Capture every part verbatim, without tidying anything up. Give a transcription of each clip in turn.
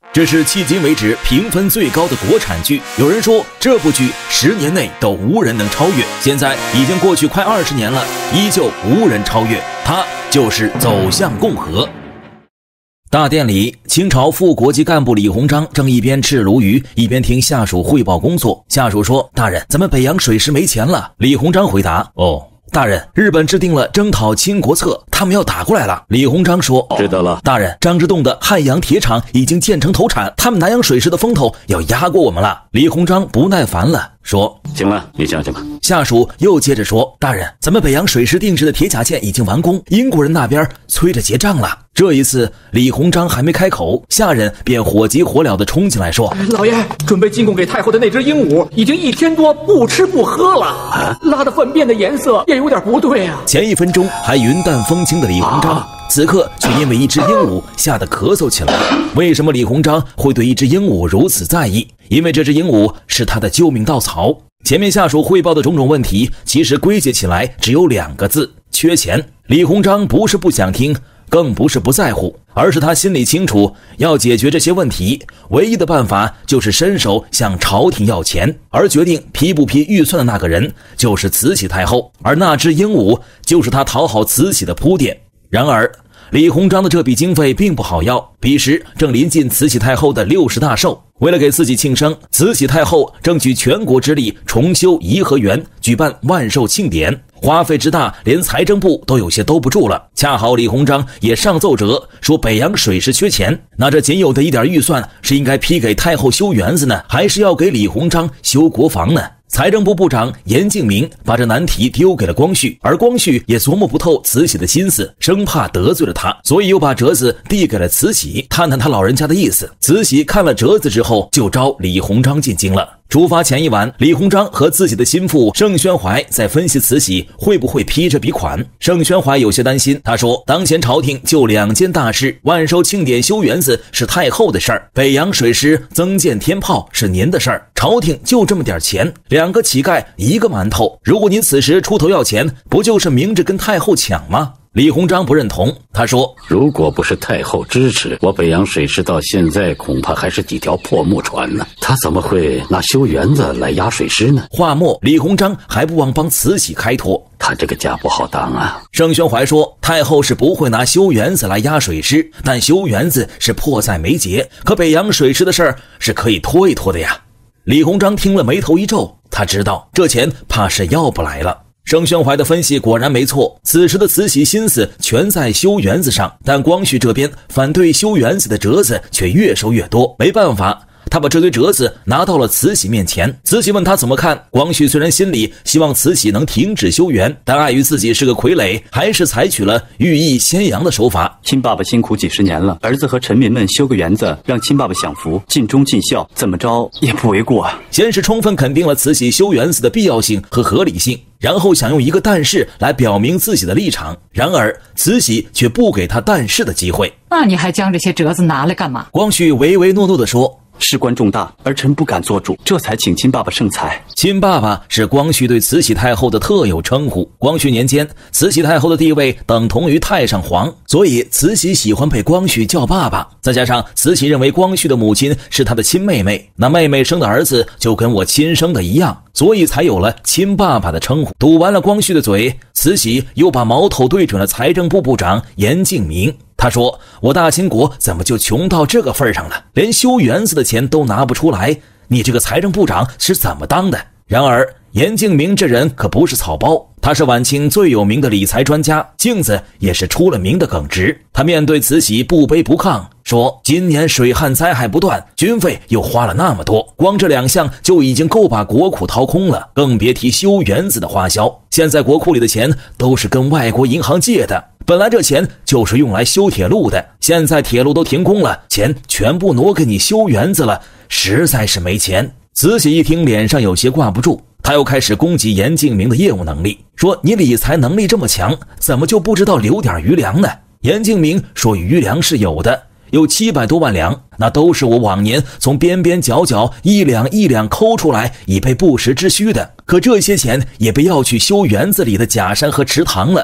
这是迄今为止评分最高的国产剧，有人说这部剧十年内都无人能超越。现在已经过去快二十年了，依旧无人超越，它就是《走向共和》。大殿里，清朝副国级干部李鸿章正一边吃鲈鱼，一边听下属汇报工作。下属说：“大人，咱们北洋水师没钱了。”李鸿章回答：“哦。”大人，日本制定了征讨清国策，他们要打过来了。李鸿章说：“ 知道了。” 大人，张之洞的汉阳铁厂已经建成投产，他们南洋水师的风头要压过我们了。李鸿章不耐烦了，说：“ 行了，你想想吧。” 下属又接着说：“大人，咱们北洋水师定制的铁甲舰已经完工，英国人那边催着结账了。”这一次，李鸿章还没开口，下人便火急火燎地冲进来说：“ 老爷，准备进贡给太后的那只鹦鹉已经一天多不吃不喝了，啊、拉的粪便的颜色也有点不对啊。” 前一分钟还云淡风轻的李鸿章，啊、此刻却因为一只鹦鹉吓得咳嗽起来。为什么李鸿章会对一只鹦鹉如此在意？因为这只鹦鹉是他的救命稻草。前面下属汇报的种种问题，其实归结起来只有两个字：缺钱。李鸿章不是不想听，更不是不在乎，而是他心里清楚，要解决这些问题，唯一的办法就是伸手向朝廷要钱，而决定批不批预算的那个人就是慈禧太后，而那只鹦鹉就是他讨好慈禧的铺垫。然而李鸿章的这笔经费并不好要，彼时正临近慈禧太后的六十大寿，为了给自己庆生，慈禧太后争取全国之力重修颐和园，举办万寿庆典，花费之大，连财政部都有些兜不住了。恰好李鸿章也上奏折说北洋水师缺钱，那这仅有的一点预算是应该批给太后修园子呢，还是要给李鸿章修国防呢？财政部部长严敬明把这难题丢给了光绪，而光绪也琢磨不透慈禧的心思，生怕得罪了他，所以又把折子递给了慈禧，探探他老人家的意思。慈禧看了折子之后，就召李鸿章进京了。出发前一晚，李鸿章和自己的心腹盛宣怀在分析慈禧会不会批这笔款。盛宣怀有些担心，他说：“当前朝廷就两件大事，万寿庆典修园子是太后的事儿，北洋水师增建天炮是您的事儿，朝廷就这么点钱，两个乞丐一个馒头，如果您此时出头要钱，不就是明着跟太后抢吗？”李鸿章不认同，他说：“ 如果不是太后支持，我北洋水师到现在恐怕还是几条破木船呢。他怎么会拿修园子来压水师呢？” 话末，李鸿章还不忘帮慈禧开脱， 他这个家不好当啊。 盛宣怀说：“太后是不会拿修园子来压水师，但修园子是迫在眉睫，可北洋水师的事儿是可以拖一拖的呀。”李鸿章听了眉头一皱，他知道这钱怕是要不来了。盛宣怀的分析果然没错，此时的慈禧心思全在修园子上，但光绪这边反对修园子的折子却越收越多，没办法，他把这堆折子拿到了慈禧面前。慈禧问他怎么看，光绪虽然心里希望慈禧能停止修园，但碍于自己是个傀儡，还是采取了寓意先扬的手法。 亲爸爸辛苦几十年了，儿子和臣民们修个园子，让亲爸爸享福，尽忠尽孝，怎么着也不为过啊。 先是充分肯定了慈禧修园子的必要性和合理性，然后想用一个但是来表明自己的立场，然而慈禧却不给他但是的机会。 那你还将这些折子拿来干嘛？ 光绪唯唯诺诺地说：“ 事关重大，儿臣不敢做主，这才请亲爸爸圣裁。” 亲爸爸是光绪对慈禧太后的特有称呼。光绪年间，慈禧太后的地位等同于太上皇，所以慈禧喜欢被光绪叫爸爸。再加上慈禧认为光绪的母亲是她的亲妹妹，那妹妹生的儿子就跟我亲生的一样，所以才有了亲爸爸的称呼。堵完了光绪的嘴，慈禧又把矛头对准了财政部部长严敬明。他说：“我大清国怎么就穷到这个份上了，连修园子的钱都拿不出来，你这个财政部长是怎么当的？”然而严敬明这人可不是草包，他是晚清最有名的理财专家，镜子也是出了名的耿直。他面对慈禧不卑不亢，说：“今年水旱灾害不断，军费又花了那么多，光这两项就已经够把国库掏空了，更别提修园子的花销。现在国库里的钱都是跟外国银行借的，本来这钱就是用来修铁路的，现在铁路都停工了，钱全部挪给你修园子了，实在是没钱。”慈禧一听，脸上有些挂不住，他又开始攻击严敬明的业务能力，说：“你理财能力这么强，怎么就不知道留点余粮呢？”严敬明说：“余粮是有的，有七百多万两，那都是我往年从边边角角一两一两抠出来，以备不时之需的。可这些钱也被要去修园子里的假山和池塘了。”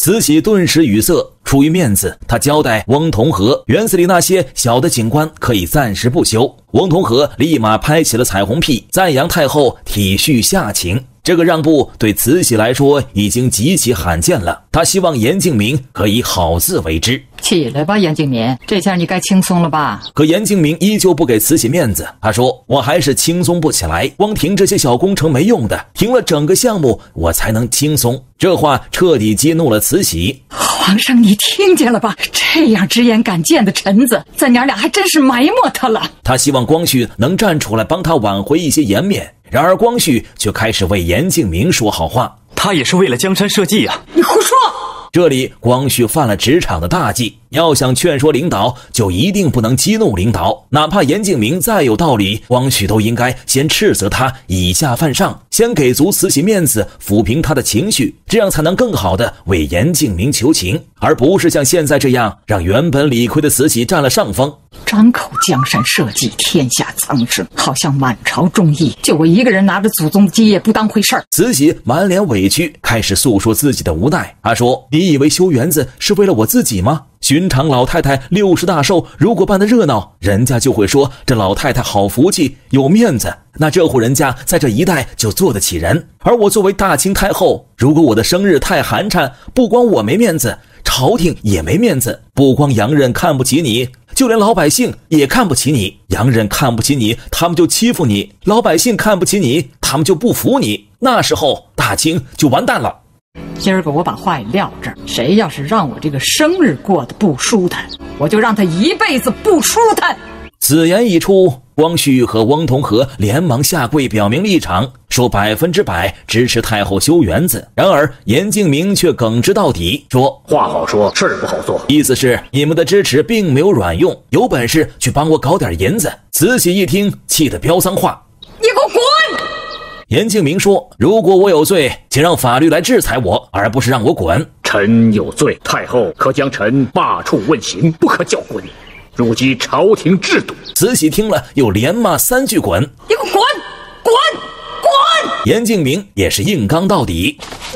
慈禧顿时语塞，出于面子，他交代翁同龢，园子里那些小的景观可以暂时不修。翁同龢立马拍起了彩虹屁，赞扬太后体恤下情。这个让步对慈禧来说已经极其罕见了，她希望严敬明可以好自为之。 起来吧，严敬民，这下你该轻松了吧？ 可严敬明依旧不给慈禧面子，他说：“我还是轻松不起来，光停这些小工程没用的，停了整个项目我才能轻松。”这话彻底激怒了慈禧。 皇上，你听见了吧？这样直言敢谏的臣子，咱娘俩还真是埋没他了。 他希望光绪能站出来帮他挽回一些颜面，然而光绪却开始为严敬明说好话。 他也是为了江山社稷啊！ 你胡说！ 这里光绪犯了职场的大忌，要想劝说领导，就一定不能激怒领导，哪怕严敬明再有道理，光绪都应该先斥责他以下犯上，先给足慈禧面子，抚平他的情绪，这样才能更好的为严敬明求情，而不是像现在这样让原本理亏的慈禧占了上风。 张口江山社稷，天下苍生，好像满朝忠义，就我一个人拿着祖宗的基业不当回事儿。 慈禧满脸委屈，开始诉说自己的无奈。她说：“你以为修园子是为了我自己吗？寻常老太太六十大寿，如果办得热闹，人家就会说这老太太好福气，有面子，那这户人家在这一带就做得起人。而我作为大清太后，如果我的生日太寒碜，不光我没面子，朝廷也没面子，不光洋人看不起你，就连老百姓也看不起你。洋人看不起你，他们就欺负你；老百姓看不起你，他们就不服你。那时候大清就完蛋了。” 今儿个我把话也撂这儿，谁要是让我这个生日过得不舒坦，我就让他一辈子不舒坦。 此言一出，光绪和翁同龢连忙下跪表明立场，说百分之百支持太后修园子。然而严敬明却耿直到底，说：“ 话好说，事儿不好做。” 意思是你们的支持并没有卵用，有本事去帮我搞点银子。慈禧一听，气得飙脏话：“ 你给我滚！” 严敬明说：“如果我有罪，请让法律来制裁我，而不是让我滚。 臣有罪，太后可将臣罢黜问刑，不可教滚，辱及朝廷制度。” 慈禧听了，又连骂三句滚。 “你给我滚！滚！滚！” 严敬明也是硬刚到底。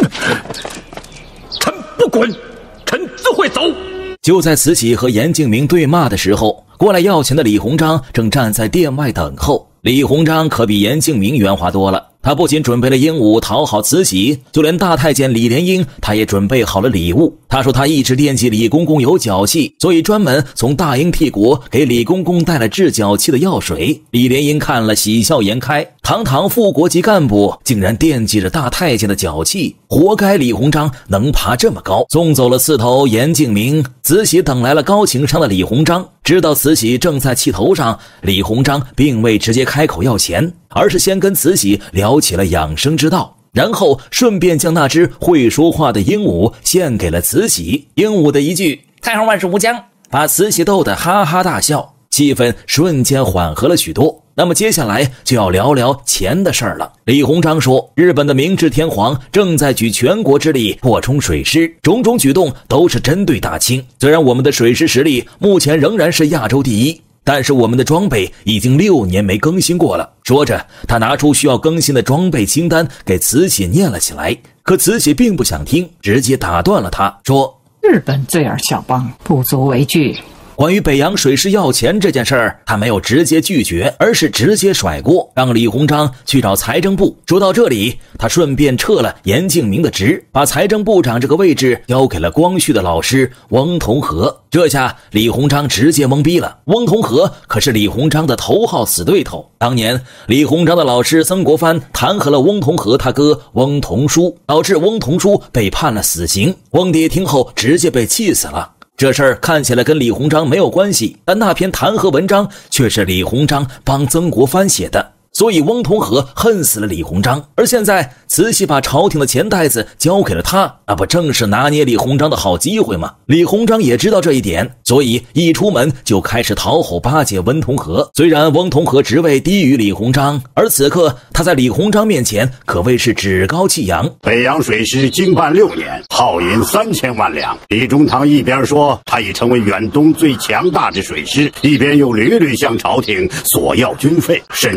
臣不滚，臣自会走。 就在慈禧和严敬明对骂的时候，过来要钱的李鸿章正站在殿外等候。李鸿章可比严敬明圆滑多了，他不仅准备了鹦鹉讨好慈禧，就连大太监李莲英他也准备好了礼物。他说他一直惦记李公公有脚气，所以专门从大英帝国给李公公带了治脚气的药水。李莲英看了喜笑颜开，堂堂副国级干部竟然惦记着大太监的脚气，活该李鸿章能爬这么高。送走了刺头严敬明，慈禧等来了高情商的李鸿章。知道慈禧正在气头上，李鸿章并未直接开口要钱，而是先跟慈禧聊起了养生之道，然后顺便将那只会说话的鹦鹉献给了慈禧。鹦鹉的一句“太后万事无疆”把慈禧逗得哈哈大笑，气氛瞬间缓和了许多。那么接下来就要聊聊钱的事儿了。李鸿章说，日本的明治天皇正在举全国之力扩充水师，种种举动都是针对大清。虽然我们的水师实力目前仍然是亚洲第一，但是我们的装备已经六年没更新过了。说着，他拿出需要更新的装备清单给慈禧念了起来。可慈禧并不想听，直接打断了他，说：“ 日本罪而小邦，不足为惧。” 关于北洋水师要钱这件事儿，他没有直接拒绝，而是直接甩锅，让李鸿章去找财政部。说到这里，他顺便撤了严敬明的职，把财政部长这个位置交给了光绪的老师翁同龢。这下李鸿章直接懵逼了，翁同龢可是李鸿章的头号死对头。当年李鸿章的老师曾国藩弹劾了翁同龢他哥翁同书，导致翁同书被判了死刑。翁爹听后直接被气死了。这事儿看起来跟李鸿章没有关系，但那篇弹劾文章却是李鸿章帮曾国藩写的，所以翁同龢恨死了李鸿章。而现在慈禧把朝廷的钱袋子交给了他，那不正是拿捏李鸿章的好机会吗？李鸿章也知道这一点，所以一出门就开始讨好巴结翁同龢。虽然翁同龢职位低于李鸿章，而此刻他在李鸿章面前可谓是趾高气扬。 北洋水师经办六年，耗银三千万两。李中堂一边说他已成为远东最强大之水师，一边又屡屡向朝廷索要军费，甚至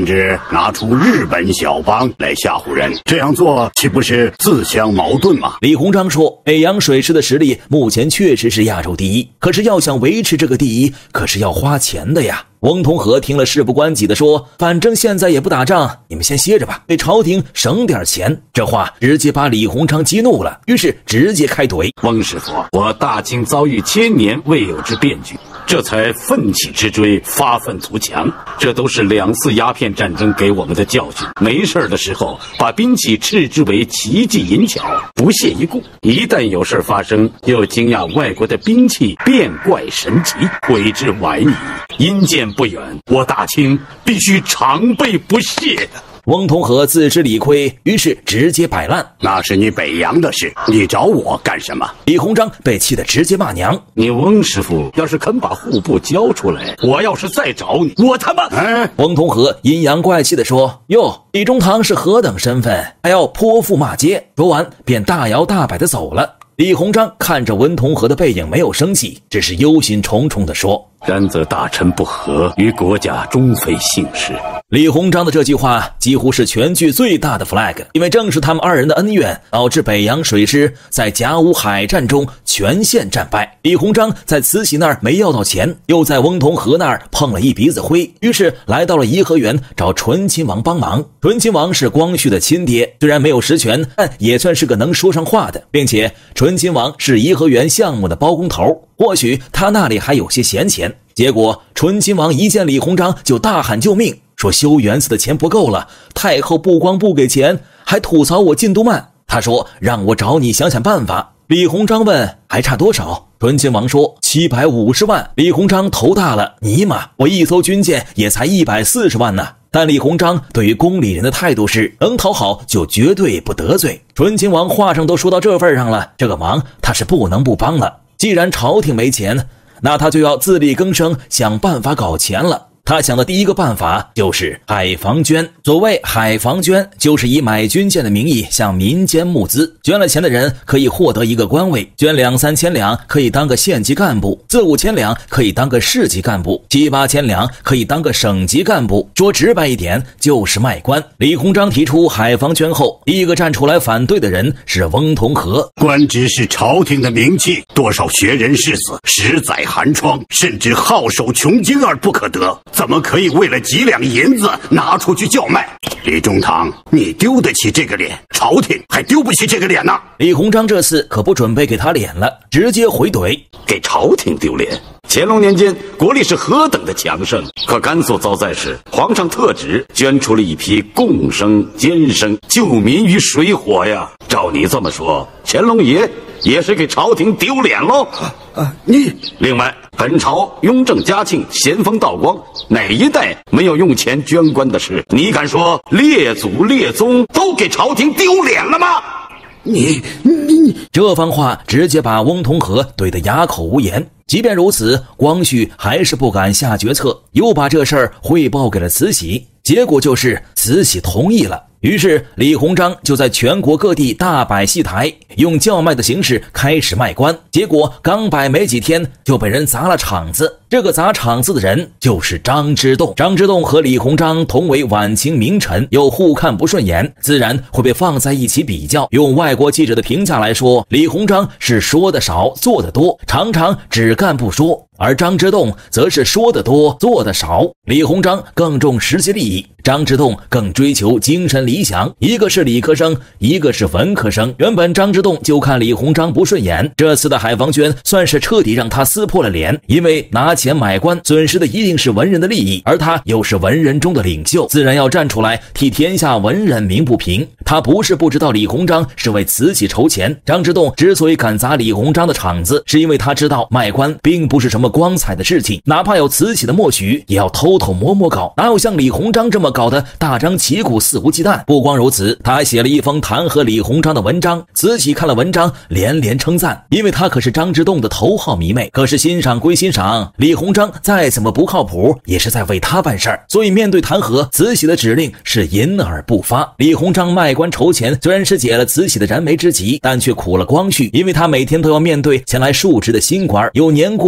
拿出日本小邦来吓唬人，这样做岂不是自相矛盾吗？ 李鸿章说，北洋水师的实力目前确实是亚洲第一，可是要想维持这个第一，可是要花钱的呀。翁同龢听了事不关己的说，反正现在也不打仗，你们先歇着吧，给朝廷省点钱。这话直接把李鸿章激怒了，于是直接开怼。 翁师傅，我大清遭遇千年未有之变局，这才奋起直追，发愤图强，这都是两次鸦片战争给我们的教训。没事的时候把兵器斥之为奇技淫巧，不屑一顾，一旦有事发生，又惊讶外国的兵器变怪神奇，悔之晚矣。因见不远，我大清必须常备不懈的。 翁同龢自知理亏，于是直接摆烂。 那是你北洋的事，你找我干什么？ 李鸿章被气得直接骂娘。 你翁师傅要是肯把户部交出来，我要是再找你，我他妈…… 哎， 翁同龢阴阳怪气地说：“哟，李中堂是何等身份，还要泼妇骂街？”说完便大摇大摆地走了。李鸿章看着温同龢的背影，没有生气，只是忧心忡忡地说：“ 然则大臣不和，于国家终非幸事。” 李鸿章的这句话几乎是全剧最大的 flag， 因为正是他们二人的恩怨，导致北洋水师在甲午海战中全线战败。李鸿章在慈禧那儿没要到钱，又在翁同龢那儿碰了一鼻子灰，于是来到了颐和园找醇亲王帮忙。醇亲王是光绪的亲爹，虽然没有实权，但也算是个能说上话的，并且醇亲王是颐和园项目的包工头，或许他那里还有些闲钱。结果醇亲王一见李鸿章就大喊救命，说修园子的钱不够了，太后不光不给钱，还吐槽我进度慢。他说让我找你想想办法。李鸿章问还差多少？醇亲王说七百五十万。李鸿章头大了，尼玛，我一艘军舰也才一百四十万呢。但李鸿章对于宫里人的态度是能讨好就绝对不得罪。醇亲王话上都说到这份上了，这个忙他是不能不帮了。既然朝廷没钱，那他就要自力更生，想办法搞钱了。他想的第一个办法就是海防捐。所谓海防捐，就是以买军舰的名义向民间募资，捐了钱的人可以获得一个官位，捐两三千两可以当个县级干部，四五千两可以当个市级干部，七八千两可以当个省级干部。说直白一点，就是卖官。李鸿章提出海防捐后，第一个站出来反对的人是翁同龢。 官职是朝廷的名器，多少学人士死，十载寒窗，甚至好手穷经而不可得，怎么可以为了几两银子拿出去叫卖？李中堂，你丢得起这个脸，朝廷还丢不起这个脸呢。 李鸿章这次可不准备给他脸了，直接回怼： 给朝廷丢脸？乾隆年间国力是何等的强盛，可甘肃遭灾时，皇上特旨捐出了一批贡生、监生，救民于水火呀。照你这么说，乾隆爷也是给朝廷丢脸喽？ 啊，你另外，本朝雍正、嘉庆、咸丰、道光哪一代没有用钱捐官的事？你敢说列祖列宗都给朝廷丢脸了吗？ 你你你这番话直接把翁同龢怼得哑口无言。即便如此，光绪还是不敢下决策，又把这事儿汇报给了慈禧，结果就是慈禧同意了。于是李鸿章就在全国各地大摆戏台，用叫卖的形式开始卖官。结果刚摆没几天就被人砸了场子，这个砸场子的人就是张之洞。张之洞和李鸿章同为晚清名臣，又互看不顺眼，自然会被放在一起比较。用外国记者的评价来说，李鸿章是说的少做的多，常常只干不说，而张之洞则是说得多做得少。李鸿章更重实际利益，张之洞更追求精神理想，一个是理科生，一个是文科生。原本张之洞就看李鸿章不顺眼，这次的海防捐算是彻底让他撕破了脸，因为拿钱买官损失的一定是文人的利益，而他又是文人中的领袖，自然要站出来替天下文人鸣不平。他不是不知道李鸿章是为慈禧筹钱，张之洞之所以敢砸李鸿章的场子，是因为他知道卖官并不是什么光彩的事情，哪怕有慈禧的默许，也要偷偷摸摸搞，哪有像李鸿章这么搞的大张旗鼓肆无忌惮。不光如此，他还写了一封弹劾李鸿章的文章，慈禧看了文章连连称赞，因为他可是张之洞的头号迷妹。可是欣赏归欣赏，李鸿章再怎么不靠谱，也是在为他办事儿，所以面对弹劾，慈禧的指令是隐而不发。李鸿章卖官筹钱虽然是解了慈禧的燃眉之急，但却苦了光绪，因为他每天都要面对前来述职的新官，有年过八十的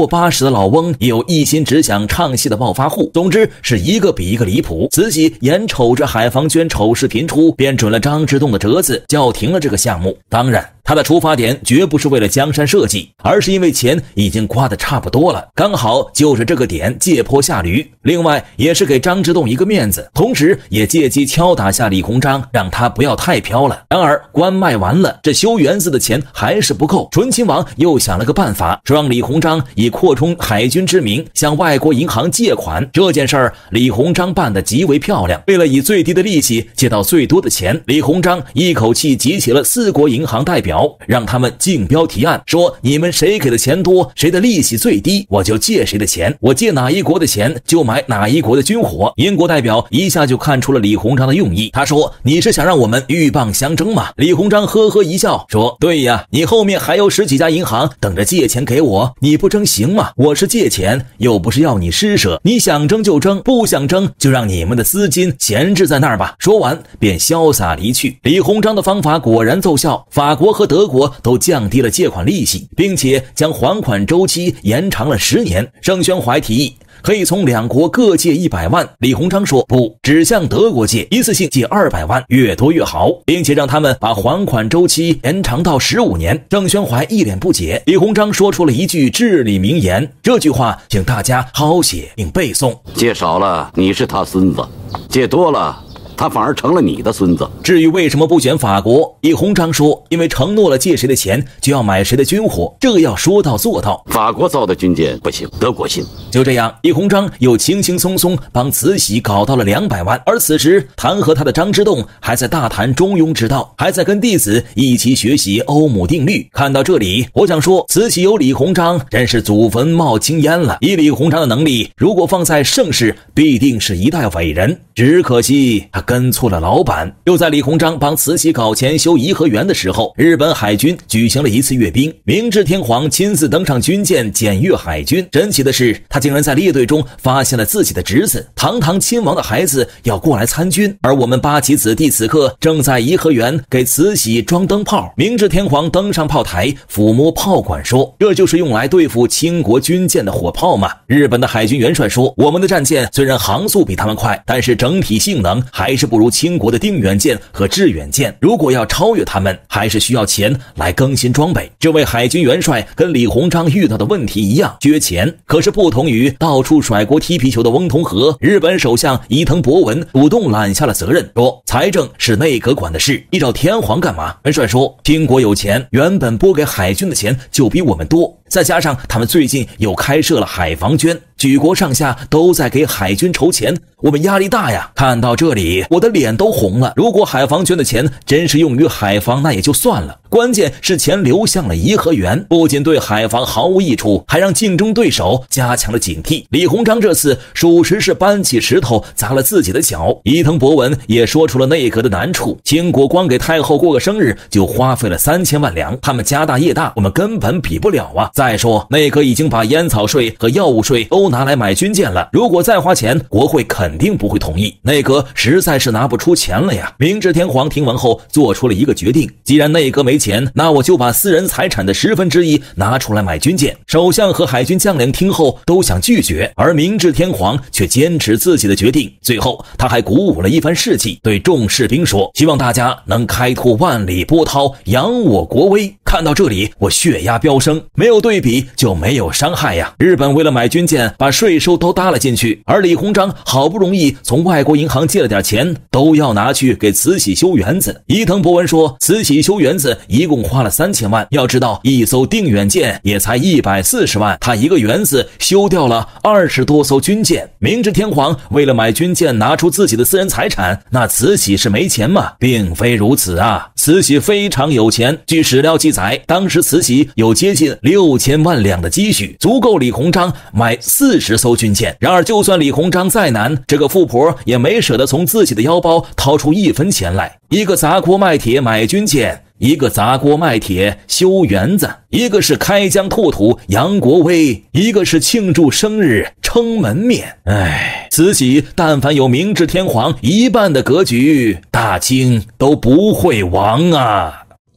老翁也有一心只想唱戏的暴发户。总之是一个比一个离谱。慈禧眼瞅着海房娟丑事频出，便准了张之洞的折子，叫停了这个项目。当然他的出发点绝不是为了江山社稷，而是因为钱已经花得差不多了，刚好就是这个点借坡下驴。另外也是给张之洞一个面子，同时也借机敲打下李鸿章，让他不要太飘了。然而官卖完了，这修园子的钱还是不够。醇亲王又想了个办法，说让李鸿章以扩充海军之名向外国银行借款。这件事儿李鸿章办得极为漂亮，为了以最低的利息借到最多的钱，李鸿章一口气集齐了四国银行代表，让他们竞标提案，说你们谁给的钱多，谁的利息最低，我就借谁的钱，我借哪一国的钱就买哪一国的军火。英国代表一下就看出了李鸿章的用意，他说你是想让我们鹬蚌相争吗？李鸿章呵呵一笑说，对呀，你后面还有十几家银行等着借钱给我，你不争行吗？我是借钱，又不是要你施舍，你想争就争，不想争就让你们的资金闲置在那儿吧。说完便潇洒离去。李鸿章的方法果然奏效，法国和德国都降低了借款利息，并且将还款周期延长了十年。盛宣怀提议可以从两国各借一百万，李鸿章说不，只向德国借，一次性借二百万，越多越好，并且让他们把还款周期延长到十五年。盛宣怀一脸不解，李鸿章说出了一句至理名言，这句话请大家好写并背诵： 借少了你是他孙子，借多了他反而成了你的孙子。 至于为什么不选法国，李鸿章说因为承诺了借谁的钱就要买谁的军火，这个要说到做到。 法国造的军舰不行，德国行。 就这样，李鸿章又轻轻松松帮慈禧搞到了两百万。而此时弹劾他的张之洞还在大谈中庸之道，还在跟弟子一起学习欧姆定律。看到这里，我想说慈禧有李鸿章真是祖坟冒青烟了。以李鸿章的能力，如果放在盛世必定是一代伟人，只可惜他跟错了老板。又在李鸿章帮慈禧搞钱修颐和园的时候，日本海军举行了一次阅兵，明治天皇亲自登上军舰检阅海军。神奇的是，他竟然在列队中发现了自己的侄子，堂堂亲王的孩子要过来参军。而我们八旗子弟此刻正在颐和园给慈禧装灯泡。明治天皇登上炮台，抚摸炮管说，这就是用来对付清国军舰的火炮吗？日本的海军元帅说，我们的战舰虽然航速比他们快，但是整体性能还是不如清国的定远舰和致远舰，如果要超越他们，还是需要钱来更新装备。这位海军元帅跟李鸿章遇到的问题一样，缺钱。可是不同于到处甩锅踢皮球的翁同龢，日本首相伊藤博文主动揽下了责任，说财政是内阁管的事，依照天皇干嘛？元帅说，清国有钱，原本拨给海军的钱就比我们多，再加上他们最近又开设了海防捐，举国上下都在给海军筹钱，我们压力大呀。看到这里我的脸都红了。如果海防捐的钱真是用于海防那也就算了，关键是钱流向了颐和园，不仅对海防毫无益处，还让竞争对手加强了警惕。李鸿章这次属实是搬起石头砸了自己的脚。伊藤博文也说出了内阁的难处，清国光给太后过个生日就花费了三千万两，他们家大业大，我们根本比不了啊。再说内阁已经把烟草税和药物税都拿来买军舰了，如果再花钱，国会肯定不会同意，内阁实在是拿不出钱了呀。明治天皇听完后做出了一个决定，既然内阁没钱，那我就把私人财产的十分之一拿出来买军舰。首相和海军将领听后都想拒绝，而明治天皇却坚持自己的决定。最后他还鼓舞了一番士气，对众士兵说，希望大家能开拓万里波涛，扬我国威。看到这里我血压飙升，没有对比就没有伤害呀。日本为了买军舰把税收都搭了进去，而李鸿章好不容易从外国银行借了点钱，都要拿去给慈禧修园子。伊藤博文说，慈禧修园子一共花了三千万，要知道一艘定远舰也才一百四十万，他一个园子修掉了二十多艘军舰。明治天皇为了买军舰拿出自己的私人财产，那慈禧是没钱吗？并非如此啊，慈禧非常有钱。据史料记载，当时慈禧有接近六千万两的积蓄，足够李鸿章买四十艘军舰。然而就算李鸿章再难，这个富婆也没舍得从自己的腰包掏出一分钱来。一个砸锅卖铁买军舰，一个砸锅卖铁修园子，一个是开疆拓土扬国威，一个是庆祝生日撑门面。唉，慈禧但凡有明治天皇一半的格局，大清都不会亡啊。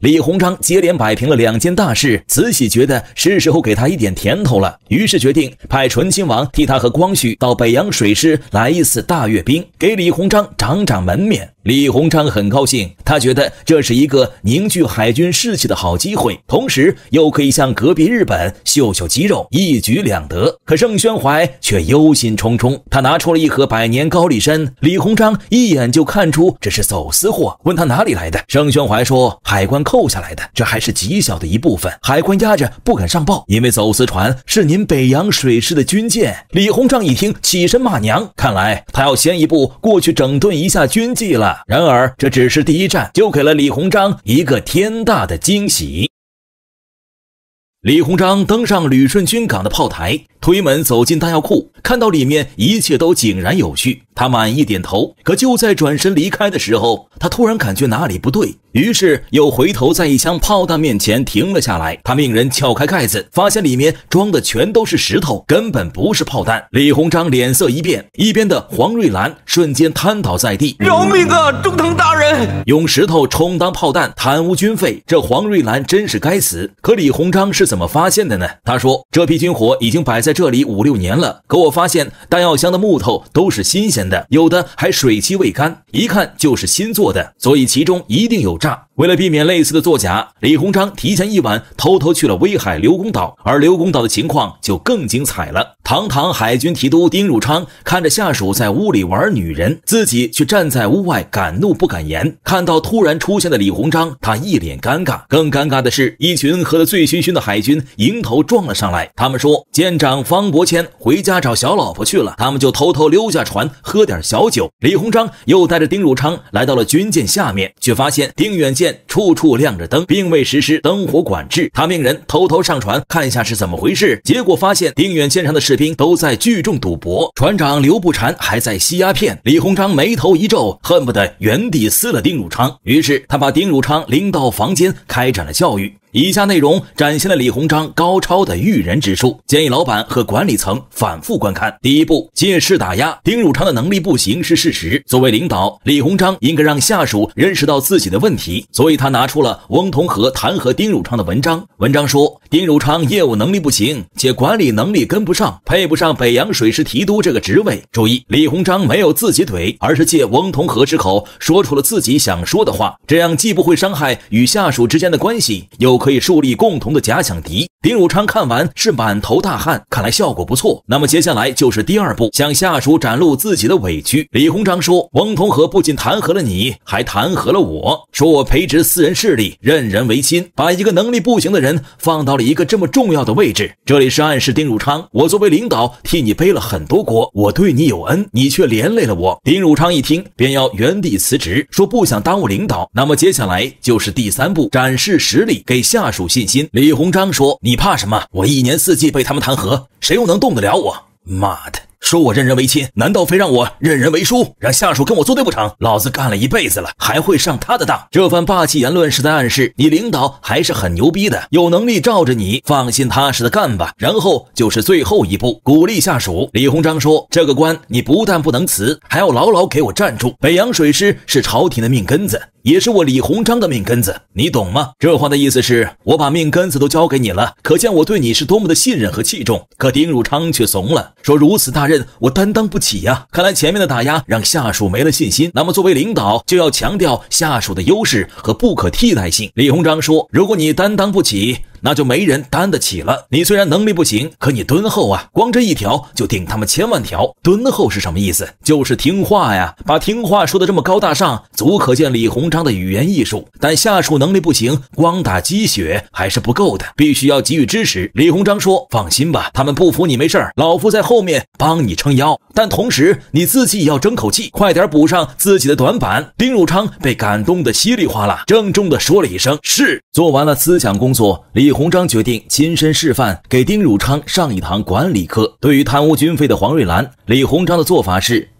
李鸿章接连摆平了两件大事，慈禧觉得是时候给他一点甜头了，于是决定派醇亲王替他和光绪到北洋水师来一次大阅兵，给李鸿章长长门面。李鸿章很高兴，他觉得这是一个凝聚海军士气的好机会，同时又可以向隔壁日本秀秀肌肉，一举两得。可盛宣怀却忧心忡忡，他拿出了一盒百年高丽参，李鸿章一眼就看出这是走私货，问他哪里来的。盛宣怀说海关扣下来的，这还是极小的一部分，海关压着不敢上报，因为走私船是您北洋水师的军舰。李鸿章一听起身骂娘，看来他要先一步过去整顿一下军纪了。然而这只是第一站，就给了李鸿章一个天大的惊喜。李鸿章登上旅顺军港的炮台，推门走进弹药库，看到里面一切都井然有序，他满意点头。可就在转身离开的时候，他突然感觉哪里不对，于是又回头在一箱炮弹面前停了下来。他命人撬开盖子，发现里面装的全都是石头，根本不是炮弹。李鸿章脸色一变，一边的黄瑞兰瞬间瘫倒在地。 饶命啊，中堂大人！ 用石头充当炮弹，贪污军费，这黄瑞兰真是该死。可李鸿章是怎么发现的呢？他说这批军火已经摆在这里五六年了，可我发现弹药箱的木头都是新鲜的，有的还水汽未干，一看就是新做的，所以其中一定有诈。为了避免类似的作假，李鸿章提前一晚偷偷去了威海刘公岛，而刘公岛的情况就更精彩了。堂堂海军提督丁汝昌看着下属在屋里玩女人，自己却站在屋外敢怒不敢言。看到突然出现的李鸿章，他一脸尴尬。更尴尬的是，一群喝得醉醺醺的海军迎头撞了上来，他们说舰长方伯谦回家找小老婆去了，他们就偷偷溜下船喝点小酒。李鸿章又带着丁汝昌来到了军舰下面，却发现丁远舰处处亮着灯，并未实施灯火管制。他命人偷偷上船看一下是怎么回事，结果发现丁远舰上的士兵都在聚众赌博，船长刘步蟾还在吸鸦片。李鸿章眉头一皱，恨不得原地撕了丁汝昌，于是他把丁汝昌领到房间开展了教育。以下内容展现了李鸿章高超的育人之术，建议老板和管理层反复观看。第一步，借势打压。丁汝昌的能力不行是事实，作为领导，李鸿章应该让下属认识到自己的问题，所以他拿出了翁同龢弹劾丁汝昌的文章。文章说丁汝昌业务能力不行，且管理能力跟不上，配不上北洋水师提督这个职位。注意，李鸿章没有自己怼，而是借翁同龢之口说出了自己想说的话，这样既不会伤害与下属之间的关系，又可以树立共同的假想敌。丁汝昌看完是满头大汗，看来效果不错。那么接下来就是第二步，向下属展露自己的委屈。李鸿章说翁同龢不仅弹劾了你，还弹劾了我，说我培植私人势力，任人唯亲，把一个能力不行的人放到了一个这么重要的位置。这里是暗示丁汝昌，我作为领导替你背了很多锅，我对你有恩，你却连累了我。丁汝昌一听便要原地辞职，说不想耽误领导。那么接下来就是第三步，展示实力，给下属信心。李鸿章说你怕什么？我一年四季被他们弹劾，谁又能动得了我？妈的，说我任人唯亲，难道非让我任人唯淑，让下属跟我作对不成？老子干了一辈子了，还会上他的当？这番霸气言论是在暗示你领导还是很牛逼的，有能力罩着你，放心踏实的干吧。然后就是最后一步，鼓励下属。李鸿章说这个官你不但不能辞，还要牢牢给我站住。北洋水师是朝廷的命根子，也是我李鸿章的命根子，你懂吗？这话的意思是我把命根子都交给你了，可见我对你是多么的信任和器重。可丁汝昌却怂了，说如此大任我担当不起呀。看来前面的打压让下属没了信心，那么作为领导就要强调下属的优势和不可替代性。李鸿章说如果你担当不起，那就没人担得起了。你虽然能力不行，可你敦厚啊，光这一条就顶他们千万条。敦厚是什么意思？就是听话呀，把听话说得这么高大上，足可见李鸿章的语言艺术。但下属能力不行，光打鸡血还是不够的，必须要给予支持。李鸿章说放心吧，他们不服你没事儿，老夫在后面帮你撑腰，但同时你自己也要争口气，快点补上自己的短板。丁汝昌被感动得稀里哗啦，郑重地说了一声是。做完了思想工作，李鸿章决定亲身示范，给丁汝昌上一堂管理课。对于贪污军费的黄瑞兰，李鸿章的做法是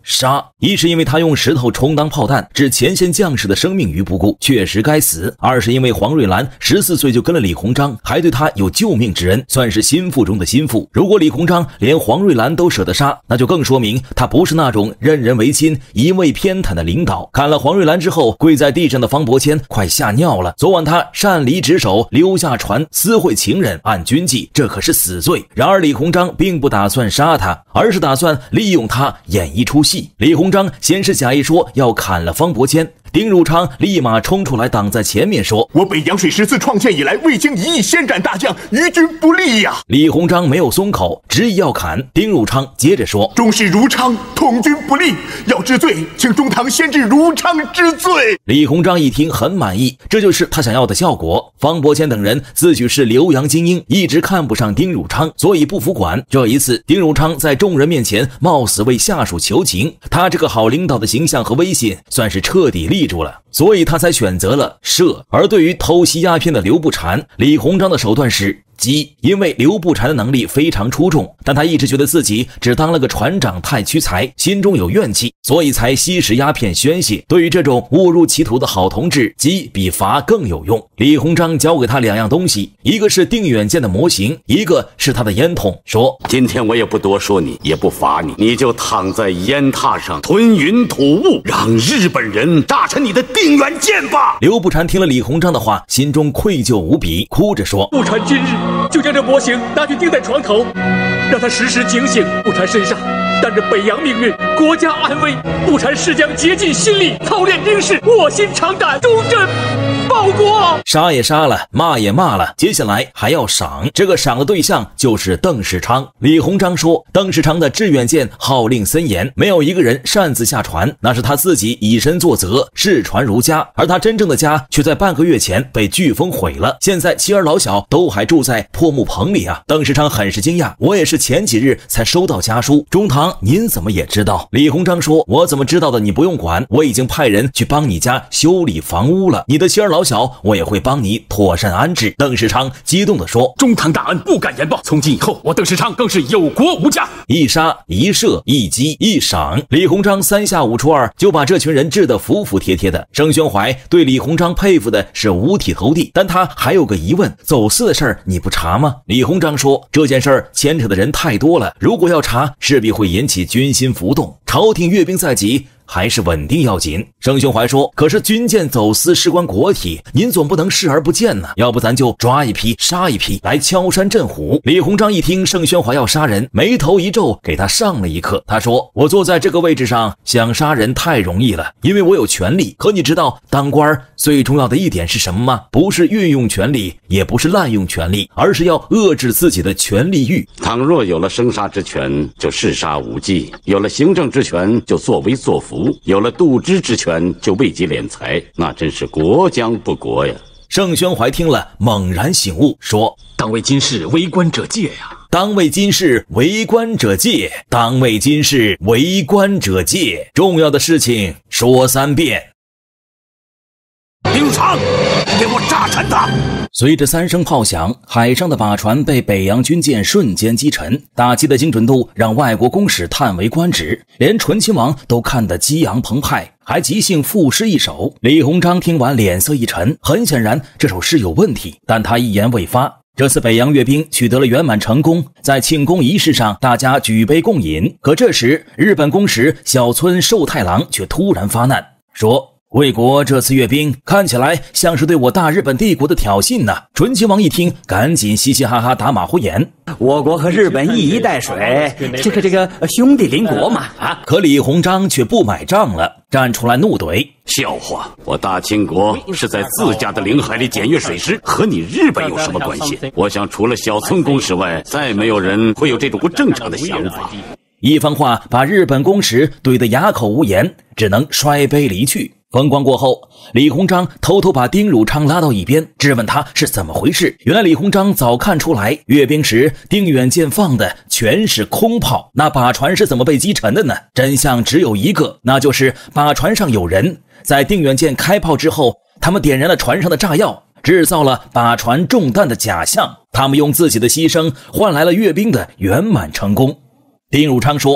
杀。一是因为他用石头充当炮弹，置前线将士的生命于不顾，确实该死；二是因为黄瑞兰十四岁就跟了李鸿章，还对他有救命之恩，算是心腹中的心腹。如果李鸿章连黄瑞兰都舍得杀，那就更说明他不是那种任人唯亲、一味偏袒的领导。看了黄瑞兰之后，跪在地上的方伯谦快吓尿了。昨晚他擅离职守，留下船私会情人，按军纪这可是死罪。然而李鸿章并不打算杀他，而是打算利用他演一出戏。李鸿章先是假意说要砍了方伯谦，丁汝昌立马冲出来挡在前面说：“ 我北洋水师自创建以来，未经一役先斩大将，于军不利呀！” 李鸿章没有松口，执意要砍。丁汝昌接着说：“ 终是如昌统军不利，要治罪，请中堂先治如昌之罪。” 李鸿章一听很满意，这就是他想要的效果。方伯谦等人自诩是留洋精英，一直看不上丁汝昌，所以不服管。这一次，丁汝昌在众人面前冒死为下属求情，他这个好领导的形象和威信算是彻底立住了，所以他才选择了射。而对于偷袭鸦片的刘步蟾，李鸿章的手段是击。因为刘步蟾的能力非常出众，但他一直觉得自己只当了个船长太屈才，心中有怨气，所以才吸食鸦片宣泄。对于这种误入歧途的好同志，击比罚更有用。李鸿章交给他两样东西，一个是定远舰的模型，一个是他的烟筒，说：“ 今天我也不多说你，也不罚你，你就躺在烟榻上吞云吐雾，让日本人炸沉你的定远舰吧。” 刘步蟾听了李鸿章的话，心中愧疚无比，哭着说：“ 步蟾今日就将这模型拿去钉在床头，让他时时警醒。步蟾身上担着北洋命运、国家安危，步蟾誓将竭尽心力操练兵士，卧薪尝胆，忠贞报国。” 杀也杀了，骂也骂了，接下来还要赏。这个赏的对象就是邓世昌。李鸿章说，邓世昌的致远舰号令森严，没有一个人擅自下船，那是他自己以身作则，视船如家。而他真正的家却在半个月前被飓风毁了，现在妻儿老小都还住在破木棚里啊！邓世昌很是惊讶，我也是前几日才收到家书，中堂您怎么也知道？李鸿章说，我怎么知道的你不用管，我已经派人去帮你家修理房屋了，你的妻儿老小我也会帮你妥善安置。邓世昌激动地说， 中堂大恩不敢言报，从今以后我邓世昌更是有国无家。 一杀一射一击一赏，李鸿章三下五除二就把这群人治得服服帖帖的。盛宣怀对李鸿章佩服的是五体投地，但他还有个疑问，走私的事儿你不查吗？李鸿章说，这件事儿牵扯的人太多了，如果要查，势必会引起军心浮动，朝廷阅兵在即，还是稳定要紧。盛宣怀说，可是军舰走私事关国体，您总不能视而不见呢，要不咱就抓一批杀一批，来敲山震虎。李鸿章一听盛宣怀要杀人，眉头一皱，给他上了一课。他说，我坐在这个位置上，想杀人太容易了，因为我有权力。可你知道当官最重要的一点是什么吗？不是运用权力，也不是滥用权力，而是要遏制自己的权力欲。 倘若有了生杀之权，就嗜杀无忌；有了行政之权，就作威作福；有了度支之权，就为己敛财，那真是国将不国呀！ 盛宣怀听了猛然醒悟，说， 当为今世为官者戒呀！ 当为今世为官者戒，当为今世为官者戒，重要的事情说三遍。 丁汝昌，给我炸沉他！ 随着三声炮响，海上的靶船被北洋军舰瞬间击沉，打击的精准度让外国公使叹为观止，连醇亲王都看得激昂澎湃，还即兴赋诗一首。李鸿章听完脸色一沉，很显然这首诗有问题，但他一言未发。这次北洋阅兵取得了圆满成功，在庆功仪式上大家举杯共饮。可这时日本公使小村寿太郎却突然发难，说，魏国这次阅兵看起来像是对我大日本帝国的挑衅呢。醇亲王一听，赶紧嘻嘻哈哈打马虎眼， 我国和日本一衣带水，这个这个兄弟邻国嘛啊！ 可李鸿章却不买账了，站出来怒怼， 笑话，我大清国是在自家的领海里检阅水师，和你日本有什么关系？我想除了小村公使外，再没有人会有这种不正常的想法。 一番话把日本公使怼得哑口无言，只能摔杯离去。风光过后，李鸿章偷偷把丁汝昌拉到一边，质问他是怎么回事。原来李鸿章早看出来，阅兵时定远舰放的全是空炮，那靶船是怎么被击沉的呢？真相只有一个，那就是靶船上有人，在定远舰开炮之后，他们点燃了船上的炸药，制造了靶船中弹的假象，他们用自己的牺牲换来了阅兵的圆满成功。丁汝昌说，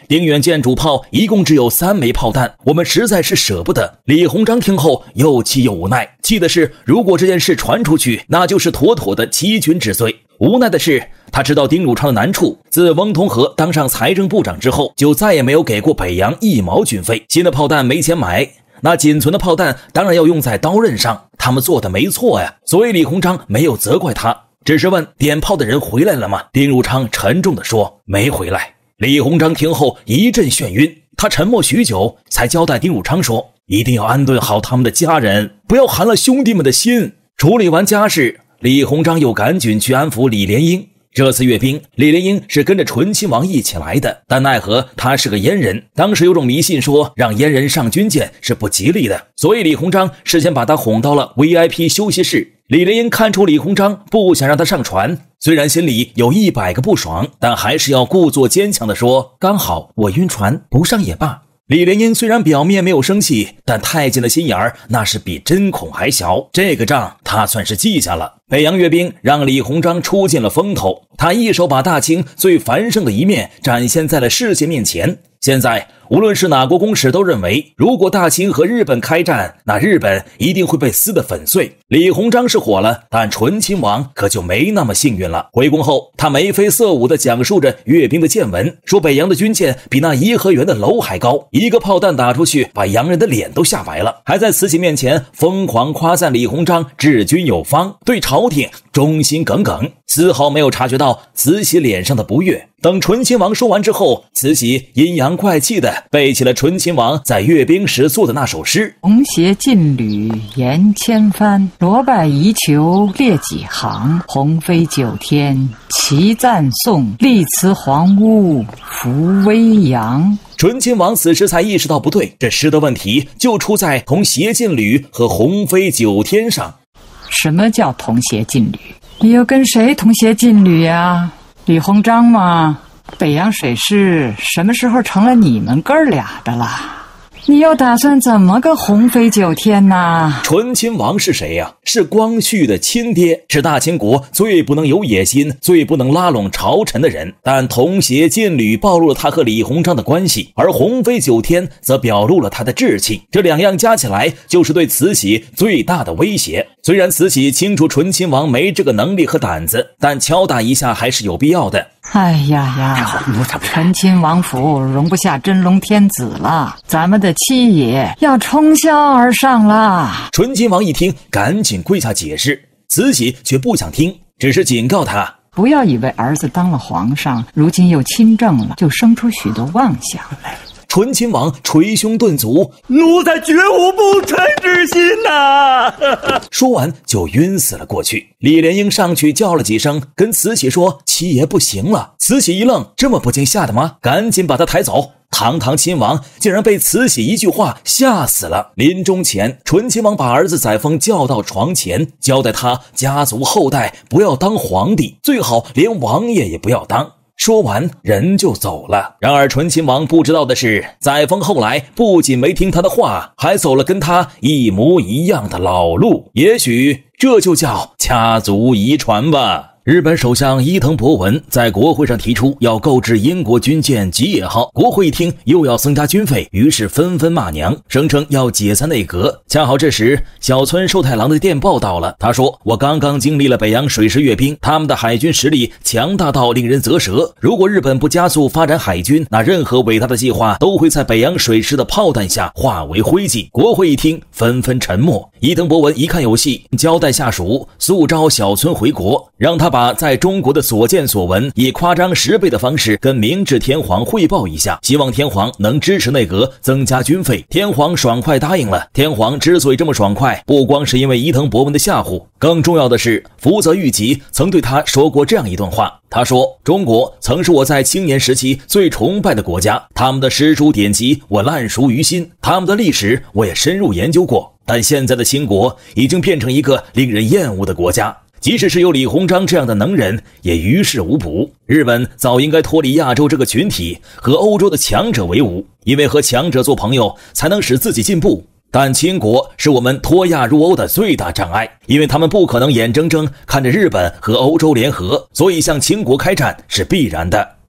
丁远舰主炮一共只有三枚炮弹，我们实在是舍不得。李鸿章听后又气又无奈，气的是如果这件事传出去，那就是妥妥的欺君之罪。无奈的是，他知道丁汝昌的难处，自翁同龢当上财政部长之后，就再也没有给过北洋一毛军费，新的炮弹没钱买，那仅存的炮弹当然要用在刀刃上，他们做的没错呀。所以李鸿章没有责怪他，只是问点炮的人回来了吗？丁汝昌沉重地说没回来。李鸿章听后一阵眩晕，他沉默许久才交代丁汝昌说，一定要安顿好他们的家人，不要寒了兄弟们的心。处理完家事，李鸿章又赶紧去安抚李莲英。这次阅兵，李莲英是跟着醇亲王一起来的，但奈何他是个阉人，当时有种迷信说让阉人上军舰是不吉利的，所以李鸿章事先把他哄到了 V I P 休息室。李莲英看出李鸿章不想让他上船，虽然心里有一百个不爽，但还是要故作坚强地说，刚好我晕船，不上也罢。李莲英虽然表面没有生气，但太监的心眼儿那是比针孔还小，这个账他算是记下了。北洋阅兵让李鸿章出尽了风头，他一手把大清最繁盛的一面展现在了世界面前。现在无论是哪国公使都认为，如果大清和日本开战，那日本一定会被撕得粉碎。李鸿章是火了，但醇亲王可就没那么幸运了。回宫后，他眉飞色舞地讲述着阅兵的见闻，说北洋的军舰比那颐和园的楼还高，一个炮弹打出去，把洋人的脸都吓白了，还在慈禧面前疯狂夸赞李鸿章治军有方，对朝廷忠心耿耿，丝毫没有察觉到慈禧脸上的不悦。等醇亲王说完之后，慈禧阴阳怪气地背起了醇亲王在阅兵时做的那首诗： 红鞋劲旅言千帆，罗拜夷裘列几行，鸿飞九天齐赞颂，力辞黄屋扶危阳。 醇亲王此时才意识到不对，这诗的问题就出在同谐劲旅和鸿飞九天上。 什么叫同谐劲旅？你又跟谁同谐劲旅呀？李鸿章吗？北洋水师什么时候成了你们哥俩的了？你又打算怎么个鸿飞九天呢？ 醇亲王是谁呀？是光绪的亲爹，是大清国最不能有野心、最不能拉拢朝臣的人。但同谐劲旅暴露了他和李鸿章的关系，而鸿飞九天则表露了他的志气。这两样加起来，就是对慈禧最大的威胁。虽然慈禧清楚醇亲王没这个能力和胆子，但敲打一下还是有必要的。 哎呀呀，醇亲王府容不下真龙天子了，咱们的七爷要冲霄而上了。 醇亲王一听，赶紧跪下解释，慈禧却不想听，只是警告他， 不要以为儿子当了皇上，如今又亲政了，就生出许多妄想来。 醇亲王捶胸顿足， 奴才绝无不臣之心呐、 啊！说完就晕死了过去。李莲英上去叫了几声，跟慈禧说七爷不行了。慈禧一愣，这么不惊吓的吗？赶紧把他抬走。堂堂亲王竟然被慈禧一句话吓死了。临终前，醇亲王把儿子载沣叫到床前，交代他家族后代不要当皇帝，最好连王爷也不要当。说完人就走了。然而醇亲王不知道的是，载沣后来不仅没听他的话，还走了跟他一模一样的老路。也许这就叫家族遗传吧。日本首相伊藤博文在国会上提出要购置英国军舰吉野号，国会一听又要增加军费，于是纷纷骂娘，声称要解散内阁。恰好这时小村寿太郎的电报到了，他说，我刚刚经历了北洋水师阅兵，他们的海军实力强大到令人啧舌，如果日本不加速发展海军，那任何伟大的计划都会在北洋水师的炮弹下化为灰烬。国会一听纷纷沉默。伊藤博文一看有戏，交代下属速召小村回国，让他把把在中国的所见所闻以夸张十倍的方式跟明治天皇汇报一下，希望天皇能支持内阁增加军费。天皇爽快答应了。天皇之所以这么爽快，不光是因为伊藤博文的吓唬，更重要的是福泽谕吉曾对他说过这样一段话。他说，中国曾是我在青年时期最崇拜的国家，他们的诗书典籍我烂熟于心，他们的历史我也深入研究过，但现在的清国已经变成一个令人厌恶的国家，即使是有李鸿章这样的能人，也于事无补。日本早应该脱离亚洲这个群体，和欧洲的强者为伍，因为和强者做朋友才能使自己进步。但清国是我们脱亚入欧的最大障碍，因为他们不可能眼睁睁看着日本和欧洲联合，所以向清国开战是必然的。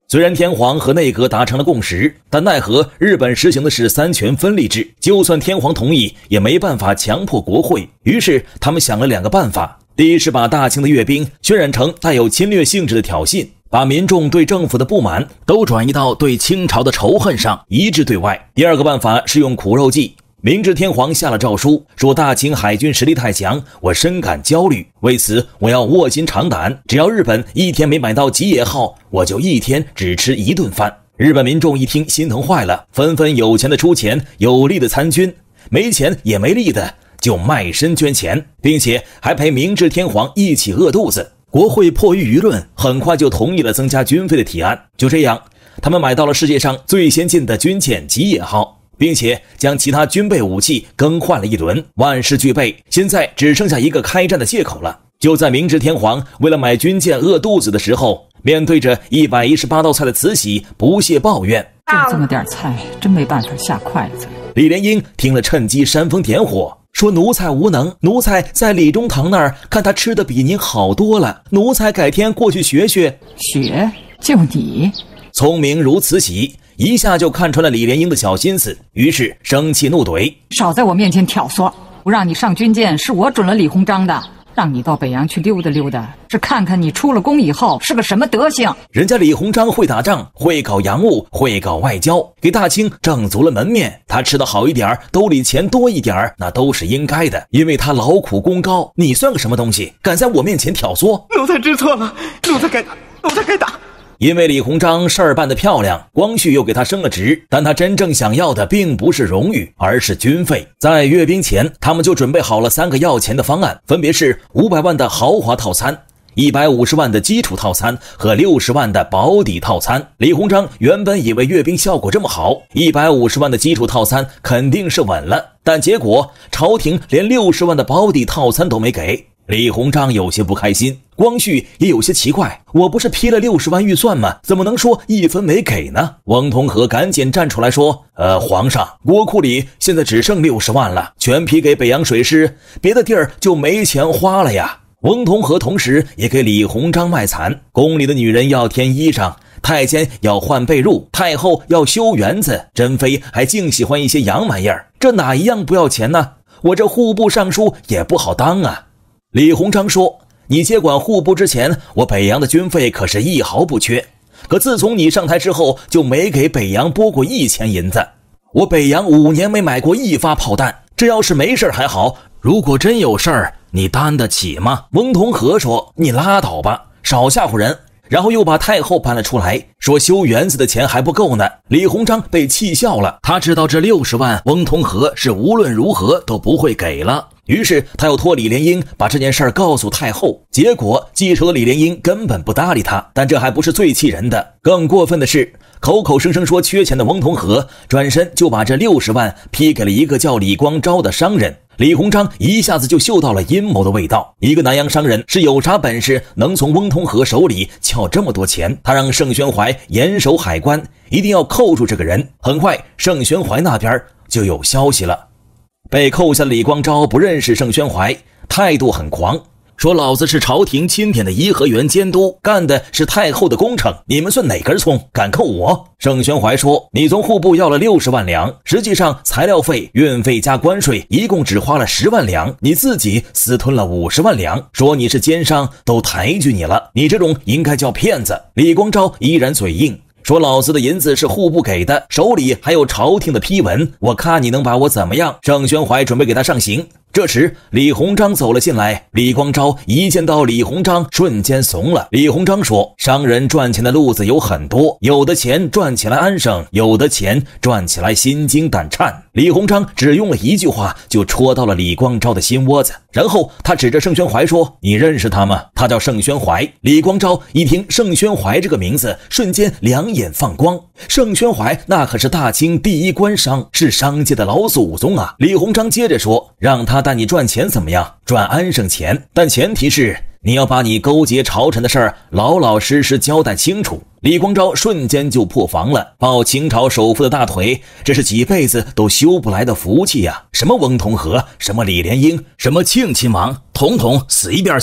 虽然天皇和内阁达成了共识，但奈何日本实行的是三权分立制，就算天皇同意，也没办法强迫国会。于是他们想了两个办法：第一是把大清的阅兵渲染成带有侵略性质的挑衅，把民众对政府的不满都转移到对清朝的仇恨上，一致对外。第二个办法是用苦肉计。明治天皇下了诏书，说大清海军实力太强，我深感焦虑，为此我要卧薪尝胆，只要日本一天没买到吉野号，我就一天只吃一顿饭。日本民众一听心疼坏了，纷纷有钱的出钱，有力的参军，没钱也没力的就卖身捐钱，并且还陪明治天皇一起饿肚子。国会迫于舆论，很快就同意了增加军费的提案。就这样，他们买到了世界上最先进的军舰吉野号，并且将其他军备武器更换了一轮，万事俱备，现在只剩下一个开战的借口了。就在明治天皇为了买军舰饿肚子的时候，面对着一百一十八道菜的慈禧，不屑抱怨： 就这么点菜，真没办法下筷子。 李莲英听了，趁机煽风点火，说奴才无能，奴才在李中堂那儿看他吃的比您好多了，奴才改天过去学学。 学？就你？ 聪明如慈禧，一下就看穿了李莲英的小心思，于是生气怒怼： 少在我面前挑唆！不让你上军舰是我准了李鸿章的，让你到北洋去溜达溜达，是看看你出了宫以后是个什么德行。 人家李鸿章会打仗，会搞洋务，会搞外交，给大清挣足了门面。他吃得好一点，兜里钱多一点，那都是应该的，因为他劳苦功高。你算个什么东西，敢在我面前挑唆？ 奴才知错了，奴才该打，奴才该打。 因为李鸿章事儿办得漂亮，光绪又给他升了职，但他真正想要的并不是荣誉，而是军费。在阅兵前，他们就准备好了三个要钱的方案，分别是五百万的豪华套餐、一百五十万的基础套餐和六十万的保底套餐。李鸿章原本以为阅兵效果这么好，一百五十万的基础套餐肯定是稳了，但结果朝廷连六十万的保底套餐都没给。李鸿章有些不开心，光绪也有些奇怪，我不是批了六十万预算吗？怎么能说一分没给呢？翁同龢赶紧站出来说：呃，皇上，国库里现在只剩六十万了，全批给北洋水师，别的地儿就没钱花了呀。翁同龢同时也给李鸿章卖惨，宫里的女人要添衣裳，太监要换被褥，太后要修园子，珍妃还净喜欢一些洋玩意儿，这哪一样不要钱呢？我这户部尚书也不好当啊。李鸿章说：你接管户部之前，我北洋的军费可是一毫不缺，可自从你上台之后，就没给北洋拨过一钱银子。我北洋五年没买过一发炮弹，这要是没事还好，如果真有事儿，你担得起吗？翁同龢说：你拉倒吧，少吓唬人。然后又把太后搬了出来，说修园子的钱还不够呢。李鸿章被气笑了，他知道这六十万翁同龢是无论如何都不会给了，于是他又托李莲英把这件事儿告诉太后。结果记仇的李莲英根本不搭理他。但这还不是最气人的，更过分的是，口口声声说缺钱的翁同龢转身就把这六十万批给了一个叫李光昭的商人。李鸿章一下子就嗅到了阴谋的味道，一个南洋商人是有啥本事能从翁同龢手里撬这么多钱？他让盛宣怀严守海关，一定要扣住这个人。很快盛宣怀那边就有消息了，被扣下的李光昭不认识盛宣怀，态度很狂，说老子是朝廷钦点的颐和园监督，干的是太后的工程，你们算哪根葱，敢扣我？盛宣怀说：你从户部要了六十万两，实际上材料费、运费加关税一共只花了十万两，你自己私吞了五十万两，说你是奸商，都抬举你了，你这种应该叫骗子。李光昭依然嘴硬，说老子的银子是户部给的，手里还有朝廷的批文，我看你能把我怎么样？盛宣怀准备给他上刑。这时李鸿章走了进来，李光昭一见到李鸿章瞬间怂了。李鸿章说：商人赚钱的路子有很多，有的钱赚起来安生，有的钱赚起来心惊胆颤。李鸿章只用了一句话就戳到了李光昭的心窝子，然后他指着盛宣怀说：你认识他吗？他叫盛宣怀。李光昭一听盛宣怀这个名字，瞬间两眼放光。盛宣怀那可是大清第一官商，是商界的老祖宗啊。李鸿章接着说：让他带你赚钱怎么样？赚安生钱，但前提是你要把你勾结朝臣的事儿老老实实交代清楚。李光昭瞬间就破防了，抱清朝首富的大腿，这是几辈子都修不来的福气呀！什么翁同龢，什么李莲英，什么庆亲王，统统死一边去吧！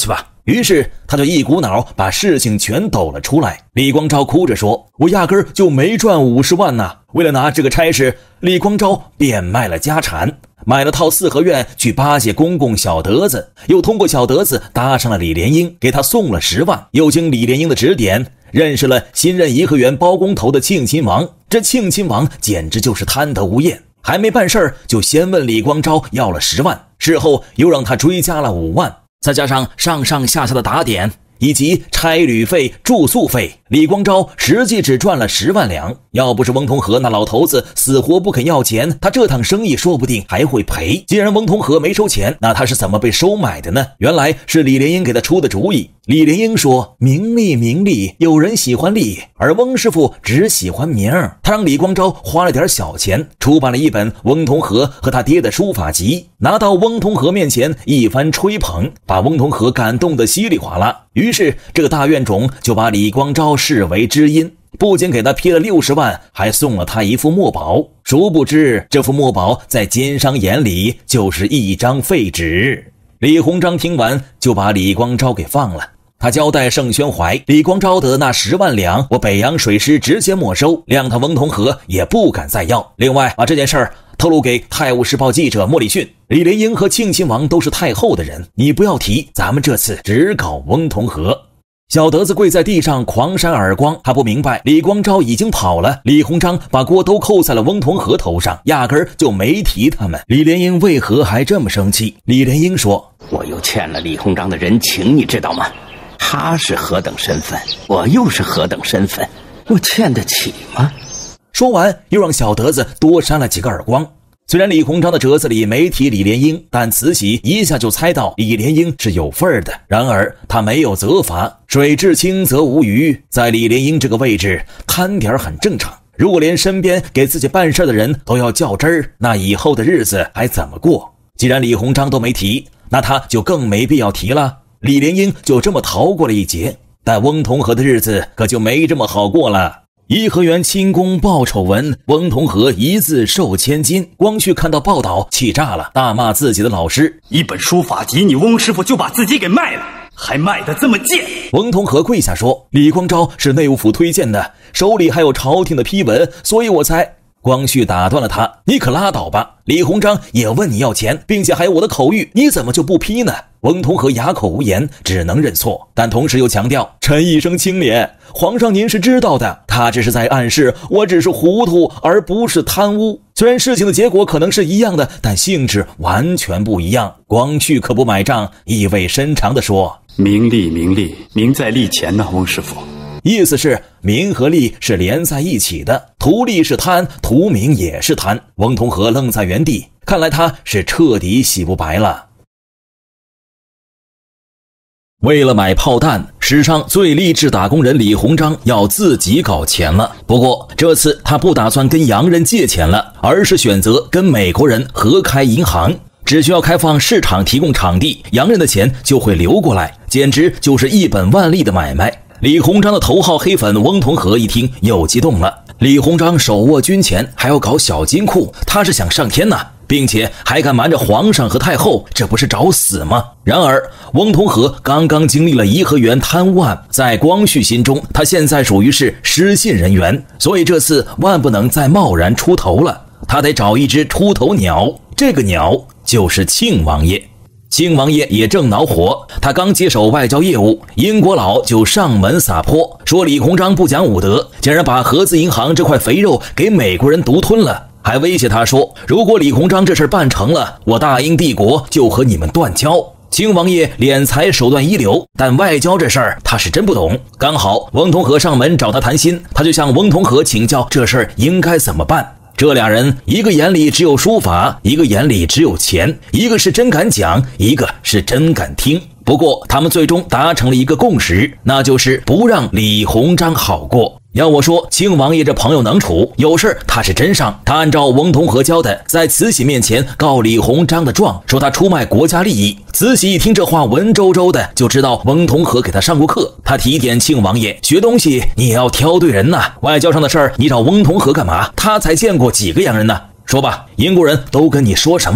于是他就一股脑把事情全抖了出来。李光昭哭着说：“我压根儿就没赚五十万呐！”为了拿这个差事，李光昭变卖了家产，买了套四合院去巴结公公小德子，又通过小德子搭上了李莲英，给他送了十万，又经李莲英的指点，认识了新任颐和园包工头的庆亲王。这庆亲王简直就是贪得无厌，还没办事儿就先问李光昭要了十万，事后又让他追加了五万，再加上上上下下的打点以及差旅费、住宿费，李光昭实际只赚了十万两。要不是翁同龢那老头子死活不肯要钱，他这趟生意说不定还会赔。既然翁同龢没收钱，那他是怎么被收买的呢？原来是李莲英给他出的主意。李莲英说：“名利名利，有人喜欢利，而翁师傅只喜欢名。”他让李光昭花了点小钱，出版了一本翁同龢和他爹的书法集，拿到翁同龢面前一番吹捧，把翁同龢感动得稀里哗啦。于是这个大院种就把李光昭视为知音，不仅给他批了六十万，还送了他一副墨宝。殊不知这副墨宝在奸商眼里就是一张废纸。李鸿章听完就把李光昭给放了。他交代盛宣怀，李光昭的那十万两我北洋水师直接没收，谅他翁同龢也不敢再要。另外把这件事儿透露给《泰晤士报》记者莫里逊，李莲英和庆亲王都是太后的人，你不要提，咱们这次只搞翁同龢。小德子跪在地上狂扇耳光，他不明白李光昭已经跑了，李鸿章把锅都扣在了翁同龢头上，压根儿就没提他们。李莲英为何还这么生气？李莲英说：“ 我又欠了李鸿章的人情，你知道吗？他是何等身份，我又是何等身份，我欠得起吗？” 说完又让小德子多扇了几个耳光。虽然李鸿章的折子里没提李莲英，但慈禧一下就猜到李莲英是有份儿的，然而他没有责罚。水至清则无鱼，在李莲英这个位置贪点很正常，如果连身边给自己办事的人都要较真儿，那以后的日子还怎么过？既然李鸿章都没提，那他就更没必要提了。李莲英就这么逃过了一劫，但翁同龢的日子可就没这么好过了。颐和园清宫报丑闻，翁同龢一字受千金。光绪看到报道气炸了，大骂自己的老师：“ 一本书法集，你翁师傅就把自己给卖了，还卖得这么贱！” 翁同龢跪下说：“李光昭是内务府推荐的，手里还有朝廷的批文，所以我才……”光绪打断了他：“你可拉倒吧！李鸿章也问你要钱，并且还有我的口谕，你怎么就不批呢？”翁同龢哑口无言，只能认错，但同时又强调：“臣一生清廉，皇上您是知道的，他只是在暗示我只是糊涂，而不是贪污。虽然事情的结果可能是一样的，但性质完全不一样。”光绪可不买账，意味深长地说：“ 名利名利，名在利前呢，翁师傅。” 意思是名和利是连在一起的，图利是贪，图名也是贪。翁同龢愣在原地，看来他是彻底洗不白了。为了买炮弹，史上最励志打工人李鸿章要自己搞钱了。不过这次他不打算跟洋人借钱了，而是选择跟美国人合开银行。只需要开放市场提供场地，洋人的钱就会流过来，简直就是一本万利的买卖。李鸿章的头号黑粉翁同龢一听又激动了，李鸿章手握军钱还要搞小金库，他是想上天呐，并且还敢瞒着皇上和太后，这不是找死吗？然而翁同龢刚刚经历了颐和园贪污案，在光绪心中他现在属于是失信人员，所以这次万不能再贸然出头了，他得找一只出头鸟，这个鸟就是庆王爷。庆王爷也正恼火，他刚接手外交业务，英国佬就上门撒泼，说李鸿章不讲武德，竟然把合资银行这块肥肉给美国人独吞了，还威胁他说，如果李鸿章这事办成了，我大英帝国就和你们断交。庆王爷敛财手段一流，但外交这事儿他是真不懂。刚好翁同龢上门找他谈心，他就向翁同龢请教这事儿应该怎么办。这俩人一个眼里只有书法，一个眼里只有钱，一个是真敢讲，一个是真敢听。不过他们最终达成了一个共识，那就是不让李鸿章好过。要我说，庆王爷这朋友能处，有事他是真上。他按照翁同龢教的，在慈禧面前告李鸿章的状，说他出卖国家利益。慈禧一听这话文绉绉的，就知道翁同龢给他上过课。他提点庆王爷，学东西你也要挑对人呐，外交上的事儿你找翁同龢干嘛？他才见过几个洋人呢？说吧，英国人都跟你说什么了？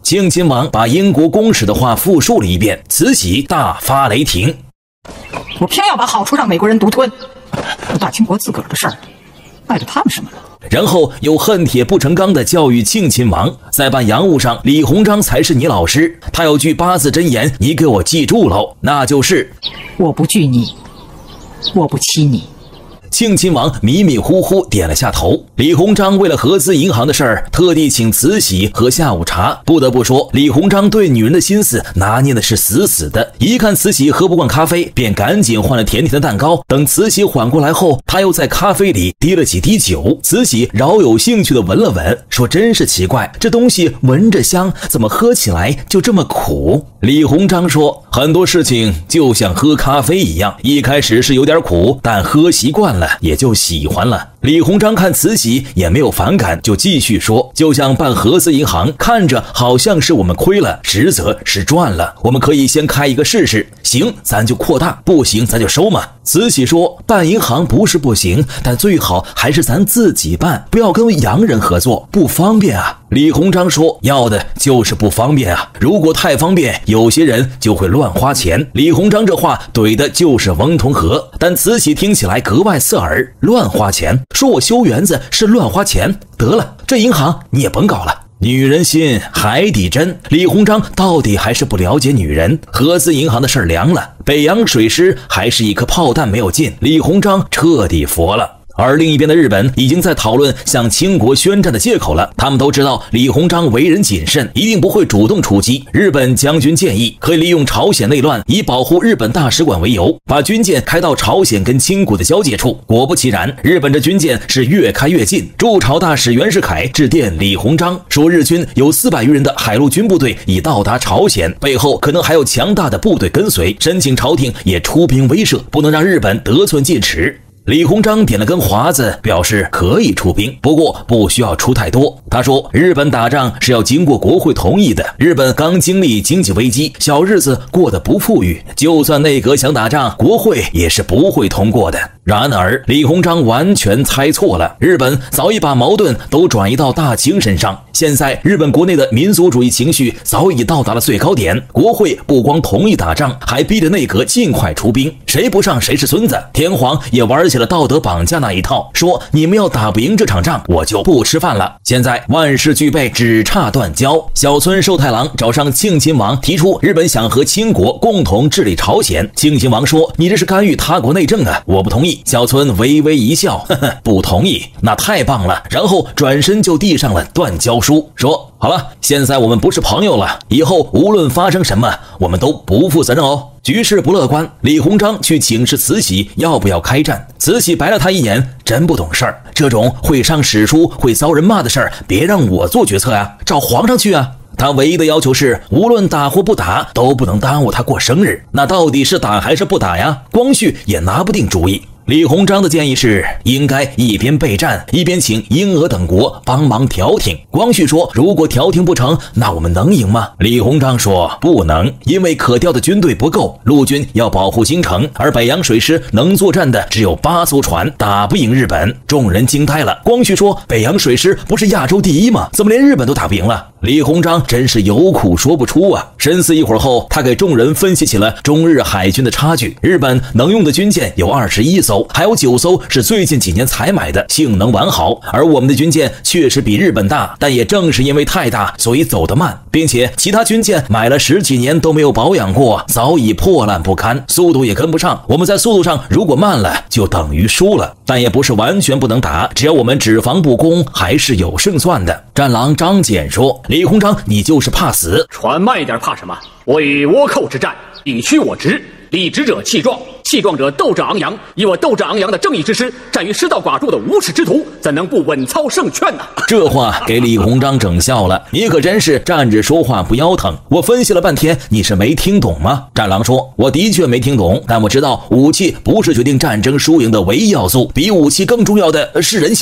庆亲王把英国公使的话复述了一遍，慈禧大发雷霆： 我偏要把好处让美国人独吞，大清国自个儿的事儿，碍着他们什么了？ 然后又恨铁不成钢地教育庆亲王，在办洋务上，李鸿章才是你老师。他有句八字真言，你给我记住喽，那就是我不惧你，我不欺你。 庆亲王迷迷糊糊点了下头。李鸿章为了合资银行的事儿，特地请慈禧喝下午茶。不得不说，李鸿章对女人的心思拿捏的是死死的。一看慈禧喝不惯咖啡，便赶紧换了甜甜的蛋糕。等慈禧缓过来后，他又在咖啡里滴了几滴酒。慈禧饶有兴趣地闻了闻，说：“真是奇怪，这东西闻着香，怎么喝起来就这么苦？”李鸿章说：“很多事情就像喝咖啡一样，一开始是有点苦，但喝习惯了也就喜欢了。”李鸿章看慈禧也没有反感，就继续说：“就像办合资银行，看着好像是我们亏了，实则是赚了。我们可以先开一个试试，行咱就扩大，不行咱就收嘛。”慈禧说：“办银行不是不行，但最好还是咱自己办，不要跟洋人合作，不方便啊。”李鸿章说：“要的就是不方便啊，如果太方便，有些人就会乱花钱。”李鸿章这话怼的就是翁同龢，但慈禧听起来格外刺耳。乱花钱，说我修园子是乱花钱，得了，这银行你也甭搞了。女人心，海底针。李鸿章到底还是不了解女人。合资银行的事儿凉了，北洋水师还是一颗炮弹没有进，李鸿章彻底服了。而另一边的日本已经在讨论向清国宣战的借口了。他们都知道李鸿章为人谨慎，一定不会主动出击。日本将军建议可以利用朝鲜内乱，以保护日本大使馆为由，把军舰开到朝鲜跟清国的交界处。果不其然，日本这军舰是越开越近。驻朝大使袁世凯致电李鸿章，说日军有四百余人的海陆军部队已到达朝鲜，背后可能还有强大的部队跟随，申请朝廷也出兵威慑，不能让日本得寸进尺。李鸿章点了根华子，表示可以出兵，不过不需要出太多。他说，日本打仗是要经过国会同意的，日本刚经历经济危机，小日子过得不富裕，就算内阁想打仗，国会也是不会通过的。然而李鸿章完全猜错了，日本早已把矛盾都转移到大清身上。现在日本国内的民族主义情绪早已到达了最高点，国会不光同意打仗，还逼着内阁尽快出兵，谁不上谁是孙子。天皇也玩起了道德绑架那一套，说你们要打不赢这场仗，我就不吃饭了。现在万事俱备，只差断交。小村寿太郎找上庆亲王，提出日本想和清国共同治理朝鲜。庆亲王说，你这是干预他国内政啊，我不同意。小村微微一笑，呵呵，不同意，那太棒了。然后转身就递上了断交书，说好了，现在我们不是朋友了，以后无论发生什么，我们都不负责任哦。局势不乐观，李鸿章去请示慈禧要不要开战。慈禧白了他一眼，真不懂事儿，这种会上史书会遭人骂的事儿，别让我做决策呀，找皇上去啊。他唯一的要求是，无论打或不打，都不能耽误他过生日。那到底是打还是不打呀？光绪也拿不定主意。李鸿章的建议是，应该一边备战，一边请英俄等国帮忙调停。光绪说，如果调停不成，那我们能赢吗？李鸿章说，不能，因为可调的军队不够，陆军要保护京城，而北洋水师能作战的只有八艘船，打不赢日本。众人惊呆了。光绪说，北洋水师不是亚洲第一吗？怎么连日本都打不赢了？李鸿章真是有苦说不出啊。深思一会儿后，他给众人分析起了中日海军的差距。日本能用的军舰有二十一艘，还有九艘是最近几年才买的，性能完好。而我们的军舰确实比日本大，但也正是因为太大，所以走得慢，并且其他军舰买了十几年都没有保养过，早已破烂不堪，速度也跟不上。我们在速度上如果慢了，就等于输了。但也不是完全不能打，只要我们只防不攻，还是有胜算的。战狼张謇说，李鸿章你就是怕死， 船慢一点怕什么？我与倭寇之战，以屈我直，立直者气壮，气壮者斗志昂扬。以我斗志昂扬的正义之师，战于失道寡助的无耻之徒，怎能不稳操胜券呢？ 这话给李鸿章整笑了，你可真是站着说话不腰疼。我分析了半天，你是没听懂吗？战狼说，我的确没听懂，但我知道武器不是决定战争输赢的唯一要素，比武器更重要的是人心。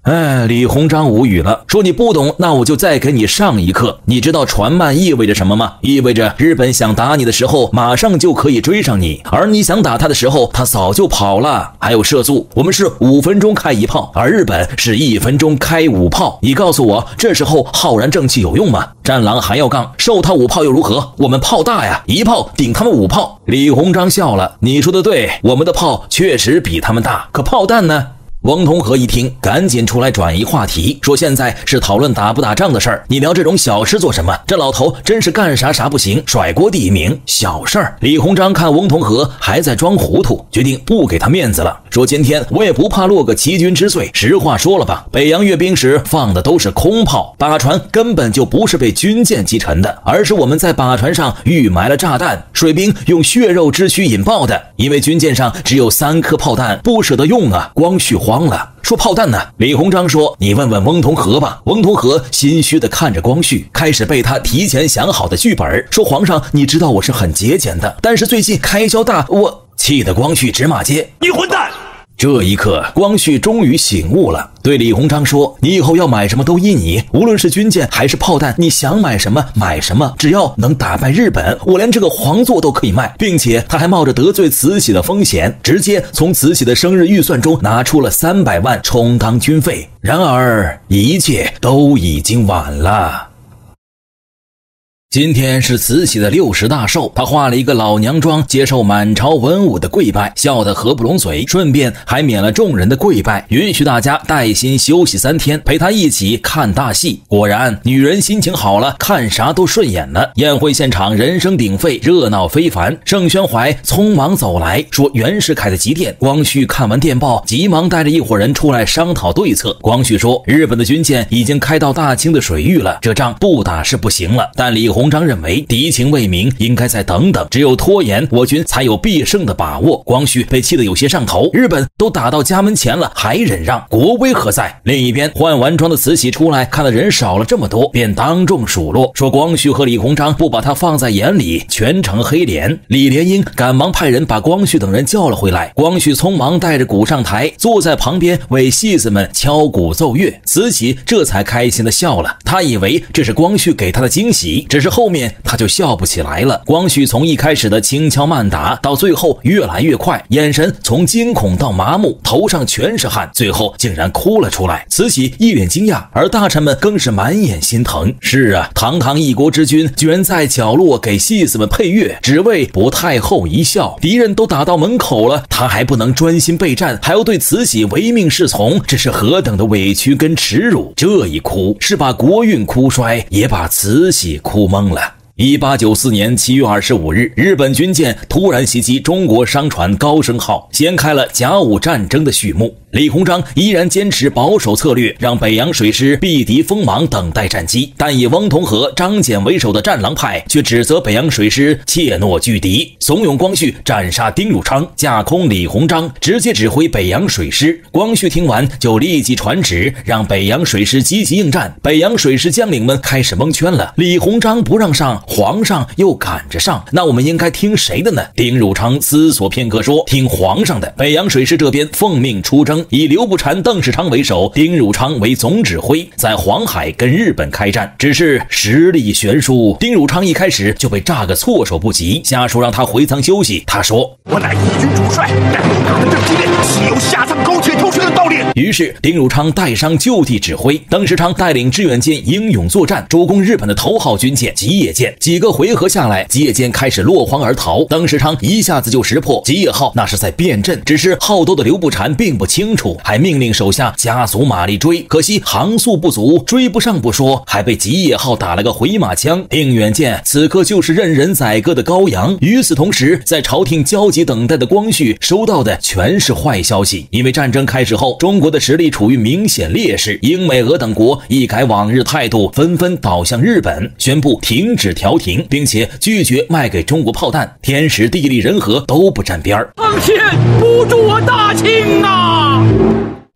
哎，李鸿章无语了，说你不懂，那我就再给你上一课。你知道船慢意味着什么吗？意味着日本想打你的时候，马上就可以追上你，而你想打他的时候，他早就跑了。还有射速，我们是五分钟开一炮，而日本是一分钟开五炮。你告诉我，这时候浩然正气有用吗？战狼还要杠，受他五炮又如何？我们炮大呀，一炮顶他们五炮。李鸿章笑了，你说的对，我们的炮确实比他们大，可炮弹呢？翁同龢一听，赶紧出来转移话题，说现在是讨论打不打仗的事儿，你聊这种小事做什么？这老头真是干啥啥不行，甩锅第一名。小事儿。李鸿章看翁同龢还在装糊涂，决定不给他面子了，说今天我也不怕落个欺君之罪，实话说了吧，北洋阅兵时放的都是空炮，靶船根本就不是被军舰击沉的，而是我们在靶船上预埋了炸弹，水兵用血肉之躯引爆的，因为军舰上只有三颗炮弹，不舍得用啊。光绪慌了，说炮弹呢？李鸿章说你问问翁同龢吧。翁同龢心虚地看着光绪，开始背他提前想好的剧本，说皇上你知道我是很节俭的，但是最近开销大，我气得光绪直骂街， 你混蛋！ 这一刻，光绪终于醒悟了，对李鸿章说：“你以后要买什么都依你，无论是军舰还是炮弹，你想买什么买什么，只要能打败日本，我连这个皇座都可以卖。”并且他还冒着得罪慈禧的风险，直接从慈禧的生日预算中拿出了三百万充当军费。然而，一切都已经晚了。今天是慈禧的六十大寿，她化了一个老娘妆，接受满朝文武的跪拜，笑得合不拢嘴，顺便还免了众人的跪拜，允许大家带薪休息三天，陪她一起看大戏。果然，女人心情好了，看啥都顺眼了。宴会现场人声鼎沸，热闹非凡。盛宣怀匆忙走来，说袁世凯的急电。光绪看完电报，急忙带着一伙人出来商讨对策。光绪说，日本的军舰已经开到大清的水域了，这仗不打是不行了。但李鸿章认为敌情未明，应该再等等，只有拖延，我军才有必胜的把握。光绪被气得有些上头，日本都打到家门前了，还忍让，国威何在？另一边，换完装的慈禧出来，看到人少了这么多，便当众数落，说光绪和李鸿章不把他放在眼里，全程黑脸。李莲英赶忙派人把光绪等人叫了回来，光绪匆忙带着鼓上台，坐在旁边为戏子们敲鼓奏乐。慈禧这才开心的笑了，他以为这是光绪给他的惊喜，只是后面他就笑不起来了。光绪从一开始的轻敲慢打，到最后越来越快，眼神从惊恐到麻木，头上全是汗，最后竟然哭了出来。慈禧一脸惊讶，而大臣们更是满眼心疼。是啊，堂堂一国之君，居然在角落给戏子们配乐，只为博太后一笑。敌人都打到门口了，他还不能专心备战，还要对慈禧唯命是从，这是何等的委屈跟耻辱。这一哭是把国运哭衰，也把慈禧哭懵了。一八九四年七月二十五日，日本军舰突然袭击中国商船高升号，掀开了甲午战争的序幕。李鸿章依然坚持保守策略，让北洋水师避敌锋芒，等待战机，但以翁同龢、张謇为首的战狼派却指责北洋水师怯懦拒敌，怂恿光绪斩杀丁汝昌，架空李鸿章，直接指挥北洋水师。光绪听完就立即传旨，让北洋水师积极应战。北洋水师将领们开始蒙圈了，李鸿章不让上，皇上又赶着上，那我们应该听谁的呢？丁汝昌思索片刻说，听皇上的。北洋水师这边奉命出征，以刘步蟾、邓世昌为首，丁汝昌为总指挥，在黄海跟日本开战。只是实力悬殊，丁汝昌一开始就被炸个措手不及，下属让他回舱休息。他说， 我乃义军主帅，但他的这激烈岂有下葬苟且偷生的道理？ 于是丁汝昌带伤就地指挥，邓世昌带领志愿舰英勇作战，主攻日本的头号军舰吉野舰。几个回合下来，吉野舰开始落荒而逃，邓世昌一下子就识破吉野号那是在变阵，只是好斗的刘步蟾并不清楚，还命令手下加速马力追，可惜航速不足，追不上不说，还被吉野号打了个回马枪。定远舰此刻就是任人宰割的羔羊。与此同时，在朝廷焦急等待的光绪收到的全是坏消息，因为战争开始后，中国的实力处于明显劣势，英美俄等国一改往日态度，纷纷倒向日本，宣布停止调停，并且拒绝卖给中国炮弹，天时地利人和都不沾边儿。 苍天不助我大清啊！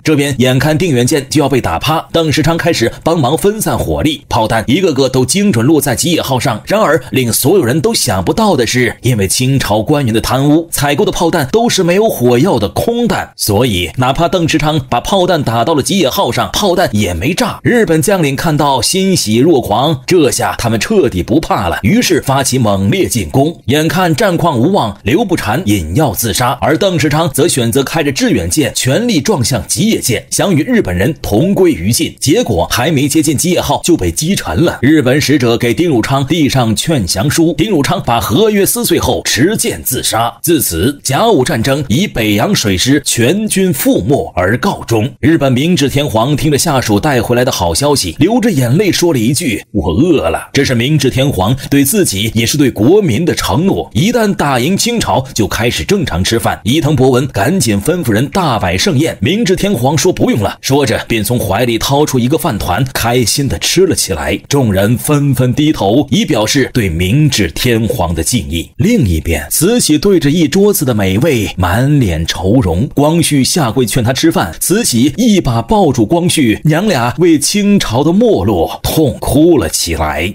这边眼看定远舰就要被打趴，邓世昌开始帮忙分散火力，炮弹一个个都精准落在吉野号上。然而令所有人都想不到的是，因为清朝官员的贪污，采购的炮弹都是没有火药的空弹，所以哪怕邓世昌把炮弹打到了吉野号上，炮弹也没炸。日本将领看到欣喜若狂，这下他们彻底不怕了，于是发起猛烈进攻。眼看战况无望，刘步蟾饮药自杀，而邓世昌则选择开着致远舰全力撞向吉野舰，想与日本人同归于尽。结果还没接近吉野号就被击沉了。日本使者给丁汝昌递上劝降书，丁汝昌把合约撕碎后持剑自杀。自此甲午战争以北洋水师全军覆没而告终。日本明治天皇听着下属带回来的好消息，流着眼泪说了一句：我饿了。这是明治天皇对自己也是对国民的承诺，一旦打赢清朝就开始正常吃饭。伊藤博文赶紧吩咐人大摆盛宴，明治天皇说不用了，说着便从怀里掏出一个饭团，开心地吃了起来。众人纷纷低头，以表示对明治天皇的敬意。另一边，慈禧对着一桌子的美味满脸愁容，光绪下跪劝她吃饭，慈禧一把抱住光绪，娘俩为清朝的没落痛哭了起来。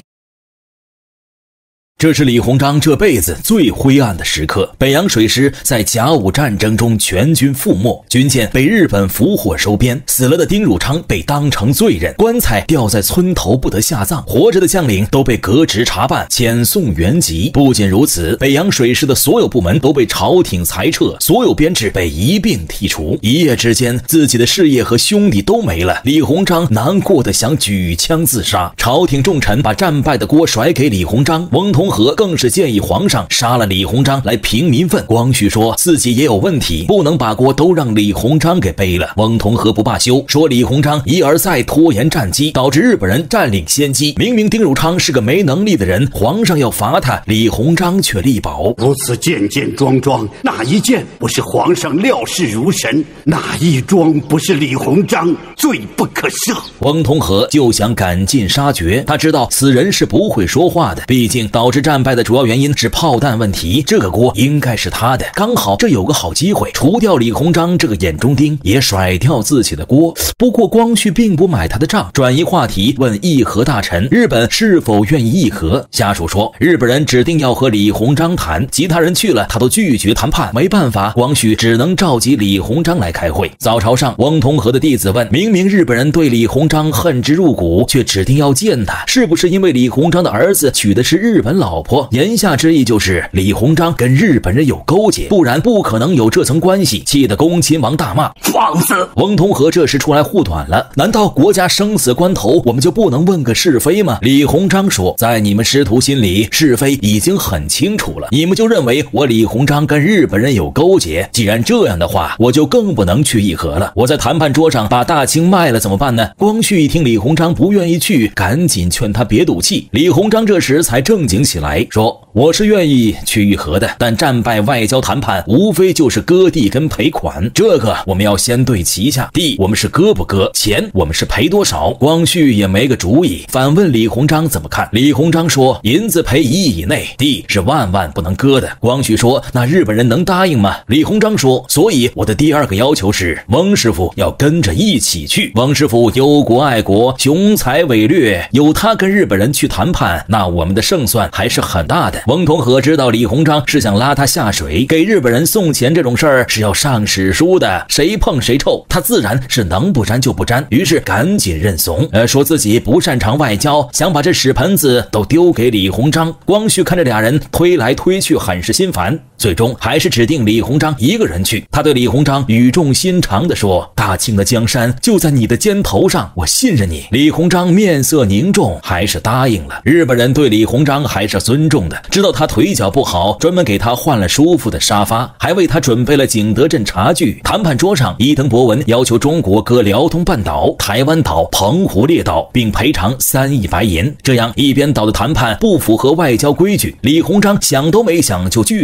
这是李鸿章这辈子最灰暗的时刻，北洋水师在甲午战争中全军覆没，军舰被日本俘获收编，死了的丁汝昌被当成罪人，棺材吊在村头不得下葬，活着的将领都被革职查办，遣送原籍。不仅如此，北洋水师的所有部门都被朝廷裁撤，所有编制被一并剔除。一夜之间，自己的事业和兄弟都没了，李鸿章难过的想举枪自杀。朝廷重臣把战败的锅甩给李鸿章，翁同和更是建议皇上杀了李鸿章来平民愤。光绪说自己也有问题，不能把锅都让李鸿章给背了。翁同和不罢休，说李鸿章一而再拖延战机，导致日本人占领先机。明明丁汝昌是个没能力的人，皇上要罚他，李鸿章却力保。 如此件件桩桩，哪一件不是皇上料事如神？哪一桩不是李鸿章罪不可赦？ 翁同和就想赶尽杀绝，他知道此人是不会说话的，毕竟导致战败的主要原因是炮弹问题，这个锅应该是他的。刚好这有个好机会，除掉李鸿章这个眼中钉，也甩掉自己的锅。不过光绪并不买他的账，转移话题问议和大臣日本是否愿意议和。下属说日本人指定要和李鸿章谈，其他人去了他都拒绝谈判。没办法，光绪只能召集李鸿章来开会。早朝上，翁同和的弟子问，明明日本人对李鸿章恨之入骨，却指定要见他，是不是因为李鸿章的儿子娶的是日本老婆？言下之意就是李鸿章跟日本人有勾结，不然不可能有这层关系。气得恭亲王大骂放肆。翁同和这时出来护短了，难道国家生死关头我们就不能问个是非吗？李鸿章说，在你们师徒心里是非已经很清楚了，你们就认为我李鸿章跟日本人有勾结，既然这样的话，我就更不能去议和了。我在谈判桌上把大清卖了怎么办呢？光绪一听李鸿章不愿意去，赶紧劝他别赌气。李鸿章这时才正经起来，说我是愿意去议和的，但战败外交谈判无非就是割地跟赔款，这个我们要先对齐下。地我们是割不割，钱我们是赔多少？光绪也没个主意，反问李鸿章怎么看。李鸿章说银子赔一亿以内，地是万万不能割的。光绪说那日本人能答应吗？李鸿章说所以我的第二个要求是翁师傅要跟着一起去。翁师傅忧国爱国，雄才伟略，有他跟日本人去谈判，那我们的胜算还是很大的。翁同和知道李鸿章是想拉他下水，给日本人送钱这种事儿是要上史书的，谁碰谁臭，他自然是能不沾就不沾，于是赶紧认怂，呃，说自己不擅长外交，想把这屎盆子都丢给李鸿章。光绪看着俩人推来推去，很是心烦，最终还是指定李鸿章一个人去。他对李鸿章语重心长地说，大清的江山就在你的肩头上，我信任你。李鸿章面色凝重，还是答应了。日本人对李鸿章还是尊重的，知道他腿脚不好，专门给他换了舒服的沙发，还为他准备了景德镇茶具。谈判桌上，伊藤博文要求中国割辽东半岛、台湾岛、澎湖列岛，并赔偿三亿白银。这样一边倒的谈判不符合外交规矩，李鸿章想都没想就拒绝了。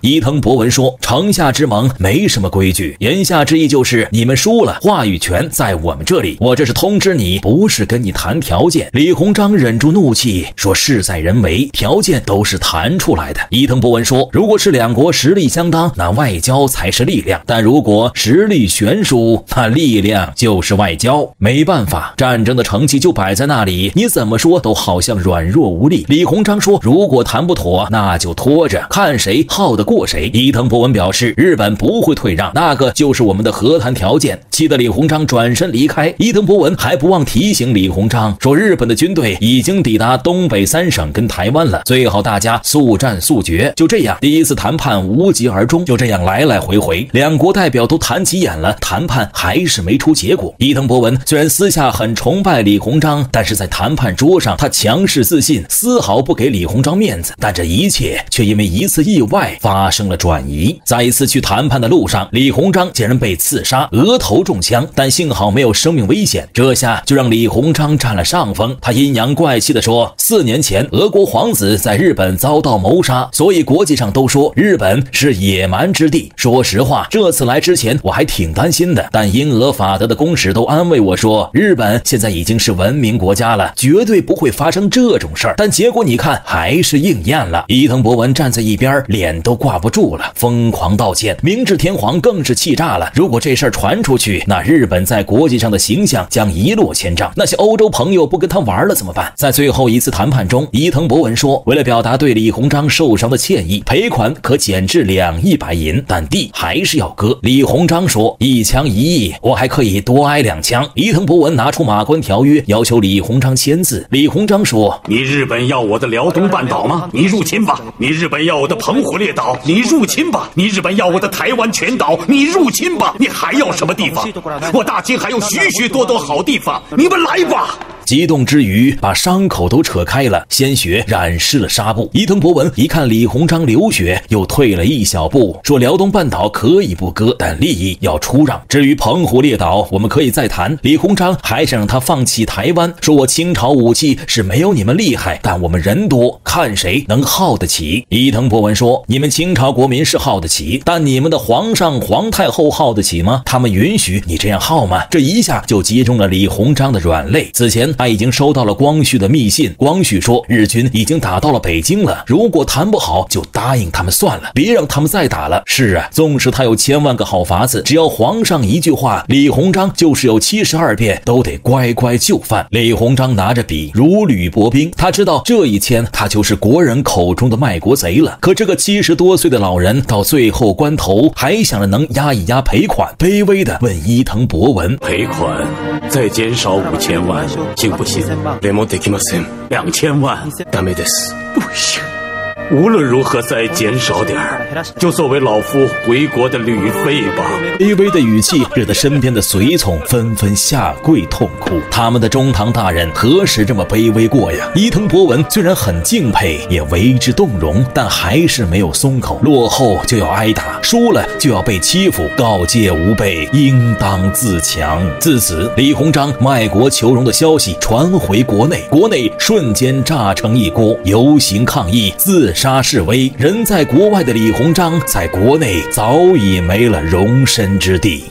伊藤博文说，城下之盟没什么规矩，言下之意就是你们输了，话语权在我们这里，我这是通知你，不是跟你谈条件。李鸿章忍住怒气说，事在人为，条件都是谈出来的。伊藤博文说，如果是两国实力相当，那外交才是力量，但如果实力悬殊，那力量就是外交。没办法，战争的成绩就摆在那里，你怎么说都好像软弱无力。李鸿章说，如果谈不妥，那就拖着，看谁耗得过谁。伊藤博文表示，日本不会退让，那个就是我们的和谈条件。气得李鸿章转身离开。伊藤博文还不忘提醒李鸿章说，日本的军队已经抵达东北三省跟台湾了，最好大家速战速决。就这样，第一次谈判无疾而终。就这样来来回回，两国代表都谈急眼了，谈判还是没出结果。伊藤博文虽然私下很崇拜李鸿章，但是在谈判桌上他强势自信，丝毫不给李鸿章面子。但这一切却因为一次意外发生了转移。在一次去谈判的路上，李鸿章竟然被刺杀，额头中枪，但幸好没有生命危险。这下就让李鸿章占了上风。他阴阳怪气地说，四年前俄国皇子在日本遭到谋杀，所以国际上都说日本是野蛮之地。说实话，这次来之前我还挺担心的，但英俄法德的公使都安慰我说，日本现在已经是文明国家了，绝对不会发生这种事儿。但结果你看，还是应验了。伊藤博文站在一边，脸都挂不住了，疯狂道歉。明治天皇更是气炸了，如果这事儿传出去，那日本在国际上的形象将一落千丈，那些欧洲朋友不跟他玩了怎么办？在最后一次谈判中，伊藤博文说，为了表达对李鸿章受伤的歉意，赔款可减至两亿白银，但地还是要割。李鸿章说，一枪一亿，我还可以多挨两枪。伊藤博文拿出马关条约，要求李鸿章签字。李鸿章说， 你日本要我的辽东半岛吗？你入侵吧。你日本要我的澎湖列岛，你入侵吧。你日本要我的台湾全岛，你入侵吧。你还要什么地方？我大清还有许许多多好地方，你们来吧。 激动之余，把伤口都扯开了，鲜血染湿了纱布。伊藤博文一看李鸿章流血，又退了一小步，说辽东半岛可以不割，但利益要出让。至于澎湖列岛，我们可以再谈。李鸿章还想让他放弃台湾，说我清朝武器是没有你们厉害，但我们人多，看谁能耗得起。伊藤博文说，你们清朝国民是耗得起，但你们的皇上皇太后耗得起吗？他们允许你这样耗吗？这一下就击中了李鸿章的软肋。此前他已经收到了光绪的密信，光绪说日军已经打到了北京了，如果谈不好就答应他们算了，别让他们再打了。是啊，纵使他有千万个好法子，只要皇上一句话，李鸿章就是有七十二变都得乖乖就范。李鸿章拿着笔如履薄冰，他知道这一签他就是国人口中的卖国贼了。可这个七十多岁的老人到最后关头还想着能压一压赔款，卑微地问伊藤博文， 赔款再减少五千万行不行？两千万不行，无论如何再减少点儿，就作为老夫回国的旅费吧。 卑微的语气惹得身边的随从纷纷下跪痛哭。他们的中堂大人何时这么卑微过呀？伊藤博文虽然很敬佩，也为之动容，但还是没有松口。落后就要挨打，输了就要被欺负，告诫吾辈应当自强。自此，李鸿章卖国求荣的消息传回国内，国内瞬间炸成一锅，游行抗议，自杀示威。人在国外的李鸿章在国内早已没了容身之地。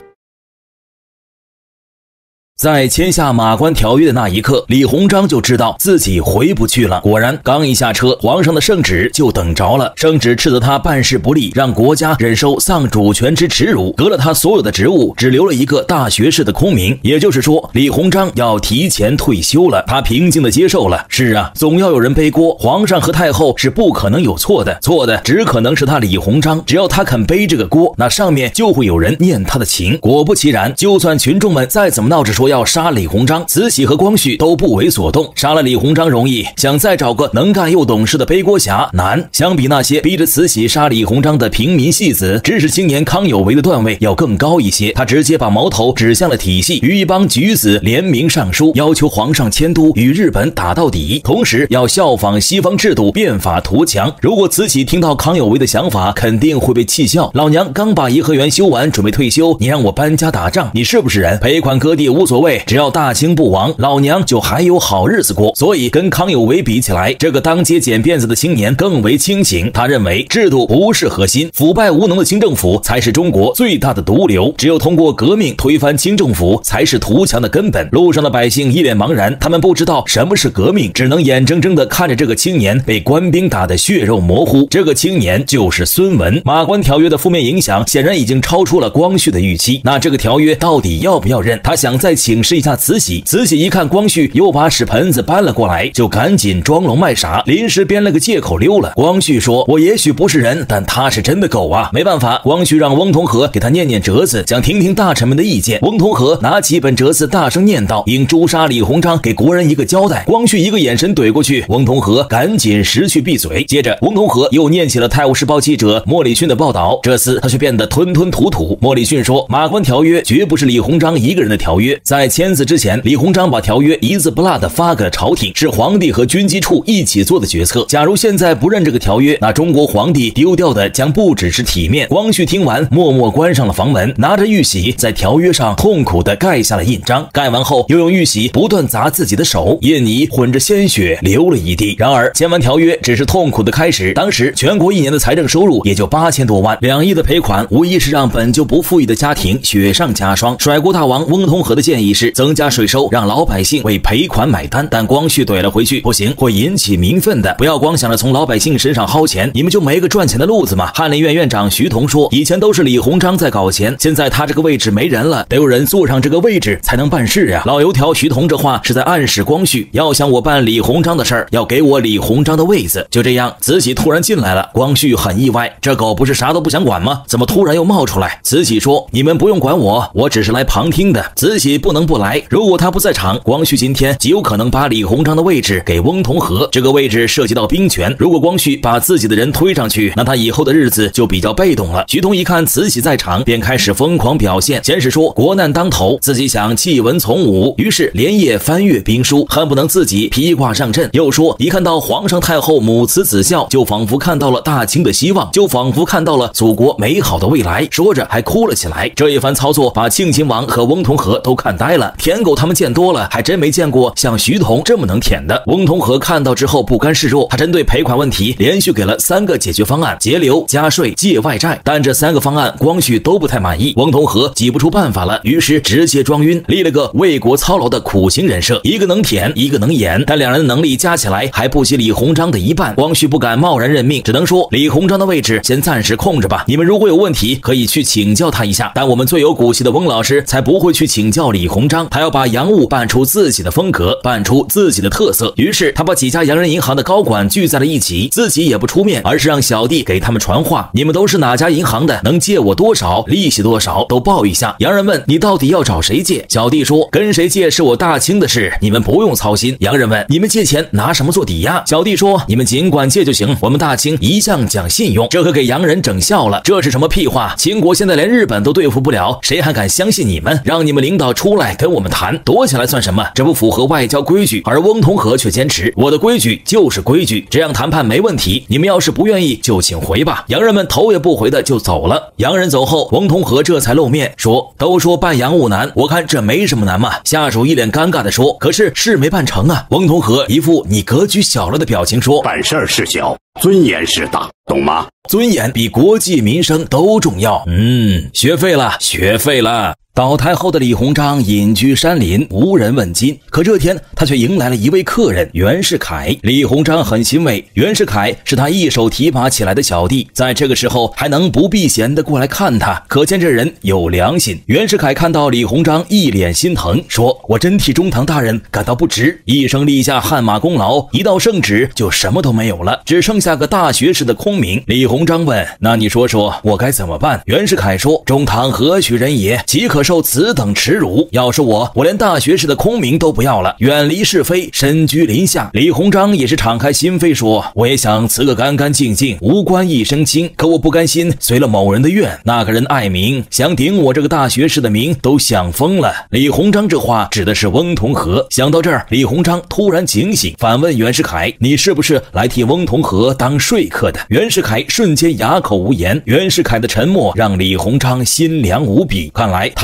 在签下马关条约的那一刻，李鸿章就知道自己回不去了。果然，刚一下车，皇上的圣旨就等着了。圣旨斥责他办事不力，让国家忍受丧主权之耻辱，革了他所有的职务，只留了一个大学士的空名。也就是说，李鸿章要提前退休了。他平静地接受了。是啊，总要有人背锅，皇上和太后是不可能有错的，错的只可能是他李鸿章。只要他肯背这个锅，那上面就会有人念他的情。果不其然，就算群众们再怎么闹着说要杀李鸿章，慈禧和光绪都不为所动。杀了李鸿章容易，想再找个能干又懂事的背锅侠难。相比那些逼着慈禧杀李鸿章的平民戏子，知识青年康有为的段位要更高一些。他直接把矛头指向了体系，与一帮举子联名上书，要求皇上迁都，与日本打到底，同时要效仿西方制度，变法图强。如果慈禧听到康有为的想法，肯定会被气笑。老娘刚把颐和园修完，准备退休，你让我搬家打仗，你是不是人？赔款割地无所所谓只要大清不亡，老娘就还有好日子过。所以跟康有为比起来，这个当街剪辫子的青年更为清醒。他认为制度不是核心，腐败无能的清政府才是中国最大的毒瘤，只有通过革命推翻清政府才是图强的根本。路上的百姓一脸茫然，他们不知道什么是革命，只能眼睁睁地看着这个青年被官兵打得血肉模糊。这个青年就是孙文。马关条约的负面影响显然已经超出了光绪的预期，那这个条约到底要不要认？他想再请示一下慈禧。慈禧一看光绪又把屎盆子搬了过来，就赶紧装聋卖傻，临时编了个借口溜了。光绪说，我也许不是人，但他是真的狗啊。没办法，光绪让翁同龢给他念念折子，想听听大臣们的意见。翁同龢拿起本折子大声念道，应诛杀李鸿章，给国人一个交代。光绪一个眼神怼过去，翁同龢赶紧识趣闭嘴。接着翁同龢又念起了泰晤士报记者莫里逊的报道，这次他却变得吞吞吐吐。莫里逊说，马关条约绝不是李鸿章一个人的条约，在签字之前，李鸿章把条约一字不落地发给了朝廷，是皇帝和军机处一起做的决策。假如现在不认这个条约，那中国皇帝丢掉的将不只是体面。光绪听完，默默关上了房门，拿着玉玺在条约上痛苦地盖下了印章。盖完后，又用玉玺不断砸自己的手，印泥混着鲜血流了一地。然而，签完条约只是痛苦的开始。当时全国一年的财政收入也就八千多万，两亿的赔款无疑是让本就不富裕的家庭雪上加霜。甩锅大王翁同龢的建议是增加税收，让老百姓为赔款买单，但光绪怼了回去，不行，会引起民愤的，不要光想着从老百姓身上薅钱，你们就没个赚钱的路子吗？翰林院院长徐同说，以前都是李鸿章在搞钱，现在他这个位置没人了，得有人坐上这个位置才能办事啊。老油条徐同这话是在暗示光绪，要想我办李鸿章的事儿，要给我李鸿章的位子。就这样，慈禧突然进来了，光绪很意外，这狗不是啥都不想管吗？怎么突然又冒出来？慈禧说，你们不用管我，我只是来旁听的。慈禧不能不来，如果他不在场，光绪今天极有可能把李鸿章的位置给翁同龢，这个位置涉及到兵权，如果光绪把自己的人推上去，那他以后的日子就比较被动了。徐同一看慈禧在场，便开始疯狂表现，先是说国难当头，自己想弃文从武，于是连夜翻阅兵书，恨不能自己披挂上阵。又说一看到皇上太后母慈子孝，就仿佛看到了大清的希望，就仿佛看到了祖国美好的未来，说着还哭了起来。这一番操作把庆亲王和翁同龢都看呆了，舔狗他们见多了，还真没见过像徐同这么能舔的。翁同龢看到之后不甘示弱，他针对赔款问题连续给了三个解决方案：节流、加税、借外债。但这三个方案光绪都不太满意，翁同龢挤不出办法了，于是直接装晕，立了个为国操劳的苦行人设，一个能舔，一个能演，但两人的能力加起来还不及李鸿章的一半。光绪不敢贸然任命，只能说李鸿章的位置先暂时空着吧，你们如果有问题可以去请教他一下，但我们最有骨气的翁老师才不会去请教李鸿章，他要把洋务办出自己的风格，办出自己的特色。于是他把几家洋人银行的高管聚在了一起，自己也不出面，而是让小弟给他们传话，你们都是哪家银行的，能借我多少，利息多少都报一下。洋人问，你到底要找谁借？小弟说，跟谁借是我大清的事，你们不用操心。洋人问，你们借钱拿什么做抵押？小弟说，你们尽管借就行，我们大清一向讲信用。这可给洋人整笑了，这是什么屁话？清国现在连日本都对付不了，谁还敢相信你们？让你们领导出来跟我们谈，躲起来算什么？这不符合外交规矩。而翁同龢却坚持，我的规矩就是规矩，这样谈判没问题，你们要是不愿意就请回吧。洋人们头也不回的就走了。洋人走后，翁同龢这才露面说，都说办洋务难，我看这没什么难嘛。下属一脸尴尬的说，可是事没办成啊。翁同龢一副你格局小了的表情说， 办事儿是小，尊严是大，懂吗？ 尊严比国计民生都重要。嗯，学废了，学废了。倒台后的李鸿章隐居山林，无人问津。可这天他却迎来了一位客人袁世凯。李鸿章很欣慰，袁世凯是他一手提拔起来的小弟，在这个时候还能不避嫌的过来看他，可见这人有良心。袁世凯看到李鸿章一脸心疼，说，我真替中堂大人感到不值，一生立下汗马功劳，一到圣旨就什么都没有了，只剩下个大学士的空名。李鸿章问，那你说说我该怎么办？袁世凯说，中堂何许人也，岂可受此等耻辱？要是我，我连大学士的空名都不要了，远离是非，身居林下。李鸿章也是敞开心扉说，我也想辞个干干净净，无官一身轻，可我不甘心随了某人的愿，那个人爱民，想顶我这个大学士的名都想疯了。李鸿章这话指的是翁同龢。想到这儿，李鸿章突然警醒，反问袁世凯，你是不是来替翁同龢当说客的？袁世凯瞬间哑口无言。袁世凯的沉默让李鸿章心凉无比，看来他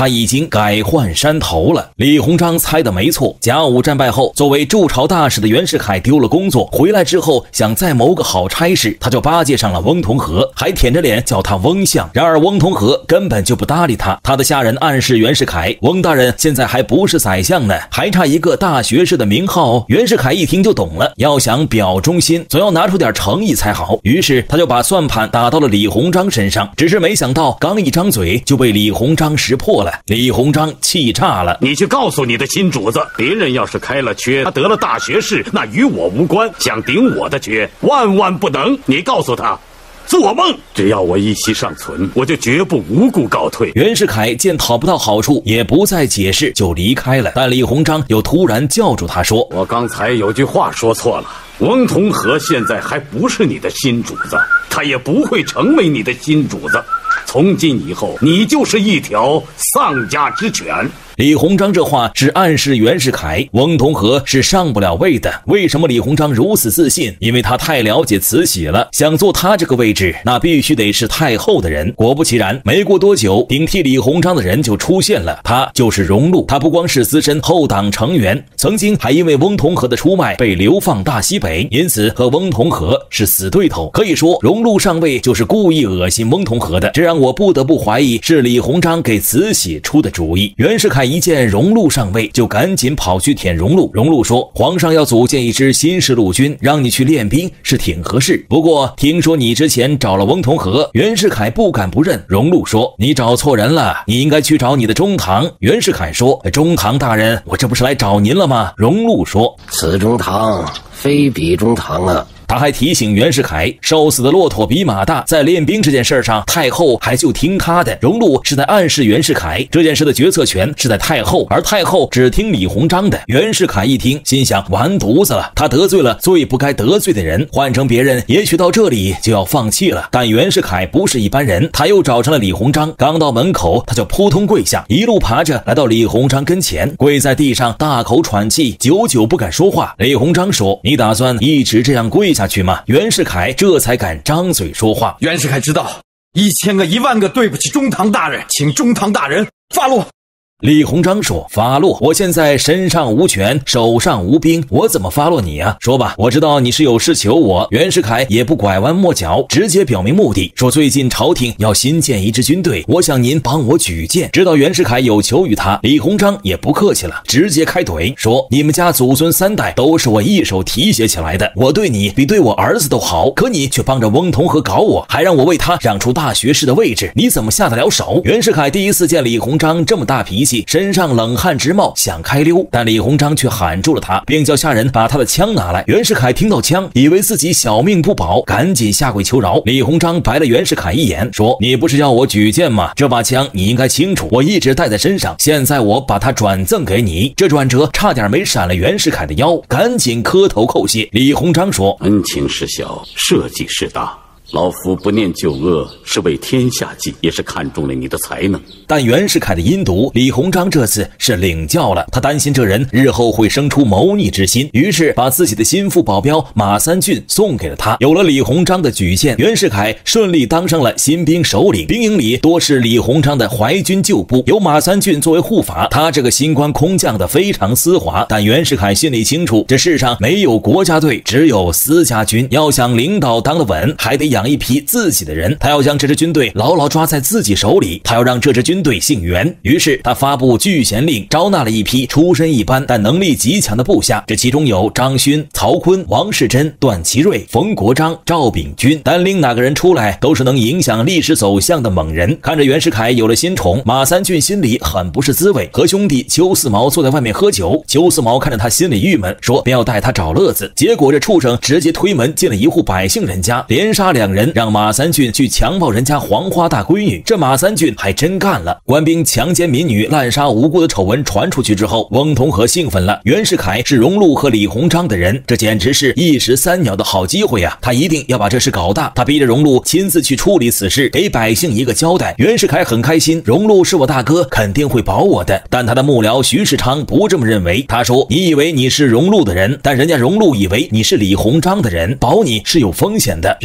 他已经改换山头了。李鸿章猜得没错，甲午战败后，作为驻朝大使的袁世凯丢了工作，回来之后想再谋个好差事，他就巴结上了翁同龢，还舔着脸叫他翁相。然而翁同龢根本就不搭理他，他的下人暗示袁世凯，翁大人现在还不是宰相呢，还差一个大学士的名号。袁世凯一听就懂了，要想表忠心，总要拿出点诚意才好。于是他就把算盘打到了李鸿章身上，只是没想到刚一张嘴就被李鸿章识破了。李鸿章气炸了， 你去告诉你的新主子，别人要是开了缺，他得了大学士，那与我无关，想顶我的缺，万万不能。你告诉他做梦！只要我一息尚存，我就绝不无故告退。 袁世凯见讨不到好处，也不再解释，就离开了。但李鸿章又突然叫住他说：“ 我刚才有句话说错了，翁同龢现在还不是你的新主子，他也不会成为你的新主子。从今以后，你就是一条丧家之犬。” 李鸿章这话是暗示袁世凯，翁同龢是上不了位的。为什么李鸿章如此自信？因为他太了解慈禧了，想做他这个位置，那必须得是太后的人。果不其然，没过多久，顶替李鸿章的人就出现了，他就是荣禄。他不光是资深后党成员，曾经还因为翁同龢的出卖被流放大西北，因此和翁同龢是死对头。可以说，荣禄上位就是故意恶心翁同龢的，这让我不得不怀疑是李鸿章给慈禧出的主意。袁世凯一见荣禄上位，就赶紧跑去舔荣禄。荣禄说：“皇上要组建一支新式陆军，让你去练兵是挺合适。不过听说你之前找了翁同龢。”袁世凯不敢不认。荣禄说：“你找错人了，你应该去找你的中堂。”袁世凯说：“中堂大人，我这不是来找您了吗？”荣禄说：“ 此中堂非彼中堂啊。” 他还提醒袁世凯，瘦死的骆驼比马大，在练兵这件事上，太后还就听他的。荣禄是在暗示袁世凯，这件事的决策权是在太后，而太后只听李鸿章的。袁世凯一听，心想完犊子了，他得罪了最不该得罪的人，换成别人，也许到这里就要放弃了。但袁世凯不是一般人，他又找上了李鸿章，刚到门口，他就扑通跪下，一路爬着来到李鸿章跟前，跪在地上大口喘气，久久不敢说话。李鸿章说：“你打算一直这样跪下去吗？”袁世凯这才敢张嘴说话。 袁世凯知道一千个一万个对不起中堂大人，请中堂大人发落。 李鸿章说：“发落？我现在身上无权，手上无兵，我怎么发落你啊？说吧，我知道你是有事求我。”袁世凯也不拐弯抹角，直接表明目的，说最近朝廷要新建一支军队，我想您帮我举荐。知道袁世凯有求于他，李鸿章也不客气了，直接开怼说：“你们家祖孙三代都是我一手提携起来的，我对你比对我儿子都好，可你却帮着翁同龢搞我，还让我为他让出大学士的位置，你怎么下得了手？”袁世凯第一次见李鸿章这么大脾气，身上冷汗直冒，想开溜，但李鸿章却喊住了他，并叫下人把他的枪拿来。袁世凯听到枪，以为自己小命不保，赶紧下跪求饶。李鸿章白了袁世凯一眼，说：“你不是要我举荐吗？这把枪你应该清楚，我一直带在身上，现在我把它转赠给你。”这转折差点没闪了袁世凯的腰，赶紧磕头叩谢。李鸿章说：“ 恩情事小，社稷事大。老夫不念旧恶，是为天下计，也是看中了你的才能。” 但袁世凯的阴毒，李鸿章这次是领教了。他担心这人日后会生出谋逆之心，于是把自己的心腹保镖马三郡送给了他。有了李鸿章的举荐，袁世凯顺利当上了新兵首领，兵营里多是李鸿章的淮军旧部，有马三郡作为护法，他这个新官空降的非常丝滑。但袁世凯心里清楚，这世上没有国家队，只有私家军，要想领导当得稳，还得养一批自己的人。他要将这支军队牢牢抓在自己手里，他要让这支军队姓袁。于是他发布拒贤令，招纳了一批出身一般但能力极强的部下，这其中有张勋、曹锟、王士珍、段祺瑞、冯国璋、赵秉钧，单拎哪个人出来都是能影响历史走向的猛人。看着袁世凯有了新宠，马三郡心里很不是滋味，和兄弟邱四毛坐在外面喝酒。邱四毛看着他心里郁闷，说不要带他找乐子。结果这畜生直接推门进了一户百姓人家，连杀两人，让马三郡去强暴人家黄花大闺女。这马三郡还真干了。官兵强奸民女、滥杀无辜的丑闻传出去之后，翁同龢兴奋了，袁世凯是荣禄和李鸿章的人，这简直是一石三鸟的好机会啊！他一定要把这事搞大。他逼着荣禄亲自去处理此事，给百姓一个交代。袁世凯很开心，荣禄是我大哥，肯定会保我的。但他的幕僚徐世昌不这么认为，他说：“你以为你是荣禄的人，但人家荣禄以为你是李鸿章的人，保你是有风险的。人家犯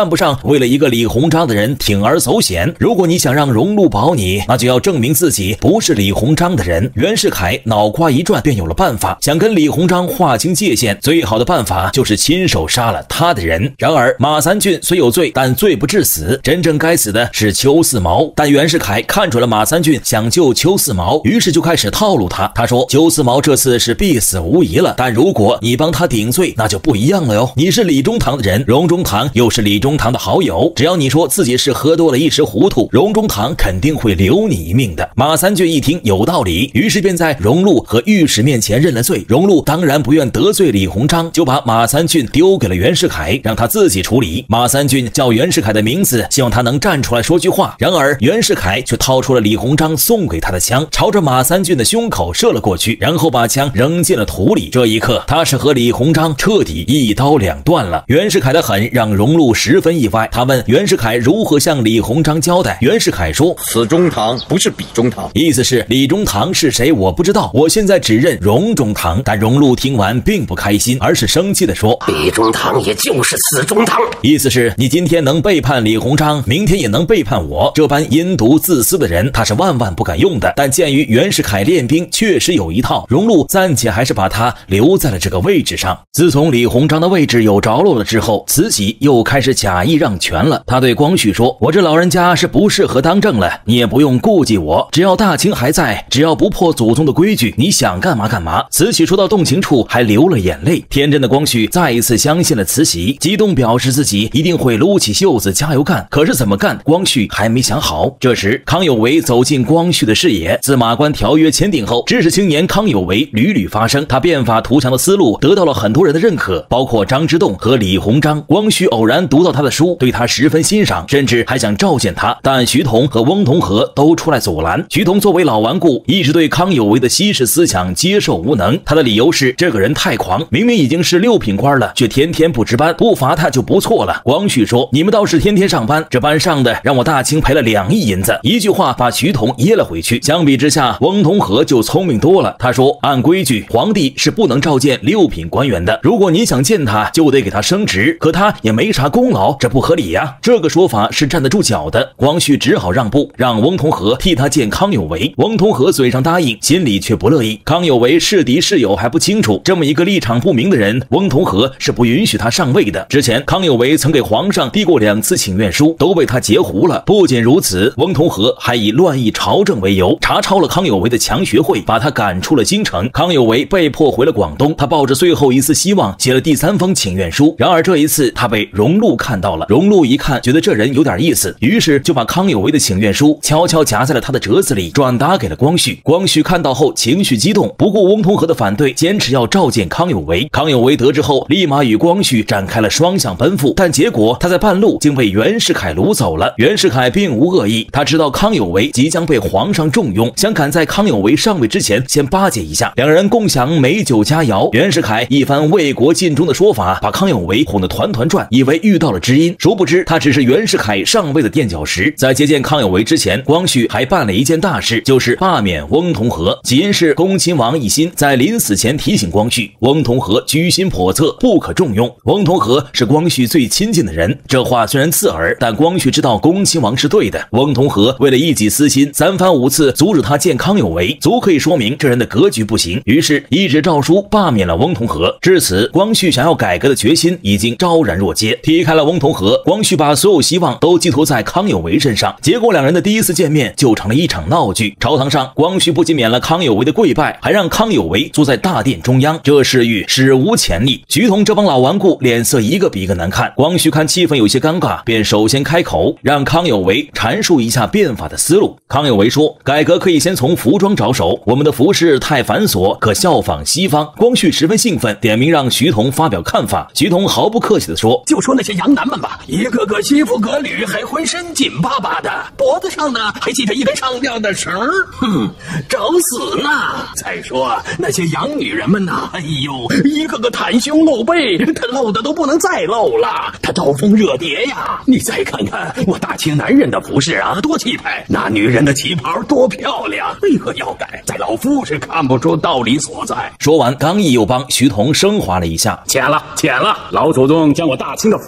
不上为了一个李鸿章的人铤而走险。如果你想让荣禄保你，那就要证明自己不是李鸿章的人。袁世凯脑瓜一转，便有了办法，想跟李鸿章划清界限，最好的办法就是亲手杀了他的人。然而马三郡虽有罪，但罪不至死，真正该死的是邱四毛。但袁世凯看准了马三郡想救邱四毛，于是就开始套路他。他说邱四毛这次是必死无疑了，但如果你帮他顶罪，那就不一样了哟。你是李中堂的人，荣中堂又是李中堂的好友，只要你说自己是喝多了一时糊涂，荣中堂肯定会留你一命的。马三郡一听有道理，于是便在荣禄和御史面前认了罪。荣禄当然不愿得罪李鸿章，就把马三郡丢给了袁世凯，让他自己处理。马三郡叫袁世凯的名字，希望他能站出来说句话。然而袁世凯却掏出了李鸿章送给他的枪，朝着马三郡的胸口射了过去，然后把枪扔进了土里。这一刻他是和李鸿章彻底一刀两断了。袁世凯的狠让荣禄十分意外，他问袁世凯如何向李鸿章交代。袁世凯说此中堂不是彼中堂， 意思是李中堂是谁我不知道，我现在只认荣中堂。但荣禄听完并不开心，而是生气地说彼中堂也就是此中堂， 意思是你今天能背叛李鸿章，明天也能背叛我。这般阴毒自私的人他是万万不敢用的。但鉴于袁世凯练兵确实有一套，荣禄暂且还是把他留在了这个位置上。自从李鸿章的位置有着落了之后，慈禧又开始假意让权了。他对光绪说我这老人家是不适合当政了，你也不用顾忌我，只要大清还在，只要不破祖宗的规矩，你想干嘛干嘛。慈禧说到动情处还流了眼泪。天真的光绪再一次相信了慈禧，激动表示自己一定会撸起袖子加油干。可是怎么干，光绪还没想好。这时康有为走进光绪的视野。自马关条约签订后，知识青年康有为屡屡发声，他变法图强的思路得到了很多人的认可，包括张之洞和李鸿章。光绪偶然读到他的书，对他十分欣赏，甚至还想召见他，但徐同和翁同龢都出来阻拦。徐同作为老顽固，一直对康有为的西式思想接受无能。他的理由是这个人太狂，明明已经是六品官了，却天天不值班，不罚他就不错了。光绪说你们倒是天天上班，这班上的让我大清赔了两亿银子。一句话把徐同噎了回去。相比之下，翁同龢就聪明多了。他说按规矩皇帝是不能召见六品官员的，如果你想见他就得给他升职，可他也没啥功劳，这不合理呀。这个说法是站得住脚的。光绪只好让步，让翁同龢替他见康有为。翁同龢嘴上答应，心里却不乐意。康有为是敌是友还不清楚，这么一个立场不明的人，翁同龢是不允许他上位的。之前康有为曾给皇上递过两次请愿书，都被他截胡了。不仅如此，翁同龢还以乱议朝政为由，查抄了康有为的强学会，把他赶出了京城。康有为被迫回了广东，他抱着最后一丝希望写了第三封请愿书。然而这一次他被荣禄看到了，荣禄一看觉得这人有点意思，于是就把康有为的请愿书悄悄夹在了他的折子里，转达给了光绪。光绪看到后情绪激动，不顾翁同龢的反对，坚持要召见康有为。康有为得知后立马与光绪展开了双向奔赴，但结果他在半路竟被袁世凯掳走了。袁世凯并无恶意，他知道康有为即将被皇上重用，想赶在康有为上位之前先巴结一下，两人共享美酒佳肴。袁世凯一番为国尽忠的说法，把康有为哄得团团转，以为遇到了知音，殊不知他只是袁世凯上位的垫脚石。在接见康有为之前，光绪还办了一件大事，就是罢免翁同龢。起因是恭亲王奕欣在临死前提醒光绪，翁同龢居心叵测，不可重用。翁同龢是光绪最亲近的人，这话虽然刺耳，但光绪知道恭亲王是对的。翁同龢为了一己私心，三番五次阻止他见康有为，足可以说明这人的格局不行。于是一纸诏书罢免了翁同龢。至此，光绪想要改革的决心已经昭然若揭。踢开了翁同龢，光绪把所有希望都寄托在康有为身上。结果两人的第一次见面就成了一场闹剧。朝堂上，光绪不仅免了康有为的跪拜，还让康有为坐在大殿中央，这事欲史无前例。徐同这帮老顽固脸色一个比一个难看。光绪看气氛有些尴尬，便首先开口，让康有为阐述一下变法的思路。康有为说，改革可以先从服装着手，我们的服饰太繁琐，可效仿西方。光绪十分兴奋，点名让徐同发表看法。徐同毫不客气地说， 就说那些洋男们吧，一个个西服革履，还浑身紧巴巴的，脖子上呢还系着一根上吊的绳儿，哼，找死呢！再说那些洋女人们呐，哎呦，一个个袒胸露背，她露的都不能再露了，她招蜂惹蝶呀！你再看看我大清男人的服饰啊，多气派！那女人的旗袍多漂亮，为何要改？在老夫是看不出道理所在。 说完，刚毅又帮徐同升华了一下， 浅了，浅了！老祖宗将我大清的服饰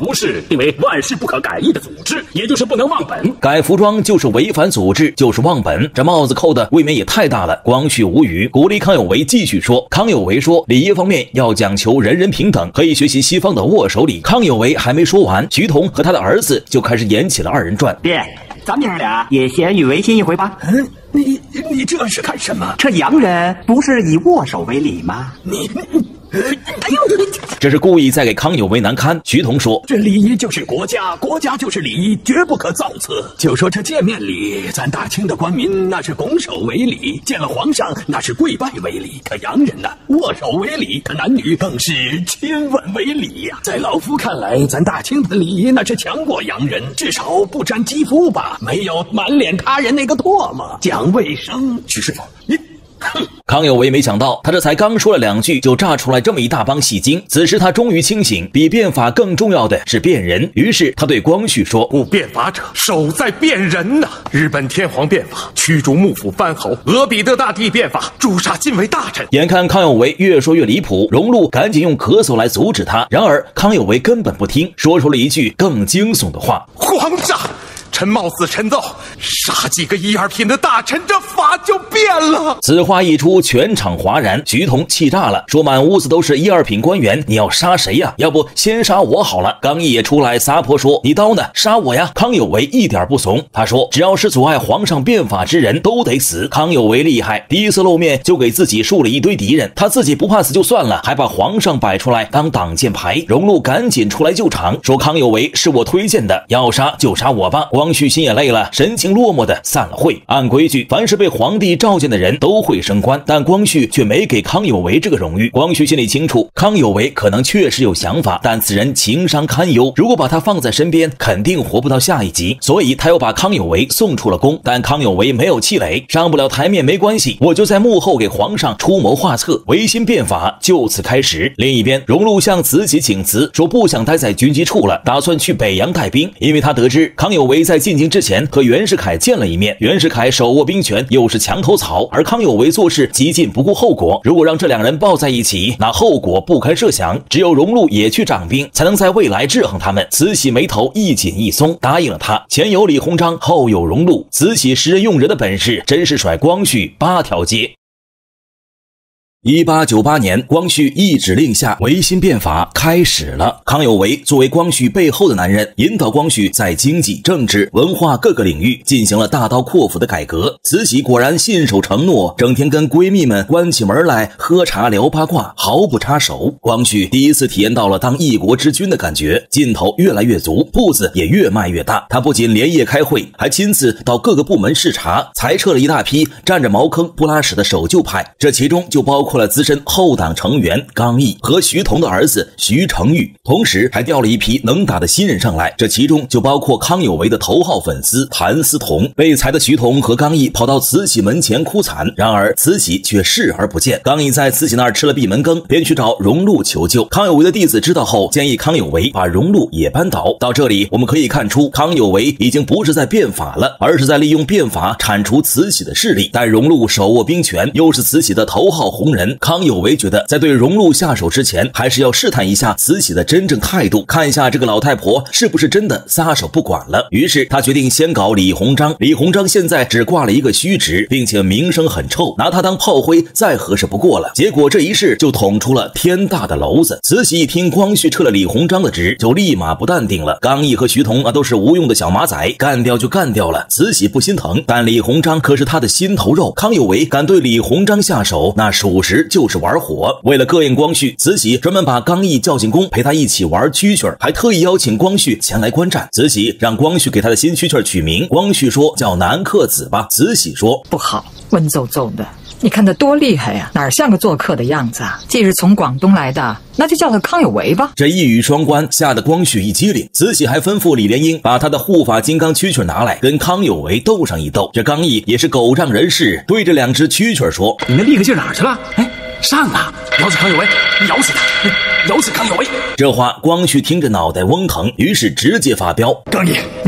因为万事不可改易的组织，也就是不能忘本。 改服装就是违反组织，就是忘本，这帽子扣的未免也太大了。光绪无语，鼓励康有为继续说。康有为说，礼仪方面要讲求人人平等，可以学习西方的握手礼。康有为还没说完，徐桐和他的儿子就开始演起了二人转。 爹，咱们爷俩也咸鱼维新一回吧。 嗯，你你这是干什么？ 这洋人不是以握手为礼吗？ 你。哎呦！ 这是故意在给康有为难堪。徐桐说：“ 这礼仪就是国家，国家就是礼仪，绝不可造次。就说这见面礼，咱大清的官民那是拱手为礼，见了皇上那是跪拜为礼，可洋人呢，握手为礼，可男女更是亲吻为礼呀、啊。在老夫看来，咱大清的礼仪那是强过洋人，至少不沾肌肤吧，没有满脸他人那个唾沫，讲卫生。徐师傅，你。” 康有为没想到，他这才刚说了两句，就炸出来这么一大帮戏精。此时他终于清醒，比变法更重要的是变人。于是他对光绪说：“ 故变法者，手在变人呐！日本天皇变法，驱逐幕府藩侯；俄彼得大帝变法，诛杀禁卫大臣。” 眼看康有为越说越离谱，荣禄赶紧用咳嗽来阻止他。然而康有为根本不听，说出了一句更惊悚的话：“ 皇上！”臣冒死陈奏，杀几个一二品的大臣，这法就变了。 此话一出，全场哗然。徐桐气炸了，说满屋子都是一二品官员，你要杀谁呀？要不先杀我好了。刚毅也出来撒泼说：“你刀呢？杀我呀！”康有为一点不怂，他说：“只要是阻碍皇上变法之人，都得死。”康有为厉害，第一次露面就给自己树了一堆敌人，他自己不怕死就算了，还把皇上摆出来当挡箭牌。荣禄赶紧出来救场，说：“康有为是我推荐的，要杀就杀我吧。”光绪心也累了，神情落寞的散了会。按规矩，凡是被皇帝召见的人都会升官，但光绪却没给康有为这个荣誉。光绪心里清楚，康有为可能确实有想法，但此人情商堪忧，如果把他放在身边，肯定活不到下一集，所以他又把康有为送出了宫。但康有为没有气馁，上不了台面没关系，我就在幕后给皇上出谋划策，维新变法就此开始。另一边，荣禄向慈禧请辞，说不想待在军机处了，打算去北洋带兵，因为他得知康有为在进京之前和袁世凯见了一面，袁世凯手握兵权，又是墙头草，而康有为做事激进不顾后果，如果让这两人抱在一起，那后果不堪设想。只有荣禄也去掌兵，才能在未来制衡他们。慈禧眉头一紧一松，答应了他。前有李鸿章，后有荣禄，慈禧识人用人的本事真是甩光绪八条街。一八九八年，光绪一指令下，维新变法开始了。康有为作为光绪背后的男人，引导光绪在经济、政治、文化各个领域进行了大刀阔斧的改革。慈禧果然信守承诺，整天跟闺蜜们关起门来喝茶聊八卦，毫不插手。光绪第一次体验到了当一国之君的感觉，劲头越来越足，步子也越迈越大。他不仅连夜开会，还亲自到各个部门视察，裁撤了一大批占着茅坑不拉屎的守旧派，这其中就包括包括了资深后党成员刚毅和徐桐的儿子徐承玉，同时还调了一批能打的新人上来，这其中就包括康有为的头号粉丝谭嗣同。被裁的徐桐和刚毅跑到慈禧门前哭惨，然而慈禧却视而不见。刚毅在慈禧那儿吃了闭门羹，便去找荣禄求救。康有为的弟子知道后，建议康有为把荣禄也扳倒。到这里我们可以看出，康有为已经不是在变法了，而是在利用变法铲除慈禧的势力。但荣禄手握兵权，又是慈禧的头号红人，康有为觉得在对荣禄下手之前，还是要试探一下慈禧的真正态度，看一下这个老太婆是不是真的撒手不管了。于是他决定先搞李鸿章。李鸿章现在只挂了一个虚职，并且名声很臭，拿他当炮灰再合适不过了。结果这一试就捅出了天大的娄子。慈禧一听光绪撤了李鸿章的职，就立马不淡定了。刚毅和徐桐啊都是无用的小马仔，干掉就干掉了，慈禧不心疼，但李鸿章可是他的心头肉。康有为敢对李鸿章下手，那属实就是玩火。为了膈应光绪，慈禧专门把刚毅叫进宫陪他一起玩蛐蛐，还特意邀请光绪前来观战。慈禧让光绪给他的新蛐蛐取名，光绪说叫南克子吧，慈禧说不好，文绉绉的。你看他多厉害呀、啊，哪像个做客的样子啊！既是从广东来的，那就叫他康有为吧。 这一语双关，吓得光绪一激灵。慈禧还吩咐李莲英把他的护法金刚蛐蛐拿来，跟康有为斗上一斗。这刚毅也是狗仗人势，对着两只蛐蛐说：“ 你那厉害劲哪儿去了？哎，上啊！咬死康有为，咬死他，咬死康有为！” 这话光绪听着脑袋嗡疼，于是直接发飙：“ 刚毅，你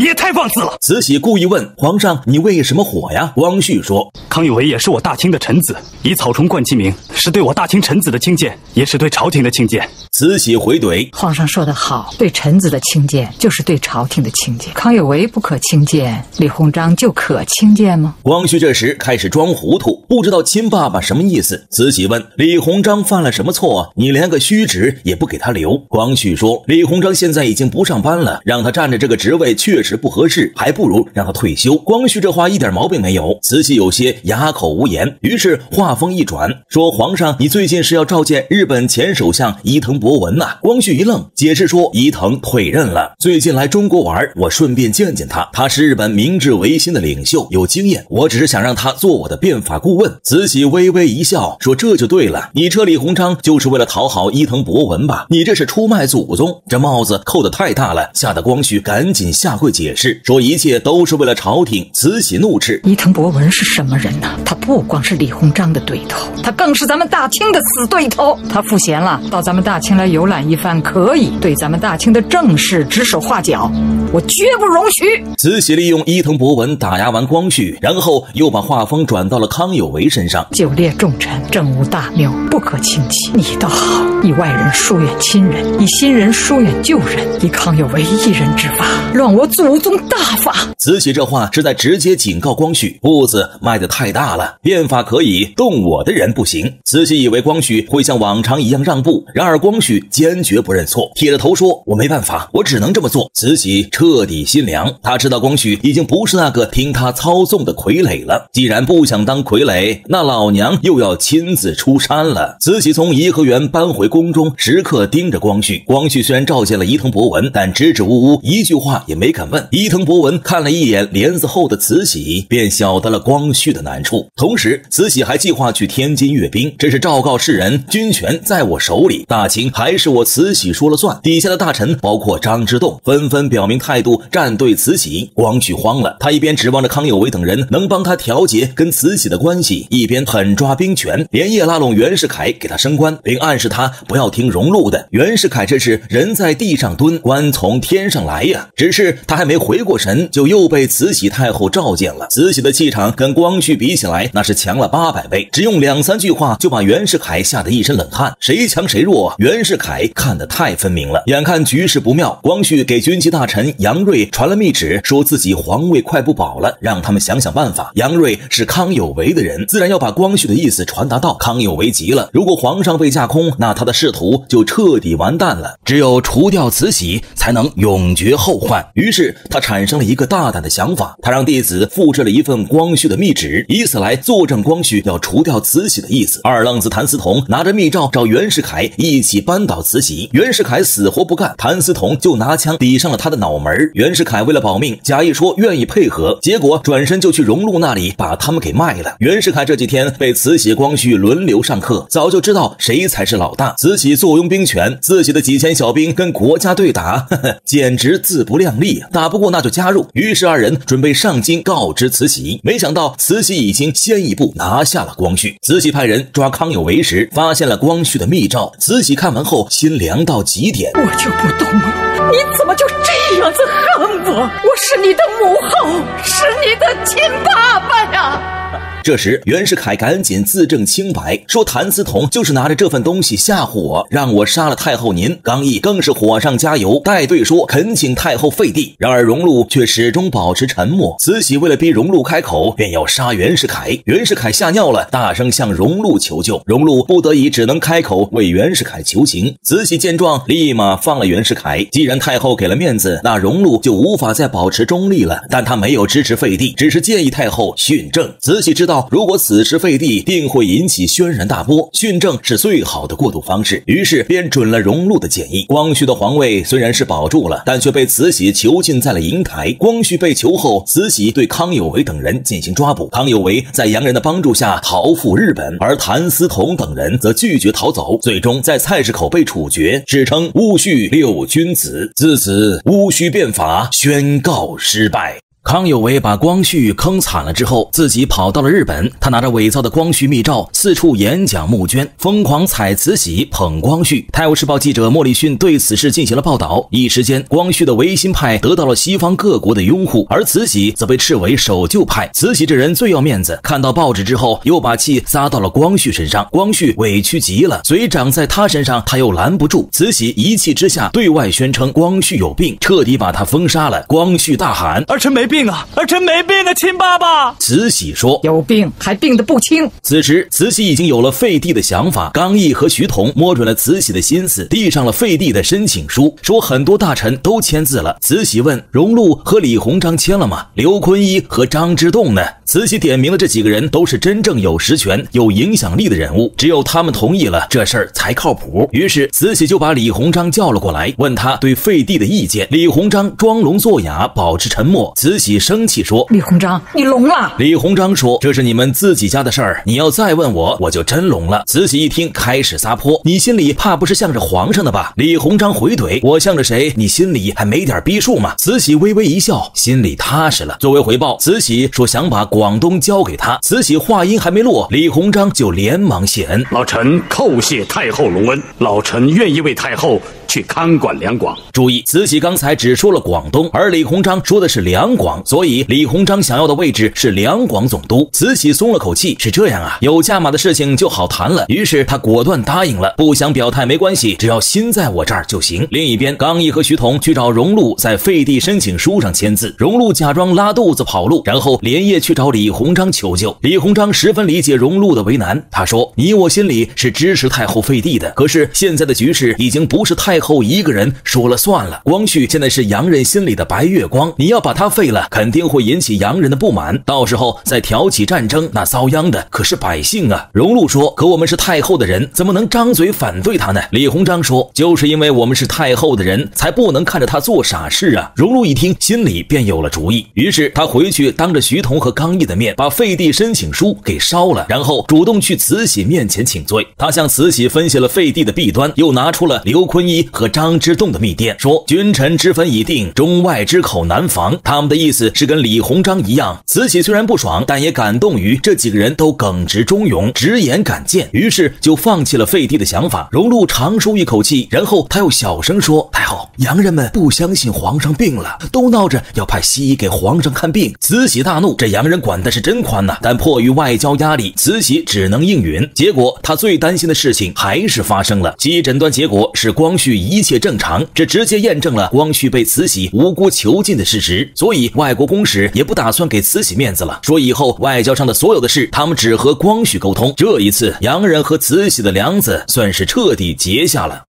你也太放肆了！ 慈禧故意问皇上：“你为什么火呀？”光绪说：“ 康有为也是我大清的臣子，以草虫冠其名，是对我大清臣子的轻贱，也是对朝廷的轻贱。” 慈禧回怼：“ 皇上说得好，对臣子的轻贱就是对朝廷的轻贱。康有为不可轻贱，李鸿章就可轻贱吗？” 光绪这时开始装糊涂，不知道亲爸爸什么意思。慈禧问：“李鸿章犯了什么错？你连个虚职也不给他留？”光绪说：“李鸿章现在已经不上班了，让他占着这个职位确实不合适，还不如让他退休。”光绪这话一点毛病没有。慈禧有些哑口无言，于是话锋一转，说：“皇上，你最近是要召见日本前首相伊藤博文呐、啊？”光绪一愣，解释说：“伊藤退任了，最近来中国玩，我顺便见见他。他是日本明治维新的领袖，有经验，我只是想让他做我的变法顾问。”慈禧微微一笑，说：“这就对了，你撤李鸿章就是为了讨好伊藤博文吧？你这是出卖祖宗！”这帽子扣得太大了，吓得光绪赶紧下跪解释，说一切都是为了朝廷。慈禧怒斥：“ 伊藤博文是什么人呢？他不光是李鸿章的对头，他更是咱们大清的死对头。他赋闲了，到咱们大清来游览一番，可以对咱们大清的政事指手画脚，我绝不容许。” 慈禧利用伊藤博文打压完光绪，然后又把话锋转到了康有为身上。 久列重臣，政务大谬，不可轻弃。你倒好，以外人疏远亲人，以新人疏远旧人，以康有为一人之法乱我祖宗大法。 慈禧这话是在直接警告光绪，步子迈得太大了，变法可以，动我的人不行。慈禧以为光绪会像往常一样让步，然而光绪坚决不认错，铁着头说：“我没办法，我只能这么做。”慈禧彻底心凉，她知道光绪已经不是那个听她操纵的傀儡了。既然不想当傀儡，那老娘又要亲自出山了。慈禧从颐和园搬回宫中，时刻盯着光绪。光绪虽然召见了伊藤博文，但支支吾吾，一句话也没敢问。伊藤博文看了一眼帘子后的慈禧，便晓得了光绪的难处。同时，慈禧还计划去天津阅兵，这是昭告世人，军权在我手里，大清还是我慈禧说了算。底下的大臣包括张之洞纷纷表明态度，站队慈禧。光绪慌了，他一边指望着康有为等人能帮他调节跟慈禧的关系，一边狠抓兵权，连夜拉拢袁世凯给他升官，并暗示他不要听荣禄的。袁世凯这是人在地上蹲，官从天上来呀！只是他还没回过神，就又被慈禧太后召见了。慈禧的气场跟光绪比起来，那是强了八百倍，只用两三句话就把袁世凯吓得一身冷汗。谁强谁弱，袁世凯看得太分明了。眼看局势不妙，光绪给军机大臣杨锐传了密旨，说自己皇位快不保了，让他们想想办法。杨锐是康有为的人，自然要把光绪的意思传达到。康有为急了，如果皇上被架空，那他的仕途就彻底完蛋了。只有除掉慈禧，才能永绝后患。于是他产生了一个大胆的想法，他让弟子复制了一份光绪的密旨，以此来作证光绪要除掉慈禧的意思。二愣子谭嗣同拿着密诏找袁世凯一起扳倒慈禧，袁世凯死活不干，谭嗣同就拿枪抵上了他的脑门。袁世凯为了保命，假意说愿意配合，结果转身就去荣禄那里把他们给卖了。袁世凯这几天被慈禧、光绪轮流上课，早就知道谁才是老大。慈禧坐拥兵权，自己的几千小兵跟国家对打，呵呵，简直自不量力，打不过那就加入。于是二人准备上京告知慈禧，没想到慈禧已经先一步拿下了光绪。慈禧派人抓康有为时，发现了光绪的密诏，慈禧看完后心凉到极点。 我就不懂了，你怎么就这样子恨我？我是你的母后，是你的亲爸爸呀！ 这时袁世凯赶紧自证清白，说谭嗣同就是拿着这份东西吓唬我，让我杀了太后您。刚毅更是火上加油，带队说恳请太后废帝。然而荣禄却始终保持沉默。慈禧为了逼荣禄开口，便要杀袁世凯。袁世凯吓尿了，大声向荣禄求救。荣禄不得已只能开口为袁世凯求情。慈禧见状，立马放了袁世凯。既然太后给了面子，那荣禄就无法再保持中立了。但他没有支持废帝，只是建议太后训政。慈禧知道如果此时废帝，定会引起轩然大波，训政是最好的过渡方式，于是便准了荣禄的建议。光绪的皇位虽然是保住了，但却被慈禧囚禁在了瀛台。光绪被囚后，慈禧对康有为等人进行抓捕，康有为在洋人的帮助下逃赴日本，而谭嗣同等人则拒绝逃走，最终在菜市口被处决，史称戊戌六君子。自此戊戌变法宣告失败。 康有为把光绪坑惨了之后，自己跑到了日本。他拿着伪造的光绪密诏，四处演讲募捐，疯狂踩慈禧，捧光绪。泰晤士报记者莫里逊对此事进行了报道，一时间光绪的维新派得到了西方各国的拥护，而慈禧则被斥为守旧派。慈禧这人最要面子，看到报纸之后又把气撒到了光绪身上，光绪委屈极了，嘴长在他身上他又拦不住。慈禧一气之下对外宣称光绪有病，彻底把他封杀了。光绪大喊： 儿臣没病啊，儿臣没病啊，亲爸爸。 慈禧说： 有病还病得不轻。 此时慈禧已经有了废帝的想法，刚毅和徐桐摸准了慈禧的心思，递上了废帝的申请书，说很多大臣都签字了。慈禧问荣禄和李鸿章签了吗？刘坤一和张之洞呢？慈禧点明了这几个人都是真正有实权有影响力的人物，只有他们同意了，这事儿才靠谱。于是慈禧就把李鸿章叫了过来，问他对废帝的意见。李鸿章装聋作哑，保持沉默。慈禧生气说： 李鸿章，你聋了。 李鸿章说：这是你们自己家的事儿，你要再问我，我就真聋了。慈禧一听开始撒泼：你心里怕不是向着皇上的吧？李鸿章回怼：我向着谁？你心里还没点逼数吗？慈禧微微一笑，心里踏实了。作为回报，慈禧说想把广东交给他。慈禧话音还没落，李鸿章就连忙谢恩： 老臣叩谢太后隆恩，老臣愿意为太后去看管两广。 注意，慈禧刚才只说了广东，而李鸿章说的是两广，所以李鸿章想要的位置是两广总督。慈禧松了口气，是这样啊，有价码的事情就好谈了。于是他果断答应了，不想表态没关系，只要心在我这儿就行。另一边，刚毅和徐桐去找荣禄，在废帝申请书上签字。荣禄假装拉肚子跑路，然后连夜去找李鸿章求救。李鸿章十分理解荣禄的为难，他说：你我心里是支持太后废帝的，可是现在的局势已经不是太后一个人说了算了。光绪现在是洋人心里的白月光，你要把他废了，肯定会引起洋人的不满，到时候再挑起战争，那遭殃的可是百姓啊。荣禄说：可我们是太后的人，怎么能张嘴反对他呢？李鸿章说：就是因为我们是太后的人，才不能看着他做傻事啊。荣禄一听，心里便有了主意，于是他回去当着徐桐和刚毅的面，把废帝申请书给烧了，然后主动去慈禧面前请罪。他向慈禧分析了废帝的弊端，又拿出了刘坤一和张之洞的密电，说君臣之分已定，中外之口难防。他们的意思是跟李鸿章一样。慈禧虽然不爽，但也感动于这几个人都耿直忠勇，直言敢谏，于是就放弃了废帝的想法。荣禄长舒一口气，然后他又小声说：太后，洋人们不相信皇上病了，都闹着要派西医给皇上看病。慈禧大怒，这洋人管的是真宽呐、啊！但迫于外交压力，慈禧只能应允。结果他最担心的事情还是发生了，西医诊断结果是光绪一切正常，这直接验证了光绪被慈禧无辜囚禁的事实。所以外国公使也不打算给慈禧面子了，说以后外交上的所有的事他们只和光绪沟通。这一次洋人和慈禧的梁子算是彻底结下了。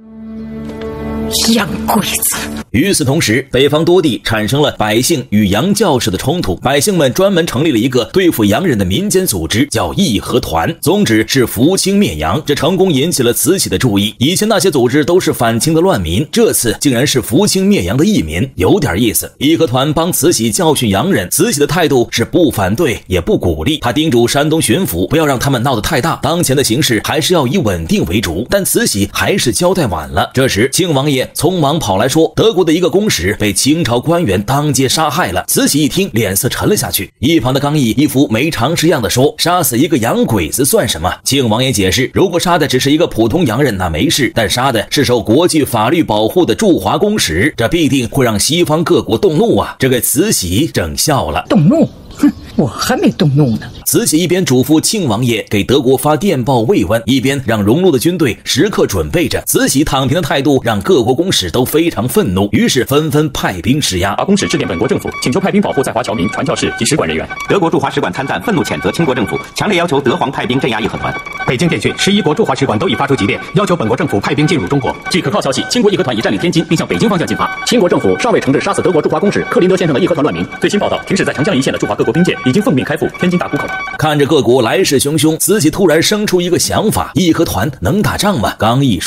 洋鬼子！ 与此同时，北方多地产生了百姓与洋教士的冲突，百姓们专门成立了一个对付洋人的民间组织，叫义和团，宗旨是扶清灭洋。这成功引起了慈禧的注意，以前那些组织都是反清的乱民，这次竟然是扶清灭洋的义民，有点意思。义和团帮慈禧教训洋人，慈禧的态度是不反对也不鼓励，他叮嘱山东巡抚不要让他们闹得太大，当前的形势还是要以稳定为主。但慈禧还是交代晚了。这时庆王爷匆忙跑来说，德国的一个公使被清朝官员当街杀害了。慈禧一听，脸色沉了下去。一旁的刚毅一副没常识样的说，杀死一个洋鬼子算什么？庆王爷解释，如果杀的只是一个普通洋人那没事，但杀的是受国际法律保护的驻华公使，这必定会让西方各国动怒啊！这给慈禧整笑了。 动怒？哼，我还没动怒呢。 慈禧一边嘱咐庆王爷给德国发电报慰问，一边让荣禄的军队时刻准备着。慈禧躺平的态度让各国公使都非常愤怒，于是纷纷派兵施压。 华公使致电本国政府，请求派兵保护在华侨民、传教士及使馆人员。 德国驻华使馆参赞愤怒谴责清国政府，强烈要求德皇派兵镇压义和团。 北京电讯，十一国驻华使馆都已发出急电，要求本国政府派兵进入中国。据可靠消息，清国义和团已占领天津，并向北京方向进发。清国政府尚未惩治杀死德国驻华公使克林德先生的义和团乱民。最新报道，停驶在长江一线的驻华各国兵舰已经奉命开赴天津大沽口。 看着各国来势汹汹，慈禧突然生出一个想法：义和团能打仗吗？刚毅说，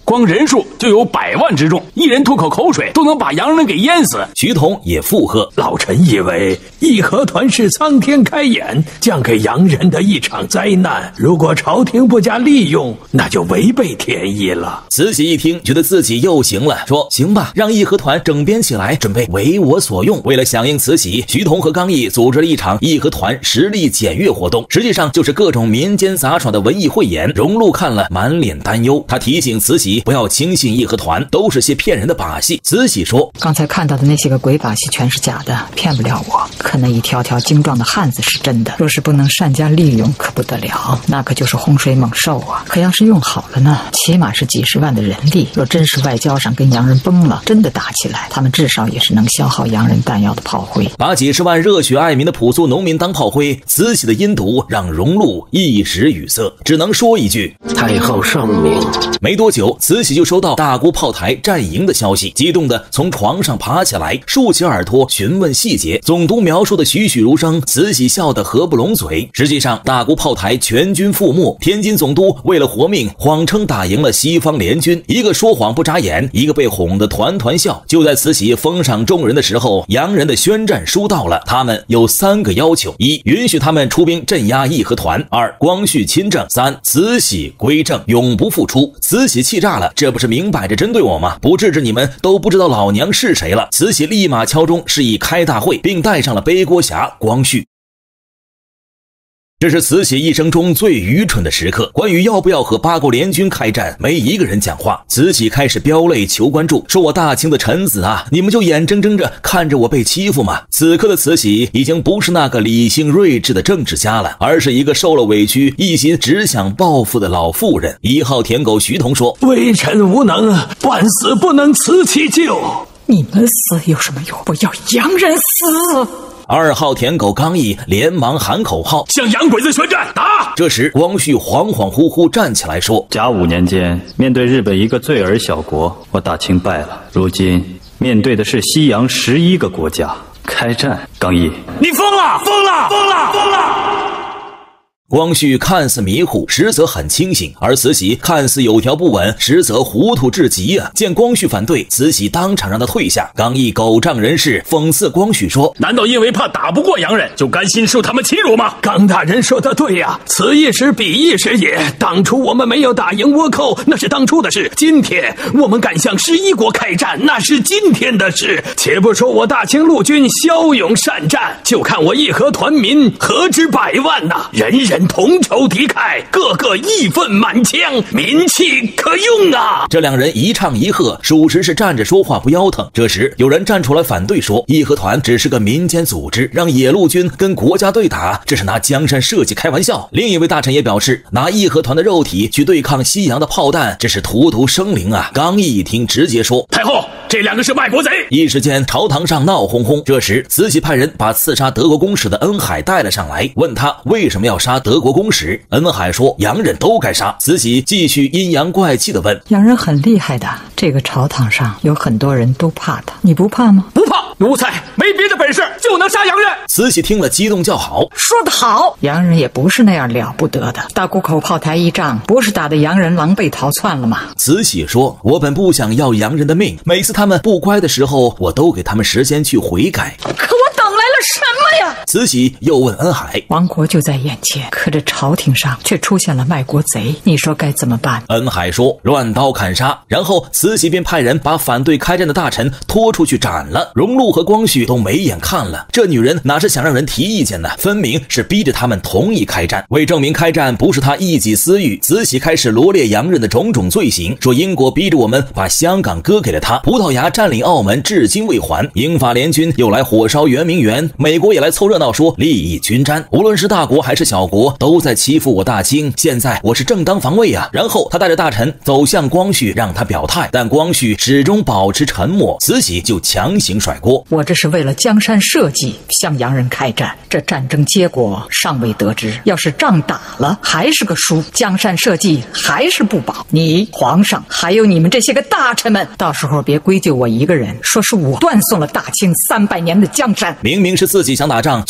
光人数就有百万之众，一人吐口口水都能把洋人给淹死。 徐同也附和： 老臣以为义和团是苍天开眼，降给洋人的一场灾难。如果朝廷不加利用，那就违背天意了。 慈禧一听，觉得自己又行了，说：行吧，让义和团整编起来，准备为我所用。为了响应慈禧，徐同和刚毅组织了一场义和团实力检阅活动，实际上就是各种民间杂耍的文艺汇演。荣禄看了满脸担忧，他提醒慈禧不要轻信义和团，都是些骗人的把戏。慈禧说： 刚才看到的那些个鬼把戏全是假的，骗不了我。可那一条条精壮的汉子是真的，若是不能善加利用，可不得了，那可就是洪水猛兽啊！可要是用好了呢，起码是几十万的人力。若真是外交上跟洋人崩了，真的打起来，他们至少也是能消耗洋人弹药的炮灰。 把几十万热血爱民的朴素农民当炮灰，慈禧的阴毒让荣禄一时语塞，只能说一句： 太后圣明。 没多久，慈禧就收到大沽炮台战营的消息，激动地从床上爬起来，竖起耳朵询问细节。总督描述的栩栩如生，慈禧笑得合不拢嘴。实际上，大沽炮台全军覆没，天津总督为了活命，谎称打赢了西方联军，一个说谎不眨眼，一个被哄得团团笑。就在慈禧封赏众人的时候，洋人的宣战书到了，他们有三个要求：一、允许他们出兵镇压义和团；二、光绪亲政；三、慈禧归正，永不复出。慈禧气炸了，这不是明摆着针对我吗？不治治你们都不知道老娘是谁了。慈禧立马敲钟示意开大会，并带上了背锅侠光绪。这是慈禧一生中最愚蠢的时刻。关于要不要和八国联军开战，没一个人讲话。慈禧开始飙泪求关注，说我大清的臣子啊，你们就眼睁睁着看着我被欺负吗？此刻的慈禧已经不是那个理性睿智的政治家了，而是一个受了委屈，一心只想报复的老妇人。一号舔狗徐同说： 微臣无能，半死不能辞其咎。 你们死有什么用？我要洋人死！ 二号舔狗刚毅连忙喊口号， 向洋鬼子宣战，打！ 这时光绪恍恍惚惚站起来说： 甲午年间，面对日本一个罪尔小国，我大清败了，如今面对的是西洋十一个国家，开战。刚毅， 你疯了，疯了，疯了，疯了！ 光绪看似迷糊，实则很清醒，而慈禧看似有条不紊，实则糊涂至极啊！见光绪反对，慈禧当场让他退下。刚毅狗仗人势，讽刺光绪说： 难道因为怕打不过洋人，就甘心受他们欺辱吗？ 刚大人说的对呀，此一时彼一时也。当初我们没有打赢倭寇，那是当初的事；今天我们敢向十一国开战，那是今天的事。且不说我大清陆军骁勇善战，就看我义和团民何止百万呐、啊，人人同仇敌忾，个个义愤满腔，民气可用啊！ 这两人一唱一和，属实是站着说话不腰疼。这时有人站出来反对说，义和团只是个民间组织，让野陆军跟国家对打，这是拿江山社稷开玩笑。另一位大臣也表示，拿义和团的肉体去对抗西洋的炮弹，这是荼毒生灵啊！刚毅一听，直接说： 太后，这两个是卖国贼！ 一时间朝堂上闹哄哄。这时慈禧派人把刺杀德国公使的恩海带了上来，问他为什么要杀德国公使。恩海说洋人都该杀。慈禧继续阴阳怪气地问： 洋人很厉害的，这个朝堂上有很多人都怕他，你不怕吗？ 不怕，奴才没别的本事，就能杀洋人。 慈禧听了激动叫好， 说得好，洋人也不是那样了不得的。大沽口炮台一仗，不是打得洋人狼狈逃窜了吗？ 慈禧说，我本不想要洋人的命，每次他们不乖的时候，我都给他们时间去悔改， 可我等来了什么呀？ 慈禧又问恩海， 亡国就在眼前，可这朝廷上却出现了卖国贼，你说该怎么办？ 恩海说，乱刀砍杀。然后慈禧便派人把反对开战的大臣拖出去斩了。荣禄和光绪都没眼看了，这女人哪是想让人提意见呢，分明是逼着他们同意开战。为证明开战不是他一己私欲，慈禧开始罗列洋人的种种罪行，说英国逼着我们把香港割给了他，葡萄牙占领澳门至今未还，英法联军又来火烧圆明园，美国也来凑热闹说利益均沾，无论是大国还是小国都在欺负我大清，现在我是正当防卫啊。然后他带着大臣走向光绪，让他表态，但光绪始终保持沉默，慈禧就强行甩锅， 我这是为了江山社稷向洋人开战，这战争结果尚未得知，要是仗打了还是个输，江山社稷还是不保，你皇上还有你们这些个大臣们，到时候别归咎我一个人，说是我断送了大清三百年的江山。 明明是自己想打仗，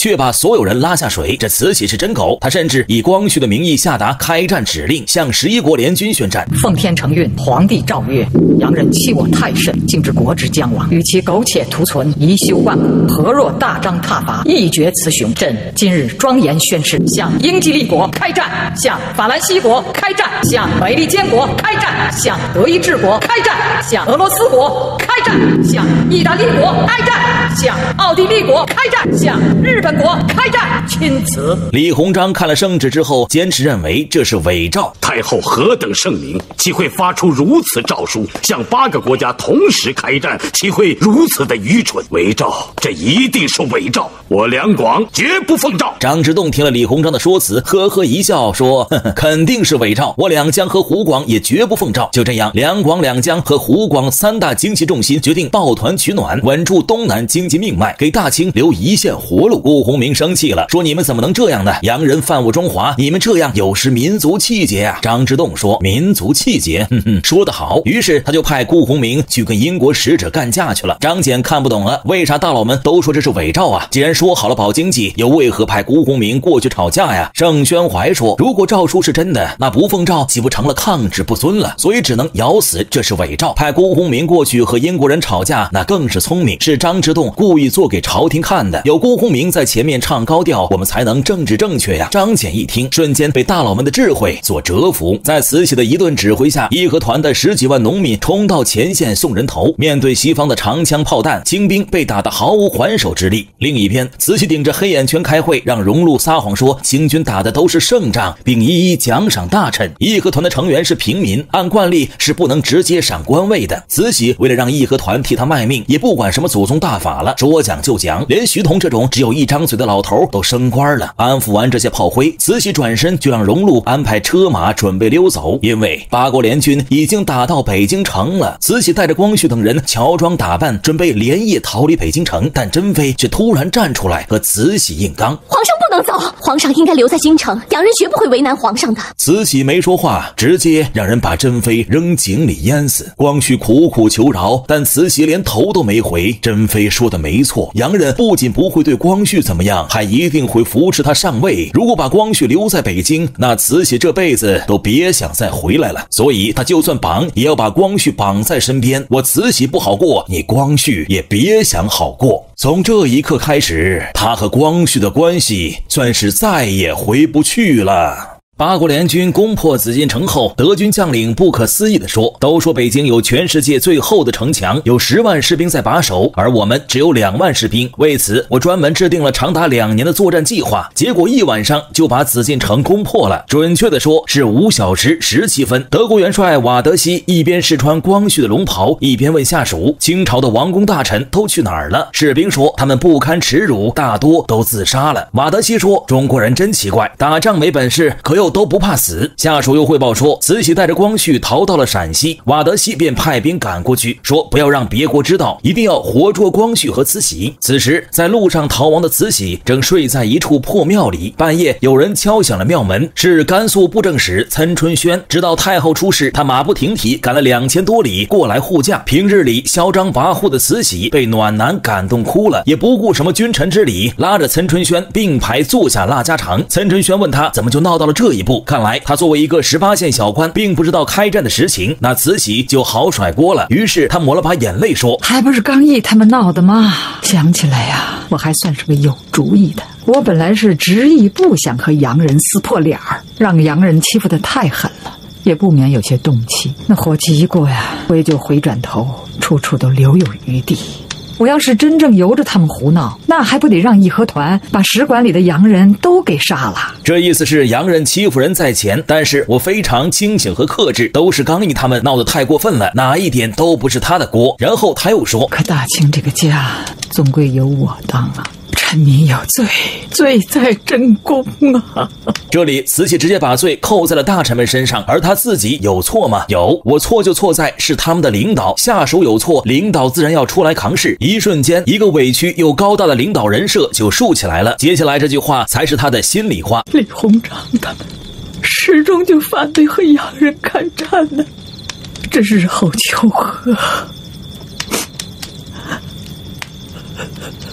却把所有人拉下水。这慈禧是真狗，他甚至以光绪的名义下达开战指令，向十一国联军宣战。 奉天承运，皇帝诏曰：洋人欺我太甚，竟至国之将亡，与其苟且图存，贻修万古，何若大张挞伐，一决雌雄？朕今日庄严宣誓，向英吉利国开战，向法兰西国开战，向美利坚国开战，向德意志国开战，向俄罗斯国开战，向意大利国开战，向奥地利国开战，向日本国开战。钦此。 李鸿章看了圣旨之后，坚持认为这是伪诏。 太后何等圣明，岂会发出如此诏书，向八个国家同时开战？岂会如此的愚蠢？伪诏，这一定是伪诏！我两广绝不奉诏。 张之洞听了李鸿章的说辞，呵呵一笑，说：“呵呵，肯定是伪诏，我两江和湖广也绝不奉诏。”就这样，两广、两江和湖广三大经济重心决定抱团取暖，稳住东南经济命脉，给大清留一线活路。顾鸿铭生气了，说：“你们怎么能这样呢？洋人犯我中华，你们这样有失民族气节啊！”张之洞说：“民族气节，哼哼，说得好。”于是他就派顾鸿铭去跟英国使者干架去了。张謇看不懂了，为啥大佬们都说这是伪诏啊？既然说好了保经济，又为何派顾鸿铭过去吵架呀？盛宣怀说：“如果诏书是真的，那不奉诏岂不成了抗旨不遵了？所以只能咬死这是伪诏。派顾鸿铭过去和英国人吵架，那更是聪明，是张之洞故意做给朝廷看的。有顾鸿铭在前面唱高调，我们才能政治正确呀。”张謇一听，瞬间被大佬们的智慧所折服。在慈禧的一顿指挥下，义和团的十几万农民冲到前线送人头，面对西方的长枪炮弹，清兵被打得毫无还手之力。另一边，慈禧顶着黑眼圈开会，让荣禄撒谎说清军打的都是胜仗，并一一奖赏大臣。义和团的成员是平民，按惯例是不能直接赏官位的。慈禧为了让义和团替他卖命，也不管什么祖宗大法了，说讲就讲，连徐同这种只有一张嘴的老头都升官了。安抚完这些炮灰，慈禧转身就让荣禄安排车马准备溜走，因为八国联军已经打到北京城了。慈禧带着光绪等人乔装打扮，准备连夜逃离北京城，但珍妃却突然站出来和慈禧硬刚：“ 皇上不能走，皇上应该留在京城，洋人绝不会为难皇上的。” 慈禧没说话，直接让人把珍妃扔井里淹死。光绪苦苦求饶，但慈禧连头都没回。珍妃说的没错，洋人不仅不会对光绪怎么样，还一定会扶持他上位。如果把光绪留在北京，那慈禧这辈子都别想再回来了。所以他就算绑，也要把光绪绑在身边。我慈禧不好过，你光绪也别想好过。从这一刻开始，他和光绪的关系算是再也回不去了。八国联军攻破紫禁城后，德军将领不可思议地说：“都说北京有全世界最厚的城墙，有十万士兵在把守，而我们只有两万士兵。为此，我专门制定了长达两年的作战计划。结果一晚上就把紫禁城攻破了。准确地说，是五小时十七分。德国元帅瓦德西一边试穿光绪的龙袍，一边问下属：清朝的王公大臣都去哪儿了？士兵说他们不堪耻辱，大多都自杀了。瓦德西说：中国人真奇怪，打仗没本事，可又都不怕死。下属又汇报说，慈禧带着光绪逃到了陕西，瓦德西便派兵赶过去，说不要让别国知道，一定要活捉光绪和慈禧。此时在路上逃亡的慈禧正睡在一处破庙里，半夜有人敲响了庙门，是甘肃布政使岑春轩。直到太后出事，他马不停蹄赶了两千多里过来护驾。平日里嚣张跋扈的慈禧被暖男感动哭了，也不顾什么君臣之礼，拉着岑春轩并排坐下拉家常。岑春轩问他怎么就闹到了这一步，看来他作为一个十八线小官，并不知道开战的实情，那慈禧就好甩锅了。于是他抹了把眼泪说， 还不是刚毅他们闹的吗？想起来呀，我还算是个有主意的。我本来是执意不想和洋人撕破脸儿，让洋人欺负得太狠了，也不免有些动气。那火气一过呀，我也就回转头，处处都留有余地。我要是真正由着他们胡闹，那还不得让义和团把使馆里的洋人都给杀了？ 这意思是洋人欺负人在前，但是我非常清醒和克制，都是刚毅他们闹得太过分了，哪一点都不是他的锅。然后他又说， 可大清这个家总归由我当啊，臣民有罪，罪在真功啊！ 这里慈禧直接把罪扣在了大臣们身上，而他自己有错吗？有，我错就错在是他们的领导，下属有错，领导自然要出来扛事。一瞬间，一个委屈又高大的领导人设就竖起来了。接下来这句话才是他的心里话： 李鸿章他们始终就反对和洋人开战呢，这日后求和，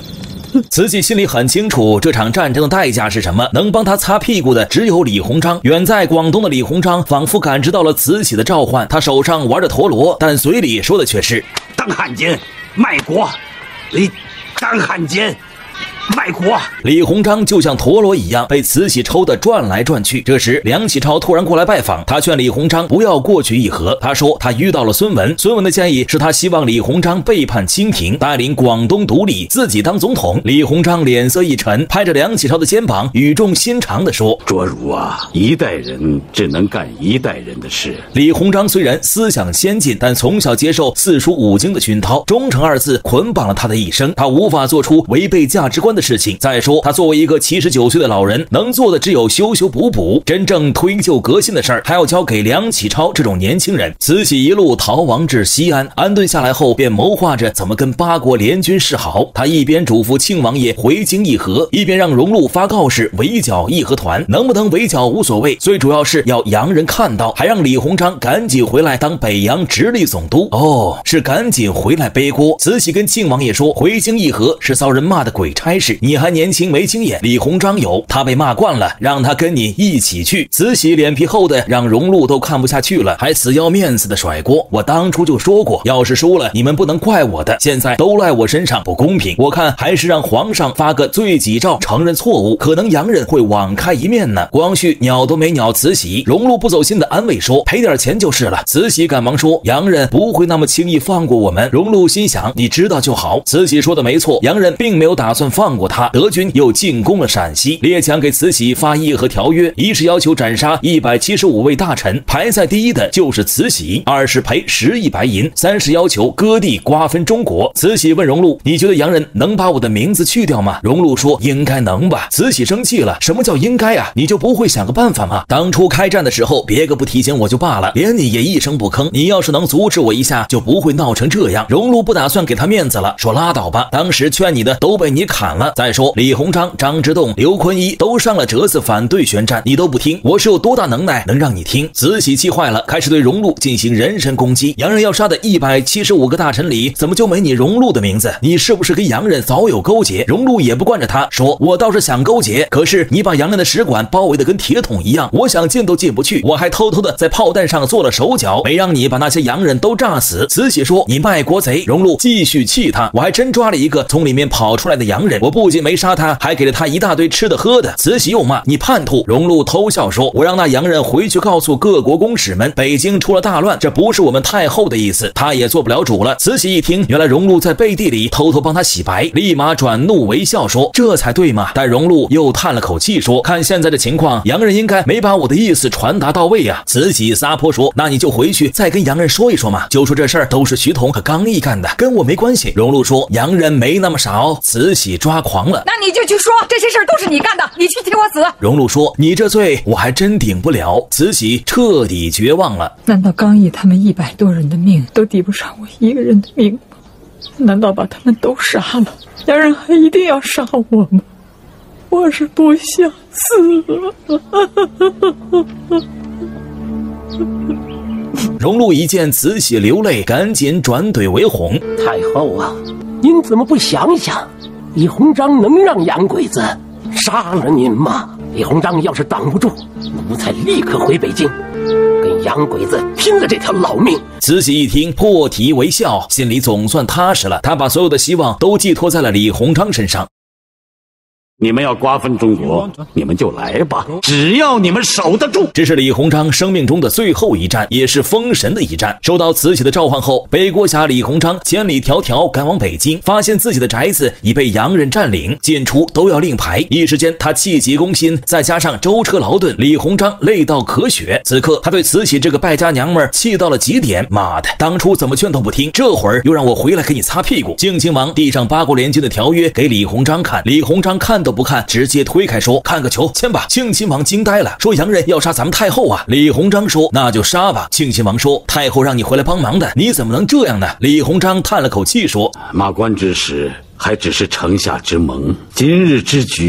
慈禧心里很清楚，这场战争的代价是什么？能帮他擦屁股的只有李鸿章。远在广东的李鸿章仿佛感知到了慈禧的召唤，他手上玩着陀螺，但嘴里说的却是： 当汉奸，卖国。你当汉奸。卖国！ 李鸿章就像陀螺一样被慈禧抽得转来转去。这时，梁启超突然过来拜访，他劝李鸿章不要过去议和。他说他遇到了孙文，孙文的建议是他希望李鸿章背叛清廷，带领广东独立，自己当总统。李鸿章脸色一沉，拍着梁启超的肩膀，语重心长地说：“ 卓如啊，一代人只能干一代人的事。” 李鸿章虽然思想先进，但从小接受四书五经的熏陶，忠诚二字捆绑了他的一生，他无法做出违背价值观的事情。再说，他作为一个七十九岁的老人，能做的只有修修补补，真正推就革新的事儿，还要交给梁启超这种年轻人。慈禧一路逃亡至西安，安顿下来后，便谋划着怎么跟八国联军示好。他一边嘱咐庆王爷回京议和，一边让荣禄发告示围剿义和团。能不能围剿无所谓，最主要是要洋人看到，还让李鸿章赶紧回来当北洋直隶总督。哦，是赶紧回来背锅。慈禧跟庆王爷说，回京议和是遭人骂的鬼差事，你还年轻没经验，李鸿章有，他被骂惯了，让他跟你一起去。慈禧脸皮厚的让荣禄都看不下去了，还死要面子的甩锅。我当初就说过，要是输了你们不能怪我的，现在都赖我身上，不公平。我看还是让皇上发个罪己诏承认错误，可能洋人会网开一面呢。光绪鸟都没鸟慈禧，荣禄不走心的安慰说，赔点钱就是了。慈禧赶忙说，洋人不会那么轻易放过我们。荣禄心想，你知道就好。慈禧说的没错，洋人并没有打算放过他。德军又进攻了陕西，列强给慈禧发议和条约，一是要求斩杀一百七十五位大臣，排在第一的就是慈禧；二是赔十亿白银；三是要求割地瓜分中国。慈禧问荣禄，你觉得洋人能把我的名字去掉吗？荣禄说，应该能吧。慈禧生气了，什么叫应该啊？你就不会想个办法吗？当初开战的时候，别个不提醒我就罢了，连你也一声不吭，你要是能阻止我一下，就不会闹成这样。荣禄不打算给他面子了，说拉倒吧，当时劝你的都被你砍了。再说李鸿章、张之洞、刘坤一都上了折子反对宣战，你都不听，我是有多大能耐能让你听？慈禧气坏了，开始对荣禄进行人身攻击。洋人要杀的一百七十五个大臣里，怎么就没你荣禄的名字？你是不是跟洋人早有勾结？荣禄也不惯着他，说我倒是想勾结，可是你把洋人的使馆包围的跟铁桶一样，我想进都进不去，我还偷偷的在炮弹上做了手脚，没让你把那些洋人都炸死。慈禧说，你卖国贼。荣禄继续气他，我还真抓了一个从里面跑出来的洋人，我不仅没杀他，还给了他一大堆吃的喝的。慈禧又骂，你叛徒。荣禄偷笑说，我让那洋人回去告诉各国公使们，北京出了大乱，这不是我们太后的意思，他也做不了主了。慈禧一听，原来荣禄在背地里偷偷帮他洗白，立马转怒为笑说，这才对嘛。但荣禄又叹了口气说，看现在的情况，洋人应该没把我的意思传达到位啊。慈禧撒泼说，那你就回去再跟洋人说一说嘛，就说这事儿都是徐桐和刚毅干的，跟我没关系。荣禄说，洋人没那么少。慈禧抓狂了， 那你就去说这些事儿都是你干的，你去替我死。 荣禄说，你这罪我还真顶不了。慈禧彻底绝望了， 难道刚毅他们一百多人的命都抵不上我一个人的命吗？难道把他们都杀了，洋人还一定要杀我吗？我是不想死。 荣禄一见慈禧流泪，赶紧转怼为哄， 太后啊，您怎么不想想，李鸿章能让洋鬼子杀了您吗？李鸿章要是挡不住，奴才立刻回北京，跟洋鬼子拼了这条老命。 慈禧一听，破涕为笑，心里总算踏实了。她把所有的希望都寄托在了李鸿章身上。 你们要瓜分中国，你们就来吧，只要你们守得住。 这是李鸿章生命中的最后一战，也是封神的一战。收到慈禧的召唤后，北国侠李鸿章千里迢迢赶往北京，发现自己的宅子已被洋人占领，进出都要令牌。一时间他气急攻心，再加上舟车劳顿，李鸿章累到咳血。此刻他对慈禧这个败家娘们儿气到了极点，妈的，当初怎么劝都不听，这会儿又让我回来给你擦屁股。敬亲王递上八国联军的条约给李鸿章看，李鸿章看都不看，直接推开说，看个球，签吧。庆亲王惊呆了，说洋人要杀咱们太后啊。李鸿章说，那就杀吧。庆亲王说，太后让你回来帮忙的，你怎么能这样呢？李鸿章叹了口气说， 马关之时还只是城下之盟，今日之局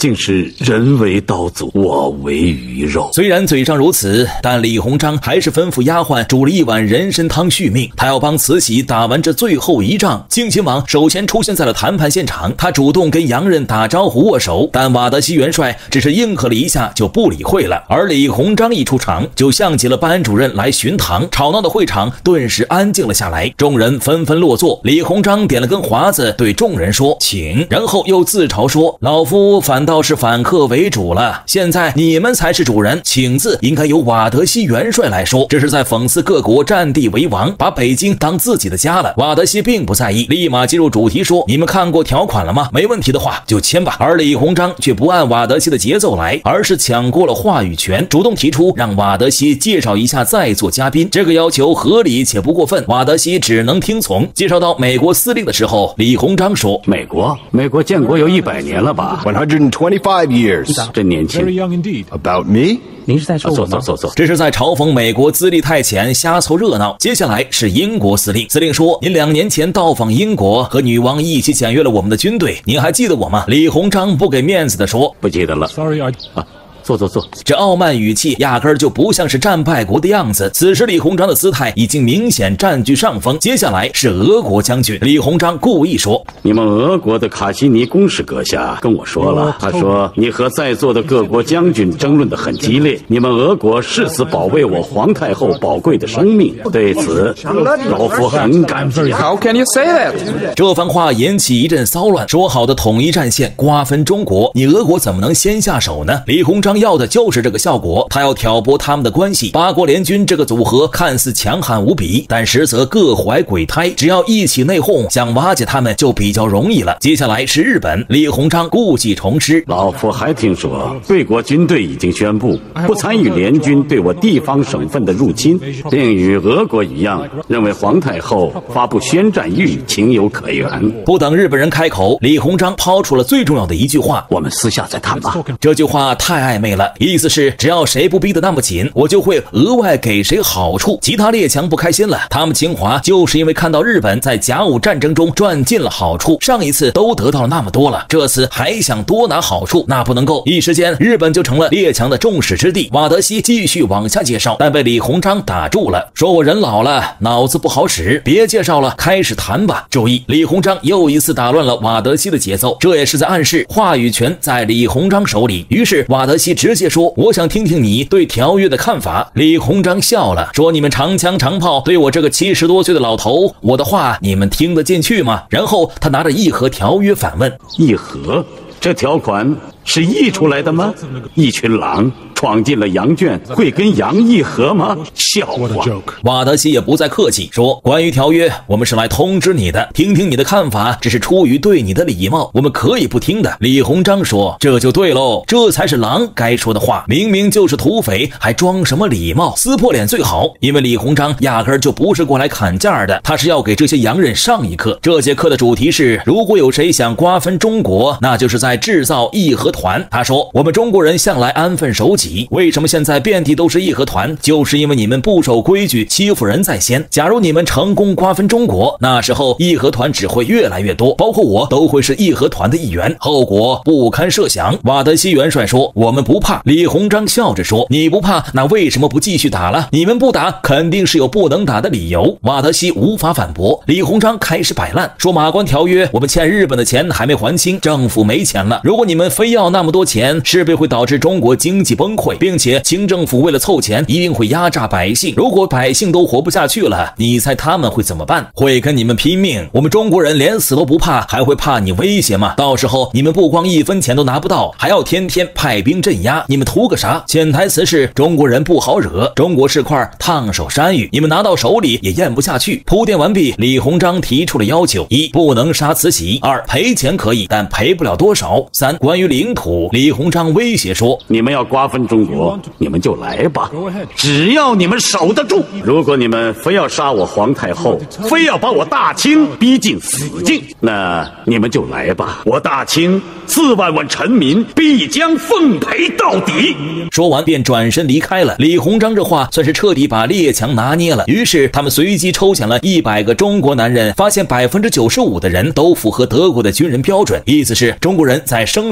竟是人为刀俎，我为鱼肉。 虽然嘴上如此，但李鸿章还是吩咐丫鬟煮了一碗人参汤续命。他要帮慈禧打完这最后一仗。敬亲王首先出现在了谈判现场，他主动跟洋人打招呼握手，但瓦德西元帅只是应和了一下就不理会了。而李鸿章一出场，就像极了班主任来巡堂，吵闹的会场顿时安静了下来，众人纷纷落座。李鸿章点了根华子，对众人说：“请。”然后又自嘲说：“老夫反倒是反客为主了，现在你们才是主人，请字应该由瓦德西元帅来说。”这是在讽刺各国占地为王，把北京当自己的家了。瓦德西并不在意，立马进入主题说：“你们看过条款了吗？没问题的话就签吧。”而李鸿章却不按瓦德西的节奏来，而是抢过了话语权，主动提出让瓦德西介绍一下在座嘉宾。这个要求合理且不过分，瓦德西只能听从。介绍到美国司令的时候，李鸿章说：“ 美国，美国建国有一百年了吧 one hundred twenty-five years， 真年轻。 About me？” 您是在说我吗？坐坐坐， 这是在嘲讽美国资历太浅，瞎凑热闹。接下来是英国司令，司令说：“您两年前到访英国，和女王一起检阅了我们的军队，您还记得我吗？”李鸿章不给面子的说：“ 不记得了。” Sorry， 啊。坐坐坐， 这傲慢语气压根儿就不像是战败国的样子。此时李鸿章的姿态已经明显占据上风。接下来是俄国将军，李鸿章故意说：“ 你们俄国的卡西尼公使阁下跟我说了，他说你和在座的各国将军争论得很激烈，你们俄国誓死保卫我皇太后宝贵的生命，对此老夫很感激。” How can you say that？ 这番话引起一阵骚乱。说好的统一战线，瓜分中国，你俄国怎么能先下手呢？李鸿章要的就是这个效果，他要挑拨他们的关系。八国联军这个组合看似强悍无比，但实则各怀鬼胎，只要一起内讧，想瓦解他们就比较容易了。接下来是日本，李鸿章故技重施。 老夫还听说贵国军队已经宣布不参与联军对我地方省份的入侵，并与俄国一样，认为皇太后发布宣战谕情有可原。 不等日本人开口，李鸿章抛出了最重要的一句话：“ 我们私下再谈吧。” 这句话太暧昧了，意思是只要谁不逼得那么紧，我就会额外给谁好处。其他列强不开心了，他们侵华就是因为看到日本在甲午战争中赚尽了好处，上一次都得到了那么多了，这次还想多拿好处，那不能够。一时间日本就成了列强的众矢之的。瓦德西继续往下介绍，但被李鸿章打住了，说我人老了，脑子不好使，别介绍了，开始谈吧。注意，李鸿章又一次打乱了瓦德西的节奏，这也是在暗示话语权在李鸿章手里。于是瓦德西直接说：“我想听听你对条约的看法。”李鸿章笑了，说：“你们长枪长炮对我这个七十多岁的老头，我的话你们听得进去吗？”然后他拿着议和条约反问：“ 议和？这条款是议出来的吗？一群狼闯进了羊圈，会跟羊议和吗？笑话！” 瓦德西也不再客气，说：“关于条约，我们是来通知你的，听听你的看法，只是出于对你的礼貌，我们可以不听的。”李鸿章说：“这就对喽，这才是狼该说的话，明明就是土匪，还装什么礼貌？撕破脸最好。”因为李鸿章压根儿就不是过来砍价的，他是要给这些洋人上一课。这节课的主题是：如果有谁想瓜分中国，那就是在制造义和团。他说：“我们中国人向来安分守己，为什么现在遍地都是义和团？就是因为你们不守规矩，欺负人在先。假如你们成功瓜分中国，那时候义和团只会越来越多，包括我都会是义和团的一员，后果不堪设想。”瓦德西元帅说：“我们不怕。”李鸿章笑着说：“你不怕，那为什么不继续打了？你们不打，肯定是有不能打的理由。”瓦德西无法反驳，李鸿章开始摆烂，说：“马关条约，我们欠日本的钱还没还清，政府没钱了。如果你们非要那么多钱，势必会导致中国经济崩溃，并且清政府为了凑钱，一定会压榨百姓。如果百姓都活不下去了，你猜他们会怎么办？会跟你们拼命。我们中国人连死都不怕，还会怕你威胁吗？到时候你们不光一分钱都拿不到，还要天天派兵镇压，你们图个啥？”潜台词是中国人不好惹，中国是块烫手山芋，你们拿到手里也咽不下去。铺垫完毕，李鸿章提出了要求：一、不能杀慈禧；二、赔钱可以，但赔不了多少；三、关于领土，李鸿章威胁说：“ 你们要瓜分中国，你们就来吧，只要你们守得住。如果你们非要杀我皇太后，非要把我大清逼进死境，那你们就来吧，我大清四万万臣民必将奉陪到底。” 说完便转身离开了。李鸿章这话算是彻底把列强拿捏了。于是他们随机抽选了一百个中国男人，发现百分之九十五的人都符合德国的军人标准，意思是中国人在生理上是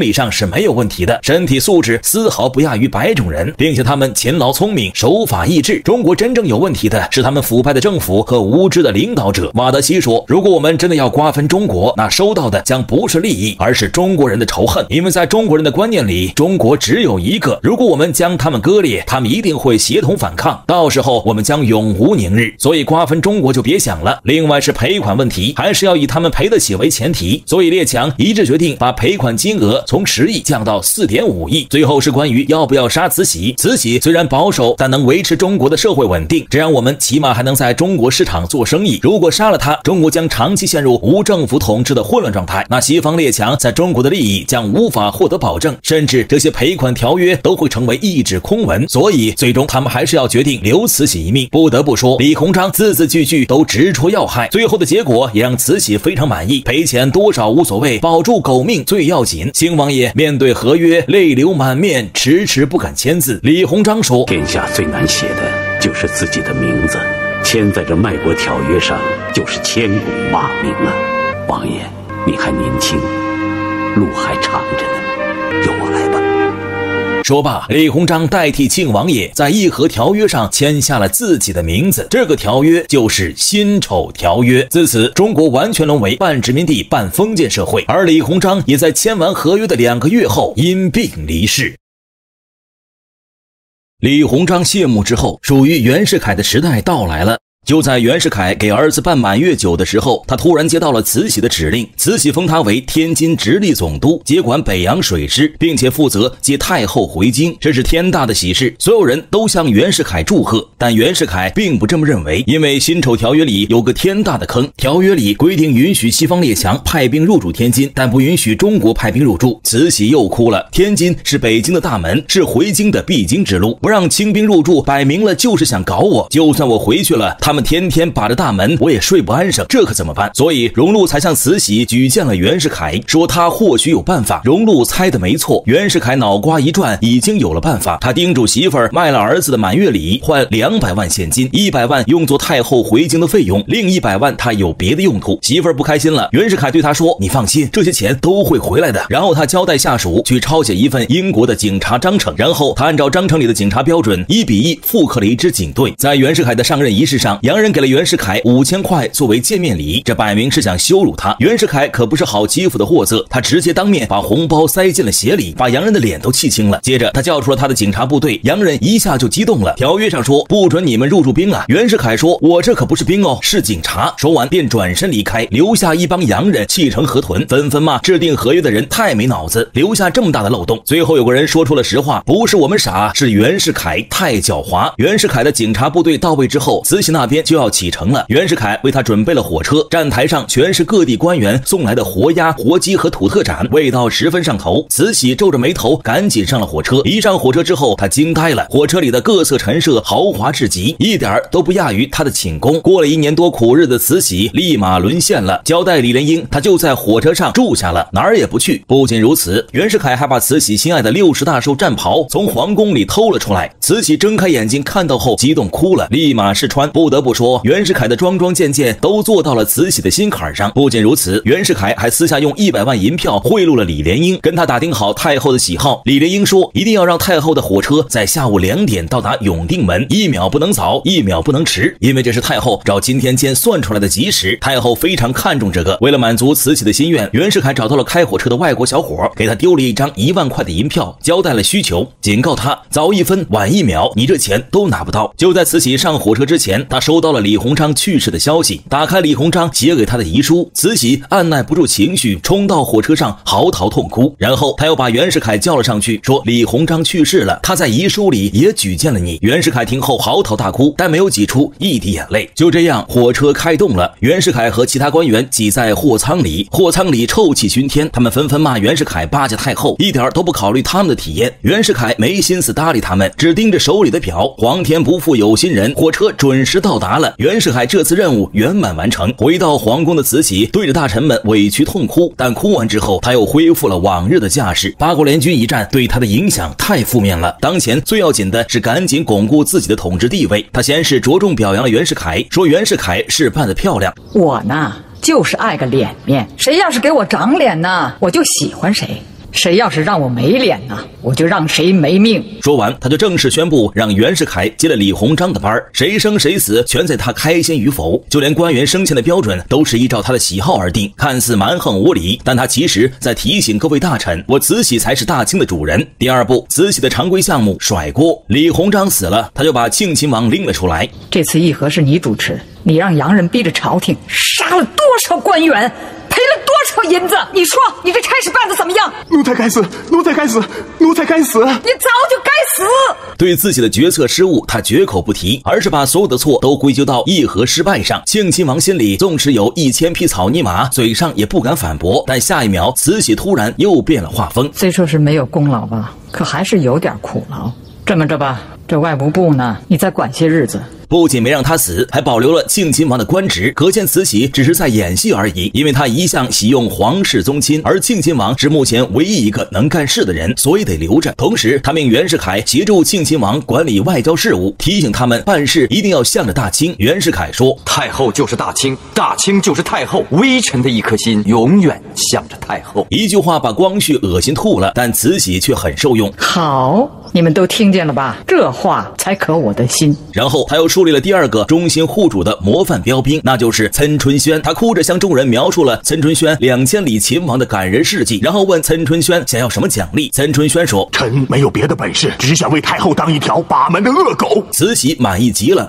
没有问题的，身体素质丝毫不亚于白种人，并且他们勤劳聪明，守法义治。中国真正有问题的是他们腐败的政府和无知的领导者。瓦德西说，如果我们真的要瓜分中国，那收到的将不是利益，而是中国人的仇恨，因为在中国人的观念里，中国只有一个，如果我们将他们割裂，他们一定会协同反抗，到时候我们将永无宁日。所以瓜分中国就别想了。另外是赔款问题，还是要以他们赔得起为前提，所以列强一致决定把赔款金额从十亿降到 四点五亿。最后是关于要不要杀慈禧。慈禧虽然保守，但能维持中国的社会稳定，这样我们起码还能在中国市场做生意。如果杀了他，中国将长期陷入无政府统治的混乱状态，那西方列强在中国的利益将无法获得保证，甚至这些赔款条约都会成为一纸空文。所以最终他们还是要决定留慈禧一命。不得不说，李鸿章字字句句都直戳要害，最后的结果也让慈禧非常满意，赔钱多少无所谓，保住狗命最要紧。兴王爷面对合约泪流满面，迟迟不敢签字。李鸿章说， 天下最难写的就是自己的名字，签在这卖国条约上就是千古骂名啊。王爷，你还年轻，路还长着呢，由我来吧。 说罢，李鸿章代替庆王爷在议和条约上签下了自己的名字，这个条约就是辛丑条约。自此，中国完全沦为半殖民地半封建社会，而李鸿章也在签完合约的两个月后因病离世。李鸿章谢幕之后，属于袁世凯的时代到来了。就在袁世凯给儿子办满月酒的时候，他突然接到了慈禧的指令，慈禧封他为天津直隶总督，接管北洋水师，并且负责接太后回京。这是天大的喜事，所有人都向袁世凯祝贺。但袁世凯并不这么认为，因为辛丑条约里有个天大的坑。条约里规定允许西方列强派兵入驻天津，但不允许中国派兵入驻。慈禧又哭了，天津是北京的大门，是回京的必经之路，不让清兵入驻，摆明了就是想搞我。就算我回去了，他们天天把着大门，我也睡不安生，这可怎么办？所以荣禄才向慈禧举荐了袁世凯，说他或许有办法。荣禄猜得没错，袁世凯脑瓜一转，已经有了办法。他叮嘱媳妇儿卖了儿子的满月礼，换两百万现金，一百万用作太后回京的费用，另一百万他有别的用途。媳妇儿不开心了，袁世凯对他说：“你放心，这些钱都会回来的。”然后他交代下属去抄写一份英国的警察章程，然后他按照章程里的警察标准一比一复刻了一支警队。在袁世凯的上任仪式上，洋人给了袁世凯五千块作为见面礼，这摆明是想羞辱他。袁世凯可不是好欺负的货色，他直接当面把红包塞进了鞋里，把洋人的脸都气青了。接着他叫出了他的警察部队，洋人一下就激动了。条约上说不准你们入驻兵啊，袁世凯说我这可不是兵哦，是警察。说完便转身离开，留下一帮洋人气成河豚，纷纷骂制定合约的人太没脑子，留下这么大的漏洞。最后有个人说出了实话，不是我们傻，是袁世凯太狡猾。袁世凯的警察部队到位之后，慈禧那边就要启程了。袁世凯为他准备了火车，站台上全是各地官员送来的活鸭、活鸡和土特产，味道十分上头。慈禧皱着眉头赶紧上了火车。一上火车之后，他惊呆了，火车里的各色陈设豪华至极，一点都不亚于他的寝宫。过了一年多苦日的慈禧立马沦陷了，交代李莲英他就在火车上住下了，哪儿也不去。不仅如此，袁世凯还把慈禧心爱的六十大寿战袍从皇宫里偷了出来。慈禧睁开眼睛看到后激动哭了，立马试穿。不得不说，袁世凯的桩桩件件都做到了慈禧的心坎上。不仅如此，袁世凯还私下用一百万银票贿赂了李莲英，跟他打听好太后的喜好。李莲英说一定要让太后的火车在下午两点到达永定门，一秒不能早，一秒不能迟，因为这是太后照今天间算出来的吉时。太后非常看重这个，为了满足慈禧的心愿，袁世凯找到了开火车的外国小伙，给他丢了一张一万块的银票，交代了需求，警告他早一分晚一秒，你这钱都拿不到。就在慈禧上火车之前，他收到了李鸿章去世的消息，打开李鸿章写给他的遗书，慈禧按耐不住情绪，冲到火车上嚎啕痛哭。然后他又把袁世凯叫了上去，说李鸿章去世了，他在遗书里也举荐了你。袁世凯听后嚎啕大哭，但没有挤出一滴眼泪。就这样，火车开动了，袁世凯和其他官员挤在货舱里，货舱里臭气熏天，他们纷纷骂袁世凯巴结太后，一点都不考虑他们的体验。袁世凯没心思搭理他们，只盯着手里的表，皇天不负有心人，火车准时到达了。袁世凯这次任务圆满完成，回到皇宫的慈禧对着大臣们委屈痛哭，但哭完之后他又恢复了往日的架势。八国联军一战对他的影响太负面了，当前最要紧的是赶紧巩固自己的统治地位。他先是着重表扬了袁世凯，说袁世凯事办得漂亮。 我呢就是爱个脸面，谁要是给我长脸呢，我就喜欢谁。 谁要是让我没脸呢，我就让谁没命。 说完，他就正式宣布让袁世凯接了李鸿章的班，谁生谁死全在他开心与否。就连官员升迁的标准都是依照他的喜好而定，看似蛮横无理，但他其实在提醒各位大臣，我慈禧才是大清的主人。第二步，慈禧的常规项目甩锅。李鸿章死了，他就把庆亲王拎了出来。 这次议和是你主持，你让洋人逼着朝廷杀了多少官员，赔了多少银子？你说你这差事办得怎么样？ 奴才该死，奴才该死，奴才该死！你早就该死！ 对自己的决策失误，他绝口不提，而是把所有的错都归咎到议和失败上。庆亲王心里纵使有一千匹草泥马，嘴上也不敢反驳，但下一秒，慈禧突然又变了画风。 虽说是没有功劳吧，可还是有点苦劳。这么着吧，这外务部呢，你再管些日子。 不仅没让他死，还保留了庆亲王的官职，可见慈禧只是在演戏而已。因为他一向喜用皇室宗亲，而庆亲王是目前唯一一个能干事的人，所以得留着。同时，他命袁世凯协助庆亲王管理外交事务，提醒他们办事一定要向着大清。袁世凯说：“ 太后就是大清，大清就是太后，微臣的一颗心永远向着太后。” 一句话把光绪恶心吐了，但慈禧却很受用。 好，你们都听见了吧？这话才可我的心。 然后他又树立了第二个忠心护主的模范标兵，那就是岑春轩。他哭着向众人描述了岑春轩两千里秦王的感人事迹，然后问岑春轩想要什么奖励。岑春轩说：“ 臣没有别的本事，只想为太后当一条把门的恶狗。” 慈禧满意极了。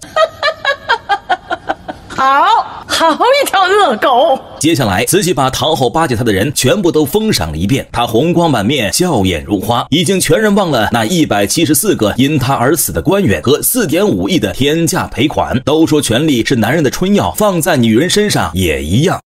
好好一条恶狗。 接下来，慈禧把讨好巴结她的人全部都封赏了一遍，她红光满面，笑靥如花，已经全然忘了那一百七十四个因她而死的官员和 四点五亿的天价赔款。都说权力是男人的春药，放在女人身上也一样。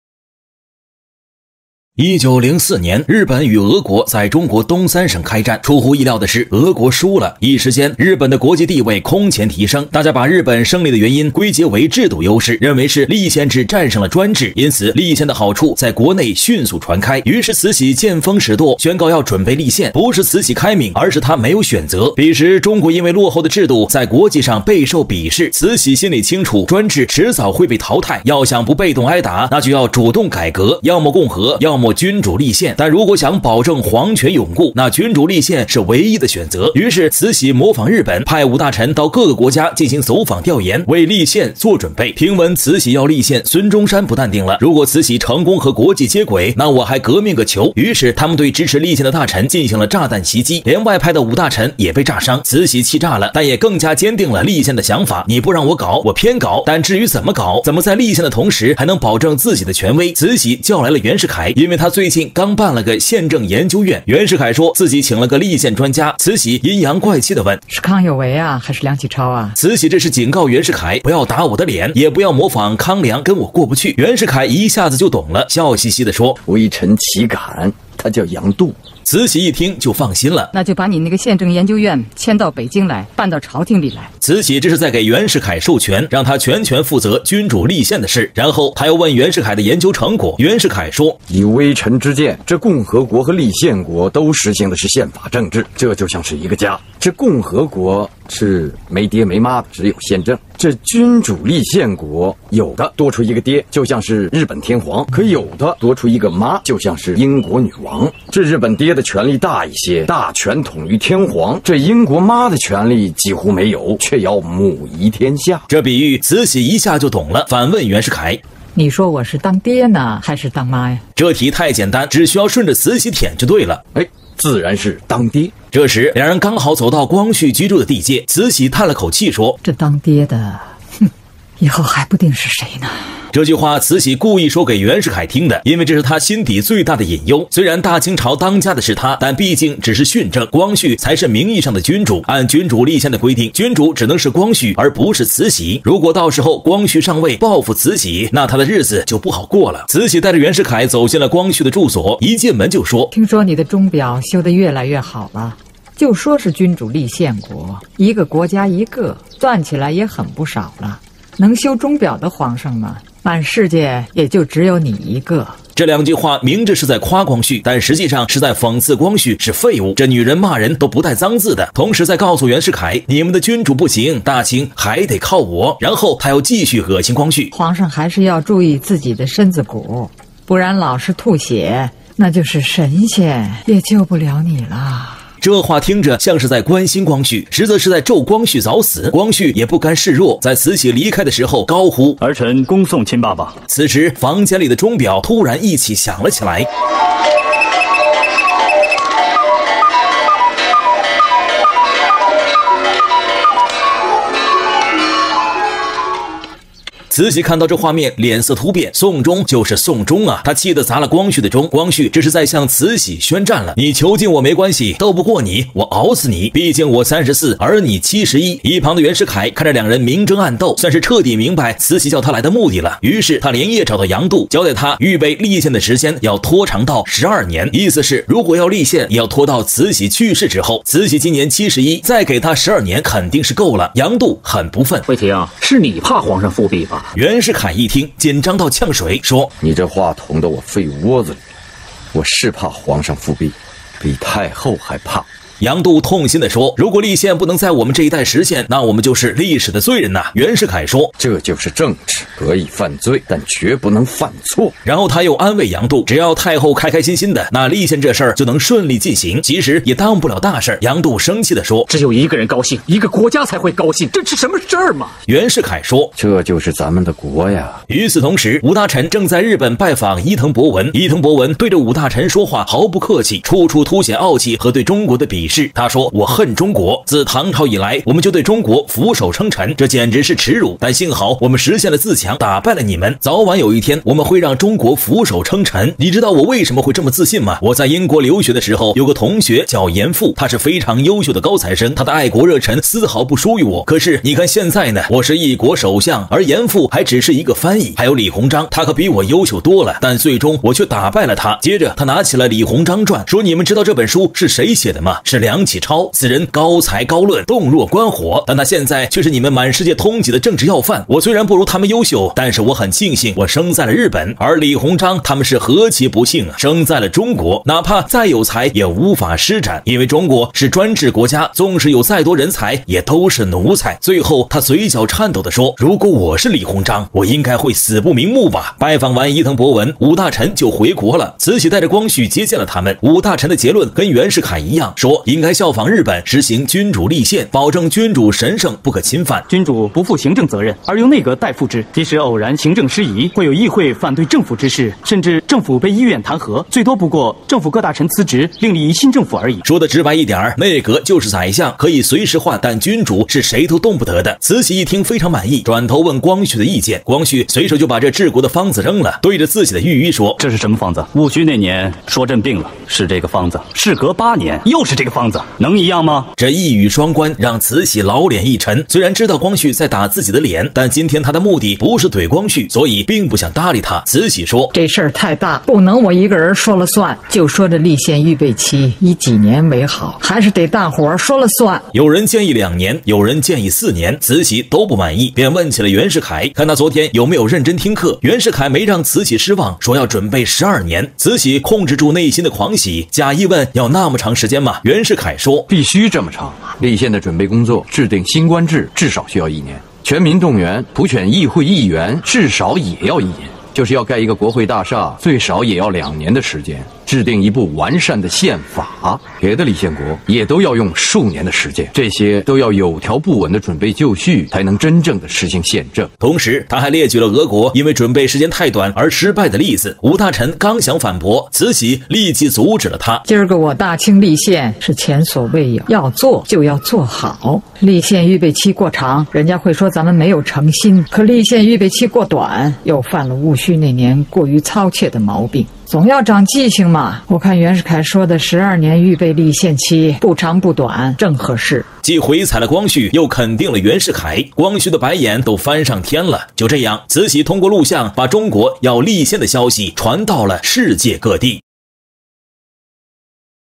一九零四年，日本与俄国在中国东三省开战。出乎意料的是，俄国输了。一时间，日本的国际地位空前提升。大家把日本胜利的原因归结为制度优势，认为是立宪制战胜了专制，因此立宪的好处在国内迅速传开。于是慈禧见风使舵，宣告要准备立宪。不是慈禧开明，而是她没有选择。彼时，中国因为落后的制度，在国际上备受鄙视。慈禧心里清楚，专制迟早会被淘汰，要想不被动挨打，那就要主动改革，要么共和，要么君主立宪。但如果想保证皇权永固，那君主立宪是唯一的选择。于是慈禧模仿日本，派五大臣到各个国家进行走访调研，为立宪做准备。听闻慈禧要立宪，孙中山不淡定了，如果慈禧成功和国际接轨，那我还革命个球。于是他们对支持立宪的大臣进行了炸弹袭击，连外派的五大臣也被炸伤。慈禧气炸了，但也更加坚定了立宪的想法，你不让我搞，我偏搞。但至于怎么搞，怎么在立宪的同时还能保证自己的权威，慈禧叫来了袁世凯，因为他最近刚办了个宪政研究院。袁世凯说自己请了个立宪专家。慈禧阴阳怪气地问： 是康有为啊，还是梁启超啊？ 慈禧这是警告袁世凯不要打我的脸，也不要模仿康梁跟我过不去。袁世凯一下子就懂了，笑嘻嘻地说： 微臣岂敢，他叫杨度。 慈禧一听就放心了， 那就把你那个宪政研究院迁到北京来，搬到朝廷里来。 慈禧这是在给袁世凯授权，让他全权负责君主立宪的事。然后他又问袁世凯的研究成果，袁世凯说： 以微臣之见，这共和国和立宪国都实行的是宪法政治，这就像是一个家。这共和国是没爹没妈的，只有宪政。这君主立宪国有的多出一个爹，就像是日本天皇，可有的多出一个妈，就像是英国女王。这日本爹的权力大一些，大权统于天皇，这英国妈的权力几乎没有，却要母仪天下。 这比喻慈禧一下就懂了，反问袁世凯： 你说我是当爹呢，还是当妈呀？ 这题太简单，只需要顺着慈禧舔就对了。 哎，自然是当爹。 这时两人刚好走到光绪居住的地界，慈禧叹了口气说： 这当爹的，哼，以后还不定是谁呢。 这句话慈禧故意说给袁世凯听的，因为这是他心底最大的隐忧。虽然大清朝当家的是他，但毕竟只是训政，光绪才是名义上的君主。按君主立宪的规定，君主只能是光绪，而不是慈禧。如果到时候光绪上位报复慈禧，那他的日子就不好过了。慈禧带着袁世凯走进了光绪的住所，一进门就说： 听说你的钟表修得越来越好了，就说是君主立宪国，一个国家一个，算起来也很不少了。能修钟表的皇上吗？满世界也就只有你一个。 这两句话明着是在夸光绪，但实际上是在讽刺光绪是废物。这女人骂人都不带脏字的，同时在告诉袁世凯，你们的君主不行，大清还得靠我。然后他又继续恶心光绪， 皇上还是要注意自己的身子骨，不然老是吐血， 那就是神仙也救不了你了。 这话听着像是在关心光绪，实则是在咒光绪早死。光绪也不甘示弱，在慈禧离开的时候高呼：“ 儿臣恭送亲爸爸。” 此时，房间里的钟表突然一起响了起来。慈禧看到这画面，脸色突变。送钟就是送钟啊！她气得砸了光绪的钟。光绪这是在向慈禧宣战了：你囚禁我没关系，斗不过你，我熬死你！毕竟我三十四，而你七十一。一旁的袁世凯看着两人明争暗斗，算是彻底明白慈禧叫他来的目的了。于是他连夜找到杨度，交代他预备立宪的时间要拖长到十二年，意思是如果要立宪，也要拖到慈禧去世之后。慈禧今年七十一，再给他十二年肯定是够了。杨度很不忿： 慧婷，是你怕皇上复辟吧？ 袁世凯一听，紧张到呛水，说：“ 你这话捅到我肺窝子里，我是怕皇上复辟，比太后还怕。” 杨度痛心地说：“如果立宪不能在我们这一代实现，那我们就是历史的罪人呐。”袁世凯说：“ 这就是政治，可以犯罪，但绝不能犯错。” 然后他又安慰杨度：“只要太后开开心心的，那立宪这事儿就能顺利进行，其实也耽误不了大事。”杨度生气地说：“ 只有一个人高兴，一个国家才会高兴，这是什么事儿嘛？” 袁世凯说：“ 这就是咱们的国呀。” 与此同时，武大臣正在日本拜访伊藤博文。伊藤博文对着武大臣说话毫不客气，处处凸显傲气和对中国的鄙视。他说：“我恨中国，自唐朝以来，我们就对中国俯首称臣，这简直是耻辱。但幸好我们实现了自强，打败了你们。早晚有一天，我们会让中国俯首称臣。你知道我为什么会这么自信吗？我在英国留学的时候，有个同学叫严复，他是非常优秀的高材生，他的爱国热忱丝毫不输于我。可是你看现在呢，我是一国首相，而严复还只是一个翻译。还有李鸿章，他可比我优秀多了，但最终我却打败了他。接着他拿起了《李鸿章传》，说：你们知道这本书是谁写的吗？是梁启超。此人高才高论，洞若观火，但他现在却是你们满世界通缉的政治要犯。我虽然不如他们优秀，但是我很庆幸我生在了日本，而李鸿章他们是何其不幸啊，生在了中国，哪怕再有才也无法施展，因为中国是专制国家，纵使有再多人才也都是奴才。最后他嘴角颤抖地说：如果我是李鸿章，我应该会死不瞑目吧。拜访完伊藤博文，武大臣就回国了。慈禧带着光绪接见了他们。武大臣的结论跟袁世凯一样，说应该效仿日本，实行君主立宪，保证君主神圣不可侵犯。 君主不负行政责任，而由内阁代负之，即使偶然行政失宜，会有议会反对政府之事，甚至政府被医院弹劾，最多不过政府各大臣辞职，另立一新政府而已。 说的直白一点，内阁就是宰相，可以随时换，但君主是谁都动不得的。慈禧一听非常满意，转头问光绪的意见。光绪随手就把这治国的方子扔了，对着自己的御医说：这是什么方子？戊戌那年说朕病了，是这个方子；事隔八年，又是这个方子，能一样吗？ 这一语双关，让慈禧老脸一沉。虽然知道光绪在打自己的脸，但今天他的目的不是怼光绪，所以并不想搭理他。慈禧说： 这事儿太大，不能我一个人说了算。就说这立宪预备期以几年为好，还是得大伙儿说了算。 有人建议两年，有人建议四年，慈禧都不满意，便问起了袁世凯，看他昨天有没有认真听课。袁世凯没让慈禧失望，说要准备十二年。慈禧控制住内心的狂喜，假意问：要那么长时间吗？袁世凯说： 必须这么长。立宪的准备工作，制定新官制至少需要一年，全民动员普选议会议员至少也要一年，就是要盖一个国会大厦，最少也要两年的时间。制定一部完善的宪法，别的立宪国也都要用数年的时间，这些都要有条不紊的准备就绪，才能真正的实行宪政。 同时他还列举了俄国因为准备时间太短而失败的例子。武大臣刚想反驳，慈禧立即阻止了他。 今儿个我大清立宪是前所未有，要做就要做好。立宪预备期过长，人家会说咱们没有诚心；可立宪预备期过短，又犯了戊戌那年过于操切的毛病。总要长记性嘛。我看袁世凯说的十二年预备立宪期不长不短，正合适。 既回踩了光绪，又肯定了袁世凯，光绪的白眼都翻上天了。就这样，慈禧通过录像把中国要立宪的消息传到了世界各地。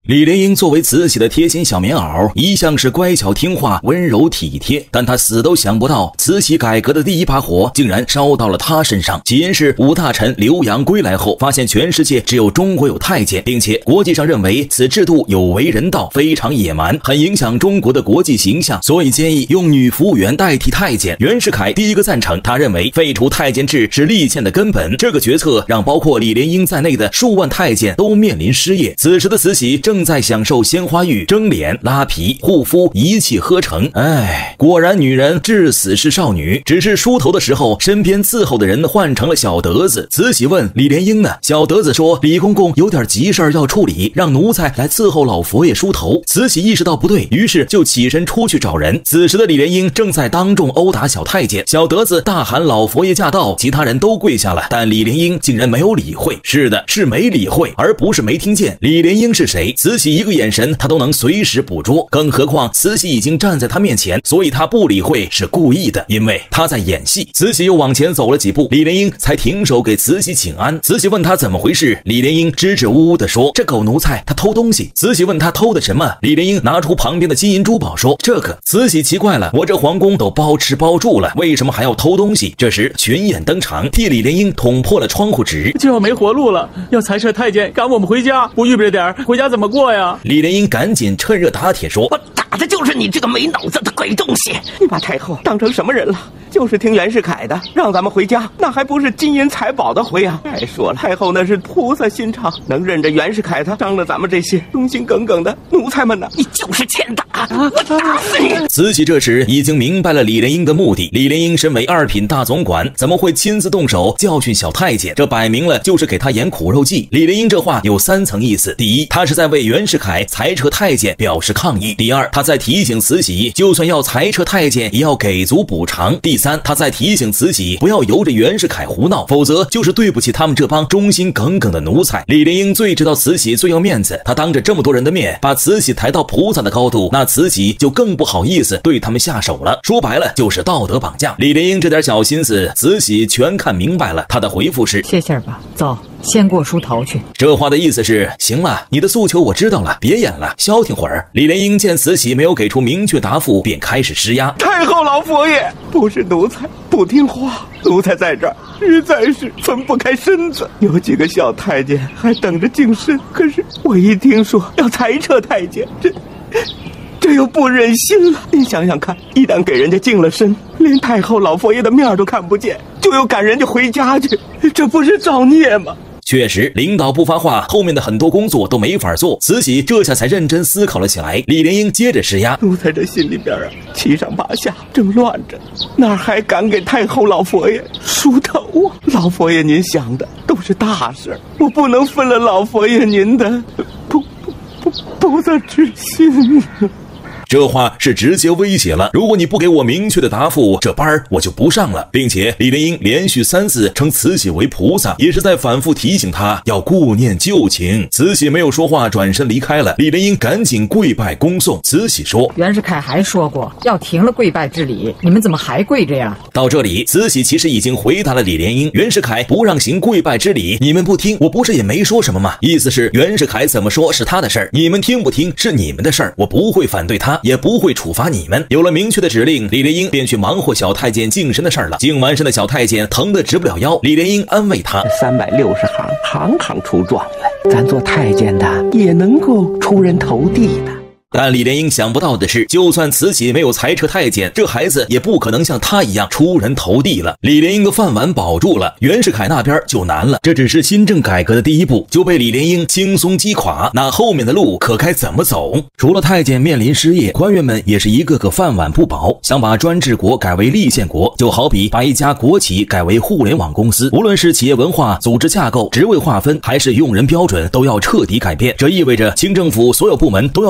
李莲英作为慈禧的贴心小棉袄，一向是乖巧听话、温柔体贴，但她死都想不到，慈禧改革的第一把火竟然烧到了她身上。起因是武大臣刘洋归来后，发现全世界只有中国有太监，并且国际上认为此制度有违人道，非常野蛮，很影响中国的国际形象，所以建议用女服务员代替太监。袁世凯第一个赞成，他认为废除太监制是立宪的根本。这个决策让包括李莲英在内的数万太监都面临失业。此时的慈禧正在享受鲜花浴、蒸脸、拉皮、护肤，一气呵成。哎，果然女人至死是少女，只是梳头的时候，身边伺候的人换成了小德子。慈禧问李莲英呢？小德子说李公公有点急事要处理，让奴才来伺候老佛爷梳头。慈禧意识到不对，于是就起身出去找人。此时的李莲英正在当众殴打小太监，小德子大喊老佛爷驾到，其他人都跪下了，但李莲英竟然没有理会。是的，是没理会，而不是没听见。李莲英是谁？慈禧一个眼神她都能随时捕捉，更何况慈禧已经站在她面前，所以她不理会是故意的，因为她在演戏。慈禧又往前走了几步，李莲英才停手给慈禧请安。慈禧问她怎么回事，李莲英支支吾吾地说这狗奴才他偷东西。慈禧问他偷的什么，李莲英拿出旁边的金银珠宝说这个。慈禧奇怪了，我这皇宫都包吃包住了，为什么还要偷东西？这时群演登场，替李莲英捅破了窗户纸。 就要没活路了，要裁撤太监赶我们回家，不预备着点回家怎么过呀？ 李莲英赶紧趁热打铁说， 我打的就是你这个没脑子的鬼东西！你把太后当成什么人了？就是听袁世凯的，让咱们回家，那还不是金银财宝的回啊？再说了，太后那是菩萨心肠，能认着袁世凯他，伤了咱们这些忠心耿耿的奴才们呢？你就是欠打，我打死你！ 慈禧这时已经明白了李莲英的目的。李莲英身为二品大总管，怎么会亲自动手教训小太监？这摆明了就是给他演苦肉计。李莲英这话有三层意思：第一，他是在为袁世凯裁撤太监表示抗议；第二，他在提醒慈禧，就算要裁撤太监，也要给足补偿；第三，他在提醒慈禧不要由着袁世凯胡闹，否则就是对不起他们这帮忠心耿耿的奴才。李莲英最知道慈禧最要面子，他当着这么多人的面把慈禧抬到菩萨的高度，那慈禧就更不好意思对他们下手了。说白了就是道德绑架。李莲英这点小心思，慈禧全看明白了。她的回复是： 谢谢吧，走，先给我梳头去。 这话的意思是，行了，你的诉求我知道了，别演了，消停会儿。李莲英见慈禧没有给出明确答复，便开始施压。 太后老佛爷不是奴才不听话，奴才在这儿实在是分不开身子，有几个小太监还等着净身，可是我一听说要裁撤太监，这这又不忍心了。您想想看，一旦给人家净了身，连太后老佛爷的面都看不见，就又赶人家回家去，这不是造孽吗？ 确实，领导不发话，后面的很多工作都没法做。慈禧这下才认真思考了起来。李莲英接着施压， 奴才这心里边啊，七上八下，正乱着，哪还敢给太后老佛爷梳头啊？老佛爷您想的都是大事，我不能分了老佛爷您的菩菩菩萨之心。 这话是直接威胁了，如果你不给我明确的答复，这班我就不上了。并且李莲英连续三次称慈禧为菩萨，也是在反复提醒她要顾念旧情。慈禧没有说话，转身离开了。李莲英赶紧跪拜恭送。慈禧说， 袁世凯还说过要停了跪拜之礼，你们怎么还跪着呀？ 到这里，慈禧其实已经回答了李莲英，袁世凯不让行跪拜之礼，你们不听，我不是也没说什么吗？意思是袁世凯怎么说是他的事儿，你们听不听是你们的事儿，我不会反对他，也不会处罚你们。有了明确的指令，李莲英便去忙活小太监净身的事儿了。净完身的小太监疼得直不了腰，李莲英安慰他， 三百六十行，行行出状元，咱做太监的也能够出人头地的。 但李莲英想不到的是，就算慈禧没有裁撤太监，这孩子也不可能像他一样出人头地了。李莲英的饭碗保住了，袁世凯那边就难了。这只是新政改革的第一步，就被李莲英轻松击垮，那后面的路可该怎么走？除了太监面临失业，官员们也是一个个饭碗不保，想把专制国改为立宪国，就好比把一家国企改为互联网公司，无论是企业文化、组织架构、职位划分，还是用人标准，都要彻底改变。这意味着清政府所有部门都要面临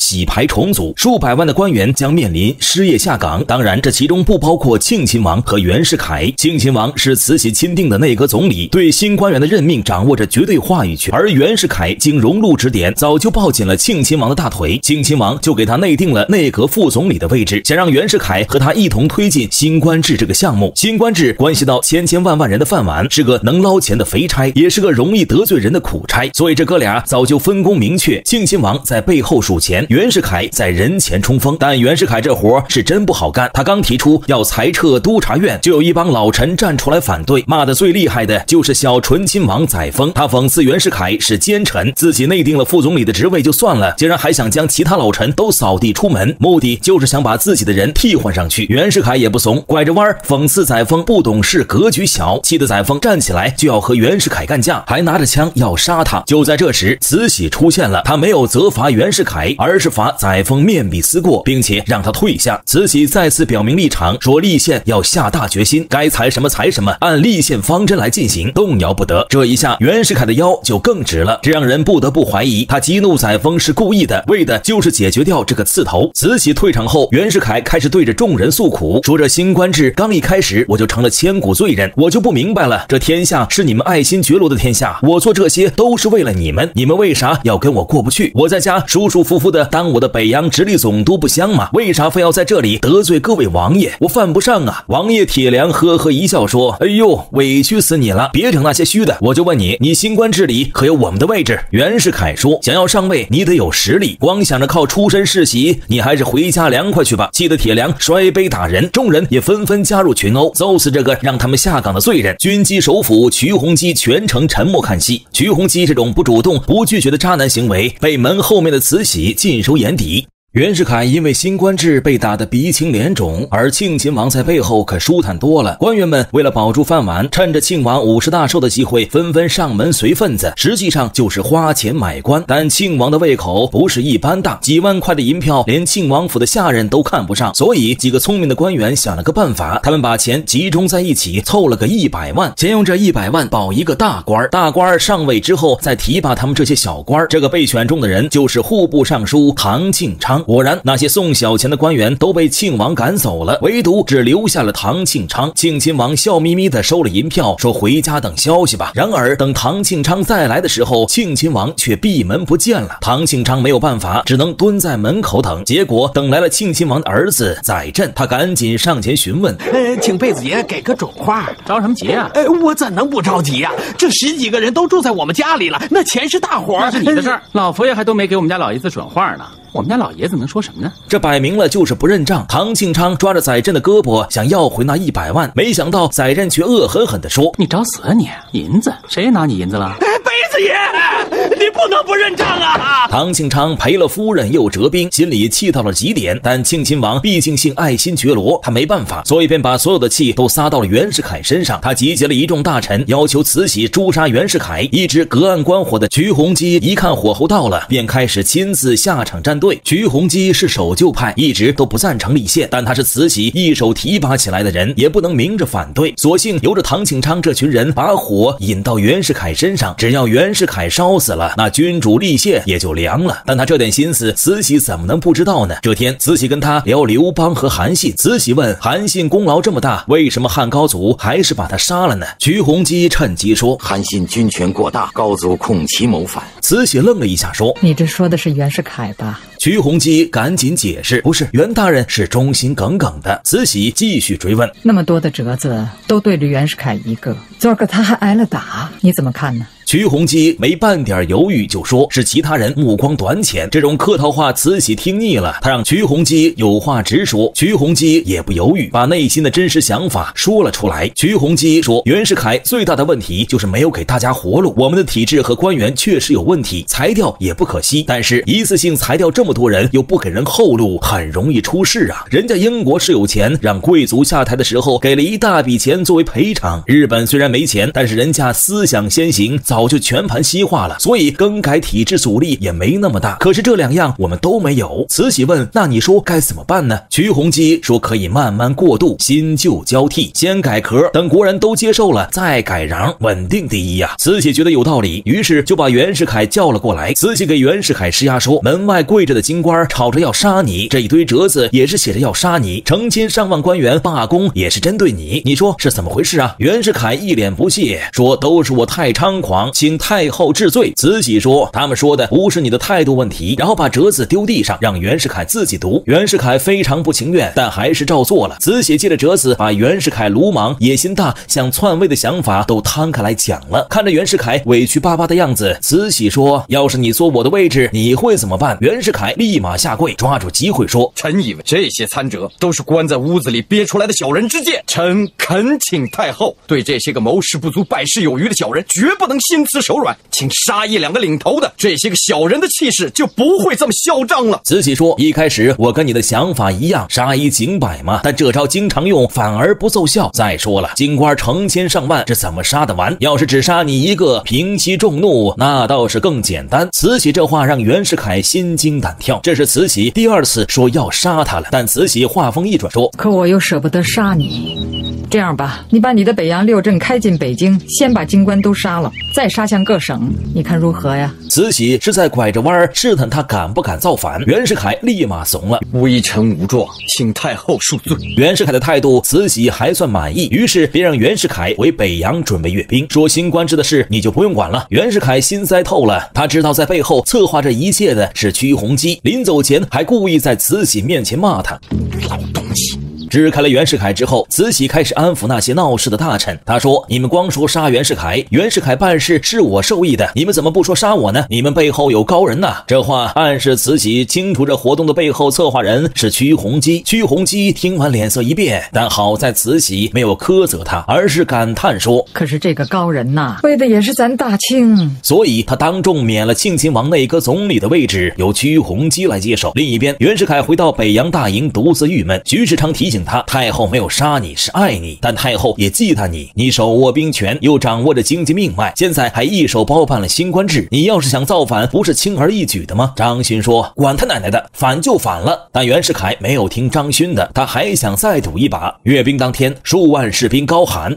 洗牌重组，数百万的官员将面临失业下岗。当然，这其中不包括庆亲王和袁世凯。庆亲王是慈禧钦定的内阁总理，对新官员的任命掌握着绝对话语权，而袁世凯经荣禄指点，早就抱紧了庆亲王的大腿，庆亲王就给他内定了内阁副总理的位置，想让袁世凯和他一同推进新官制这个项目。新官制关系到千千万万人的饭碗，是个能捞钱的肥差，也是个容易得罪人的苦差，所以这哥俩早就分工明确。庆亲王在背后数钱，袁世凯在人前冲锋。但袁世凯这活是真不好干，他刚提出要裁撤督察院，就有一帮老臣站出来反对，骂得最厉害的就是小醇亲王载沣。他讽刺袁世凯是奸臣，自己内定了副总理的职位就算了，竟然还想将其他老臣都扫地出门，目的就是想把自己的人替换上去。袁世凯也不怂，拐着弯讽刺载沣不懂事，格局小，气得载沣站起来就要和袁世凯干架，还拿着枪要杀他。就在这时，慈禧出现了，他没有责罚袁世凯，而是罚载沣面壁思过，并且让他退下。慈禧再次表明立场，说立宪要下大决心，该裁什么裁什么，按立宪方针来进行，动摇不得。这一下袁世凯的腰就更直了，这让人不得不怀疑他激怒载沣是故意的，为的就是解决掉这个刺头。慈禧退场后，袁世凯开始对着众人诉苦，说这新官制刚一开始我就成了千古罪人，我就不明白了，这天下是你们爱新觉罗的天下，我做这些都是为了你们，你们为啥要跟我过不去？我在家舒舒服服的当我的北洋直隶总督不香吗？为啥非要在这里得罪各位王爷？我犯不上啊。王爷铁良呵呵一笑说，哎呦，委屈死你了，别整那些虚的，我就问你，你新官制里可有我们的位置？袁世凯说，想要上位你得有实力，光想着靠出身世袭，你还是回家凉快去吧。气得铁良摔杯打人，众人也纷纷加入群殴，揍死这个让他们下岗的罪人。军机首辅瞿洪基全程沉默看戏，瞿洪基这种不主动不拒绝的渣男行为被门后面的慈禧尽收眼底。袁世凯因为新官制被打得鼻青脸肿，而庆亲王在背后可舒坦多了。官员们为了保住饭碗，趁着庆王五十大寿的机会纷纷上门随份子，实际上就是花钱买官。但庆王的胃口不是一般大，几万块的银票连庆王府的下人都看不上，所以几个聪明的官员想了个办法，他们把钱集中在一起，凑了个一百万，先用这一百万保一个大官，大官上位之后再提拔他们这些小官。这个被选中的人就是户部尚书唐庆昌。果然，那些送小钱的官员都被庆王赶走了，唯独只留下了唐庆昌。庆亲王笑眯眯地收了银票，说回家等消息吧。然而等唐庆昌再来的时候，庆亲王却闭门不见了。唐庆昌没有办法，只能蹲在门口等。结果等来了庆亲王的儿子载振，他赶紧上前询问： 呃，请贝子爷给个准话， 着什么急啊？ 呃，我怎能不着急呀、啊？这十几个人都住在我们家里了，那钱是大伙儿， 那是你的事儿。老佛爷还都没给我们家老爷子准话呢。我们家老爷子能说什么呢？ 这摆明了就是不认账。唐庆昌抓着载振的胳膊想要回那一百万，没想到载振却恶狠狠地说： 你找死啊你！银子谁拿你银子了？ 贝子爷，你不能不认账啊！ 唐庆昌赔了夫人又折兵，心里气到了极点。但庆亲王毕竟姓爱新觉罗，他没办法，所以便把所有的气都撒到了袁世凯身上。他集结了一众大臣，要求慈禧诛杀袁世凯。一直隔岸观火的瞿洪基一看火候到了，便开始亲自下场站队。瞿洪基是守旧派，一直都不赞成立宪，但他是慈禧一手提拔起来的人，也不能明着反对，索性由着唐庆昌这群人把火引到袁世凯身上。只要袁世凯烧死了，那君主立宪也就凉了。但他这点心思，慈禧怎么能不知道呢？这天，慈禧跟他聊刘邦和韩信，慈禧问韩信功劳这么大，为什么汉高祖还是把他杀了呢？瞿洪基趁机说： 韩信军权过大，高祖恐其谋反。 慈禧愣了一下说： 你这说的是袁世凯吧？ 瞿洪基赶紧解释：不是，袁大人是忠心耿耿的。慈禧继续追问： 那么多的折子都对着袁世凯一个，昨儿个他还挨了打，你怎么看呢？ 瞿洪基没半点犹豫就说是其他人目光短浅，这种客套话慈禧听腻了，他让瞿洪基有话直说。瞿洪基也不犹豫，把内心的真实想法说了出来。瞿洪基说，袁世凯最大的问题就是没有给大家活路，我们的体制和官员确实有问题，裁掉也不可惜，但是一次性裁掉这么多人又不给人后路，很容易出事啊。人家英国是有钱，让贵族下台的时候给了一大笔钱作为赔偿，日本虽然没钱，但是人家思想先行，早就全盘西化了，所以更改体制阻力也没那么大。可是这两样我们都没有。慈禧问：那你说该怎么办呢？瞿洪基说可以慢慢过渡，新旧交替，先改壳，等国人都接受了再改瓤，稳定第一呀、啊。慈禧觉得有道理，于是就把袁世凯叫了过来。慈禧给袁世凯施压说，门外跪着的臣以为这些参者都是关在屋子里憋出来的小人之见，臣恳请太后对这些个谋事不足、百事有余的小人，绝不能心慈手软，请杀一两个领头的，这些个小人的气势就不会这么嚣张了。” 慈禧说：“一开始我跟你的想法一样，杀一儆百嘛，但这招经常用，反而不奏效。再说了，京官成千上万，这怎么杀得完？要是只杀你一个，平息众怒，那倒是更简单。”慈禧这话让袁世凯心惊胆跳，这是慈禧第二次说要杀他了。但慈禧话锋一转说：“ 可我又舍不得杀你，这样吧，你把你的北洋六镇开进北京，先把京官都杀了，再杀向各省，你看如何呀？” 慈禧是在拐着弯试探他敢不敢造反。袁世凯立马怂了：“ 微臣无状，请太后恕罪。” 袁世凯的态度慈禧还算满意，于是便让袁世凯回北洋准备阅兵，说新官制的事你就不用管了。袁世凯心塞透了，他知道在背后策划这一切的是屈鸿基，临走前还故意在慈禧面前骂他老东西。支开了袁世凯之后，慈禧开始安抚那些闹事的大臣。他说：“你们光说杀袁世凯，袁世凯办事是我授意的，你们怎么不说杀我呢？你们背后有高人呐！”这话暗示慈禧清楚这活动的背后策划人是屈鸿基。屈鸿基听完脸色一变，但好在慈禧没有苛责他，而是感叹说：“ 可是这个高人呐，为的也是咱大清。” 所以他当众免了庆亲王内阁总理的位置，由屈鸿基来接手。另一边，袁世凯回到北洋大营，独自郁闷。徐世昌提醒他，太后没有杀你是爱你，但太后也忌惮你，你手握兵权，又掌握着经济命脉，现在还一手包办了新官制，你要是想造反，不是轻而易举的吗？张勋说：“管他奶奶的，反就反了。”但袁世凯没有听张勋的，他还想再赌一把。阅兵当天，数万士兵高喊：“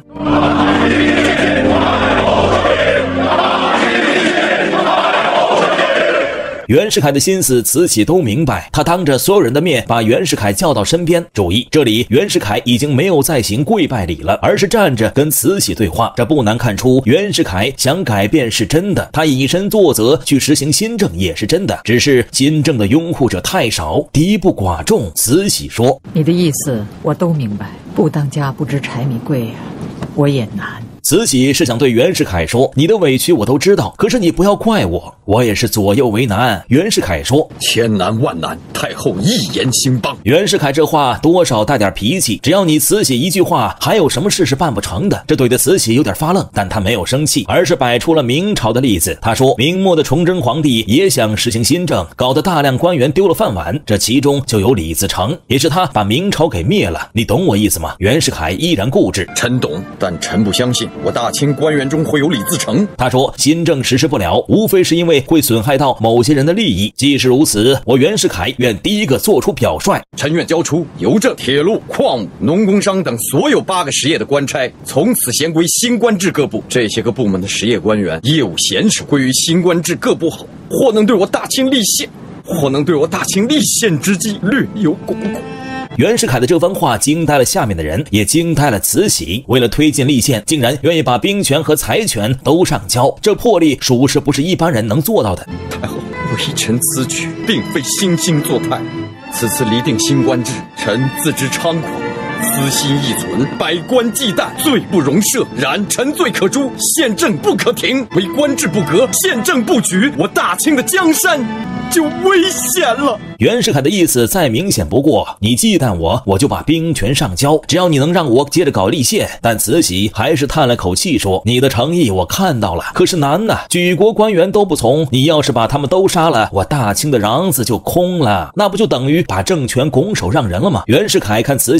袁世凯的心思慈禧都明白，他当着所有人的面把袁世凯叫到身边。注意，这里袁世凯已经没有再行跪拜礼了，而是站着跟慈禧对话。这不难看出，袁世凯想改变是真的，他以身作则去实行新政也是真的，只是新政的拥护者太少，敌不寡众。慈禧说：“ 你的意思我都明白，不当家不知柴米贵呀，我也难。” 慈禧是想对袁世凯说：“你的委屈我都知道，可是你不要怪我，我也是左右为难。”袁世凯说：“ 千难万难，太后一言兴邦。” 袁世凯这话多少带点脾气，只要你慈禧一句话，还有什么事是办不成的？这怼得慈禧有点发愣，但他没有生气，而是摆出了明朝的例子。他说：“明末的崇祯皇帝也想实行新政，搞得大量官员丢了饭碗，这其中就有李自成，也是他把明朝给灭了。你懂我意思吗？”袁世凯依然固执：“ 臣懂，但臣不相信我大清官员中会有李自成。” 他说：“新政实施不了，无非是因为会损害到某些人的利益。既是如此，我袁世凯愿第一个做出表率， 臣愿交出邮政、铁路、矿务、农工商等所有八个实业的官差，从此衔归新官制各部。这些个部门的实业官员业务娴熟，归于新官制各部后，或能对我大清立宪，或能对我大清立宪之计略有巩固。” 袁世凯的这番话惊呆了下面的人，也惊呆了慈禧。为了推进立宪，竟然愿意把兵权和财权都上交，这魄力属实不是一般人能做到的。 太后，微臣此举并非惺惺作态，此次厘定新官制，臣自知猖狂，私心亦存，百官忌惮，罪不容赦。然臣罪可诛，宪政不可停，为官制不革，宪政不举，我大清的江山就危险了。 袁世凯的意思再明显不过，你忌惮我，我就把兵权上交，只要你能让我接着搞立宪。但慈禧还是叹了口气说：“你的诚意我看到了，可是难呐，举国官员都不从，你要是把他们都杀了，我大清的瓤子就空了，那不就等于把政权拱手让人了吗？”袁世凯看慈禧还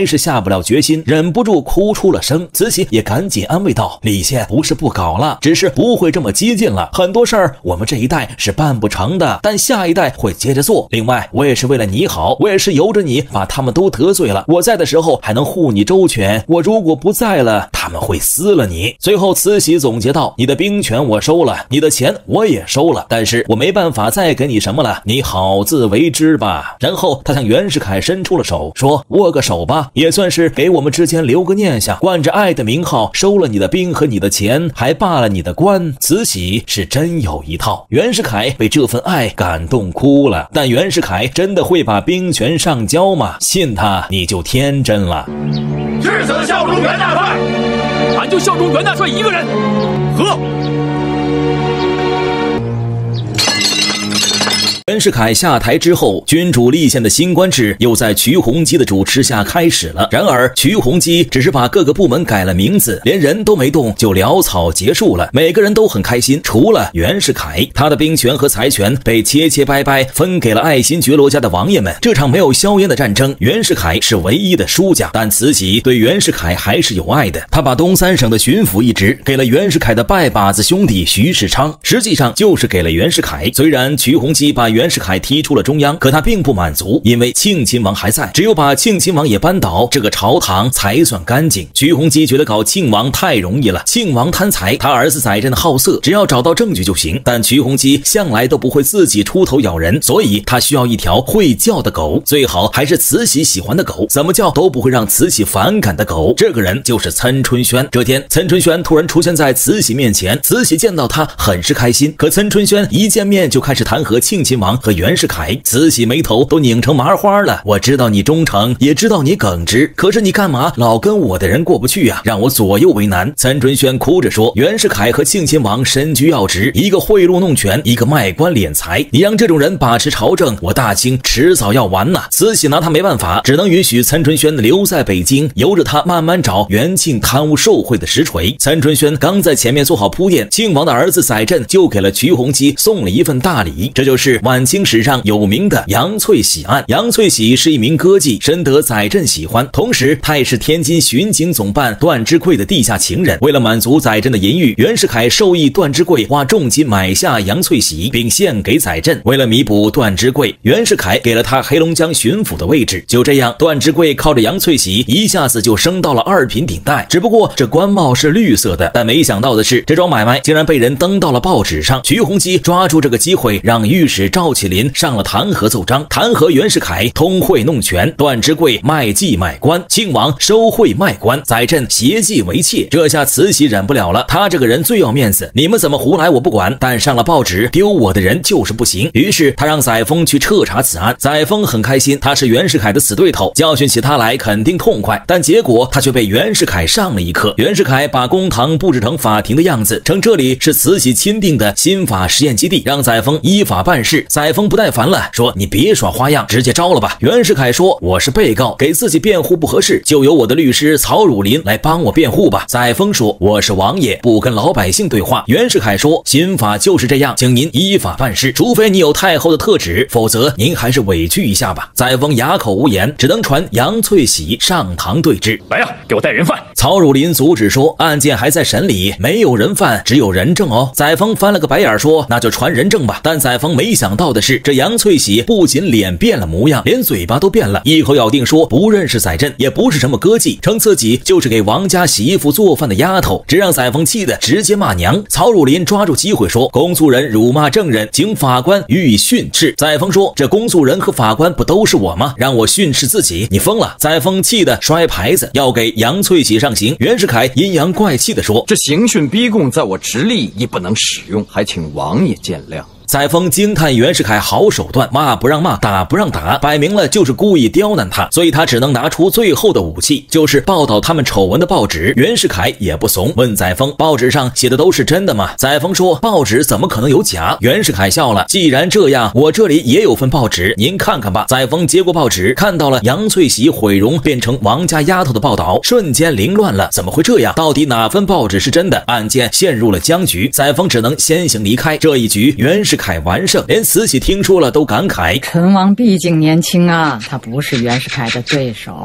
还是下不了决心，忍不住哭出了声。慈禧也赶紧安慰道：“李现不是不搞了，只是不会这么激进了。很多事儿我们这一代是办不成的，但下一代会接着做。另外，我也是为了你好，我也是由着你把他们都得罪了。我在的时候还能护你周全，我如果不在了，他们会撕了你。”最后，慈禧总结道：“你的兵权我收了，你的钱我也收了，但是我没办法再给你什么了，你好自为之吧。”然后他向袁世凯伸出了手，说：“握个手吧，也算是给我们之间留个念想。冠着爱的名号，收了你的兵和你的钱，还罢了你的官。慈禧是真有一套。”袁世凯被这份爱感动哭了。但袁世凯真的会把兵权上交吗？信他你就天真了。 至死效忠袁大帅，俺就效忠袁大帅一个人。喝！ 袁世凯下台之后，君主立宪的新官制又在瞿洪基的主持下开始了。然而，瞿洪基只是把各个部门改了名字，连人都没动就潦草结束了。每个人都很开心，除了袁世凯，他的兵权和财权被切切掰掰分给了爱新觉罗家的王爷们。这场没有硝烟的战争，袁世凯是唯一的输家。但慈禧对袁世凯还是有爱的，他把东三省的巡抚一职给了袁世凯的拜把子兄弟徐世昌，实际上就是给了袁世凯。虽然瞿洪基把袁世凯踢出了中央，可他并不满足，因为庆亲王还在，只有把庆亲王也扳倒，这个朝堂才算干净。瞿洪基觉得搞庆王太容易了，庆王贪财，他儿子载振好色，只要找到证据就行。但瞿洪基向来都不会自己出头咬人，所以他需要一条会叫的狗，最好还是慈禧喜欢的狗，怎么叫都不会让慈禧反感的狗。这个人就是岑春轩。这天，岑春轩突然出现在慈禧面前，慈禧见到他很是开心，可岑春轩一见面就开始弹劾庆亲王和袁世凯，慈禧眉头都拧成麻花了。我知道你忠诚，也知道你耿直，可是你干嘛老跟我的人过不去啊，让我左右为难。岑春轩哭着说，袁世凯和庆亲王身居要职，一个贿赂弄权，一个卖官敛财，你让这种人把持朝政，我大清迟早要完呐。慈禧拿他没办法，只能允许岑春轩留在北京，由着他慢慢找袁庆贪污受贿的实锤。岑春轩刚在前面做好铺垫，庆王的儿子载振就给了瞿洪基送了一份大礼，这就是晚清史上有名的杨翠喜案。杨翠喜是一名歌妓，深得载振喜欢，同时他也是天津巡警总办段芝贵的地下情人。为了满足载振的淫欲，袁世凯授意段芝贵花重金买下杨翠喜，并献给载振。为了弥补段芝贵，袁世凯给了他黑龙江巡抚的位置。就这样，段芝贵靠着杨翠喜一下子就升到了二品顶戴。只不过这官帽是绿色的，但没想到的是，这桩买卖竟然被人登到了报纸上。瞿洪基抓住这个机会，让御史赵启林上了弹劾奏章，弹劾袁世凯通贿弄权，段芝贵卖妓卖官，庆王收贿卖官，载振携妓为妾。这下慈禧忍不了了，他这个人最要面子，你们怎么胡来我不管，但上了报纸丢我的人就是不行。于是他让载沣去彻查此案。载沣很开心，他是袁世凯的死对头，教训起他来肯定痛快。但结果他却被袁世凯上了一课。袁世凯把公堂布置成法庭的样子，称这里是慈禧钦定的新法实验基地，让载沣依法办事。载沣不耐烦了，说你别耍花样，直接招了吧。袁世凯说，我是被告，给自己辩护不合适，就由我的律师曹汝霖来帮我辩护吧。载沣说，我是王爷，不跟老百姓对话。袁世凯说，新法就是这样，请您依法办事，除非你有太后的特旨，否则您还是委屈一下吧。载沣哑口无言，只能传杨翠喜上堂对质。 来呀、啊，给我带人犯。 曹汝霖阻止说，案件还在审理，没有人犯，只有人证哦。载沣翻了个白眼说，那就传人证吧。但载沣没想到的是，这杨翠喜不仅脸变了模样，连嘴巴都变了，一口咬定说不认识载振，也不是什么歌妓，称自己就是给王家洗衣服做饭的丫头，这让载沣气得直接骂娘。曹汝霖抓住机会说，公诉人辱骂证人，请法官予以训斥。载沣说，这公诉人和法官不都是我吗？让我训斥自己，你疯了。载沣气得摔牌子，要给杨翠喜上刑。袁世凯阴阳怪气地说， 这刑讯逼供在我直隶亦不能使用，还请王爷见谅。 载沣惊叹袁世凯好手段，骂不让骂，打不让打，摆明了就是故意刁难他，所以他只能拿出最后的武器，就是报道他们丑闻的报纸。袁世凯也不怂，问载沣，报纸上写的都是真的吗？载沣说，报纸怎么可能有假？袁世凯笑了，既然这样，我这里也有份报纸，您看看吧。载沣接过报纸，看到了杨翠喜毁容变成王家丫头的报道，瞬间凌乱了，怎么会这样？到底哪份报纸是真的？案件陷入了僵局，载沣只能先行离开。这一局袁世凯凯完胜，连慈禧听说了都感慨： 陈王毕竟年轻啊，他不是袁世凯的对手。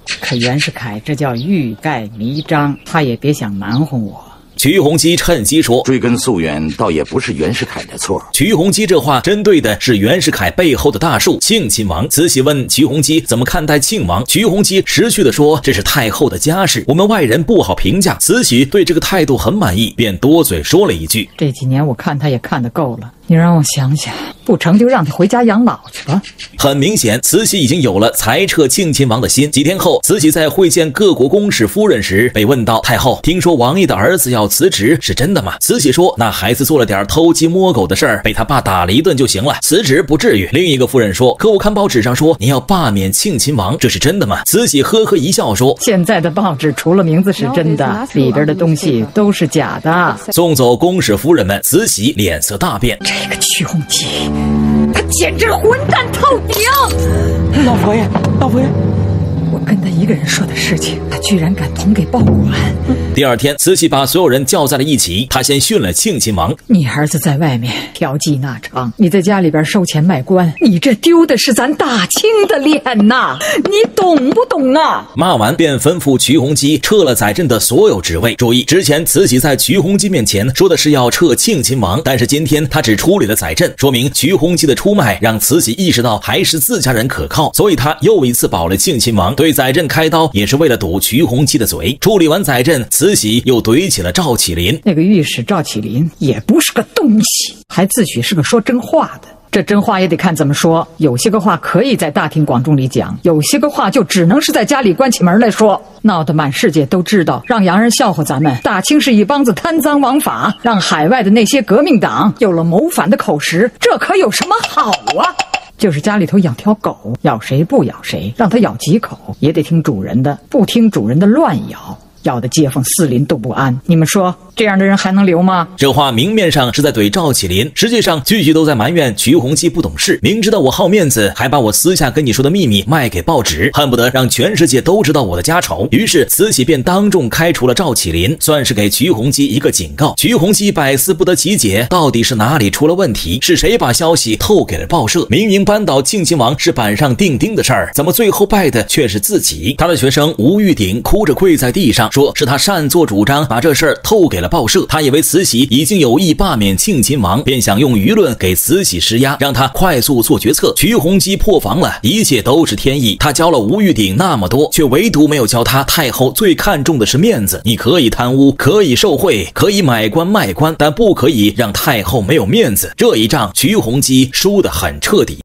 可袁世凯这叫欲盖弥彰，他也别想瞒混我。 瞿洪基趁机说：“ 追根溯源，倒也不是袁世凯的错。” 瞿洪基这话针对的是袁世凯背后的大树庆亲王。慈禧问瞿洪基怎么看待庆王，瞿洪基识趣地说：“这是太后的家事，我们外人不好评价。”慈禧对这个态度很满意，便多嘴说了一句：“ 这几年我看他也看得够了，你让我想想，不成就让他回家养老去吧。” 很明显，慈禧已经有了裁撤庆亲王的心。几天后，慈禧在会见各国公使夫人时，被问到：“太后，听说王爷的儿子要辞职，是真的吗？”慈禧说：“那孩子做了点偷鸡摸狗的事儿，被他爸打了一顿就行了，辞职不至于。”另一个夫人说：“可我看报纸上说你要罢免庆亲王，这是真的吗？”慈禧呵呵一笑说：“ 现在的报纸除了名字是真的，里边的东西都是假的。” 送走公使夫人们，慈禧脸色大变。 这个瞿洪基，他简直混蛋透顶！ 老佛爷，老佛爷， 我跟他一个人说的事情，他居然敢捅给报馆。 第二天，慈禧把所有人叫在了一起，她先训了庆亲王：“ 你儿子在外面嫖妓纳娼，你在家里边收钱卖官，你这丢的是咱大清的脸呐！你懂不懂啊？” 骂完便吩咐瞿洪基撤了载镇的所有职位。注意，之前慈禧在瞿洪基面前说的是要撤庆亲王，但是今天他只处理了载镇，说明瞿洪基的出卖让慈禧意识到还是自家人可靠，所以他又一次保了庆亲王，对载镇开刀也是为了堵瞿洪基的嘴。处理完载镇，慈禧又怼起了赵启麟。 那个御史赵启麟也不是个东西，还自诩是个说真话的。这真话也得看怎么说，有些个话可以在大庭广众里讲，有些个话就只能是在家里关起门来说，闹得满世界都知道，让洋人笑话咱们大清是一帮子贪赃枉法，让海外的那些革命党有了谋反的口实，这可有什么好啊？就是家里头养条狗，咬谁不咬谁，让它咬几口也得听主人的，不听主人的乱咬，咬得街坊四邻都不安。你们说这样的人还能留吗？ 这话明面上是在怼赵启麟，实际上句句都在埋怨瞿洪基不懂事，明知道我好面子，还把我私下跟你说的秘密卖给报纸，恨不得让全世界都知道我的家丑。于是慈禧便当众开除了赵启麟，算是给瞿洪基一个警告。瞿洪基百思不得其解，到底是哪里出了问题？是谁把消息透给了报社？明明扳倒庆亲王是板上钉钉的事儿，怎么最后败的却是自己？他的学生吴玉鼎哭着跪在地上，说是他擅作主张把这事儿透给了报社。他以为慈禧已经有意罢免庆亲王，便想用舆论给慈禧施压，让他快速做决策。瞿洪基破防了，一切都是天意。他教了吴玉鼎那么多，却唯独没有教他太后最看重的是面子。你可以贪污，可以受贿，可以买官卖官，但不可以让太后没有面子。这一仗瞿洪基输得很彻底。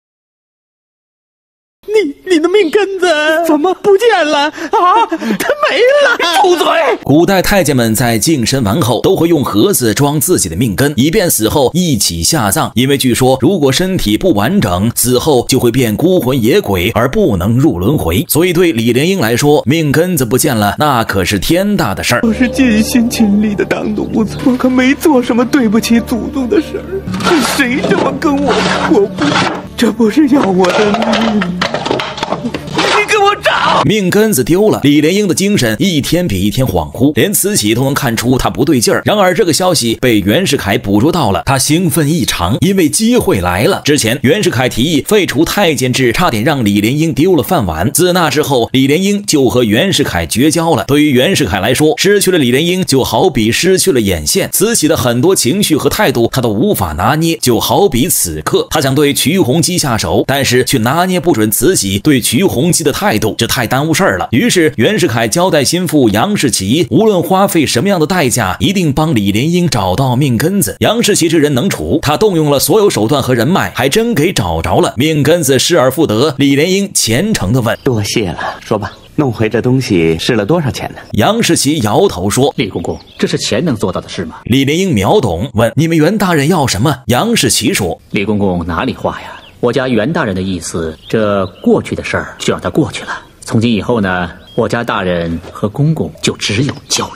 你你的命根子怎么不见了啊？它没了！ 住嘴！ 古代太监们在净身完后，都会用盒子装自己的命根，以便死后一起下葬。因为据说，如果身体不完整，死后就会变孤魂野鬼，而不能入轮回。所以对李莲英来说，命根子不见了，那可是天大的事儿。 我是尽心尽力的当奴才，我可没做什么对不起祖宗的事儿。是谁这么跟我过不？这不是要我的命！你给我找！ 命根子丢了，李莲英的精神一天比一天恍惚，连慈禧都能看出她不对劲儿。然而这个消息被袁世凯捕捉到了，他兴奋异常，因为机会来了。之前袁世凯提议废除太监制，差点让李莲英丢了饭碗。自那之后，李莲英就和袁世凯绝交了。对于袁世凯来说，失去了李莲英就好比失去了眼线。慈禧的很多情绪和态度他都无法拿捏，就好比此刻他想对瞿洪基下手，但是却拿捏不准慈禧对瞿洪基的态度，这太耽误事儿了。于是袁世凯交代心腹杨士奇，无论花费什么样的代价，一定帮李莲英找到命根子。杨士奇这人能处，他动用了所有手段和人脉，还真给找着了。命根子失而复得，李莲英虔诚地问：“ 多谢了，说吧，弄回这东西是了多少钱呢？” 杨士奇摇头说：“ 李公公，这是钱能做到的事吗？” 李莲英秒懂，问：“你们袁大人要什么？”杨士奇说：“ 李公公哪里话呀？我家袁大人的意思，这过去的事儿就让它过去了。从今以后呢，我家大人和公公就只有交情。”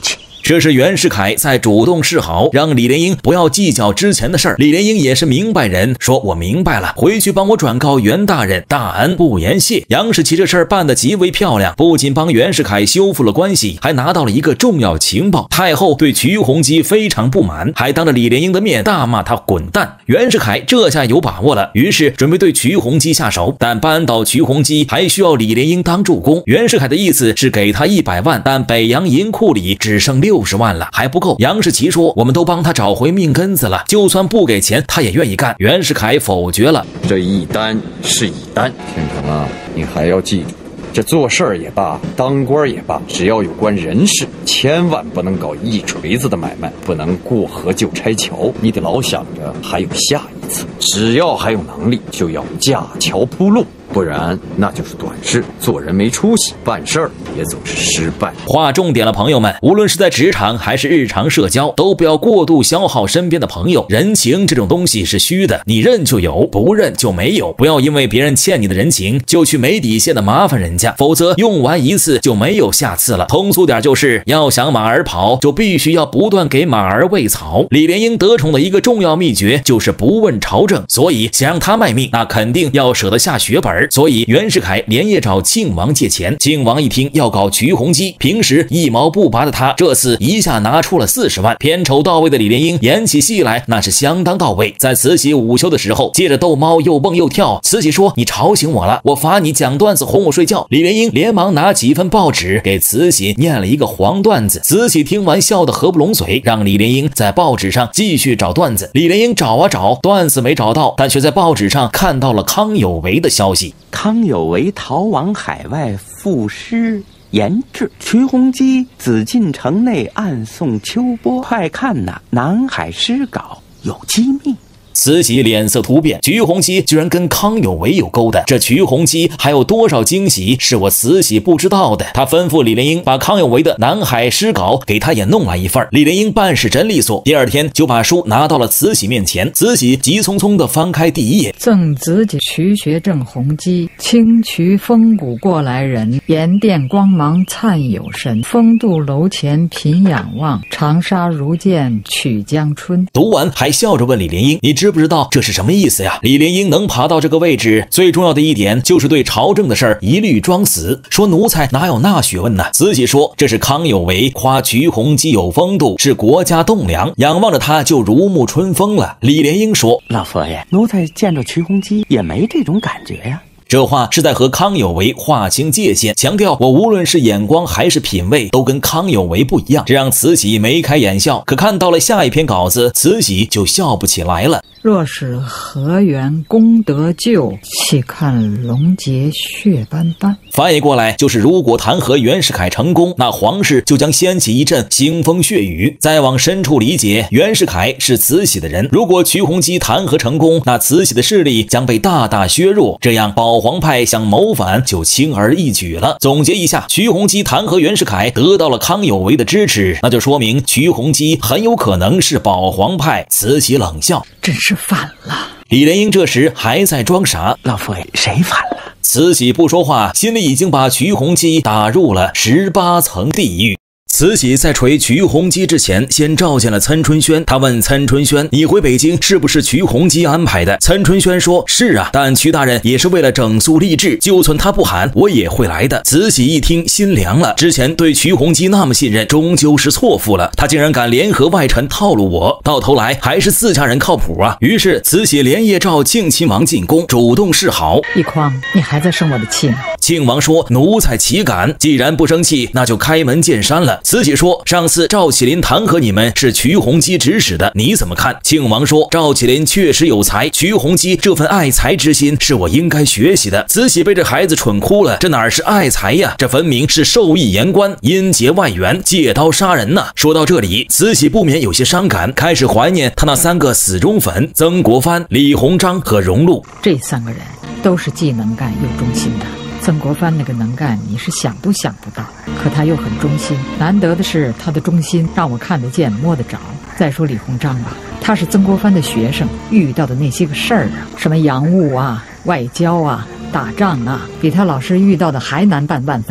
这是袁世凯在主动示好，让李莲英不要计较之前的事儿。李莲英也是明白人，说我明白了，回去帮我转告袁大人，大恩不言谢。杨士奇这事儿办得极为漂亮，不仅帮袁世凯修复了关系，还拿到了一个重要情报。太后对瞿洪基非常不满，还当着李莲英的面大骂他滚蛋。袁世凯这下有把握了，于是准备对瞿洪基下手，但扳倒瞿洪基还需要李莲英当助攻。袁世凯的意思是给他一百万，但北洋银库里只剩六十万了，还不够。杨士奇说我们都帮他找回命根子了，就算不给钱他也愿意干。袁世凯否决了， 这一单是一单。天成啊，你还要记住，这做事儿也罢，当官也罢，只要有关人事，千万不能搞一锤子的买卖，不能过河就拆桥，你得老想着还有下一次。只要还有能力，就要架桥铺路，不然那就是短视，做人没出息，办事儿也总是失败。 划重点了，朋友们，无论是在职场还是日常社交，都不要过度消耗身边的朋友。人情这种东西是虚的，你认就有，不认就没有。不要因为别人欠你的人情就去没底线的麻烦人家，否则用完一次就没有下次了。通俗点就是，要想马儿跑，就必须要不断给马儿喂草。李莲英得宠的一个重要秘诀就是不问朝政，所以想让他卖命，那肯定要舍得下血本。所以袁世凯连夜找庆王借钱，庆王一听要搞瞿洪基，平时一毛不拔的他这次一下拿出了四十万。片酬到位的李莲英演起戏来那是相当到位。在慈禧午休的时候，借着逗猫又蹦又跳，慈禧说你吵醒我了，我罚你讲段子哄我睡觉。李莲英连忙拿几份报纸给慈禧念了一个黄段子，慈禧听完笑得合不拢嘴，让李莲英在报纸上继续找段子。李莲英找啊找，段子没找到，但却在报纸上看到了康有为的消息。 康有为逃往海外赋诗言志，瞿洪基紫禁城内暗送秋波，快看呐，南海诗稿有机密。 慈禧脸色突变，瞿洪基居然跟康有为有勾搭，这瞿洪基还有多少惊喜是我慈禧不知道的？他吩咐李莲英把康有为的南海诗稿给他也弄来一份。李莲英办事真利索，第二天就把书拿到了慈禧面前。慈禧急匆匆地翻开第一页， 赠子姐瞿学正洪基，清瞿风骨过来人，盐殿光芒灿有神，风度楼前频仰望，长沙如见曲江春。 读完还笑着问李莲英，你知不知道这是什么意思呀？李莲英能爬到这个位置，最重要的一点就是对朝政的事儿一律装死，说奴才哪有那学问呢？慈禧说这是康有为夸瞿洪基有风度，是国家栋梁，仰望着他就如沐春风了。李莲英说老佛爷，奴才见着瞿洪基也没这种感觉呀。 这话是在和康有为划清界限，强调我无论是眼光还是品味都跟康有为不一样，这让慈禧眉开眼笑。可看到了下一篇稿子，慈禧就笑不起来了。 若是河源功德旧，岂看龙节血斑斑。 翻译过来就是如果弹劾袁世凯成功，那皇室就将掀起一阵腥风血雨。再往深处理解，袁世凯是慈禧的人，如果瞿洪基弹劾成功，那慈禧的势力将被大大削弱，这样保皇派想谋反就轻而易举了。总结一下，瞿洪基弹劾袁世凯得到了康有为的支持，那就说明瞿洪基很有可能是保皇派。慈禧冷笑， 真是反了。 李莲英这时还在装傻， 老佛爷，谁反了？ 慈禧不说话，心里已经把瞿洪基打入了十八层地狱。慈禧在锤瞿洪基之前，先召见了岑春轩。他问岑春轩：“你回北京是不是瞿洪基安排的？”岑春轩说：“是啊，但瞿大人也是为了整肃吏治，就算他不喊，我也会来的。”慈禧一听心凉了，之前对瞿洪基那么信任，终究是错付了。他竟然敢联合外臣套路我，到头来还是自家人靠谱啊！于是慈禧连夜召庆亲王进宫，主动示好。 一匡，你还在生我的气吗？ 庆王说：“奴才岂敢？既然不生气，那就开门见山了。”慈禧说：“上次赵启麟弹劾你们是瞿洪基指使的，你怎么看？”庆王说：“赵启麟确实有才，瞿洪基这份爱才之心是我应该学习的。”慈禧被这孩子蠢哭了，这哪是爱才呀？这分明是授意言官，阴结外援，借刀杀人呐！说到这里，慈禧不免有些伤感，开始怀念他那三个死忠粉：曾国藩、李鸿章和荣禄。 这三个人都是既能干又忠心的。曾国藩那个能干你是想都想不到，可他又很忠心，难得的是他的忠心让我看得见摸得着。再说李鸿章吧，他是曾国藩的学生，遇到的那些个事儿啊，什么洋务啊、外交啊、打仗啊，比他老师遇到的还难办万分呐、啊。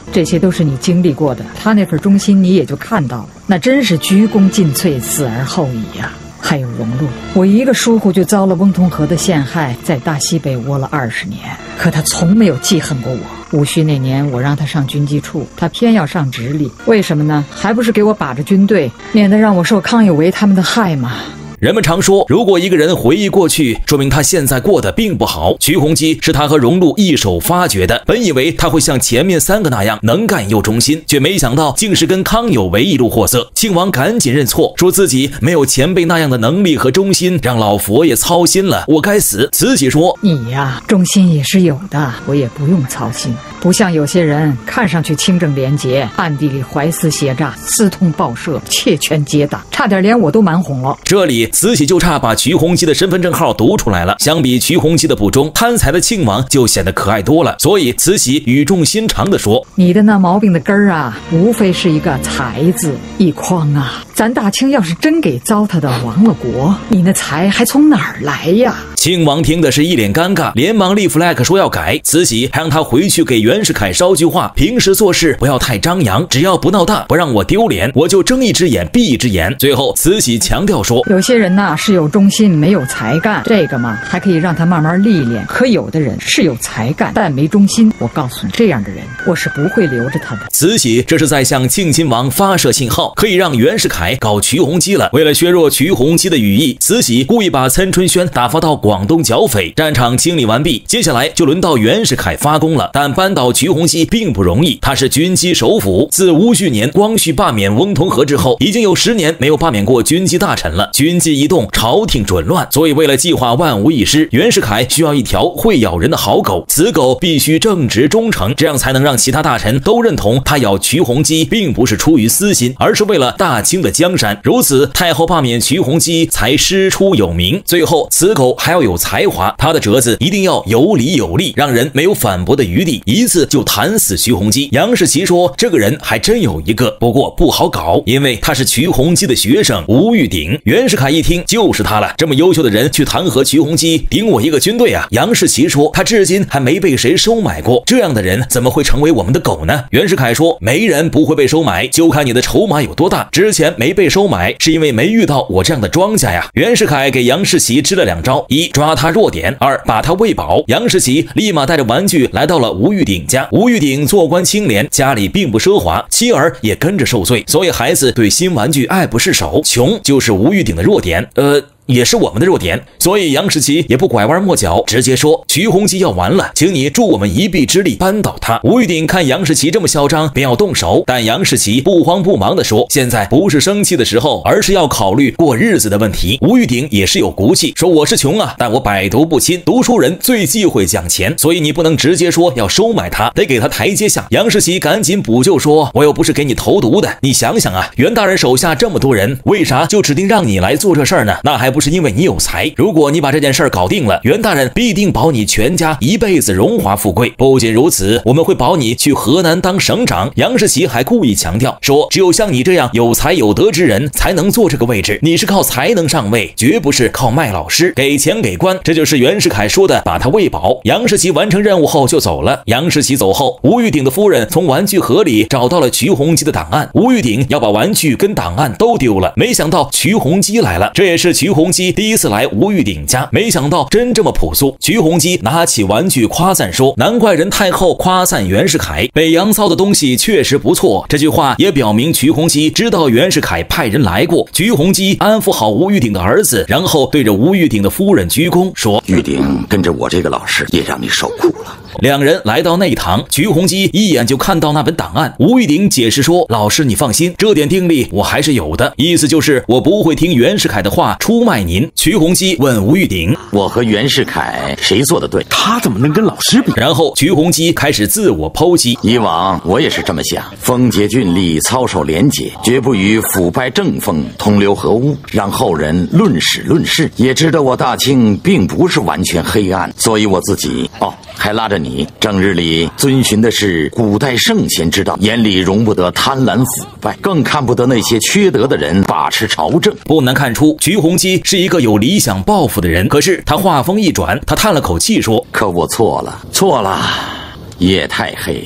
这些都是你经历过的，他那份忠心你也就看到了，那真是鞠躬尽瘁，死而后已呀、啊。还有荣禄，我一个疏忽就遭了翁同龢的陷害，在大西北窝了二十年，可他从没有记恨过我。戊戌那年，我让他上军机处，他偏要上直隶，为什么呢？还不是给我把着军队，免得让我受康有为他们的害嘛。 人们常说，如果一个人回忆过去，说明他现在过得并不好。徐弘基是他和荣禄一手发掘的，本以为他会像前面三个那样能干又忠心，却没想到竟是跟康有为一路货色。庆王赶紧认错，说自己没有前辈那样的能力和忠心，让老佛爷操心了，我该死。慈禧说：“ 你呀，忠心也是有的，我也不用操心，不像有些人看上去清正廉洁，暗地里怀私胁诈，私通报社，窃权结党，差点连我都瞒红了。” 这里慈禧就差把瞿洪基的身份证号读出来了。相比瞿洪基的不忠，贪财的庆王就显得可爱多了。所以慈禧语重心长地说：“ 你的那毛病的根儿啊，无非是一个财字一筐啊。咱大清要是真给糟蹋的亡了国，你那财还从哪儿来呀？” 庆王听的是一脸尴尬，连忙立 flag 说要改。慈禧还让他回去给袁世凯捎句话，平时做事不要太张扬，只要不闹大，不让我丢脸，我就睁一只眼闭一只眼。最后慈禧强调说：“ 有些人呐是有忠心没有才干，这个嘛还可以让他慢慢历练。可有的人是有才干但没忠心，我告诉你，这样的人我是不会留着他的。” 慈禧这是在向庆亲王发射信号，可以让袁世凯搞瞿洪基了。为了削弱瞿洪基的羽翼，慈禧故意把岑春轩打发到广东剿匪，战场清理完毕，接下来就轮到袁世凯发功了。但扳倒瞿洪基并不容易，他是军机首辅，自戊戌年光绪罢免翁同龢之后，已经有十年没有罢免过军机大臣了。军机一动，朝廷准乱，所以为了计划万无一失，袁世凯需要一条会咬人的好狗，此狗必须正直忠诚，这样才能让其他大臣都认同他咬瞿洪基并不是出于私心，而是为了大清的江山。如此，太后罢免瞿洪基才师出有名。最后，此狗还要有才华，他的折子一定要有理有力，让人没有反驳的余地，一次就弹死瞿洪基。杨士奇说：“这个人还真有一个，不过不好搞，因为他是瞿洪基的学生吴玉鼎。”袁世凯一听就是他了，这么优秀的人去弹劾瞿洪基，顶我一个军队啊！杨士奇说：“他至今还没被谁收买过，这样的人怎么会成为我们的狗呢？”袁世凯说：“没人不会被收买，就看你的筹码有多大。之前没被收买，是因为没遇到我这样的庄家呀。”袁世凯给杨士奇支了两招：一抓他弱点，二把他喂饱。杨士奇立马带着玩具来到了吴玉鼎家。吴玉鼎做官清廉，家里并不奢华，妻儿也跟着受罪，所以孩子对新玩具爱不释手。穷就是吴玉鼎的弱点，呃。也是我们的弱点，所以杨士奇也不拐弯抹角，直接说：“瞿洪基要完了，请你助我们一臂之力扳倒他。”吴玉鼎看杨士奇这么嚣张，便要动手，但杨士奇不慌不忙地说：“现在不是生气的时候，而是要考虑过日子的问题。”吴玉鼎也是有骨气，说：“我是穷啊，但我百毒不侵，读书人最忌讳讲钱，所以你不能直接说要收买他，得给他台阶下。”杨士奇赶紧补救说：“我又不是给你投毒的，你想想啊，袁大人手下这么多人，为啥就指定让你来做这事儿呢？那还不是因为你有才，如果你把这件事儿搞定了，袁大人必定保你全家一辈子荣华富贵。不仅如此，我们会保你去河南当省长。”杨士奇还故意强调说：“只有像你这样有才有德之人才能坐这个位置，你是靠才能上位，绝不是靠卖老师，给钱给官。”这就是袁世凯说的把他喂饱。杨士奇完成任务后就走了。杨士奇走后，吴玉鼎的夫人从玩具盒里找到了瞿洪基的档案。吴玉鼎要把玩具跟档案都丢了，没想到瞿洪基来了，这也是瞿洪基第一次来吴玉鼎家，没想到真这么朴素。瞿洪基拿起玩具夸赞说：“难怪任太后夸赞袁世凯，北洋造的东西确实不错。”这句话也表明瞿洪基知道袁世凯派人来过。瞿洪基安抚好吴玉鼎的儿子，然后对着吴玉鼎的夫人鞠躬说：“ 玉鼎跟着我这个老师，也让你受苦了。” 两人来到内堂，瞿洪基一眼就看到那本档案。吴玉鼎解释说：“老师你放心，这点定力我还是有的，意思就是我不会听袁世凯的话出卖您。”瞿洪基问吴玉鼎：“ 我和袁世凯谁做的对？ 他怎么能跟老师比？” 然后瞿洪基开始自我剖析：“ 以往我也是这么想，封节峻吏，操守廉洁，绝不与腐败政风同流合污，让后人论史论事，也知道我大清并不是完全黑暗，所以我自己哦。”还拉着你，正日里遵循的是古代圣贤之道，眼里容不得贪婪腐败，更看不得那些缺德的人把持朝政。 不难看出，瞿洪基是一个有理想抱负的人。可是他话锋一转，他叹了口气说：“ 可我错了，错了，夜太黑了。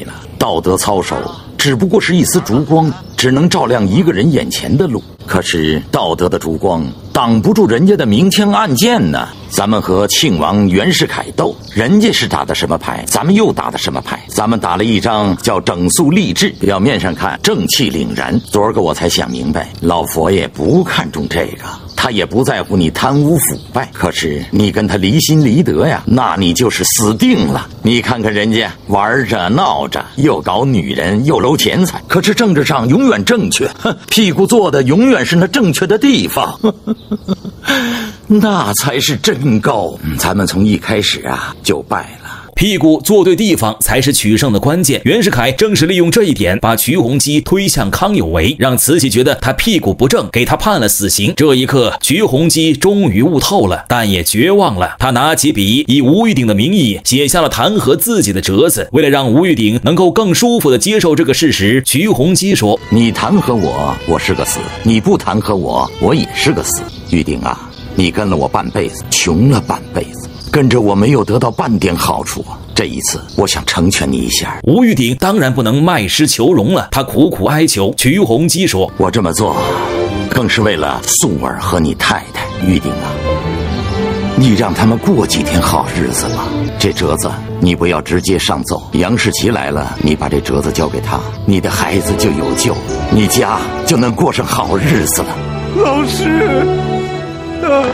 道德操守只不过是一丝烛光，只能照亮一个人眼前的路。可是道德的烛光挡不住人家的明枪暗箭呢。咱们和庆王袁世凯斗，人家是打的什么牌，咱们又打的什么牌？咱们打了一张叫整肃吏治，表面上看正气凛然。昨儿个我才想明白，老佛爷不看重这个，他也不在乎你贪污腐败，可是你跟他离心离德呀，那你就是死定了。你看看人家玩着闹着，又搞女人，又搂钱财，可是政治上永远正确，哼，屁股坐的永远是那正确的地方，那才是真高。咱们从一开始啊就败了。 屁股坐对地方才是取胜的关键。袁世凯正是利用这一点，把瞿洪基推向康有为，让慈禧觉得他屁股不正，给他判了死刑。这一刻，瞿洪基终于悟透了，但也绝望了。他拿起笔，以吴玉鼎的名义写下了弹劾自己的折子。为了让吴玉鼎能够更舒服地接受这个事实，瞿洪基说：“ 你弹劾我，我是个死；你不弹劾我，我也是个死。玉鼎啊，你跟了我半辈子，穷了半辈子。”跟着我没有得到半点好处，这一次我想成全你一下。 吴玉鼎当然不能卖诗求荣了，他苦苦哀求。瞿洪基说：“ 我这么做，更是为了素儿和你太太。玉鼎啊，你让他们过几天好日子吧。这折子你不要直接上奏，杨士奇来了，你把这折子交给他，你的孩子就有救，你家就能过上好日子了。” 老师，啊。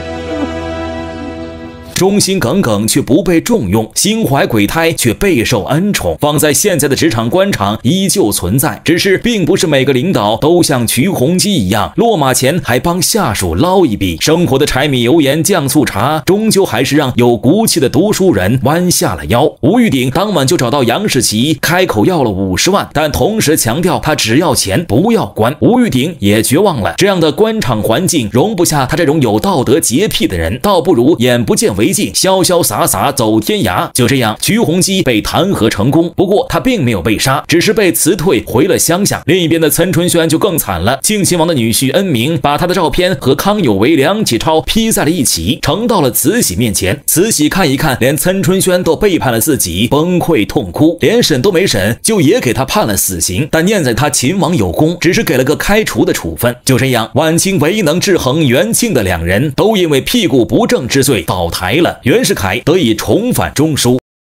忠心耿耿却不被重用，心怀鬼胎却备受恩宠，放在现在的职场官场依旧存在。只是并不是每个领导都像瞿洪基一样，落马前还帮下属捞一笔。生活的柴米油盐酱醋茶，终究还是让有骨气的读书人弯下了腰。吴玉鼎当晚就找到杨士奇，开口要了五十万，但同时强调他只要钱不要官。吴玉鼎也绝望了，这样的官场环境容不下他这种有道德洁癖的人，倒不如眼不见为净，潇潇洒洒走天涯。就这样，瞿洪基被弹劾成功，不过他并没有被杀，只是被辞退回了乡下。另一边的岑春轩就更惨了，庆亲王的女婿恩明把他的照片和康有为、梁启超 P 在了一起，呈到了慈禧面前。慈禧看一看，连岑春轩都背叛了自己，崩溃痛哭，连审都没审，就也给他判了死刑。但念在他秦王有功，只是给了个开除的处分。就这样，晚清唯一能制衡元庆的两人，都因为屁股不正之罪倒台了。袁世凯得以重返中枢。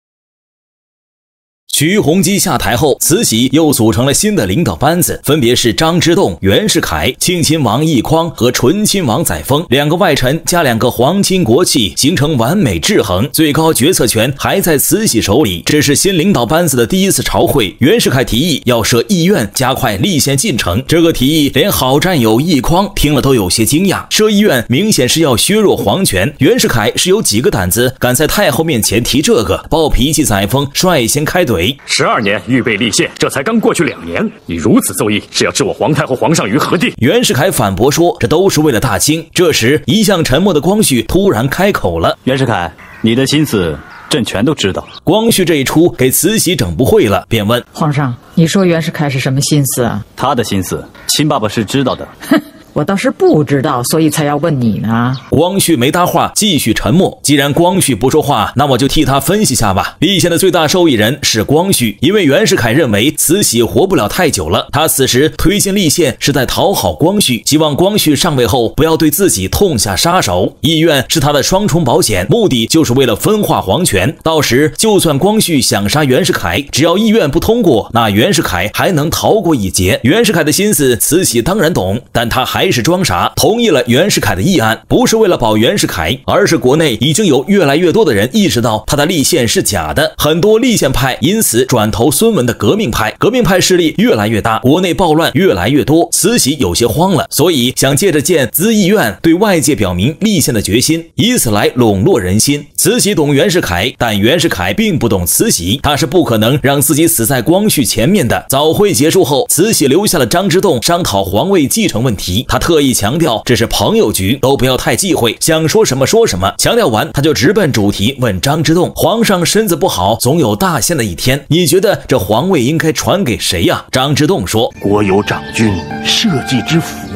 瞿洪基下台后，慈禧又组成了新的领导班子，分别是张之洞、袁世凯、庆亲王奕匡和醇亲王载沣，两个外臣加两个皇亲国戚，形成完美制衡。最高决策权还在慈禧手里。这是新领导班子的第一次朝会，袁世凯提议要设议院，加快立宪进程。这个提议连好战友奕匡听了都有些惊讶，设议院明显是要削弱皇权。袁世凯是有几个胆子敢在太后面前提这个？暴脾气载沣率先开怼。 十二年预备立宪，这才刚过去两年，你如此奏议，是要置我皇太后皇上于何地？ 袁世凯反驳说，这都是为了大清。这时，一向沉默的光绪突然开口了：“ 袁世凯，你的心思朕全都知道。” 光绪这一出给慈禧整不会了，便问：“ 皇上，你说袁世凯是什么心思啊？” 他的心思，亲爸爸是知道的。 哼。我倒是不知道，所以才要问你呢。 光绪没搭话，继续沉默。既然光绪不说话，那我就替他分析下吧。立宪的最大受益人是光绪，因为袁世凯认为慈禧活不了太久了，他此时推进立宪是在讨好光绪，希望光绪上位后不要对自己痛下杀手。议院是他的双重保险，目的就是为了分化皇权。到时就算光绪想杀袁世凯，只要议院不通过，那袁世凯还能逃过一劫。袁世凯的心思，慈禧当然懂，但他还还是装傻，同意了袁世凯的议案，不是为了保袁世凯，而是国内已经有越来越多的人意识到他的立宪是假的，很多立宪派因此转投孙文的革命派，革命派势力越来越大，国内暴乱越来越多，慈禧有些慌了，所以想借着建资议院对外界表明立宪的决心，以此来笼络人心。慈禧懂袁世凯，但袁世凯并不懂慈禧，他是不可能让自己死在光绪前面的。早会结束后，慈禧留下了张之洞商讨皇位继承问题，他特意强调这是朋友局，都不要太忌讳，想说什么说什么。强调完，他就直奔主题问张之洞：皇上身子不好，总有大限的一天，你觉得这皇位应该传给谁呀？张之洞说： 国有长君，社稷之福啊。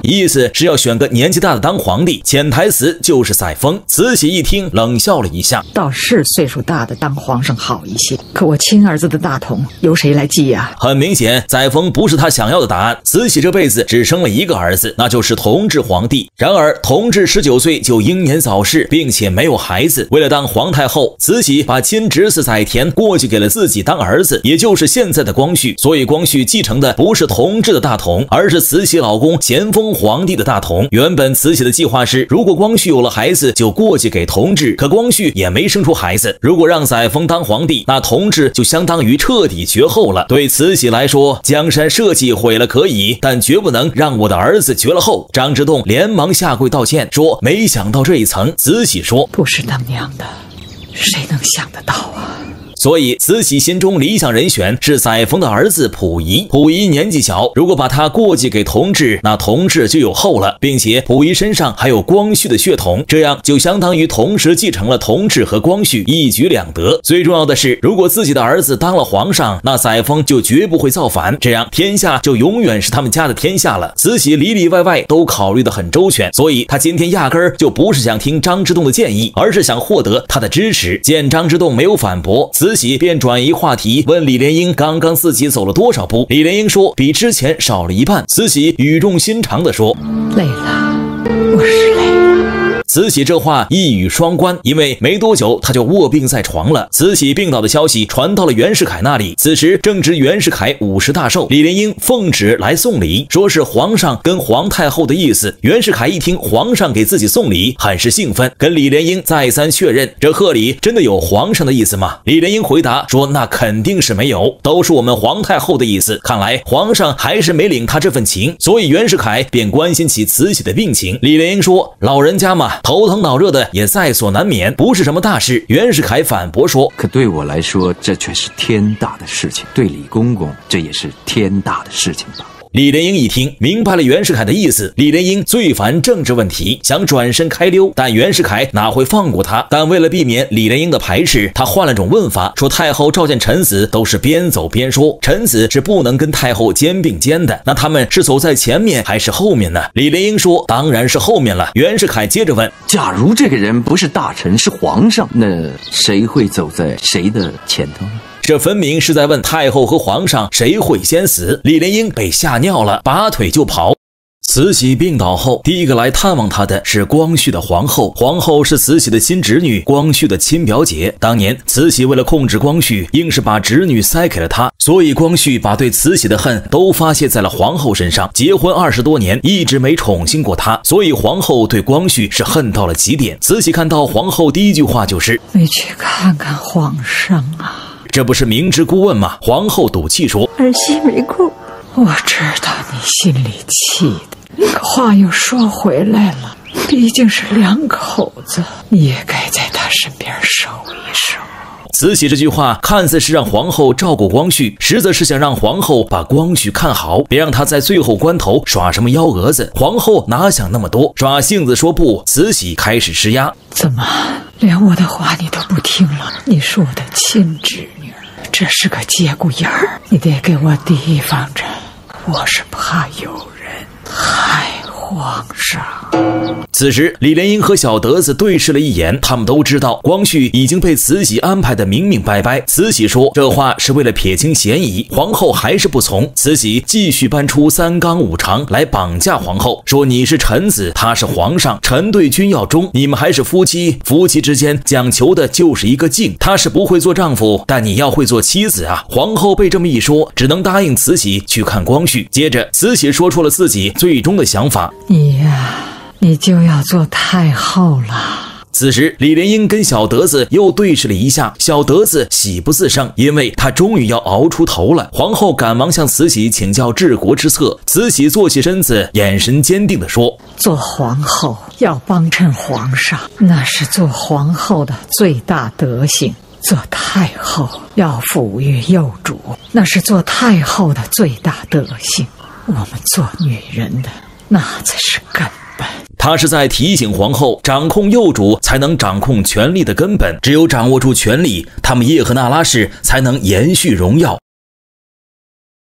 意思是要选个年纪大的当皇帝，潜台词就是载沣。慈禧一听冷笑了一下， 倒是岁数大的当皇上好一些，可我亲儿子的大统由谁来继呀？ 很明显，载沣不是他想要的答案。慈禧这辈子只生了一个儿子，那就是同治皇帝。然而同治十九岁就英年早逝，并且没有孩子。为了当皇太后，慈禧把亲侄子载湉过继给了自己当儿子，也就是现在的光绪。所以光绪继承的不是同治的大统，而是慈禧老公咸丰皇帝的大统。原本慈禧的计划是，如果光绪有了孩子就过继给同治，可光绪也没生出孩子。如果让载沣当皇帝，那同治就相当于彻底绝后了。对慈禧来说，江山社稷毁了可以，但绝不能让我的儿子绝了后。张之洞连忙下跪道歉，说没想到这一层。慈禧说， 不是当娘的，谁能想得到啊？ 所以慈禧心中理想人选是载沣的儿子溥仪。溥仪年纪小，如果把他过继给同治，那同治就有后了，并且溥仪身上还有光绪的血统，这样就相当于同时继承了同治和光绪，一举两得。最重要的是，如果自己的儿子当了皇上，那载沣就绝不会造反，这样天下就永远是他们家的天下了。慈禧里里外外都考虑得很周全，所以他今天压根儿就不是想听张之洞的建议，而是想获得他的支持。见张之洞没有反驳，慈禧便转移话题，问李莲英刚刚自己走了多少步。李莲英说比之前少了一半。慈禧语重心长地说， 累了，我是累了。 慈禧这话一语双关，因为没多久他就卧病在床了。慈禧病倒的消息传到了袁世凯那里，此时正值袁世凯五十大寿，李莲英奉旨来送礼，说是皇上跟皇太后的意思。袁世凯一听皇上给自己送礼，很是兴奋，跟李莲英再三确认，这贺礼真的有皇上的意思吗？李莲英回答说，那肯定是没有，都是我们皇太后的意思。看来皇上还是没领他这份情，所以袁世凯便关心起慈禧的病情。李莲英说，老人家嘛，头疼脑热的也在所难免，不是什么大事。袁世凯反驳说， 可对我来说这却是天大的事情，对李公公这也是天大的事情吧。 李莲英一听明白了袁世凯的意思。李莲英最烦政治问题，想转身开溜，但袁世凯哪会放过他？但为了避免李莲英的排斥，他换了种问法，说太后召见臣子都是边走边说，臣子是不能跟太后肩并肩的，那他们是走在前面还是后面呢？李莲英说当然是后面了。袁世凯接着问， 假如这个人不是大臣是皇上，那谁会走在谁的前头呢？ 这分明是在问太后和皇上谁会先死。李莲英被吓尿了，拔腿就跑。慈禧病倒后，第一个来探望她的是光绪的皇后。皇后是慈禧的亲侄女，光绪的亲表姐。当年慈禧为了控制光绪，硬是把侄女塞给了他，所以光绪把对慈禧的恨都发泄在了皇后身上。结婚二十多年，一直没宠幸过她，所以皇后对光绪是恨到了极点。慈禧看到皇后第一句话就是：“ 你去看看皇上啊。” 这不是明知故问吗？皇后赌气说：“ 儿媳没空。”我知道你心里气的，可话又说回来了，毕竟是两口子，你也该在他身边守一守。 慈禧这句话看似是让皇后照顾光绪，实则是想让皇后把光绪看好，别让他在最后关头耍什么幺蛾子。皇后哪想那么多，耍性子说不，慈禧开始施压。 怎么连我的话你都不听了？你是我的亲侄女，这是个节骨眼儿，你得给我提防着。我是怕有人害皇上。 此时李莲英和小德子对视了一眼，他们都知道光绪已经被慈禧安排得明明白白。慈禧说这话是为了撇清嫌疑，皇后还是不从。慈禧继续搬出三纲五常来绑架皇后，说你是臣子，他是皇上，臣对君要忠，你们还是夫妻，夫妻之间讲求的就是一个敬。他是不会做丈夫，但你要会做妻子啊。皇后被这么一说，只能答应慈禧去看光绪。接着慈禧说出了自己最终的想法， 你呀，你就要做太后了。 此时李莲英跟小德子又对视了一下，小德子喜不自胜，因为他终于要熬出头了。皇后赶忙向慈禧请教治国之策，慈禧坐起身子，眼神坚定地说， 做皇后要帮衬皇上，那是做皇后的最大德行，做太后要抚育幼主，那是做太后的最大德行。我们做女人的，那才是根本。 他是在提醒皇后，掌控幼主才能掌控权力的根本，只有掌握住权力，他们叶赫那拉氏才能延续荣耀。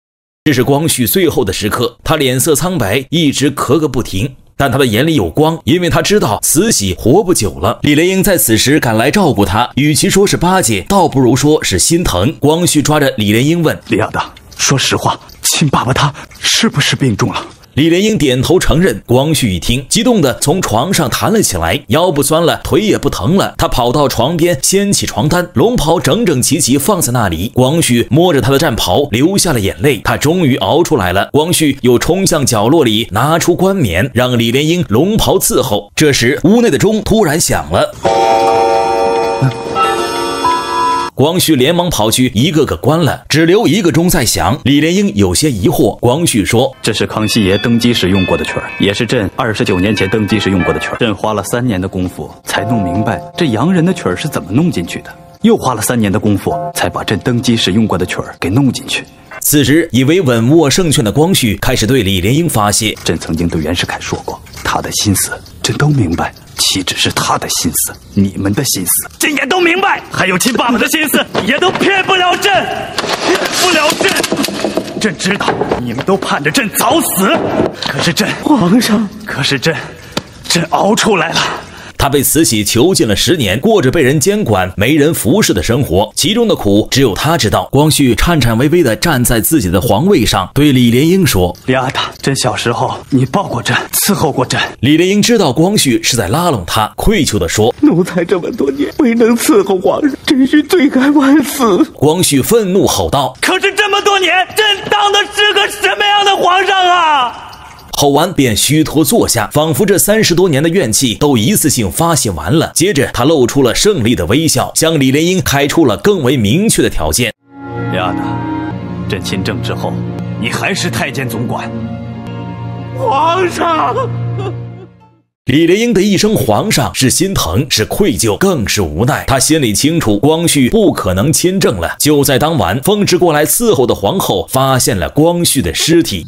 这是光绪最后的时刻，他脸色苍白，一直咳个不停。但他的眼里有光，因为他知道慈禧活不久了。李莲英在此时赶来照顾他，与其说是巴结，倒不如说是心疼。光绪抓着李莲英问：“ 李亚的，说实话，亲爸爸他是不是病重了？” 李莲英点头承认。光绪一听，激动地从床上弹了起来，腰不酸了，腿也不疼了。他跑到床边，掀起床单，龙袍整整齐齐放在那里。光绪摸着他的战袍，流下了眼泪。他终于熬出来了。光绪又冲向角落里，拿出冠冕，让李莲英龙袍伺候。这时，屋内的钟突然响了。光绪连忙跑去一个个关了，只留一个钟在响。李莲英有些疑惑。光绪说：“ 这是康熙爷登基时用过的曲儿，也是朕二十九年前登基时用过的曲儿。朕花了三年的功夫才弄明白这洋人的曲儿是怎么弄进去的，又花了三年的功夫才把朕登基时用过的曲儿给弄进去。” 此时以为稳握胜券的光绪开始对李莲英发泄：“ 朕曾经对袁世凯说过，他的心思朕都明白。岂止是他的心思，你们的心思朕也都明白，还有亲爸爸的心思也都骗不了朕，骗不了朕。朕知道你们都盼着朕早死，可是朕， 皇上， 可是朕，朕熬出来了。” 他被慈禧囚禁了十年，过着被人监管、没人服侍的生活，其中的苦只有他知道。光绪颤颤巍巍地站在自己的皇位上，对李莲英说：“ 李阿达，朕小时候你抱过朕，伺候过朕。” 李莲英知道光绪是在拉拢他，愧疚地说：“ 奴才这么多年未能伺候皇上，真是罪该万死。” 光绪愤怒吼道：“ 可是这么多年，朕当的是个什么样的皇上啊！” 吼完便虚脱坐下，仿佛这三十多年的怨气都一次性发泄完了。接着他露出了胜利的微笑，向李莲英开出了更为明确的条件：“ 李阿达，朕亲政之后，你还是太监总管。” 皇上。 李莲英的一声皇上是心疼，是愧疚，更是无奈。他心里清楚，光绪不可能亲政了。就在当晚，奉旨过来伺候的皇后发现了光绪的尸体。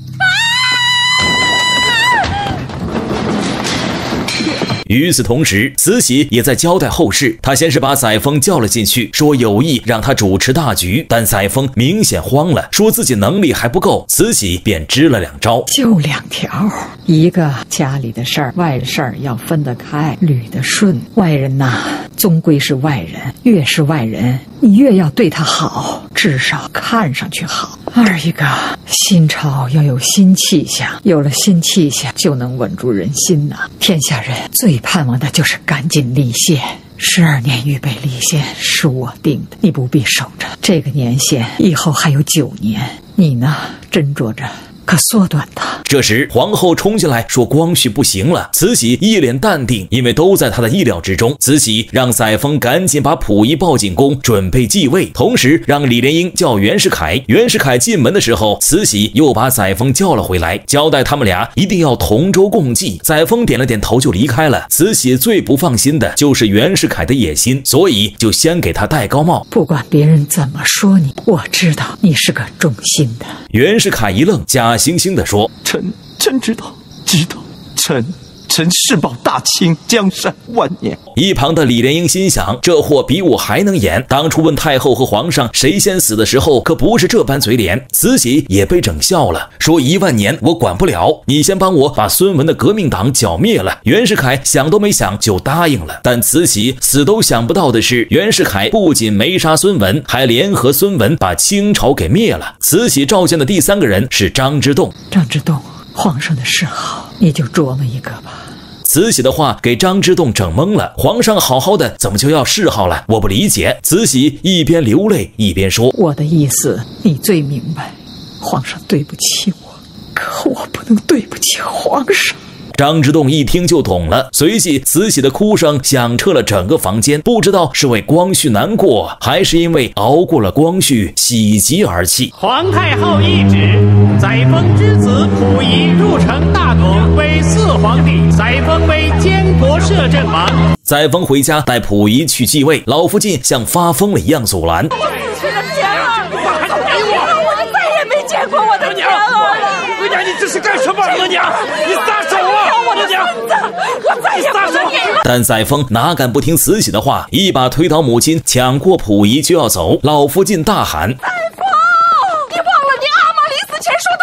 与此同时，慈禧也在交代后事。她先是把载沣叫了进去，说有意让他主持大局，但载沣明显慌了，说自己能力还不够。慈禧便支了两招， 就两条：一个家里的事儿、外的事儿要分得开，捋得顺。外人呐，终归是外人，越是外人，你越要对他好，至少看上去好。二一个，新朝要有新气象，有了新气象，就能稳住人心呐。天下人最盼望的就是赶紧立宪。十二年预备立宪是我定的，你不必守着这个年限，以后还有九年，你呢，斟酌着可缩短它。 这时皇后冲进来说光绪不行了，慈禧一脸淡定，因为都在她的意料之中。慈禧让载沣赶紧把溥仪抱进宫，准备继位，同时让李莲英叫袁世凯。袁世凯进门的时候，慈禧又把载沣叫了回来，交代他们俩一定要同舟共济。载沣点了点头就离开了。慈禧最不放心的就是袁世凯的野心，所以就先给他戴高帽。 不管别人怎么说你，我知道你是个忠心的。 袁世凯一愣，假惺惺地说：“ 臣臣知道，知道，臣臣誓保大清江山万年。” 一旁的李莲英心想，这货比我还能演。当初问太后和皇上谁先死的时候，可不是这般嘴脸。慈禧也被整笑了，说一万年我管不了，你先帮我把孙文的革命党剿灭了。袁世凯想都没想就答应了。但慈禧死都想不到的是，袁世凯不仅没杀孙文，还联合孙文把清朝给灭了。慈禧召见的第三个人是张之洞。 张之洞，皇上的示好，你就琢磨一个吧。 慈禧的话给张之洞整懵了，皇上好好的怎么就要示好了？我不理解。慈禧一边流泪一边说：“ 我的意思你最明白，皇上对不起我，可我不能对不起皇上。” 张之洞一听就懂了，随即慈禧的哭声响彻了整个房间，不知道是为光绪难过，还是因为熬过了光绪，喜极而泣。 皇太后懿旨，载沣之子溥仪入承大统，为四皇帝，载沣为监国摄政王。 载沣回家带溥仪去继位，老福晋像发疯了一样阻拦。 我死去的天啊！给我！我再也没见过我的天鹅了！ 额娘，你这是干什么？额娘，你撒手啊！额娘， 我再也不能给了。 但载沣哪敢不听慈禧的话，一把推倒母亲，抢过溥仪就要走。老福晋大喊：“ 载沣，你忘了你阿玛临死前说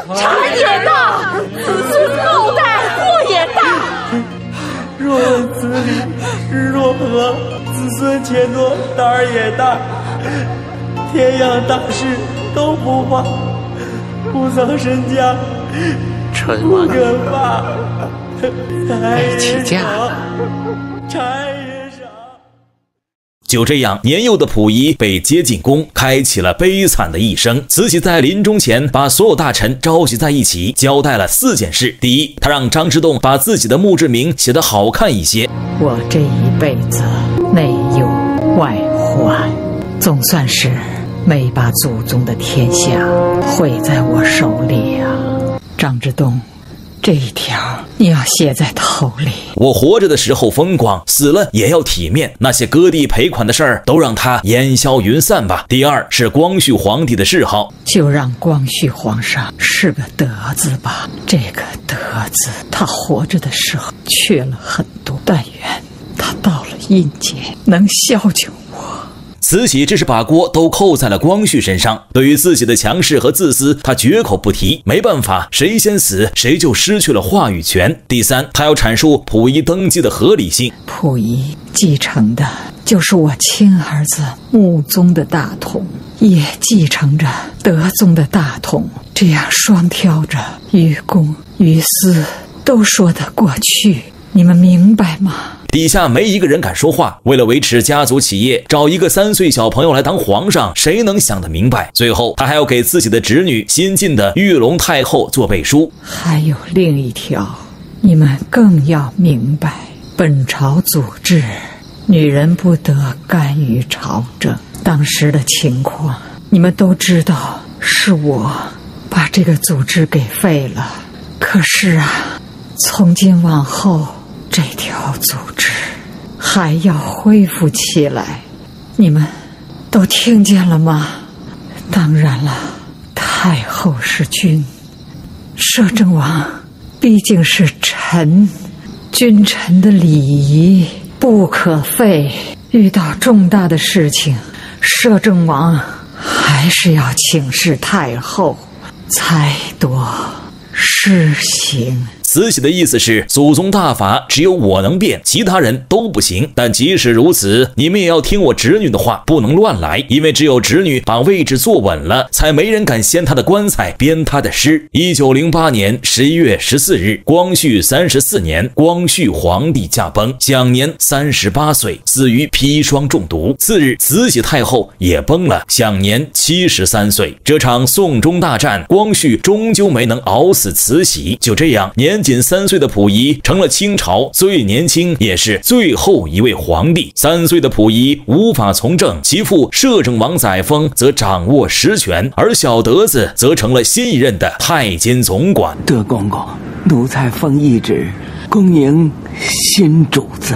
产也大，子孙后代祸也大。 若问此理，日若何？子孙钱多，胆儿也大。天样大事都不怕，不丧身家， 春不可怕。 该起驾了。 柴也少。 就这样，年幼的溥仪被接进宫，开启了悲惨的一生。慈禧在临终前把所有大臣召集在一起，交代了四件事。第一，他让张之洞把自己的墓志铭写得好看一些。 我这一辈子内忧外患，总算是没把祖宗的天下毁在我手里啊！张之洞，这一条你要写在头里。 我活着的时候风光，死了也要体面。那些割地赔款的事儿，都让他烟消云散吧。第二是光绪皇帝的谥号， 就让光绪皇上是个德字吧。这个德字，他活着的时候缺了很多，但愿他到了阴间能孝敬我。 慈禧只是把锅都扣在了光绪身上，对于自己的强势和自私，她绝口不提。没办法，谁先死谁就失去了话语权。第三，她要阐述溥仪登基的合理性。 溥仪继承的就是我亲儿子穆宗的大统，也继承着德宗的大统，这样双挑着，于公于私都说得过去。你们明白吗？ 底下没一个人敢说话，为了维持家族企业，找一个三岁小朋友来当皇上，谁能想得明白？最后他还要给自己的侄女新晋的玉龙太后做背书。 还有另一条，你们更要明白，本朝祖制，女人不得干预朝政。当时的情况你们都知道，是我把这个组织给废了。可是啊，从今往后这条组织还要恢复起来，你们都听见了吗？当然了，太后是君，摄政王毕竟是臣，君臣的礼仪不可废。遇到重大的事情，摄政王还是要请示太后才多施行。 慈禧的意思是，祖宗大法只有我能变，其他人都不行。但即使如此，你们也要听我侄女的话，不能乱来，因为只有侄女把位置坐稳了，才没人敢掀她的棺材，编她的诗。一九零八年十一月十四日，光绪三十四年，光绪皇帝驾崩，享年三十八岁，死于砒霜中毒。次日，慈禧太后也崩了，享年七十三岁。这场宋中大战，光绪终究没能熬死慈禧。就这样，年仅三岁的溥仪成了清朝最年轻也是最后一位皇帝。三岁的溥仪无法从政，其父摄政王载沣则掌握实权，而小德子则成了新一任的太监总管。 德公公，奴才奉懿旨，恭迎新主子。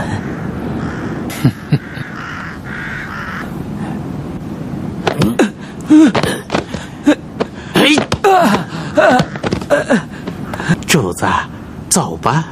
主子，走吧。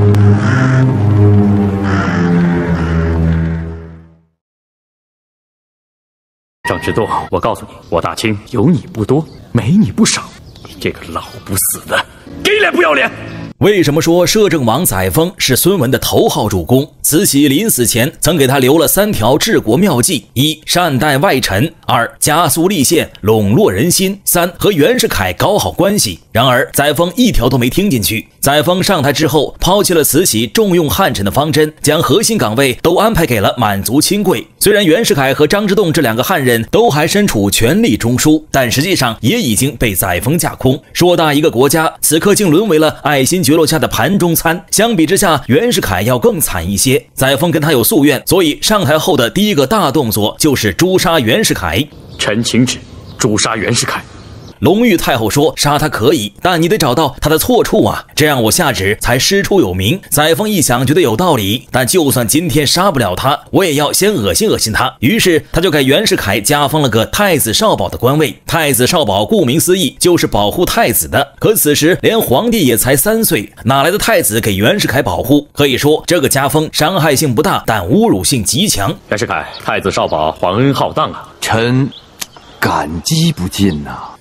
张之洞，我告诉你，我大清有你不多，没你不少。你这个老不死的，给脸不要脸！ 为什么说摄政王载沣是孙文的头号主公？慈禧临死前曾给他留了三条治国妙计：一、善待外臣；二、加速立宪，笼络人心；三、和袁世凯搞好关系。然而载沣一条都没听进去。载沣上台之后，抛弃了慈禧重用汉臣的方针，将核心岗位都安排给了满族亲贵。虽然袁世凯和张之洞这两个汉人都还身处权力中枢，但实际上也已经被载沣架空。硕大一个国家，此刻竟沦为了爱新觉罗家的盘中餐。相比之下，袁世凯要更惨一些。载沣跟他有夙愿，所以上台后的第一个大动作就是诛杀袁世凯。 臣请旨，诛杀袁世凯。 隆裕太后说：“杀他可以，但你得找到他的错处啊，这样我下旨才师出有名。”载沣一想，觉得有道理，但就算今天杀不了他，我也要先恶心恶心他。于是他就给袁世凯加封了个太子少保的官位。太子少保顾名思义就是保护太子的。可此时连皇帝也才三岁，哪来的太子给袁世凯保护？可以说这个加封伤害性不大，但侮辱性极强。 袁世凯，太子少保皇恩浩荡啊， 臣感激不尽呐、啊。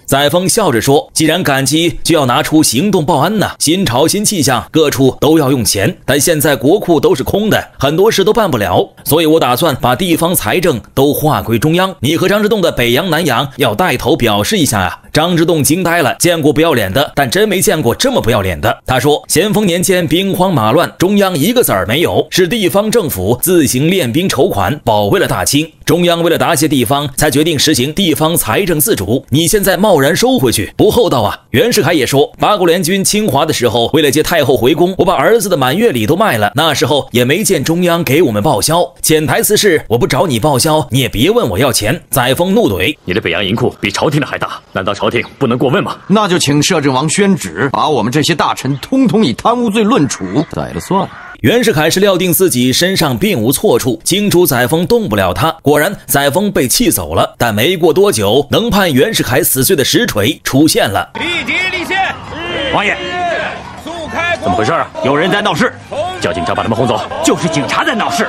载沣笑着说：“既然感激，就要拿出行动报恩呐！新朝新气象，各处都要用钱，但现在国库都是空的，很多事都办不了，所以我打算把地方财政都划归中央。你和张之洞的北洋、南洋要带头表示一下呀！”张之洞惊呆了，见过不要脸的，但真没见过这么不要脸的。他说：“咸丰年间兵荒马乱，中央一个子儿没有，是地方政府自行练兵筹款，保卫了大清。中央为了答谢地方，才决定实行地方财政自主。你现在贸然收回去，不厚道啊！”袁世凯也说：“八国联军侵华的时候，为了接太后回宫，我把儿子的满月礼都卖了，那时候也没见中央给我们报销。潜台词是，我不找你报销，你也别问我要钱。”载沣怒怼：“ 你的北洋银库比朝廷的还大，难道朝廷不能过问吗？ 那就请摄政王宣旨，把我们这些大臣通通以贪污罪论处，宰了算了。” 袁世凯是料定自己身上并无错处，清楚载沣动不了他。果然，载沣被气走了。但没过多久，能判袁世凯死罪的实锤出现了。 立即立宪， 王爷，怎么回事啊？有人在闹事，叫警察把他们轰走。 就是警察在闹事。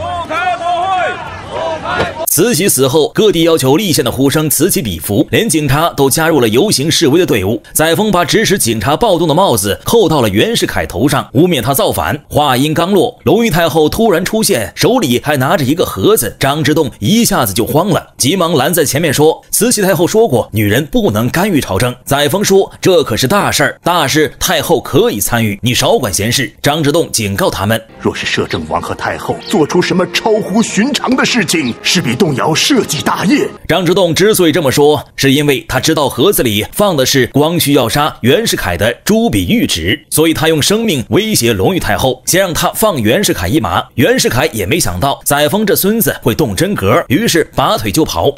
慈禧死后，各地要求立宪的呼声此起彼伏，连警察都加入了游行示威的队伍。载沣把指使警察暴动的帽子扣到了袁世凯头上，污蔑他造反。话音刚落，隆裕太后突然出现，手里还拿着一个盒子。张之洞一下子就慌了，急忙拦在前面说：“慈禧太后说过，女人不能干预朝政。”载沣说：“这可是大事儿，大事太后可以参与，你少管闲事。”张之洞警告他们：“ 若是摄政王和太后做出什么超乎寻常的事情，势必动摇社稷大业。” 张之洞之所以这么说，是因为他知道盒子里放的是光绪要杀袁世凯的朱笔谕旨，所以他用生命威胁隆裕太后，先让他放袁世凯一马。袁世凯也没想到载沣这孙子会动真格，于是拔腿就跑。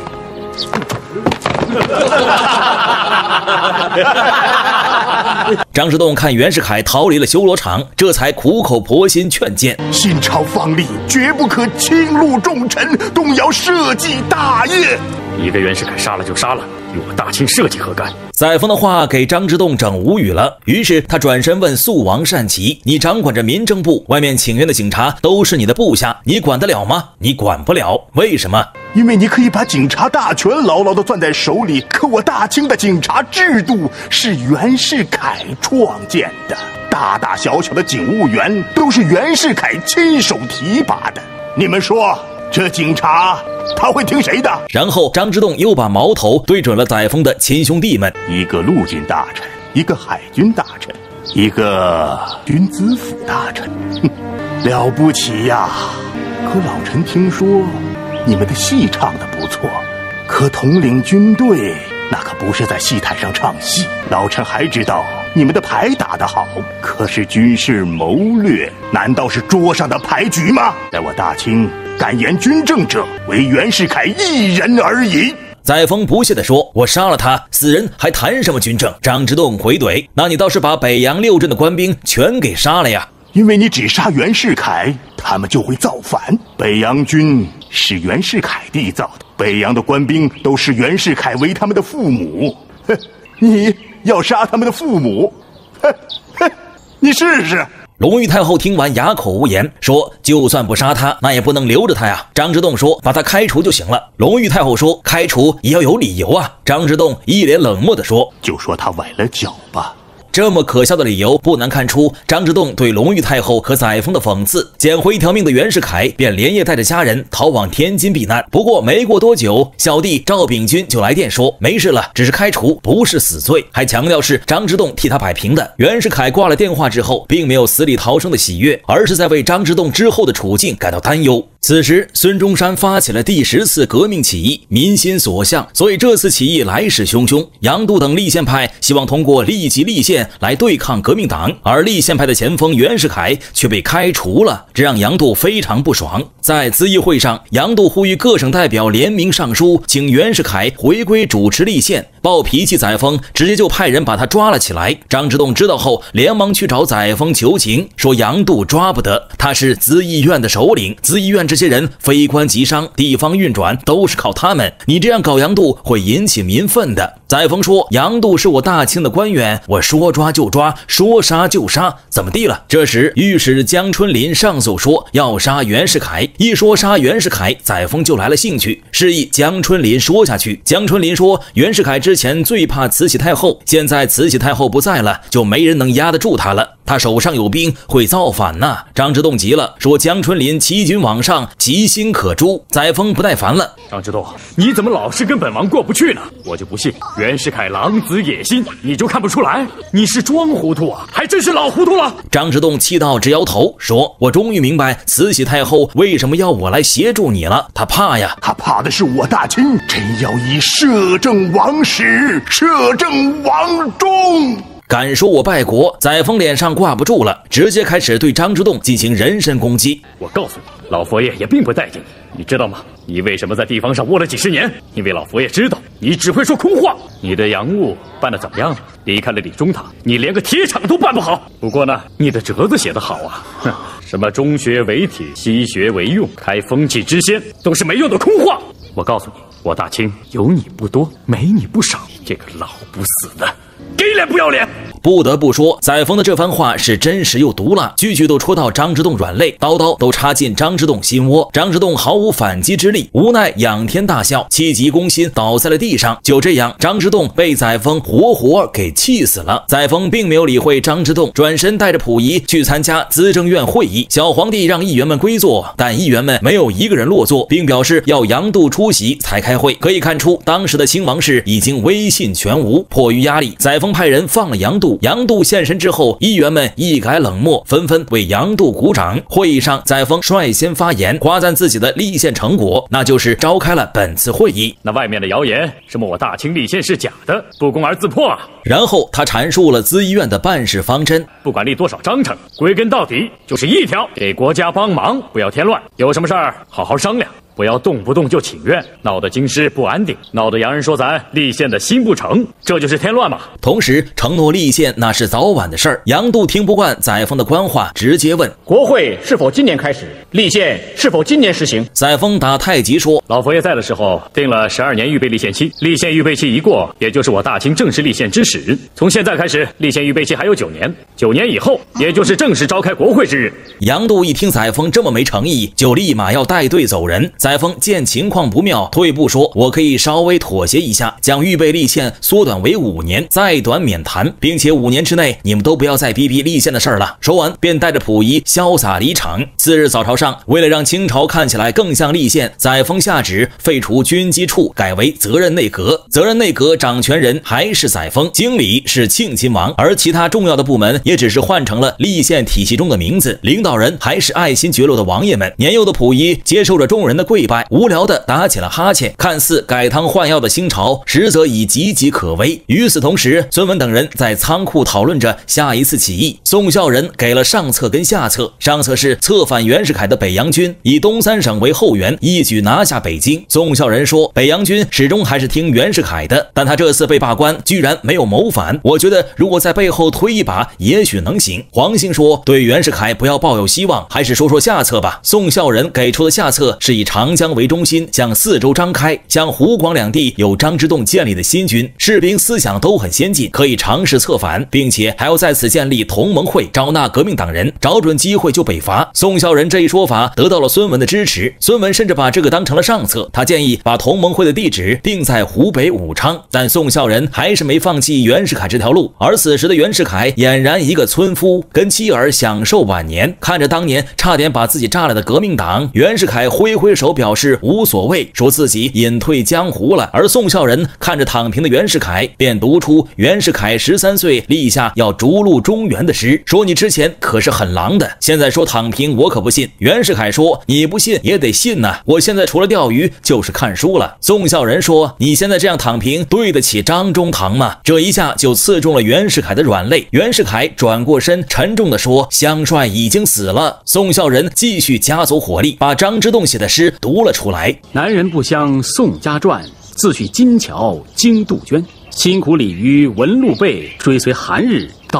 张之洞看袁世凯逃离了修罗场，这才苦口婆心劝谏：“ 新朝方例绝不可轻辱重臣，动摇社稷大业。 一个袁世凯杀了就杀了，与我大清社稷何干？” 载沣的话给张之洞整无语了，于是他转身问肃王单骑：“你掌管着民政部，外面请愿的警察都是你的部下，你管得了吗？”“你管不了。”“为什么？”“ 因为你可以把警察大权牢牢地攥在手里，可我大清的警察制度是袁世凯创建的，大大小小的警务员都是袁世凯亲手提拔的。你们说这警察他会听谁的？” 然后张之洞又把矛头对准了载沣的亲兄弟们： 一个陆军大臣，一个海军大臣，一个军资府大臣，哼，了不起呀！可老臣听说你们的戏唱得不错，可统领军队那可不是在戏台上唱戏。老臣还知道你们的牌打得好，可是军事谋略难道是桌上的牌局吗？在我大清，敢言军政者为袁世凯一人而已。 载沣不屑地说：“我杀了他，死人还谈什么军政？”张之洞回怼：“那你倒是把北洋六镇的官兵全给杀了呀！ 因为你只杀袁世凯，他们就会造反。北洋军是袁世凯缔造的，北洋的官兵都视袁世凯为他们的父母。哼，你要杀他们的父母？哼哼，你试试。” 隆裕太后听完哑口无言，说：“就算不杀他，那也不能留着他呀。”张之洞说：“把他开除就行了。”隆裕太后说：“开除也要有理由啊。”张之洞一脸冷漠地说：“ 就说他崴了脚吧。” 这么可笑的理由，不难看出张之洞对隆裕太后和载沣的讽刺。捡回一条命的袁世凯便连夜带着家人逃往天津避难。不过没过多久，小弟赵秉钧就来电说没事了，只是开除，不是死罪，还强调是张之洞替他摆平的。袁世凯挂了电话之后，并没有死里逃生的喜悦，而是在为张之洞之后的处境感到担忧。此时，孙中山发起了第十次革命起义，民心所向，所以这次起义来势汹汹。杨度等立宪派希望通过立即立宪来对抗革命党，而立宪派的前锋袁世凯却被开除了，这让杨度非常不爽。在咨议会上，杨度呼吁各省代表联名上书，请袁世凯回归主持立宪。暴脾气载沣直接就派人把他抓了起来。张之洞知道后，连忙去找载沣求情，说杨度抓不得，他是咨议院的首领，咨议院这些人非官即商，地方运转都是靠他们，你这样搞杨度会引起民愤的。 载沣说：“杨度是我大清的官员，我说抓就抓，说杀就杀，怎么地了？”这时，御史江春林上奏说要杀袁世凯。一说杀袁世凯，载沣就来了兴趣，示意江春林说下去。江春林说：“袁世凯之前最怕慈禧太后，现在慈禧太后不在了，就没人能压得住他了。他手上有兵，会造反呐！”张之洞急了，说：“江春林欺君罔上，其心可诛。”载沣不耐烦了：“ 张之洞，你怎么老是跟本王过不去呢？我就不信袁世凯狼子野心，你就看不出来？你是装糊涂啊，还真是老糊涂了。” 张之洞气到直摇头，说：“我终于明白慈禧太后为什么要我来协助你了。她怕呀， 她怕的是我大清真要以摄政王室，摄政王忠。” 敢说我败国，载沣脸上挂不住了，直接开始对张之洞进行人身攻击。 我告诉你，老佛爷也并不待见你，你知道吗？你为什么在地方上窝了几十年？因为老佛爷知道你只会说空话。你的洋务办得怎么样？离开了李中堂，你连个铁厂都办不好。不过呢，你的折子写得好啊，哼，什么中学为体，西学为用，开风气之先，都是没用的空话。我告诉你，我大清有你不多，没你不少，这个老不死的，给脸不要脸！ 不得不说，载沣的这番话是真实又毒辣，句句都戳到张之洞软肋，刀刀都插进张之洞心窝。张之洞毫无反击之力，无奈仰天大笑，气急攻心，倒在了地上。就这样，张之洞被载沣活活给气死了。载沣并没有理会张之洞，转身带着溥仪去参加资政院会议。小皇帝让议员们归坐，但议员们没有一个人落座，并表示要杨度出席才开会。可以看出，当时的清王室已经威信全无。迫于压力，载沣派人放了杨度。杨度现身之后，议员们一改冷漠，纷纷为杨度鼓掌。会议上，载沣率先发言，夸赞自己的立宪成果，那就是召开了本次会议。 那外面的谣言，什么我大清立宪是假的，不攻而自破啊！ 然后他阐述了资议院的办事方针， 不管立多少章程，归根到底就是一条：给国家帮忙，不要添乱，有什么事儿好好商量。不要动不动就请愿，闹得京师不安定，闹得洋人说咱立宪的心不成，这就是添乱嘛。 同时承诺立宪那是早晚的事儿。杨度听不惯载沣的官话，直接问： 国会是否今年开始？立宪是否今年实行？ 载沣打太极说： 老佛爷在的时候定了十二年预备立宪期，立宪预备期一过，也就是我大清正式立宪之始。从现在开始，立宪预备期还有九年，九年以后，也就是正式召开国会之日。 杨度一听载沣这么没诚意，就立马要带队走人。载沣见情况不妙，退步说：我可以稍微妥协一下，将预备立宪缩短为五年，再短免谈，并且五年之内你们都不要再逼逼立宪的事儿了。说完便带着溥仪潇洒离场。次日早朝上，为了让清朝看起来更像立宪，载沣下旨废除军机处，改为责任内阁。责任内阁掌权人还是载沣，经理是庆亲王，而其他重要的部门也只是换成了立宪体系中的名字，领导人还是爱新觉罗的王爷们。年幼的溥仪接受着众人的跪拜，无聊的打起了哈欠，看似改汤换药的新朝，实则已岌岌可危。与此同时，孙文等人在仓库讨论着下一次起义。宋孝仁给了上策跟下策，上策是策反袁世凯的北洋军，以东三省为后援，一举拿下北京。宋孝仁说，北洋军始终还是听袁世凯的，但他这次被罢官，居然没有谋反。我觉得如果在背后推一把，也许能行。黄兴说，对袁世凯不要抱有希望，还是说说下策吧。宋孝仁给出的下策是以长江为中心，向四周张开，向湖广两地有张之洞建立的新军，士兵思想都很先进，可以尝试策反，并且还要在此建立同盟会，招纳革命党人，找准机会就北伐。宋孝仁这一说法得到了孙文的支持，孙文甚至把这个当成了上策，他建议把同盟会的地址定在湖北武昌，但宋孝仁还是没放弃袁世凯这条路。而此时的袁世凯俨然一个村夫，跟妻儿享受晚年，看着当年差点把自己炸了的革命党，袁世凯挥挥手表示无所谓，说自己隐退江湖了。而宋孝仁看着躺平的袁世凯，便读出袁世凯十三岁立下要逐鹿中原的诗，说你之前可是很狼的，现在说躺平我可不信。袁世凯说，你不信也得信呐、啊，我现在除了钓鱼就是看书了。宋孝仁说，你现在这样躺平对得起张中堂吗？这一下就刺中了袁世凯的软肋。袁世凯转过身沉重地说，香帅已经死了。宋孝仁继续加足火力，把张之洞写的诗读了出来。 南人不相宋家传，自诩金桥经杜鹃。辛苦鲤鱼闻鹿背，追随韩日到渔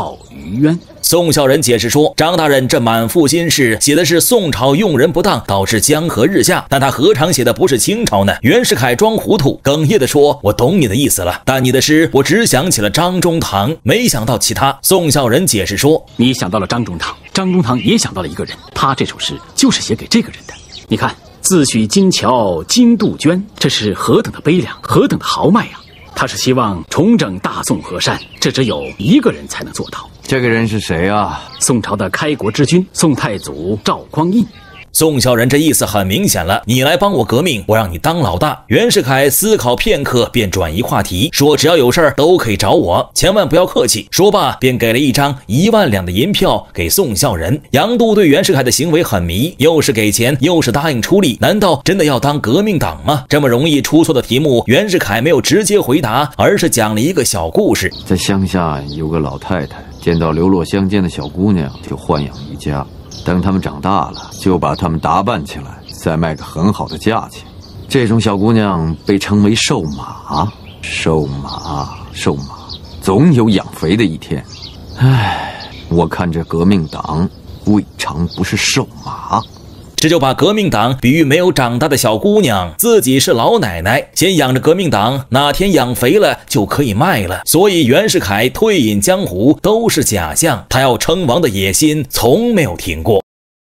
于渊。 宋孝仁解释说，张大人这满腹心事写的是宋朝用人不当导致江河日下，但他何尝写的不是清朝呢？袁世凯装糊涂，哽咽地说：“我懂你的意思了，但你的诗我只想起了张中堂，没想到其他。”宋孝仁解释说：“ 你想到了张中堂，张中堂也想到了一个人，他这首诗就是写给这个人的。你看，自诩金桥金杜鹃，这是何等的悲凉，何等的豪迈啊！他是希望重整大宋河山，这只有一个人才能做到。 这个人是谁啊？ 宋朝的开国之君，宋太祖赵匡胤。” 宋孝仁这意思很明显了，你来帮我革命，我让你当老大。袁世凯思考片刻，便转移话题，说只要有事儿都可以找我，千万不要客气。说罢，便给了一张一万两的银票给宋孝仁。杨度对袁世凯的行为很迷，又是给钱，又是答应出力，难道真的要当革命党吗？这么容易出错的题目，袁世凯没有直接回答，而是讲了一个小故事。 在乡下有个老太太，见到流落乡间的小姑娘，就豢养于家。等他们长大了，就把他们打扮起来，再卖个很好的价钱。这种小姑娘被称为瘦马，瘦马，瘦马，总有养肥的一天。唉，我看这革命党未尝不是瘦马。 这就把革命党比喻没有长大的小姑娘，自己是老奶奶，先养着革命党，哪天养肥了就可以卖了。所以袁世凯退隐江湖都是假象，他要称王的野心从没有停过。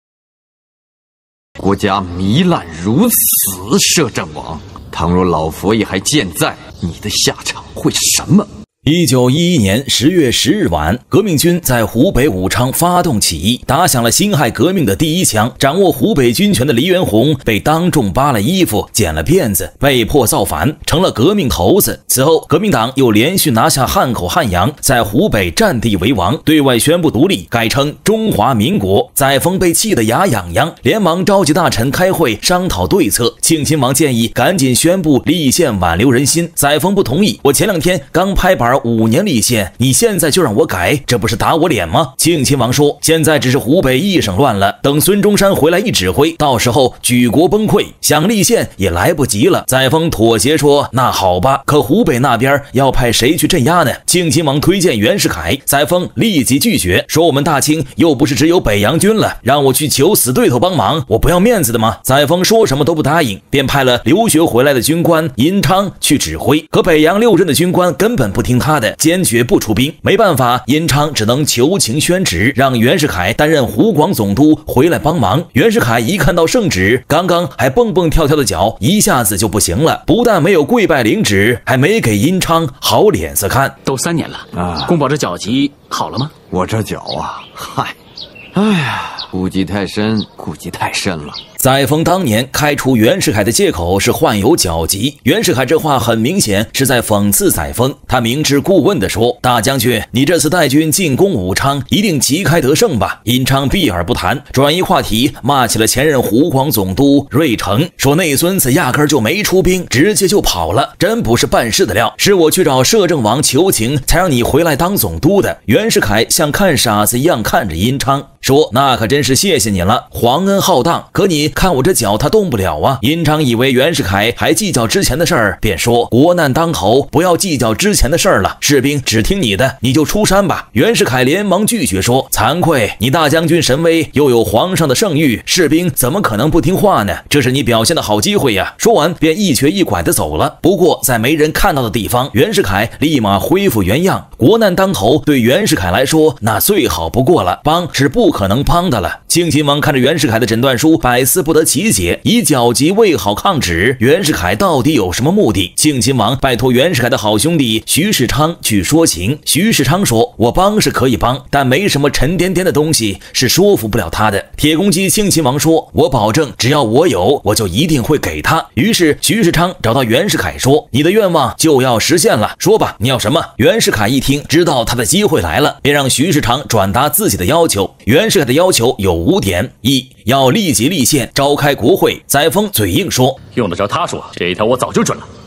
国家糜烂如此，摄政王，倘若老佛爷还健在，你的下场会是什么？ 一九一一年十月十日晚，革命军在湖北武昌发动起义，打响了辛亥革命的第一枪。掌握湖北军权的黎元洪被当众扒了衣服，剪了辫子，被迫造反，成了革命头子。此后，革命党又连续拿下汉口、汉阳，在湖北占地为王，对外宣布独立，改称中华民国。载沣被气得牙痒痒，连忙召集大臣开会商讨对策。庆亲王建议赶紧宣布立宪，挽留人心。载沣不同意，我前两天刚拍板五年立宪，你现在就让我改，这不是打我脸吗？庆亲王说，现在只是湖北一省乱了，等孙中山回来一指挥，到时候举国崩溃，想立宪也来不及了。载沣妥协说，那好吧，可湖北那边要派谁去镇压呢？庆亲王推荐袁世凯，载沣立即拒绝，说我们大清又不是只有北洋军了，让我去求死对头帮忙，我不要面子的吗？载沣说什么都不答应，便派了留学回来的军官尹昌去指挥，可北洋六镇的军官根本不听他的，坚决不出兵。没办法，尹昌只能求情宣旨，让袁世凯担任湖广总督回来帮忙。袁世凯一看到圣旨，刚刚还蹦蹦跳跳的脚一下子就不行了，不但没有跪拜领旨，还没给尹昌好脸色看。 都三年了啊， 宫保这脚疾好了吗？ 我这脚啊，嗨，哎呀，顾忌太深，顾忌太深了。 载沣当年开除袁世凯的借口是患有脚疾，袁世凯这话很明显是在讽刺载沣。他明知故问地说，大将军，你这次带军进攻武昌，一定旗开得胜吧？尹昌避而不谈，转移话题，骂起了前任湖广总督芮成，说那孙子压根就没出兵，直接就跑了，真不是办事的料，是我去找摄政王求情，才让你回来当总督的。袁世凯像看傻子一样看着尹昌，说，那可真是谢谢你了，皇恩浩荡，可你看我这脚他动不了啊。尹昌以为袁世凯还计较之前的事儿，便说，国难当头，不要计较之前的事儿了，士兵只听你的，你就出山吧。袁世凯连忙拒绝说，惭愧，你大将军神威，又有皇上的圣谕，士兵怎么可能不听话呢？这是你表现的好机会呀。说完便一瘸一拐的走了。不过在没人看到的地方，袁世凯立马恢复原样。国难当头对袁世凯来说那最好不过了，帮是不可能帮的了。庆亲王看着袁世凯的诊断书，百思不得其解，以脚疾为好抗旨，袁世凯到底有什么目的？庆亲王拜托袁世凯的好兄弟徐世昌去说情。徐世昌说，我帮是可以帮，但没什么沉甸甸的东西是说服不了他的。铁公鸡庆亲王说，我保证只要我有，我就一定会给他。于是徐世昌找到袁世凯说，你的愿望就要实现了，说吧，你要什么？袁世凯一听知道他的机会来了，便让徐世昌转达自己的要求。袁世凯的要求有五点：一，要立即立宪，召开国会。载沣嘴硬说， 用得着他说，这一条我早就准了。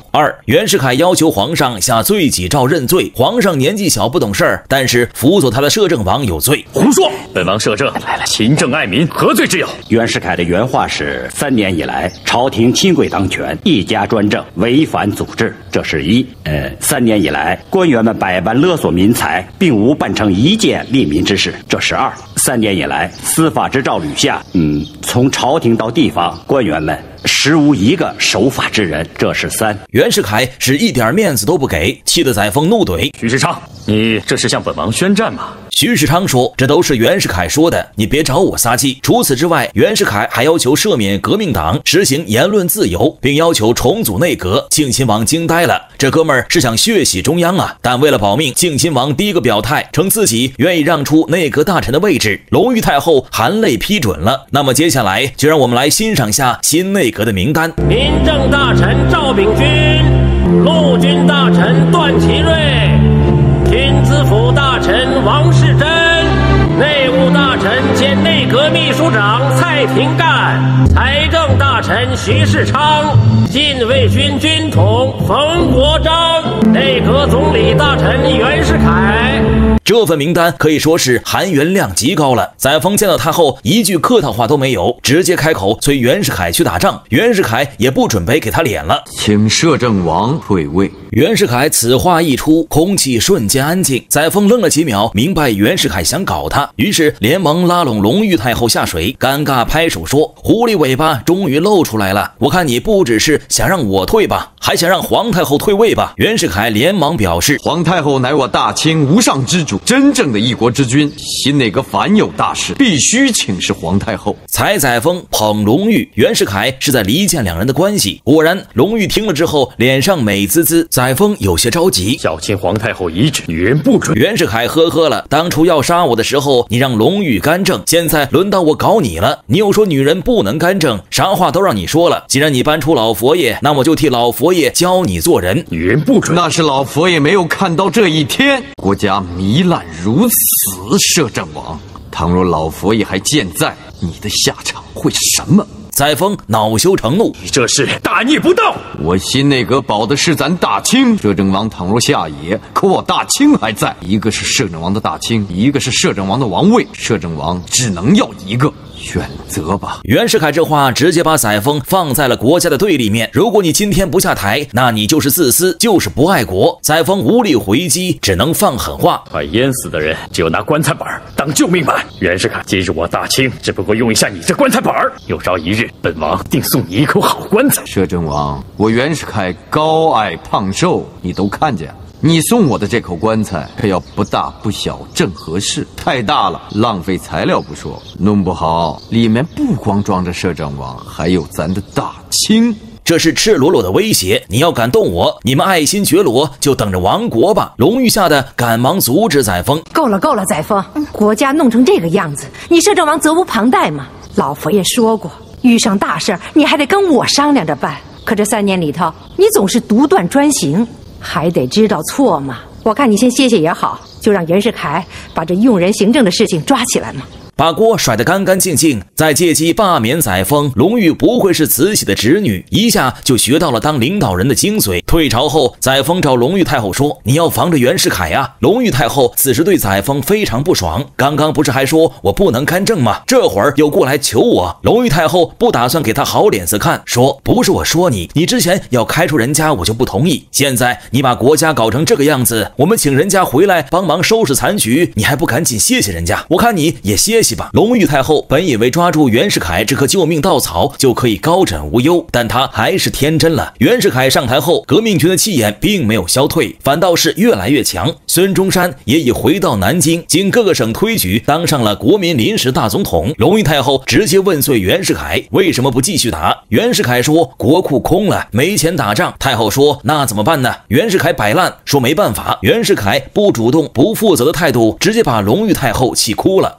二，袁世凯要求皇上下罪己诏认罪，皇上年纪小不懂事儿，但是辅佐他的摄政王有罪。 胡说！本王摄政来了，勤政爱民，何罪之有？ 袁世凯的原话是：三年以来，朝廷亲贵当权，一家专政，违反祖制，这是一。呃，三年以来，官员们百般勒索民财，并无办成一件利民之事，这是二。三年以来，司法之诏屡下，嗯，从朝廷到地方，官员们实无一个守法之人，这是三。 袁世凯是一点面子都不给，气得载沣怒怼： 徐世昌，你这是向本王宣战吗？ 徐世昌说：“这都是袁世凯说的，你别找我撒气。”除此之外，袁世凯还要求赦免革命党，实行言论自由，并要求重组内阁。敬亲王惊呆了，这哥们儿是想血洗中央啊！但为了保命，敬亲王第一个表态，称自己愿意让出内阁大臣的位置。隆裕太后含泪批准了。那么接下来就让我们来欣赏下新内阁的名单： 民政大臣赵秉钧，陆军大臣段祺瑞，军资府大臣王世贞，内务大臣兼内阁秘书长蔡廷干，财政大臣徐世昌，禁卫军军统冯国璋，内阁总理大臣袁世凯。 这份名单可以说是含元量极高了。载沣见到他后，一句客套话都没有，直接开口催袁世凯去打仗。袁世凯也不准备给他脸了， 请摄政王退位。 袁世凯此话一出，空气瞬间安静。载沣愣了几秒，明白袁世凯想搞他，于是连忙拉拢隆裕太后下水，尴尬拍手说：“狐狸尾巴终于露出来了，我看你不只是想让我退吧，还想让皇太后退位吧？”袁世凯连忙表示：“ 皇太后乃我大清无上之主，真正的一国之君，新内阁凡有大事，必须请示皇太后。” 才载沣捧隆裕，袁世凯是在离间两人的关系。果然，隆裕听了之后，脸上美滋滋。载沣有些着急：“ 小亲皇太后遗旨，女人不准。” 袁世凯呵呵了：“当初要杀我的时候，你让隆裕干政，现在轮到我搞你了。你又说女人不能干政，啥话都让你说了。既然你搬出老佛爷，那我就替老佛爷教你做人。 女人不准。 那是老佛爷没有看到这一天，国家糜烂如此。摄政王，倘若老佛爷还健在，你的下场会是什么？” 载沣恼羞成怒：“ 你这是大逆不道！ 我新内阁保的是咱大清，摄政王倘若下野，可我大清还在。一个是摄政王的大清，一个是摄政王的王位，摄政王只能要一个。选择吧。” 袁世凯这话直接把载沣放在了国家的对立面。如果你今天不下台，那你就是自私，就是不爱国。载沣无力回击，只能放狠话：“ 快淹死的人，只有拿棺材板当救命板。袁世凯，今日我大清只不过用一下你这棺材板，有朝一日，本王定送你一口好棺材。” 摄政王，我袁世凯高矮胖瘦你都看见了。你送我的这口棺材可要不大不小，正合适。太大了，浪费材料不说，弄不好里面不光装着摄政王，还有咱的大清。 这是赤裸裸的威胁，你要敢动我，你们爱新觉罗就等着亡国吧！隆裕吓得赶忙阻止载沣：“ 够了够了，载沣，国家弄成这个样子，你摄政王责无旁贷嘛。老佛爷说过，遇上大事你还得跟我商量着办。可这三年里头，你总是独断专行，还得知道错嘛。我看你先歇歇也好，就让袁世凯把这用人行政的事情抓起来嘛。” 把锅甩得干干净净，再借机罢免载沣。隆裕不愧是慈禧的侄女，一下就学到了当领导人的精髓。退朝后，载沣找隆裕太后说：“你要防着袁世凯啊！”隆裕太后此时对载沣非常不爽，刚刚不是还说我不能干政吗？这会儿又过来求我。隆裕太后不打算给他好脸色看，说：“不是我说你，你之前要开除人家，我就不同意。现在你把国家搞成这个样子，我们请人家回来帮忙收拾残局，你还不赶紧谢谢人家？我看你也歇息吧。”隆裕太后本以为抓住袁世凯这棵救命稻草就可以高枕无忧，但她还是天真了。袁世凯上台后，革命军的气焰并没有消退，反倒是越来越强。孙中山也已回到南京，经各个省推举，当上了国民临时大总统。隆裕太后直接问罪袁世凯为什么不继续打。袁世凯说国库空了，没钱打仗。太后说那怎么办呢？袁世凯摆烂说没办法。袁世凯不主动不负责的态度，直接把隆裕太后气哭了。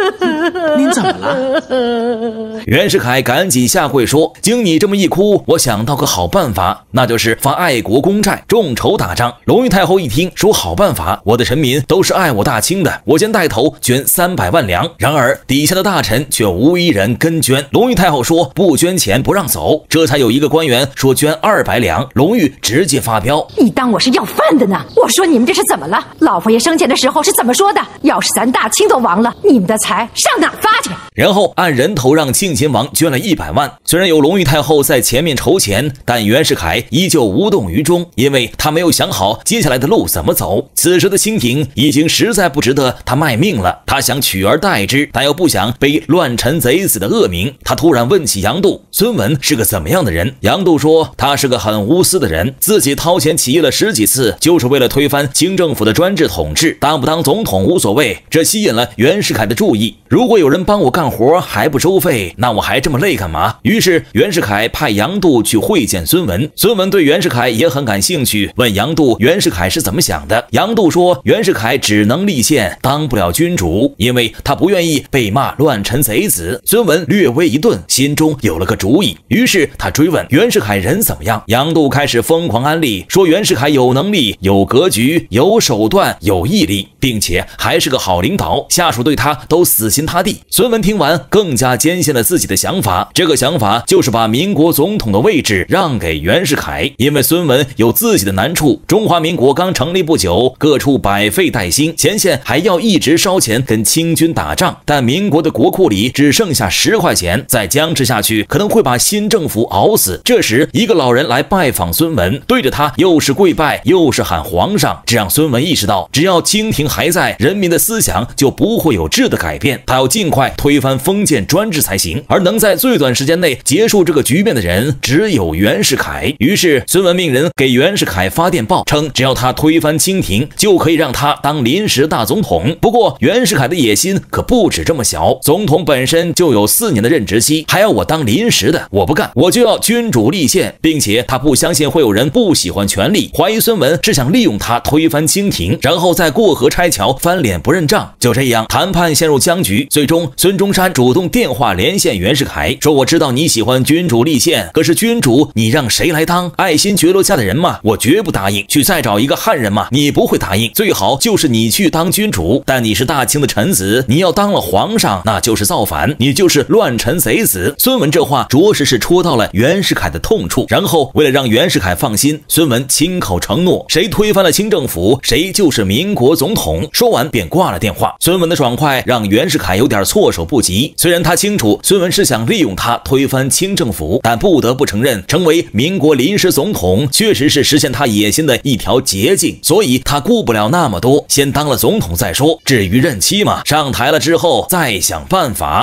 您怎么了？ 袁世凯赶紧下跪说：“经你这么一哭，我想到个好办法，那就是发爱国公债，众筹打仗。”隆裕太后一听说好办法，我的臣民都是爱我大清的，我先带头捐三百万两。然而底下的大臣却无一人跟捐。隆裕太后说不捐钱不让走，这才有一个官员说捐二百两，隆裕直接发飙：“ 你当我是要饭的呢？我说你们这是怎么了？老佛爷生前的时候是怎么说的？要是咱大清都亡了，你们的财上哪发去？” 然后按人头让庆亲王捐了一百万。虽然有隆裕太后在前面筹钱，但袁世凯依旧无动于衷，因为他没有想好接下来的路怎么走。此时的清廷已经实在不值得他卖命了，他想取而代之，但又不想背乱臣贼子的恶名。他突然问起杨度：“孙文是个怎么样的人？”杨度说：“他是个很无私的人，自己掏钱起义了十几次，就是为了推翻清政府的专制统治，当不当总统无所谓。”这吸引了袁世凯的注意。如果有人帮我干活还不收费，那我还这么累干嘛？于是袁世凯派杨度去会见孙文。孙文对袁世凯也很感兴趣，问杨度袁世凯是怎么想的。杨度说袁世凯只能立宪，当不了君主，因为他不愿意被骂乱臣贼子。孙文略微一顿，心中有了个主意，于是他追问袁世凯人怎么样。杨度开始疯狂安利，说袁世凯有能力、有格局、有手段、有毅力，并且还是个好领导，下属对他都死心塌地。孙文听完更加坚信了自己的想法，这个想法就是把民国总统的位置让给袁世凯。因为孙文有自己的难处，中华民国刚成立不久，各处百废待兴，前线还要一直烧钱跟清军打仗，但民国的国库里只剩下十块钱，再僵持下去可能会把新政府熬死。这时一个老人来拜访孙文，对着他又是跪拜又是喊皇上，这让孙文意识到只要清廷还在，人民的思想就不会有质的改变，他要尽快推翻封建专制才行。而能在最短时间内结束这个局面的人只有袁世凯。于是孙文命人给袁世凯发电报，称只要他推翻清廷，就可以让他当临时大总统。不过袁世凯的野心可不止这么小，总统本身就有四年的任职期，还要我当临时的，我不干，我就要君主立宪。并且他不相信会有人不喜欢权力，怀疑孙文是想利用他推翻清廷，然后再过河拆桥，翻脸不认账。就这样谈判陷入僵局，最终孙中山主动电话连线袁世凯，说我知道你喜欢君主立宪，可是君主你让谁来当？爱新觉罗家的人吗？我绝不答应。去再找一个汉人吗？你不会答应。最好就是你去当君主，但你是大清的臣子，你要当了皇上那就是造反，你就是乱臣贼子。孙文这话着实是戳到了袁世凯的痛处。然后为了让袁世凯放心，孙文亲口承诺，谁推翻了清政府，谁就是民国总统。说完便挂了电话。孙文的爽快让袁世凯有点措手不及，虽然他清楚孙文是想利用他推翻清政府，但不得不承认，成为民国临时总统确实是实现他野心的一条捷径，所以他顾不了那么多，先当了总统再说。至于任期嘛，上台了之后再想办法。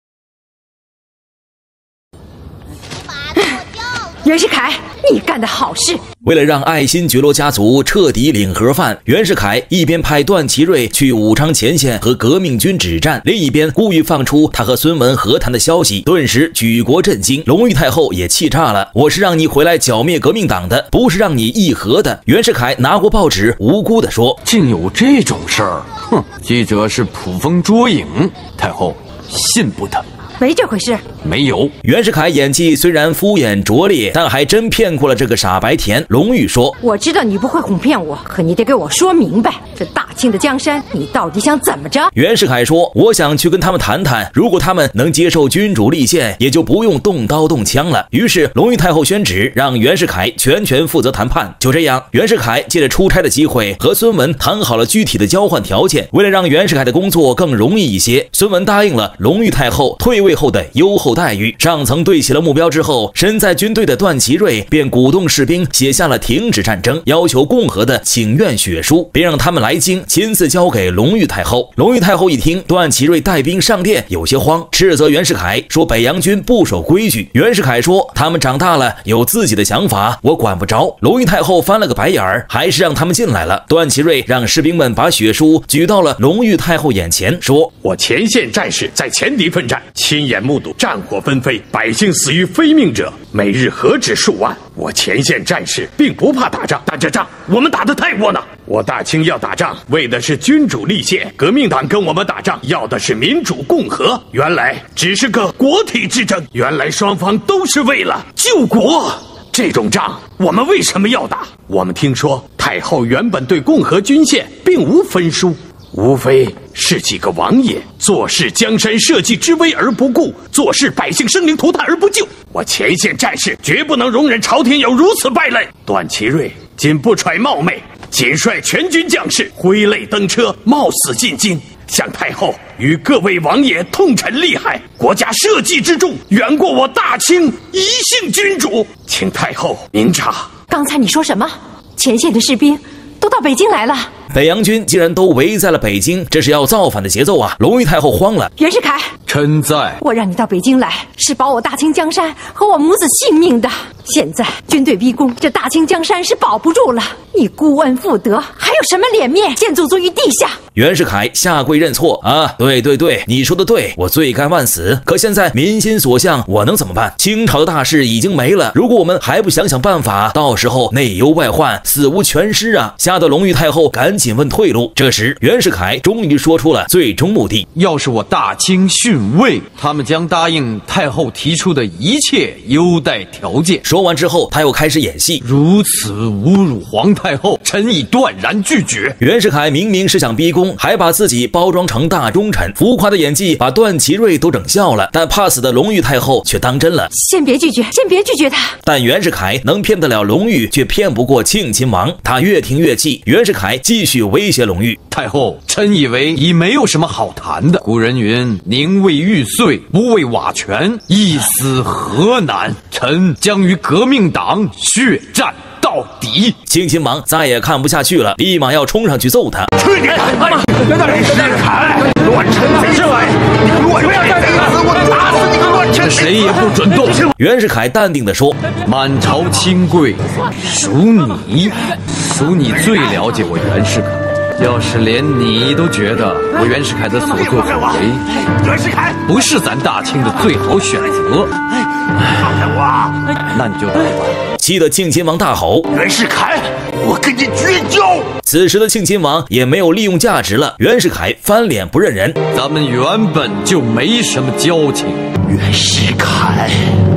袁世凯，你干的好事！ 为了让爱新觉罗家族彻底领盒饭，袁世凯一边派段祺瑞去武昌前线和革命军指战，另一边故意放出他和孙文和谈的消息，顿时举国震惊。隆裕太后也气炸了，我是让你回来剿灭革命党的，不是让你议和的。袁世凯拿过报纸，无辜地说：“ 竟有这种事儿！哼，记者是捕风捉影，太后信不得。” 没这回事， 没有。 袁世凯演技虽然敷衍拙劣，但还真骗过了这个傻白甜。隆裕说：“ 我知道你不会哄骗我，可你得给我说明白，这大清的江山，你到底想怎么着？” 袁世凯说：“我想去跟他们谈谈，如果他们能接受君主立宪，也就不用动刀动枪了。”于是隆裕太后宣旨，让袁世凯全权负责谈判。就这样，袁世凯借着出差的机会和孙文谈好了具体的交换条件。为了让袁世凯的工作更容易一些，孙文答应了隆裕太后退位后的优厚待遇。上层对齐了目标之后，身在军队的段祺瑞便鼓动士兵写下了停止战争、要求共和的请愿血书，并让他们来京亲自交给隆裕太后。隆裕太后一听段祺瑞带兵上殿，有些慌，斥责袁世凯说北洋军不守规矩。袁世凯说他们长大了，有自己的想法，我管不着。隆裕太后翻了个白眼儿，还是让他们进来了。段祺瑞让士兵们把血书举到了隆裕太后眼前，说：“ 我前线战士在前敌奋战，前亲眼目睹战火纷飞，百姓死于非命者，每日何止数万。我前线战士并不怕打仗，但这仗我们打得太窝囊。我大清要打仗，为的是君主立宪；革命党跟我们打仗，要的是民主共和。原来只是个国体之争，原来双方都是为了救国。这种仗我们为什么要打？我们听说太后原本对共和军宪并无分殊，无非是几个王爷坐视江山社稷之危而不顾，坐视百姓生灵涂炭而不救。我前线战士绝不能容忍朝廷有如此败类。段祺瑞仅不揣冒昧，仅率全军将士挥泪登车，冒死进京，向太后与各位王爷痛陈利害。国家社稷之重远过我大清一姓君主，请太后明察。 刚才你说什么？前线的士兵都到北京来了。 北洋军既然都围在了北京，这是要造反的节奏啊！隆裕太后慌了。 袁世凯， 臣在。 我让你到北京来，是保我大清江山和我母子性命的。现在军队逼宫，这大清江山是保不住了。你孤恩负德，还有什么脸面见祖宗于地下？ 袁世凯下跪认错啊！对对对，你说的对，我罪该万死。可现在民心所向，我能怎么办？清朝的大势已经没了，如果我们还不想想办法，到时候内忧外患，死无全尸啊！吓得隆裕太后赶紧问退路。这时袁世凯终于说出了最终目的： 要是我大清逊位，他们将答应太后提出的一切优待条件。 说完之后，他又开始演戏。 如此侮辱皇太后，臣已断然拒绝。 袁世凯明明是想逼宫，还把自己包装成大忠臣，浮夸的演技把段祺瑞都整笑了。但怕死的隆裕太后却当真了。 先别拒绝，先别拒绝他。 但袁世凯能骗得了隆裕，却骗不过庆亲王。他越听越气，袁世凯继续威胁隆裕： 太后，臣以为已没有什么好谈的。古人云：宁为玉碎，不为瓦全，一丝何难？臣将与革命党血战到底。 庆亲王再也看不下去了，立马要冲上去揍他。 去你的！袁世凯，乱臣贼子！你乱臣贼子！我打死你个乱臣！ 谁也不准动！ 袁世凯淡定地说： 满朝清贵，属你，属你最了解我袁世凯。要是连你都觉得我袁世凯的所作所为， 袁世凯不是咱大清的最好选择，那你就来吧。 气得庆亲王大吼： 袁世凯，我跟你绝交！ 此时的庆亲王也没有利用价值了，袁世凯翻脸不认人。 咱们原本就没什么交情。 袁世凯，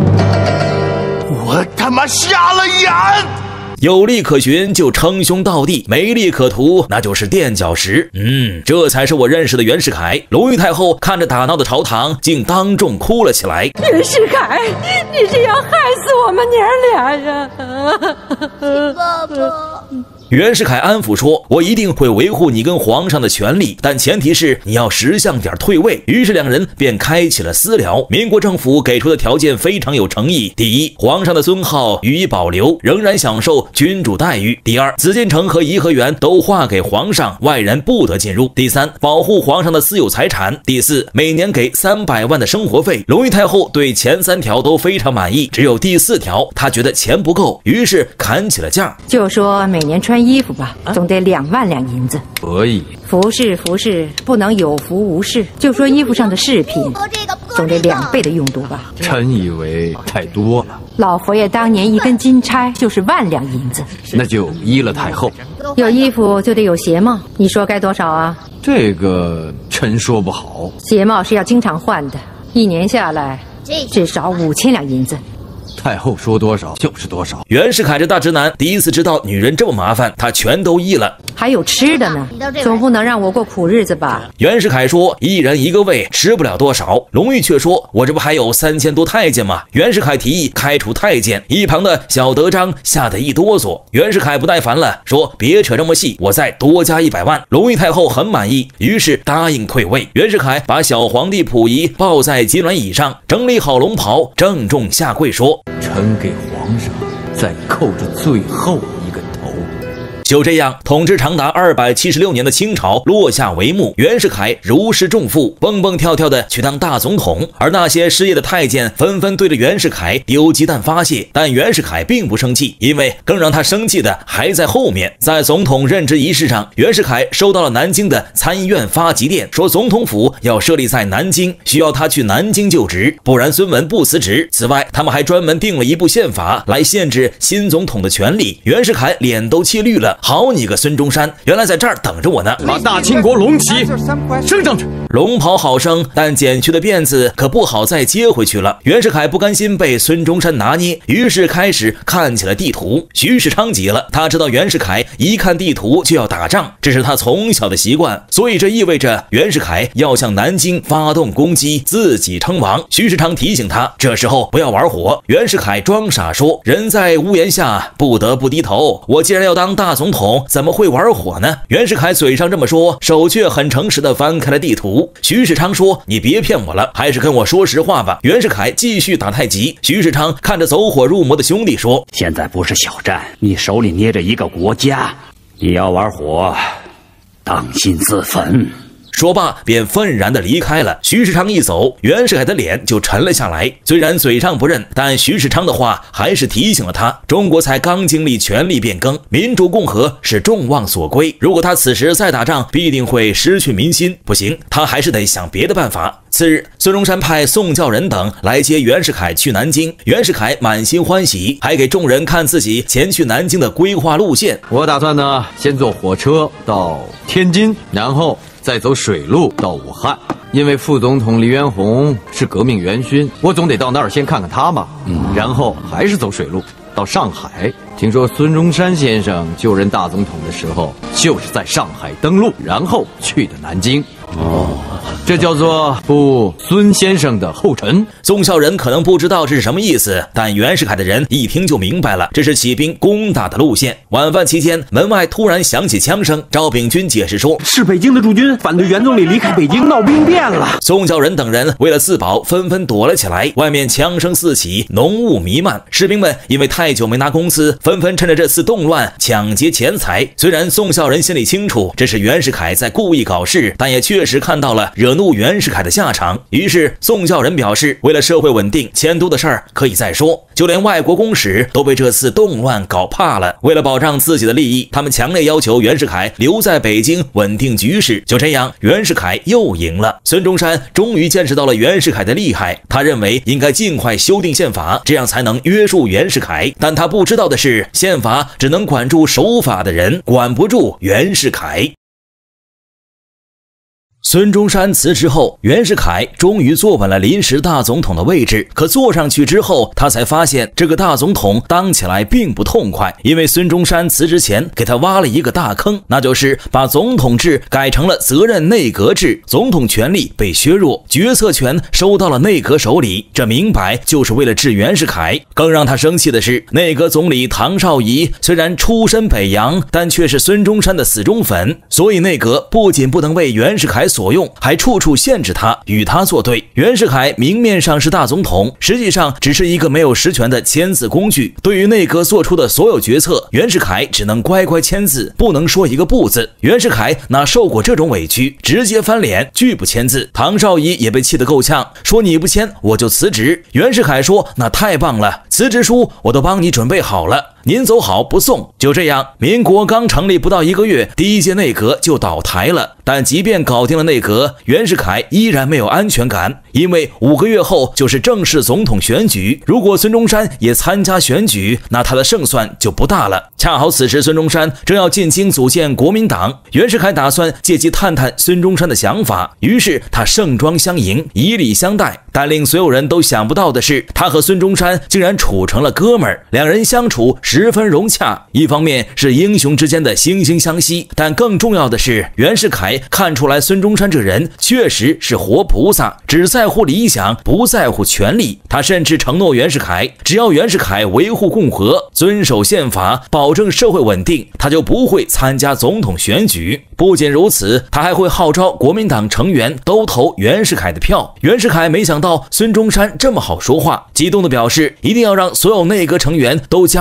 我他妈瞎了眼！ 有利可循就称兄道弟，没利可图那就是垫脚石。嗯，这才是我认识的袁世凯。隆裕太后看着打闹的朝堂，竟当众哭了起来。 袁世凯，你这样害死我们娘俩呀！ 爸爸。 袁世凯安抚说：我一定会维护你跟皇上的权利，但前提是你要识相点退位。于是两人便开启了私聊。民国政府给出的条件非常有诚意：第一，皇上的尊号予以保留，仍然享受君主待遇；第二，紫禁城和颐和园都划给皇上，外人不得进入；第三，保护皇上的私有财产；第四，每年给三百万的生活费。隆裕太后对前三条都非常满意，只有第四条她觉得钱不够，于是砍起了价。 就说每年穿衣服吧，总得两万两银子。 可以。 服饰服饰不能有服无饰，就说衣服上的饰品，总得两倍的用度吧。 臣以为太多了。 老佛爷当年一根金钗就是万两银子， 那就依了太后。 有衣服就得有鞋帽，你说该多少啊？ 这个臣说不好。 鞋帽是要经常换的，一年下来至少五千两银子。 太后说多少就是多少。 袁世凯这大直男第一次知道女人这么麻烦，他全都依了。 还有吃的呢，总不能让我过苦日子吧？ 袁世凯说一人一个胃，吃不了多少。隆裕却说我这不还有三千多太监吗？袁世凯提议开除太监，一旁的小德章吓得一哆嗦。袁世凯不耐烦了，说别扯这么细，我再多加一百万。隆裕太后很满意，于是答应退位。袁世凯把小皇帝溥仪抱在金銮椅上，整理好龙袍，郑重下跪说： 臣给皇上再扣着最后一个头。 就这样，统治长达二百七十六年的清朝落下帷幕，袁世凯如释重负，蹦蹦跳跳的去当大总统。而那些失业的太监纷纷对着袁世凯丢鸡蛋发泄，但袁世凯并不生气，因为更让他生气的还在后面。在总统任职仪式上，袁世凯收到了南京的参议院发急电，说总统府要设立在南京，需要他去南京就职，不然孙文不辞职。此外，他们还专门定了一部宪法来限制新总统的权利。袁世凯脸都气绿了，好你个孙中山，原来在这儿等着我呢！ 把大清国龙旗升上去。 龙袍好升，但剪去的辫子可不好再接回去了。袁世凯不甘心被孙中山拿捏，于是开始看起了地图。徐世昌急了，他知道袁世凯一看地图就要打仗，这是他从小的习惯，所以这意味着袁世凯要向南京发动攻击，自己称王。徐世昌提醒他，这时候不要玩火。袁世凯装傻说，人在屋檐下不得不低头，我既然要当大总统，怎么会玩火呢？袁世凯嘴上这么说，手却很诚实地翻开了地图。徐世昌说，你别骗我了，还是跟我说实话吧。袁世凯继续打太极。徐世昌看着走火入魔的兄弟说， 现在不是小战，你手里捏着一个国家，你要玩火，当心自焚。 说罢便愤然地离开了。徐世昌一走，袁世凯的脸就沉了下来。虽然嘴上不认，但徐世昌的话还是提醒了他，中国才刚经历权力变更，民主共和是众望所归，如果他此时再打仗，必定会失去民心。不行，他还是得想别的办法。次日，孙中山派宋教仁等来接袁世凯去南京。袁世凯满心欢喜，还给众人看自己前去南京的规划路线。 我打算呢，先坐火车到天津，然后再走水路到武汉，因为副总统黎元洪是革命元勋，我总得到那儿先看看他嘛。嗯，然后还是走水路到上海。听说孙中山先生就任大总统的时候，就是在上海登陆，然后去的南京。哦，这叫做步孙先生的后尘。 宋孝仁可能不知道这是什么意思，但袁世凯的人一听就明白了，这是起兵攻打的路线。晚饭期间，门外突然响起枪声，赵秉钧解释说， 是北京的驻军反对袁总理离开北京，闹兵变了。 宋孝仁等人为了自保，纷纷躲了起来。外面枪声四起，浓雾弥漫，士兵们因为太久没拿工资，纷纷趁着这次动乱抢劫钱财。虽然宋孝仁心里清楚这是袁世凯在故意搞事，但也确实看到了惹怒袁世凯的下场。于是宋孝仁表示，为了社会稳定，迁都的事儿可以再说。就连外国公使都被这次动乱搞怕了，为了保障自己的利益，他们强烈要求袁世凯留在北京稳定局势。就这样，袁世凯又赢了。孙中山终于见识到了袁世凯的厉害，他认为应该尽快修订宪法，这样才能约束袁世凯。但他不知道的是，宪法只能管住守法的人，管不住袁世凯。孙中山辞职后，袁世凯终于坐稳了临时大总统的位置。可坐上去之后，他才发现这个大总统当起来并不痛快，因为孙中山辞职前给他挖了一个大坑，那就是把总统制改成了责任内阁制，总统权力被削弱，决策权收到了内阁手里。这明摆就是为了治袁世凯。更让他生气的是，内阁总理唐绍仪虽然出身北洋，但却是孙中山的死忠粉，所以内阁不仅不能为袁世凯所用，还处处限制他，与他作对。袁世凯明面上是大总统，实际上只是一个没有实权的签字工具。对于内阁做出的所有决策，袁世凯只能乖乖签字，不能说一个不字。袁世凯哪受过这种委屈，直接翻脸，拒不签字。唐绍仪也被气得够呛，说你不签我就辞职。袁世凯说，那太棒了，辞职书我都帮你准备好了，您走好不送。就这样，民国刚成立不到一个月，第一届内阁就倒台了。但即便搞定了内阁，袁世凯依然没有安全感，因为五个月后就是正式总统选举，如果孙中山也参加选举，那他的胜算就不大了。恰好此时孙中山正要进京组建国民党，袁世凯打算借机探探孙中山的想法，于是他盛装相迎，以礼相待。但令所有人都想不到的是，他和孙中山竟然处成了哥们儿，两人相处十分融洽。一方面是英雄之间的惺惺相惜，但更重要的是，袁世凯看出来孙中山这人确实是活菩萨，只在乎理想，不在乎权力。他甚至承诺袁世凯，只要袁世凯维护共和，遵守宪法，保证社会稳定，他就不会参加总统选举。不仅如此，他还会号召国民党成员都投袁世凯的票。袁世凯没想到孙中山这么好说话，激动地表示一定要让所有内阁成员都加入国民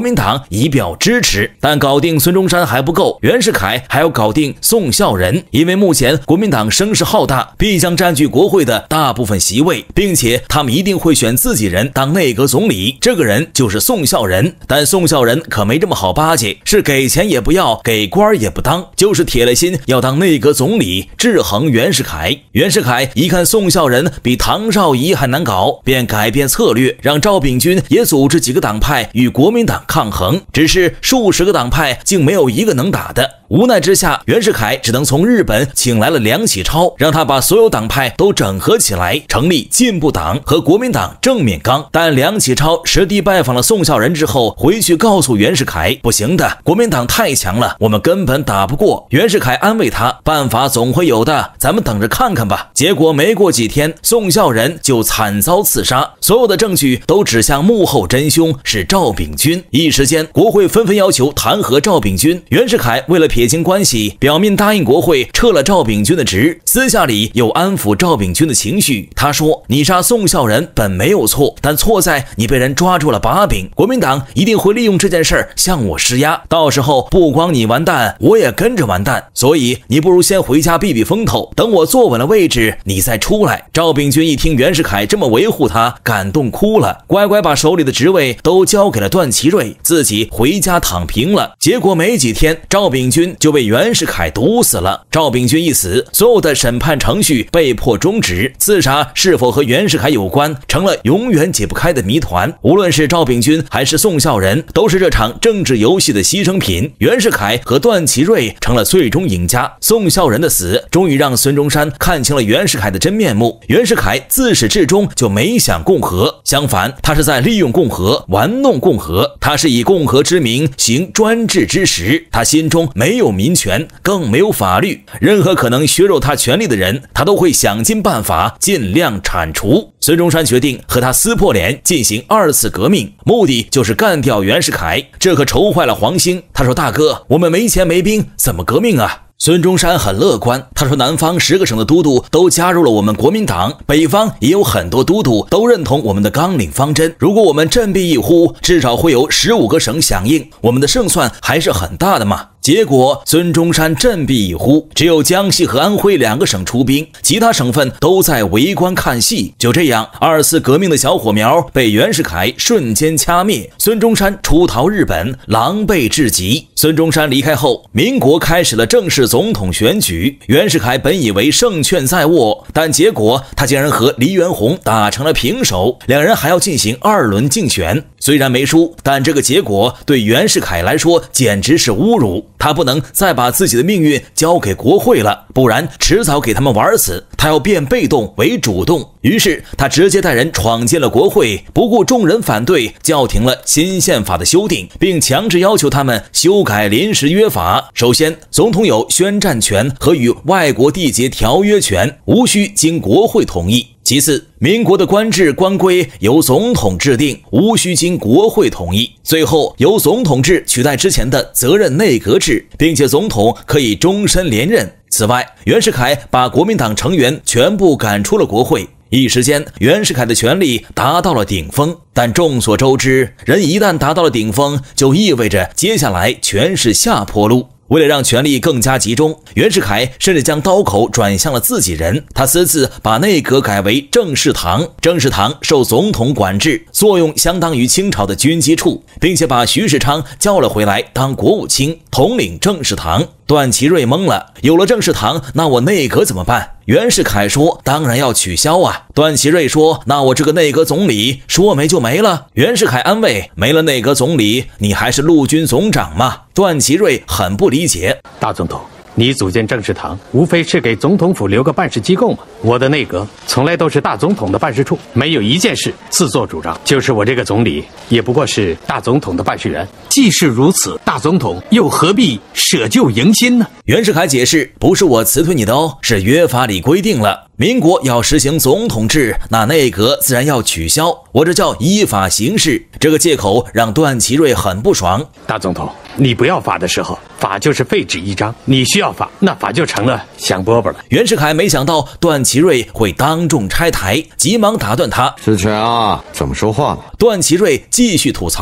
民党以表支持。但搞定孙中山还不够，袁世凯还要搞定宋孝仁，因为目前国民党声势浩大，必将占据国会的大部分席位，并且他们一定会选自己人当内阁总理，这个人就是宋孝仁。但宋孝仁可没这么好巴结，是给钱也不要，给官也不当，就是铁了心要当内阁总理，制衡袁世凯。袁世凯一看宋孝仁比唐绍仪还难搞，便改变策略，让赵秉钧也组织几个党派与国民党抗衡。只是数十个党派竟没有一个能打的，无奈之下，袁世凯只能从日本请来了梁启超，让他把所有党派都整合起来，成立进步党和国民党正面刚。但梁启超实地拜访了宋孝仁之后，回去告诉袁世凯，不行的，国民党太强了，我们根本打不过。袁世凯安慰他，办法总会有的，咱们等着看看吧。结果没过几天，宋孝仁就惨遭刺杀，所有的证据都指向幕后真凶是赵秉钧。一时间，国会纷纷要求弹劾赵秉钧。袁世凯为了撇清关系，表面答应国会撤了赵秉钧的职，私下里又安抚赵秉钧的情绪。他说，你杀宋孝仁本没有错，但错在你被人抓住了把柄，国民党一定会利用这件事儿向我施压，到时候不光你完蛋，我也跟着完蛋，所以你不如先回家避避风头，等我坐稳了位置你再出来。赵秉钧一听袁世凯这么维护他，感动哭了，乖乖把手里的职位都交给了段祺瑞，自己回家躺平了。结果没几天，赵秉钧就被袁世凯毒死了。赵秉钧一死，所有的审判程序被迫终止，刺杀是否和袁世凯有关，成了永远解不开的谜团。无论是赵秉钧还是宋孝仁，都是这场政治游戏的牺牲品。袁世凯和段祺瑞成了最终赢家。宋孝仁的死，终于让孙中山看清了袁世凯的真面目。袁世凯自始至终就没想共和，相反，他是在利用共和，玩弄共和。他是以共和之名行专制之实，他心中没有民权，更没有法律，任何可能削弱他权力的人，他都会想尽办法尽量铲除。孙中山决定和他撕破脸，进行二次革命，目的就是干掉袁世凯。这可愁坏了黄兴，他说，大哥，我们没钱没兵，怎么革命啊？孙中山很乐观，他说，南方十个省的都督都加入了我们国民党，北方也有很多都督都认同我们的纲领方针，如果我们振臂一呼，至少会有十五个省响应，我们的胜算还是很大的嘛。结果孙中山振臂一呼，只有江西和安徽两个省出兵，其他省份都在围观看戏。就这样，二次革命的小火苗被袁世凯瞬间掐灭，孙中山出逃日本，狼狈至极。孙中山离开后，民国开始了正式总统选举。袁世凯本以为胜券在握，但结果他竟然和黎元洪打成了平手，两人还要进行二轮竞选。虽然没输，但这个结果对袁世凯来说简直是侮辱。他不能再把自己的命运交给国会了，不然迟早给他们玩死。他要变被动为主动，于是他直接带人闯进了国会，不顾众人反对，叫停了新宪法的修订，并强制要求他们修改临时约法。首先，总统有宣战权和与外国缔结条约权，无需经国会同意。其次，民国的官制官规由总统制定，无需经国会同意。最后，由总统制取代之前的责任内阁制，并且总统可以终身连任。此外，袁世凯把国民党成员全部赶出了国会。一时间，袁世凯的权力达到了顶峰。但众所周知，人一旦达到了顶峰，就意味着接下来全是下坡路。为了让权力更加集中，袁世凯甚至将刀口转向了自己人。他私自把内阁改为政事堂，政事堂受总统管制，作用相当于清朝的军机处，并且把徐世昌叫了回来当国务卿，统领政事堂。段祺瑞懵了，有了政事堂，那我内阁怎么办？袁世凯说，当然要取消啊。段祺瑞说，那我这个内阁总理说没就没了。袁世凯安慰，没了内阁总理，你还是陆军总长嘛。段祺瑞很不理解， 大总统，你组建政事堂，无非是给总统府留个办事机构嘛。我的内阁从来都是大总统的办事处，没有一件事自作主张。就是我这个总理，也不过是大总统的办事员。既是如此，大总统又何必舍旧迎新呢？ 袁世凯解释，不是我辞退你的哦，是约法里规定了。民国要实行总统制，那内阁自然要取消，我这叫依法行事。这个借口让段祺瑞很不爽。 大总统，你不要法的时候，法就是废纸一张；你需要法，那法就成了香饽饽了。 袁世凯没想到段祺瑞会当众拆台，急忙打断他：“ 志全啊，怎么说话呢？” 段祺瑞继续吐槽：“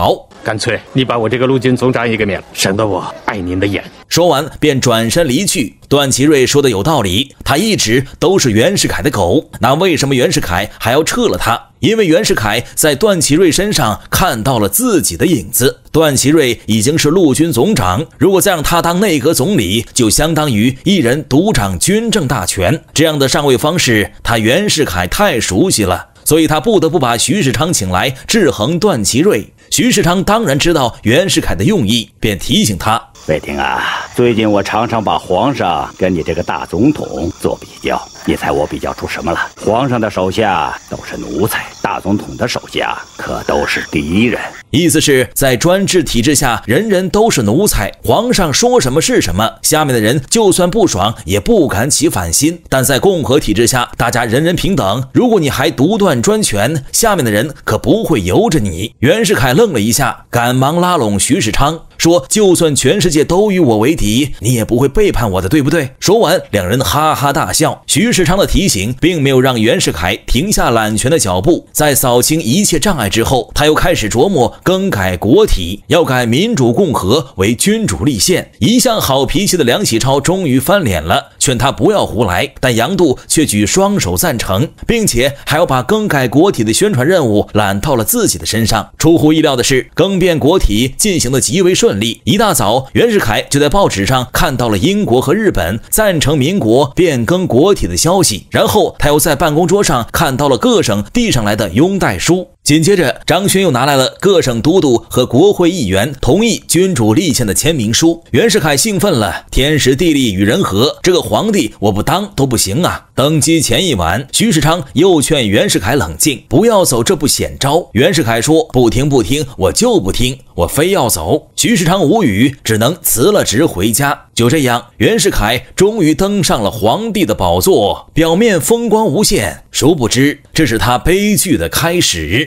干脆你把我这个陆军总长也给免了，省得我碍您的眼。 说完便转身离去。段祺瑞说的有道理，他一直都是袁世凯的狗，那为什么袁世凯还要撤了他？因为袁世凯在段祺瑞身上看到了自己的影子。段祺瑞已经是陆军总长，如果再让他当内阁总理，就相当于一人独掌军政大权。这样的上位方式，他袁世凯太熟悉了，所以他不得不把徐世昌请来制衡段祺瑞。徐世昌当然知道袁世凯的用意，便提醒他： 魏廷啊，最近我常常把皇上跟你这个大总统做比较，你猜我比较出什么了？皇上的手下都是奴才，大总统的手下可都是敌人。 意思是在专制体制下，人人都是奴才，皇上说什么是什么，下面的人就算不爽也不敢起反心。但在共和体制下，大家人人平等，如果你还独断专权，下面的人可不会由着你。袁世凯愣了一下，赶忙拉拢徐世昌，说就算全世界都与我为敌，你也不会背叛我的，对不对？说完，两人哈哈大笑。徐世昌的提醒并没有让袁世凯停下揽权的脚步，在扫清一切障碍之后，他又开始琢磨更改国体，要改民主共和为君主立宪。一向好脾气的梁启超终于翻脸了，劝他不要胡来，但杨度却举双手赞成，并且还要把更改国体的宣传任务揽到了自己的身上。出乎意料的是，更变国体进行的极为顺利。一大早，袁世凯就在报纸上看到了英国和日本赞成民国变更国体的消息，然后他又在办公桌上看到了各省递上来的拥戴书。紧接着，张勋又拿来了各省都督和国会议员同意君主立宪的签名书。袁世凯兴奋了，天时地利与人和，这个皇帝我不当都不行啊！登基前一晚，徐世昌又劝袁世凯冷静，不要走这步险招。袁世凯说：“不听不听，我就不听，我非要走。”徐世昌无语，只能辞了职回家。就这样，袁世凯终于登上了皇帝的宝座，表面风光无限，殊不知这是他悲剧的开始。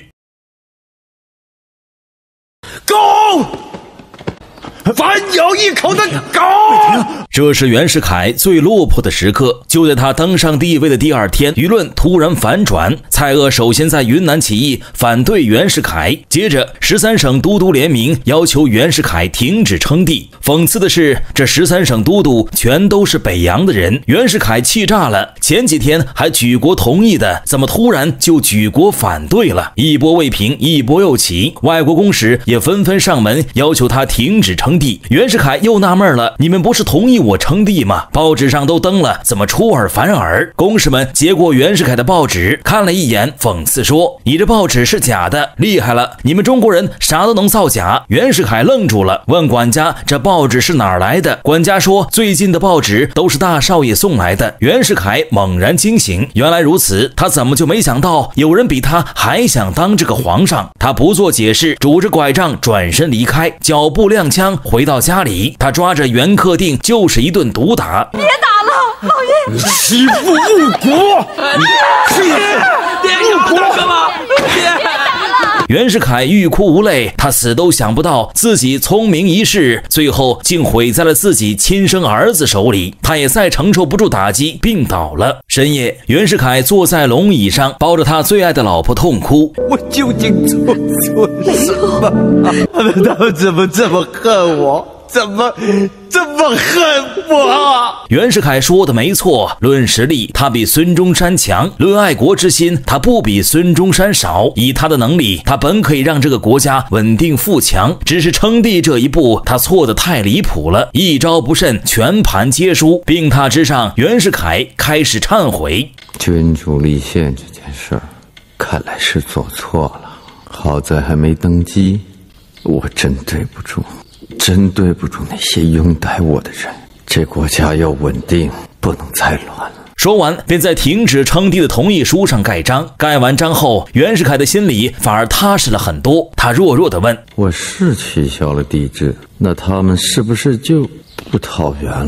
狗，反咬一口的狗！ 这是袁世凯最落魄的时刻。就在他登上帝位的第二天，舆论突然反转，蔡锷首先在云南起义，反对袁世凯。接着，十三省都督联名要求袁世凯停止称帝。讽刺的是，这十三省都督全都是北洋的人。袁世凯气炸了，前几天还举国同意的，怎么突然就举国反对了？一波未平，一波又起，外国公使也纷纷上门要求他停止称帝。袁世凯又纳闷了，你们不是同意我称帝吗？报纸上都登了，怎么出尔反尔？公使们接过袁世凯的报纸，看了一眼，讽刺说：“你这报纸是假的，厉害了！你们中国人啥都能造假。”袁世凯愣住了，问管家：“这报纸是哪儿来的？”管家说：“最近的报纸都是大少爷送来的。”袁世凯猛然惊醒，原来如此，他怎么就没想到有人比他还想当这个皇上？他不做解释，拄着拐杖转身离开，脚步踉跄回到家里，他抓着袁克定就是一顿毒打。 别打了，老爷！ 你欺负误国！你欺负误国干嘛？别打了！ 袁世凯欲哭无泪，他死都想不到自己聪明一世，最后竟毁在了自己亲生儿子手里。他也再承受不住打击，病倒了。深夜，袁世凯坐在龙椅上，抱着他最爱的老婆痛哭。 我究竟做错了什么？他们他们怎么这么恨我？怎么这么恨我？ 袁世凯说的没错，论实力他比孙中山强，论爱国之心他不比孙中山少。以他的能力，他本可以让这个国家稳定富强，只是称帝这一步他错得太离谱了，一招不慎全盘皆输。病榻之上，袁世凯开始忏悔： 君主立宪这件事儿，看来是做错了，好在还没登基，我真对不住真对不住那些拥戴我的人，这国家要稳定，不能再乱了。 说完，便在停止称帝的同意书上盖章。盖完章后，袁世凯的心里反而踏实了很多。他弱弱地问：“ 我是取消了帝制，那他们是不是就不讨袁了？”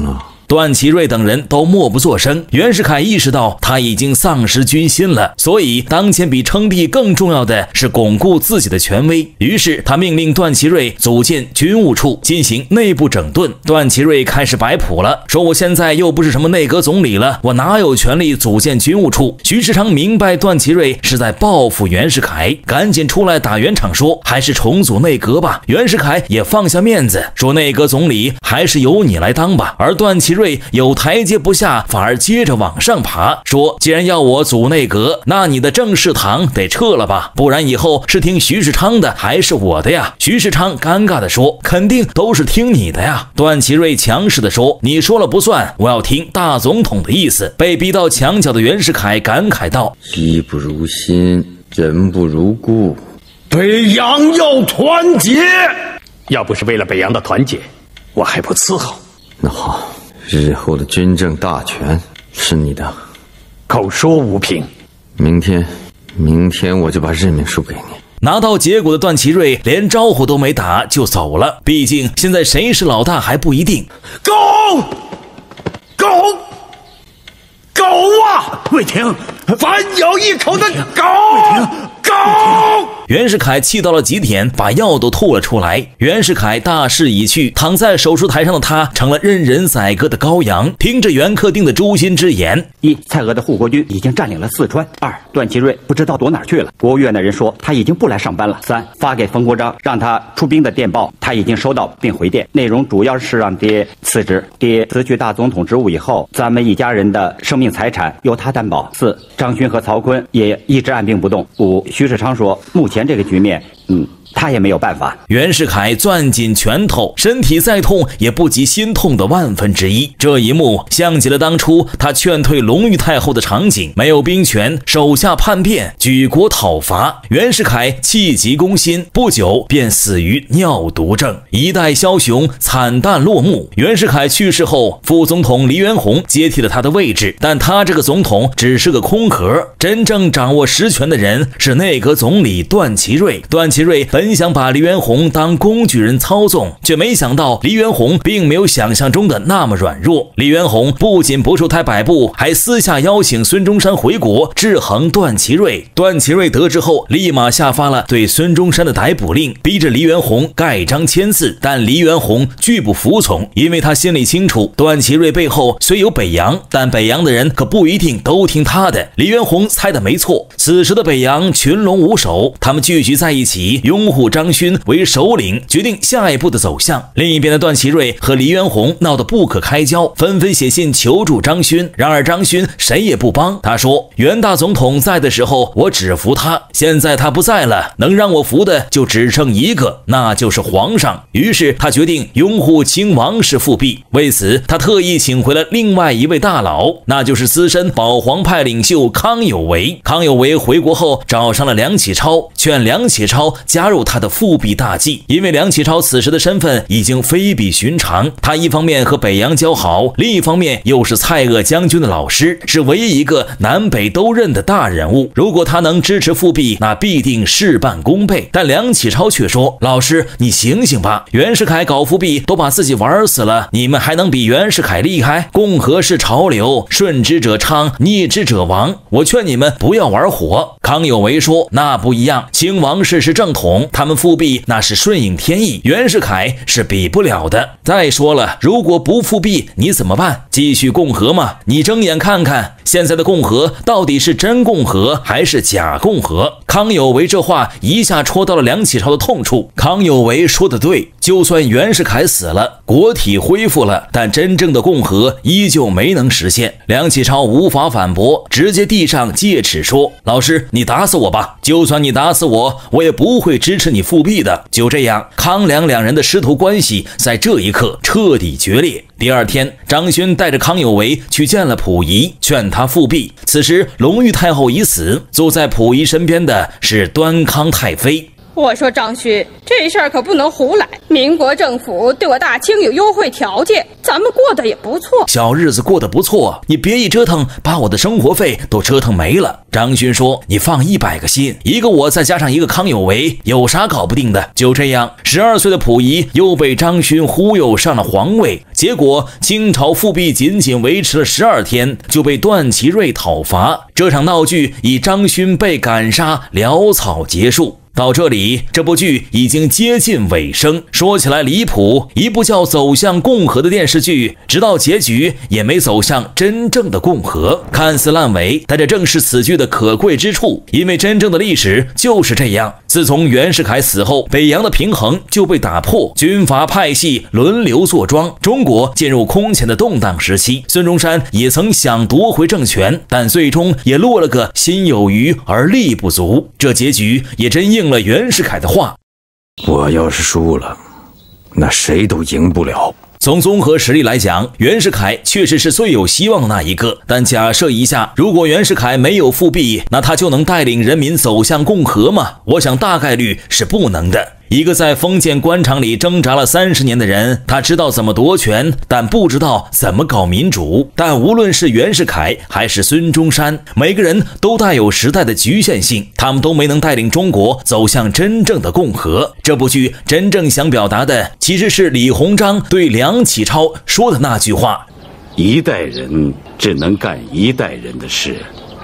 段祺瑞等人都默不作声。袁世凯意识到他已经丧失军心了，所以当前比称帝更重要的是巩固自己的权威。于是他命令段祺瑞组建军务处，进行内部整顿。段祺瑞开始摆谱了，说我现在又不是什么内阁总理了，我哪有权利组建军务处？徐世昌明白段祺瑞是在报复袁世凯，赶紧出来打圆场，说还是重组内阁吧。袁世凯也放下面子，说内阁总理还是由你来当吧。而段祺瑞有台阶不下，反而接着往上爬，说既然要我组内阁，那你的正式堂得撤了吧，不然以后是听徐世昌的还是我的呀？徐世昌尴尬地说，肯定都是听你的呀。段祺瑞强势地说，你说了不算，我要听大总统的意思。被逼到墙角的袁世凯感慨道， 义不如心，人不如故， 北洋要团结，要不是为了北洋的团结，我还不伺候。 那好，日后的军政大权是你的。 口说无凭。 明天明天我就把任命书给你。 拿到结果的段祺瑞连招呼都没打就走了，毕竟现在谁是老大还不一定。 狗狗狗啊！魏廷，反咬一口的狗！狗！ 袁世凯气到了极点，把药都吐了出来。袁世凯大势已去，躺在手术台上的他成了任人宰割的羔羊。听着袁克定的诛心之言： 一、蔡锷的护国军已经占领了四川；二、段祺瑞不知道躲哪儿去了，国务院的人说他已经不来上班了；三、发给冯国璋让他出兵的电报他已经收到并回电，内容主要是让爹辞职，爹辞去大总统职务以后，咱们一家人的生命财产由他担保。四、张勋和曹锟也一直按兵不动。五、徐世昌说目前这个局面，嗯，他也没有办法。 袁世凯攥紧拳头，身体再痛也不及心痛的万分之一。这一幕像极了当初他劝退隆裕太后的场景，没有兵权，手下叛变，举国讨伐。袁世凯气急攻心，不久便死于尿毒症，一代枭雄惨淡落幕。袁世凯去世后，副总统黎元洪接替了他的位置，但他这个总统只是个空壳，真正掌握实权的人是内阁总理段祺瑞。段祺瑞本想把黎元洪当工具人操纵，却没想到黎元洪并没有想象中的那么软弱。黎元洪不仅不受他摆布，还私下邀请孙中山回国制衡段祺瑞。段祺瑞得知后，立马下发了对孙中山的逮捕令，逼着黎元洪盖章签字。但黎元洪拒不服从，因为他心里清楚，段祺瑞背后虽有北洋，但北洋的人可不一定都听他的。黎元洪猜得没错，此时的北洋群龙无首，他们聚集在一起，拥护张勋为首领，决定下一步的走向。另一边的段祺瑞和黎元洪闹得不可开交，纷纷写信求助张勋。然而张勋谁也不帮，他说袁大总统在的时候我只服他，现在他不在了，能让我服的就只剩一个，那就是皇上。于是他决定拥护清王室复辟，为此他特意请回了另外一位大佬，那就是资深保皇派领袖康有为。康有为回国后找上了梁启超，劝梁启超加入他的复辟大计。因为梁启超此时的身份已经非比寻常，他一方面和北洋交好，另一方面又是蔡锷将军的老师，是唯一一个南北都认的大人物。如果他能支持复辟，那必定事半功倍。但梁启超却说，老师你醒醒吧，袁世凯搞复辟都把自己玩死了，你们还能比袁世凯厉害？共和是潮流，顺之者昌，逆之者亡，我劝你们不要玩火。康有为说，那不一样，清王室是正统，他们复辟那是顺应天意，袁世凯是比不了的。再说了，如果不复辟你怎么办？继续共和吗？你睁眼看看，现在的共和到底是真共和还是假共和？康有为这话一下戳到了梁启超的痛处。康有为说得对，就算袁世凯死了，国体恢复了，但真正的共和依旧没能实现。梁启超无法反驳，直接递上戒尺说，老师你打死我吧，就算你打死我，我也不会支持你复辟的。就这样，康梁两人的师徒关系在这一刻彻底决裂。第二天，张勋带着康有为去见了溥仪，劝他复辟。此时隆裕太后已死，坐在溥仪身边的是端康太妃。 我说张勋，这事儿可不能胡来。民国政府对我大清有优惠条件，咱们过得也不错， 小日子过得不错，你别一折腾，把我的生活费都折腾没了。张勋说：“你放一百个心，一个我再加上一个康有为，有啥搞不定的？”就这样，十二岁的溥仪又被张勋忽悠上了皇位。结果清朝复辟仅仅维持了十二天，就被段祺瑞讨伐。这场闹剧以张勋被赶杀潦草结束。到这里，这部剧已经接近尾声。说起来离谱，一部叫《走向共和》的电视剧，直到结局也没走向真正的共和。看似烂尾，但这正是此剧的可贵之处，因为真正的历史就是这样。自从袁世凯死后，北洋的平衡就被打破，军阀派系轮流坐庄，中国进入空前的动荡时期。孙中山也曾想夺回政权，但最终也落了个心有余而力不足。这结局也真应了袁世凯的话： 我要是输了，那谁都赢不了。 从综合实力来讲，袁世凯确实是最有希望的那一个。但假设一下，如果袁世凯没有复辟，那他就能带领人民走向共和吗？我想大概率是不能的。一个在封建官场里挣扎了三十年的人，他知道怎么夺权，但不知道怎么搞民主。但无论是袁世凯还是孙中山，每个人都带有时代的局限性，他们都没能带领中国走向真正的共和。这部剧真正想表达的，其实是李鸿章对梁启超说的那句话： 一代人只能干一代人的事。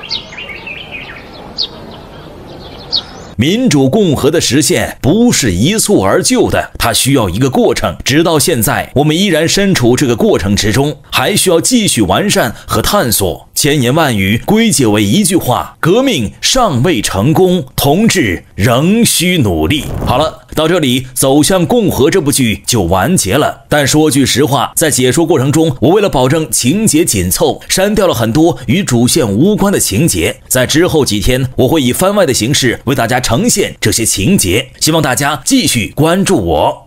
民主共和的实现不是一蹴而就的，它需要一个过程。直到现在，我们依然身处这个过程之中，还需要继续完善和探索。千言万语归结为一句话：革命尚未成功，同志仍需努力。好了，到这里，《走向共和》这部剧就完结了。但说句实话，在解说过程中，我为了保证情节紧凑，删掉了很多与主线无关的情节。在之后几天，我会以番外的形式为大家呈现这些情节，希望大家继续关注我。